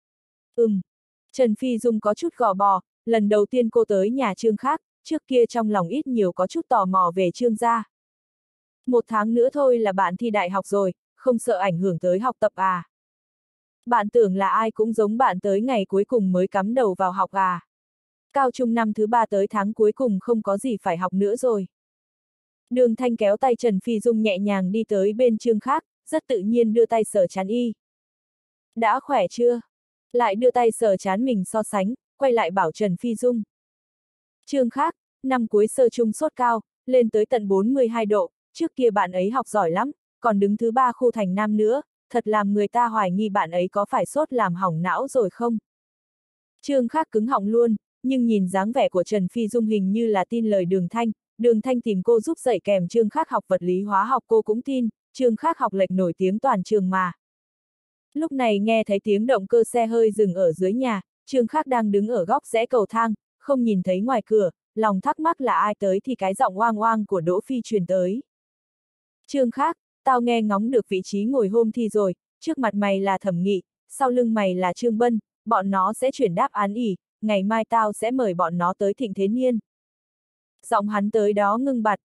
Trần Phi Dung có chút gò bò, lần đầu tiên cô tới nhà Trương Khác, trước kia trong lòng ít nhiều có chút tò mò về Trương gia. 1 tháng nữa thôi là bạn thi đại học rồi, không sợ ảnh hưởng tới học tập à? Bạn tưởng là ai cũng giống bạn tới ngày cuối cùng mới cắm đầu vào học à? Cao trung năm thứ 3 tới tháng cuối cùng không có gì phải học nữa rồi. Đường Thanh kéo tay Trần Phi Dung nhẹ nhàng đi tới bên Trương Khác, rất tự nhiên đưa tay sờ trán y. Đã khỏe chưa? Lại đưa tay sờ trán mình so sánh, quay lại bảo Trần Phi Dung. Trương Khác, năm cuối sơ trung sốt cao, lên tới tận 42 độ, trước kia bạn ấy học giỏi lắm, còn đứng thứ 3 khu thành Nam nữa, thật làm người ta hoài nghi bạn ấy có phải sốt làm hỏng não rồi không? Trương Khác cứng họng luôn, nhưng nhìn dáng vẻ của Trần Phi Dung hình như là tin lời Đường Thanh tìm cô giúp dạy kèm Trương Khác học vật lý hóa học cô cũng tin, Trương Khác học lệch nổi tiếng toàn trường mà. Lúc này nghe thấy tiếng động cơ xe hơi dừng ở dưới nhà, Trương Khắc đang đứng ở góc rẽ cầu thang, không nhìn thấy ngoài cửa, lòng thắc mắc là ai tới thì cái giọng oang oang của Đỗ Phi truyền tới. Trương Khắc, tao nghe ngóng được vị trí ngồi hôm thi rồi, trước mặt mày là Thẩm Nghị, sau lưng mày là Trương Bân, bọn nó sẽ chuyển đáp án ỉ, ngày mai tao sẽ mời bọn nó tới Thịnh Thế Niên. Giọng hắn tới đó ngưng bặt.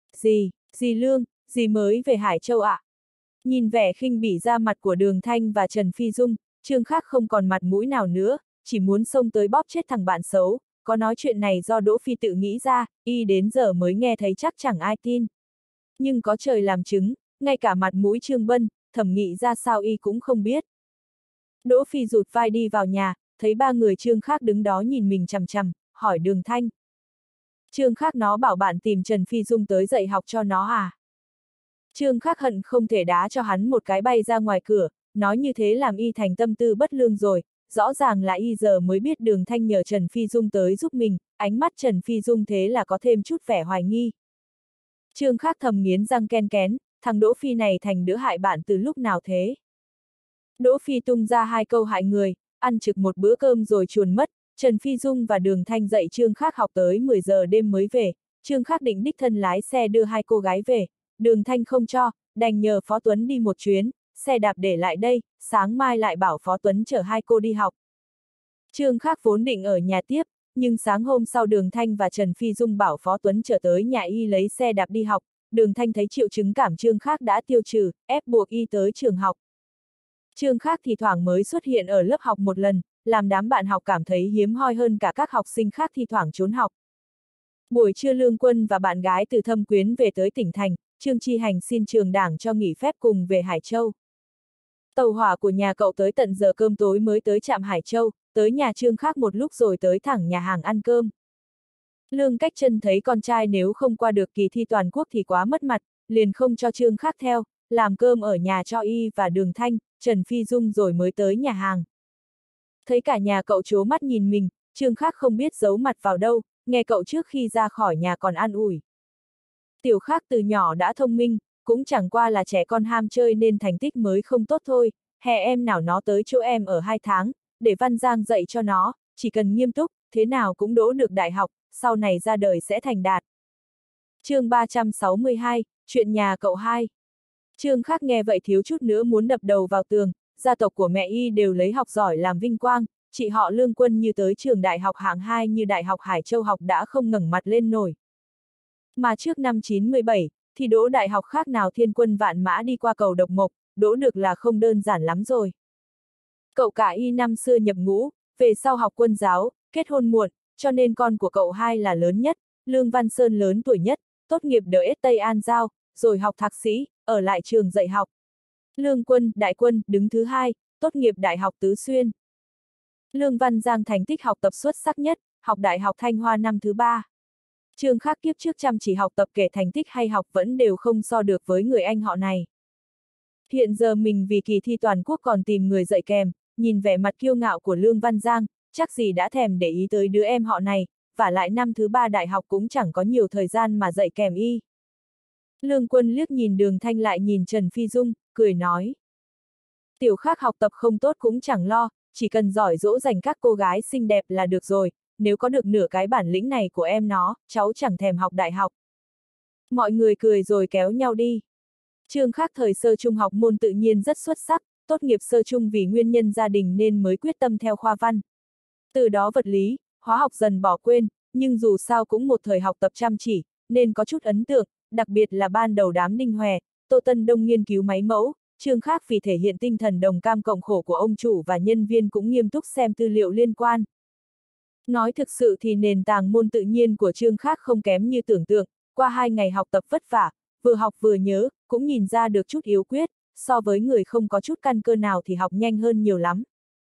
Dì Lương, dì mới về Hải Châu ạ? Nhìn vẻ khinh bỉ ra mặt của Đường Thanh và Trần Phi Dung, Trương Khắc không còn mặt mũi nào nữa, chỉ muốn xông tới bóp chết thằng bạn xấu, có nói chuyện này do Đỗ Phi tự nghĩ ra, y đến giờ mới nghe thấy chắc chẳng ai tin. Nhưng có trời làm chứng, ngay cả mặt mũi Trương Bân, Thẩm Nghị ra sao y cũng không biết. Đỗ Phi rụt vai đi vào nhà, thấy ba người Trương Khắc đứng đó nhìn mình chằm chằm, hỏi Đường Thanh. Trương Khắc nó bảo bạn tìm Trần Phi Dung tới dạy học cho nó à? Trương Khắc hận không thể đá cho hắn một cái bay ra ngoài cửa, nói như thế làm y thành tâm tư bất lương rồi, rõ ràng là y giờ mới biết Đường Thanh nhờ Trần Phi Dung tới giúp mình, ánh mắt Trần Phi Dung thế là có thêm chút vẻ hoài nghi. Trương Khắc thầm nghiến răng ken kén, thằng Đỗ Phi này thành đứa hại bạn từ lúc nào thế? Đỗ Phi tung ra hai câu hại người, ăn trực một bữa cơm rồi chuồn mất, Trần Phi Dung và Đường Thanh dạy Trương Khắc học tới 10 giờ đêm mới về, Trương Khắc định đích thân lái xe đưa hai cô gái về, Đường Thanh không cho, đành nhờ Phó Tuấn đi một chuyến, xe đạp để lại đây, sáng mai lại bảo Phó Tuấn chở hai cô đi học. Trương Khắc vốn định ở nhà tiếp, nhưng sáng hôm sau Đường Thanh và Trần Phi Dung bảo Phó Tuấn chở tới nhà y lấy xe đạp đi học, Đường Thanh thấy triệu chứng cảm Trương Khắc đã tiêu trừ, ép buộc y tới trường học. Trương Khắc thì thoảng mới xuất hiện ở lớp học một lần, làm đám bạn học cảm thấy hiếm hoi hơn cả các học sinh khác thi thoảng trốn học. Buổi trưa Lương Quân và bạn gái từ Thâm Quyến về tới tỉnh thành, Trương Chi Hành xin trường đảng cho nghỉ phép cùng về Hải Châu. Tàu hỏa của nhà cậu tới tận giờ cơm tối mới tới trạm Hải Châu, tới nhà Trương Khắc một lúc rồi tới thẳng nhà hàng ăn cơm. Lương Cách Trân thấy con trai nếu không qua được kỳ thi toàn quốc thì quá mất mặt, liền không cho Trương Khắc theo, làm cơm ở nhà cho y và Đường Thanh, Trần Phi Dung rồi mới tới nhà hàng. Thấy cả nhà cậu trố mắt nhìn mình, Trương Khắc không biết giấu mặt vào đâu, nghe cậu trước khi ra khỏi nhà còn an ủi. Tiểu Khắc từ nhỏ đã thông minh, cũng chẳng qua là trẻ con ham chơi nên thành tích mới không tốt thôi, hè em nào nó tới chỗ em ở 2 tháng, để Văn Giang dạy cho nó, chỉ cần nghiêm túc, thế nào cũng đỗ được đại học, sau này ra đời sẽ thành đạt. Chương 362, chuyện nhà cậu hai. Trương Khắc nghe vậy thiếu chút nữa muốn đập đầu vào tường, gia tộc của mẹ y đều lấy học giỏi làm vinh quang, chị họ Lương Quân như tới trường đại học hạng 2 như Đại học Hải Châu học đã không ngẩng mặt lên nổi. Mà trước năm 97, thì đỗ đại học khác nào thiên quân vạn mã đi qua cầu Độc Mộc, đỗ được là không đơn giản lắm rồi. Cậu cả y năm xưa nhập ngũ, về sau học quân giáo, kết hôn muộn, cho nên con của cậu hai là lớn nhất, Lương Văn Sơn lớn tuổi nhất, tốt nghiệp DSS Tây An Giao, rồi học thạc sĩ, ở lại trường dạy học. Lương Quân, Đại Quân, đứng thứ hai, tốt nghiệp Đại học Tứ Xuyên. Lương Văn Giang thành tích học tập xuất sắc nhất, học Đại học Thanh Hoa năm thứ ba. Trương Khắc kiếp trước chăm chỉ học tập kể thành tích hay học vẫn đều không so được với người anh họ này. Hiện giờ mình vì kỳ thi toàn quốc còn tìm người dạy kèm, nhìn vẻ mặt kiêu ngạo của Lương Văn Giang, chắc gì đã thèm để ý tới đứa em họ này, và lại năm thứ ba đại học cũng chẳng có nhiều thời gian mà dạy kèm y. Lương Quân liếc nhìn Đường Thanh lại nhìn Trần Phi Dung, cười nói. Tiểu Khắc học tập không tốt cũng chẳng lo, chỉ cần giỏi dỗ dành các cô gái xinh đẹp là được rồi, nếu có được nửa cái bản lĩnh này của em nó, cháu chẳng thèm học đại học. Mọi người cười rồi kéo nhau đi. Trương Khắc thời sơ trung học môn tự nhiên rất xuất sắc, tốt nghiệp sơ trung vì nguyên nhân gia đình nên mới quyết tâm theo khoa văn. Từ đó vật lý, hóa học dần bỏ quên, nhưng dù sao cũng một thời học tập chăm chỉ, nên có chút ấn tượng, đặc biệt là ban đầu đám Đinh Hòe, Tô Tân Đông nghiên cứu máy mẫu, Trương Khắc vì thể hiện tinh thần đồng cam cộng khổ của ông chủ và nhân viên cũng nghiêm túc xem tư liệu liên quan. Nói thực sự thì nền tảng môn tự nhiên của Trương Khắc không kém như tưởng tượng, qua 2 ngày học tập vất vả, vừa học vừa nhớ, cũng nhìn ra được chút yếu quyết, so với người không có chút căn cơ nào thì học nhanh hơn nhiều lắm.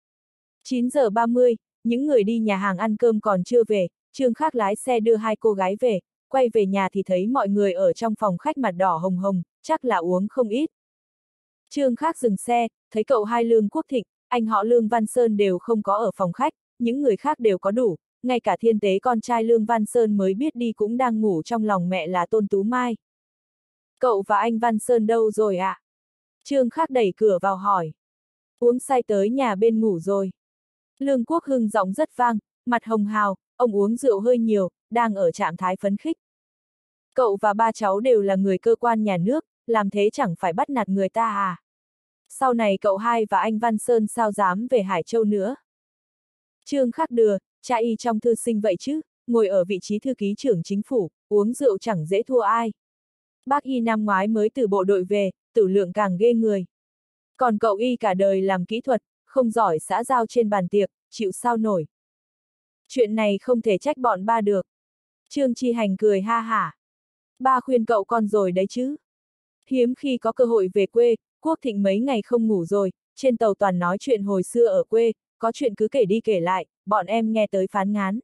9 giờ 30, những người đi nhà hàng ăn cơm còn chưa về, Trương Khắc lái xe đưa hai cô gái về, quay về nhà thì thấy mọi người ở trong phòng khách mặt đỏ hồng hồng, chắc là uống không ít. Trương Khắc dừng xe, thấy cậu hai Lương Quốc Thịnh, anh họ Lương Văn Sơn đều không có ở phòng khách, những người khác đều có đủ, ngay cả Thiên Tế con trai Lương Văn Sơn mới biết đi cũng đang ngủ trong lòng mẹ là Tôn Tú Mai. Cậu và anh Văn Sơn đâu rồi ạ? Trương Khắc đẩy cửa vào hỏi. Uống say tới nhà bên ngủ rồi. Lương Quốc Hưng giọng rất vang, mặt hồng hào, ông uống rượu hơi nhiều, đang ở trạng thái phấn khích. Cậu và ba cháu đều là người cơ quan nhà nước, làm thế chẳng phải bắt nạt người ta à? Sau này cậu hai và anh Văn Sơn sao dám về Hải Châu nữa? Trương Khắc Đừa, cha y trong thư sinh vậy chứ, ngồi ở vị trí thư ký trưởng chính phủ, uống rượu chẳng dễ thua ai. Bác y năm ngoái mới từ bộ đội về, tử lượng càng ghê người. Còn cậu y cả đời làm kỹ thuật, không giỏi xã giao trên bàn tiệc, chịu sao nổi. Chuyện này không thể trách bọn ba được. Trương Chi Hành cười ha hả. Ba khuyên cậu con rồi đấy chứ. Hiếm khi có cơ hội về quê, Quốc Thịnh mấy ngày không ngủ rồi, trên tàu toàn nói chuyện hồi xưa ở quê, có chuyện cứ kể đi kể lại, bọn em nghe tới phán ngán.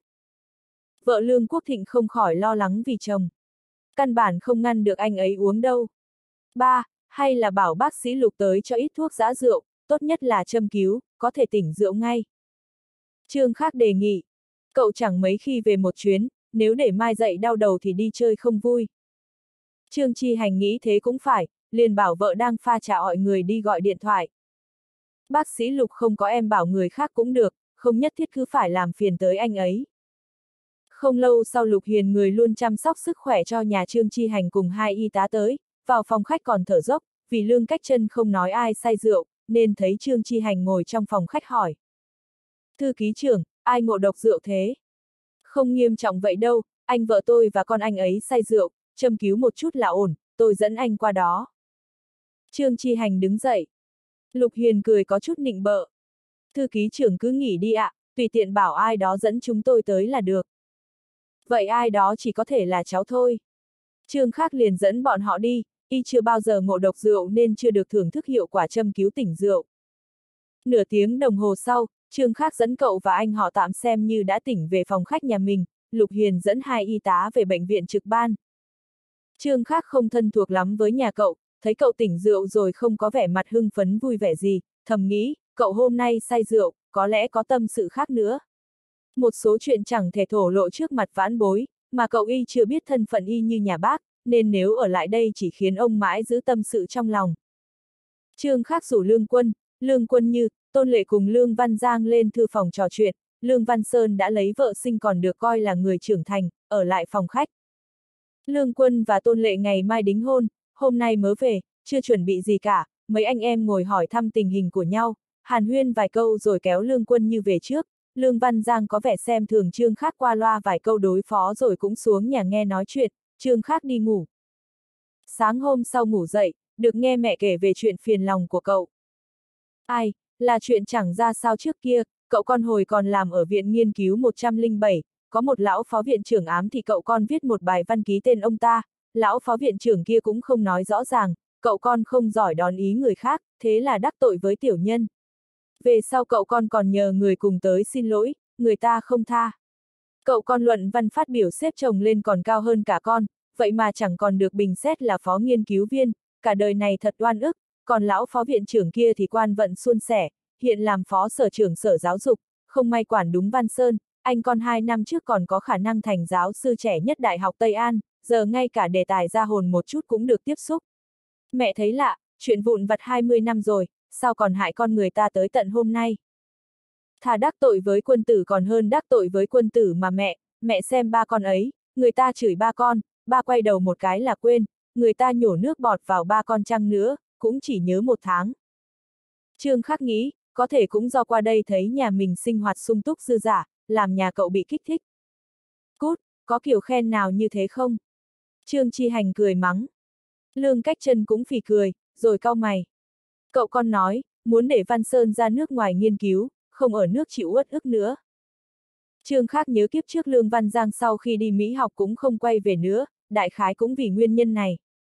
Vợ Lương Quốc Thịnh không khỏi lo lắng vì chồng. Căn bản không ngăn được anh ấy uống đâu. Ba, hay là bảo bác sĩ Lục tới cho ít thuốc giã rượu, tốt nhất là châm cứu, có thể tỉnh rượu ngay. Trương Khắc đề nghị. Cậu chẳng mấy khi về một chuyến, nếu để mai dậy đau đầu thì đi chơi không vui. Trương Chi Hành nghĩ thế cũng phải, liền bảo vợ đang pha trà gọi người đi gọi điện thoại. Bác sĩ Lục không có em bảo người khác cũng được, không nhất thiết cứ phải làm phiền tới anh ấy. Không lâu sau Lục Hiền người luôn chăm sóc sức khỏe cho nhà Trương Chi Hành cùng hai y tá tới, vào phòng khách còn thở dốc, vì Lương Cách Chân không nói ai say rượu, nên thấy Trương Chi Hành ngồi trong phòng khách hỏi. Thư ký trưởng, ai ngộ độc rượu thế? Không nghiêm trọng vậy đâu, anh vợ tôi và con anh ấy say rượu, châm cứu một chút là ổn, tôi dẫn anh qua đó. Trương Chi Hành đứng dậy. Lục Hiền cười có chút nịnh bợ. Thư ký trưởng cứ nghỉ đi ạ, tùy tiện bảo ai đó dẫn chúng tôi tới là được. Vậy ai đó chỉ có thể là cháu thôi. Trương Khắc liền dẫn bọn họ đi, y chưa bao giờ ngộ độc rượu nên chưa được thưởng thức hiệu quả châm cứu tỉnh rượu. Nửa tiếng đồng hồ sau, Trương Khắc dẫn cậu và anh họ tạm xem như đã tỉnh về phòng khách nhà mình, Lục Hiền dẫn hai y tá về bệnh viện trực ban. Trương Khắc không thân thuộc lắm với nhà cậu, thấy cậu tỉnh rượu rồi không có vẻ mặt hưng phấn vui vẻ gì, thầm nghĩ, cậu hôm nay say rượu, có lẽ có tâm sự khác nữa. Một số chuyện chẳng thể thổ lộ trước mặt vãn bối, mà cậu y chưa biết thân phận y như nhà bác, nên nếu ở lại đây chỉ khiến ông mãi giữ tâm sự trong lòng. Trương Khắc rủ Lương Quân Như, Tôn Lệ cùng Lương Văn Giang lên thư phòng trò chuyện, Lương Văn Sơn đã lấy vợ sinh còn được coi là người trưởng thành, ở lại phòng khách. Lương Quân và Tôn Lệ ngày mai đính hôn, hôm nay mới về, chưa chuẩn bị gì cả, mấy anh em ngồi hỏi thăm tình hình của nhau, hàn huyên vài câu rồi kéo Lương Quân Như về trước, Lương Văn Giang có vẻ xem thường Trương Khắc qua loa vài câu đối phó rồi cũng xuống nhà nghe nói chuyện, Trương Khắc đi ngủ. Sáng hôm sau ngủ dậy, được nghe mẹ kể về chuyện phiền lòng của cậu. Ai, là chuyện chẳng ra sao trước kia, cậu con hồi còn làm ở viện nghiên cứu 107, có một lão phó viện trưởng ám thì cậu con viết một bài văn ký tên ông ta, lão phó viện trưởng kia cũng không nói rõ ràng, cậu con không giỏi đón ý người khác, thế là đắc tội với tiểu nhân. Về sau cậu con còn nhờ người cùng tới xin lỗi, người ta không tha. Cậu con luận văn phát biểu xếp chồng lên còn cao hơn cả con, vậy mà chẳng còn được bình xét là phó nghiên cứu viên, cả đời này thật oan ức, còn lão phó viện trưởng kia thì quan vận suôn sẻ, hiện làm phó sở trưởng sở giáo dục, không may quản đúng Văn Sơn, anh con 2 năm trước còn có khả năng thành giáo sư trẻ nhất Đại học Tây An, giờ ngay cả đề tài ra hồn một chút cũng được tiếp xúc. Mẹ thấy lạ, chuyện vụn vặt 20 năm rồi, sao còn hại con người ta tới tận hôm nay. Thà đắc tội với quân tử còn hơn đắc tội với quân tử mà mẹ xem ba con ấy, người ta chửi ba con, ba quay đầu một cái là quên, người ta nhổ nước bọt vào ba con chăng nữa, cũng chỉ nhớ 1 tháng. Trương Khắc nghĩ, có thể cũng do qua đây thấy nhà mình sinh hoạt sung túc dư dả, làm nhà cậu bị kích thích. Cút, có kiểu khen nào như thế không? Trương Chi Hành cười mắng. Lương Cách Chân cũng phì cười, rồi cau mày. Cậu con nói, muốn để Văn Sơn ra nước ngoài nghiên cứu, không ở nước chịu uất ức nữa. Trương Khắc nhớ kiếp trước Lương Văn Giang sau khi đi Mỹ học cũng không quay về nữa, đại khái cũng vì nguyên nhân này.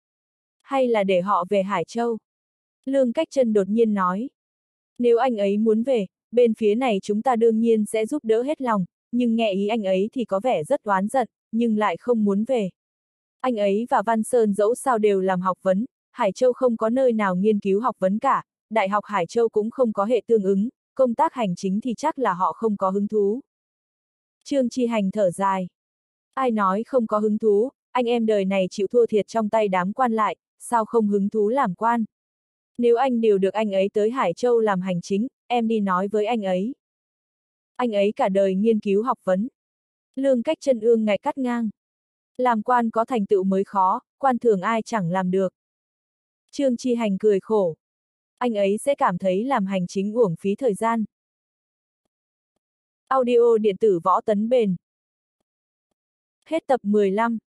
Hay là để họ về Hải Châu? Lương Cách Chân đột nhiên nói. Nếu anh ấy muốn về, bên phía này chúng ta đương nhiên sẽ giúp đỡ hết lòng, nhưng nghe ý anh ấy thì có vẻ rất oán giận, nhưng lại không muốn về. Anh ấy và Văn Sơn dẫu sao đều làm học vấn, Hải Châu không có nơi nào nghiên cứu học vấn cả, Đại học Hải Châu cũng không có hệ tương ứng, công tác hành chính thì chắc là họ không có hứng thú. Trương Chi Hành thở dài. Ai nói không có hứng thú, anh em đời này chịu thua thiệt trong tay đám quan lại, sao không hứng thú làm quan. Nếu anh điều được anh ấy tới Hải Châu làm hành chính, em đi nói với anh ấy. Anh ấy cả đời nghiên cứu học vấn. Lương cách chân ương ngạch cắt ngang. Làm quan có thành tựu mới khó, quan thường ai chẳng làm được. Trương Chi Hành cười khổ. Anh ấy sẽ cảm thấy làm hành chính uổng phí thời gian. Audio điện tử Võ Tấn Bền. Hết tập 15.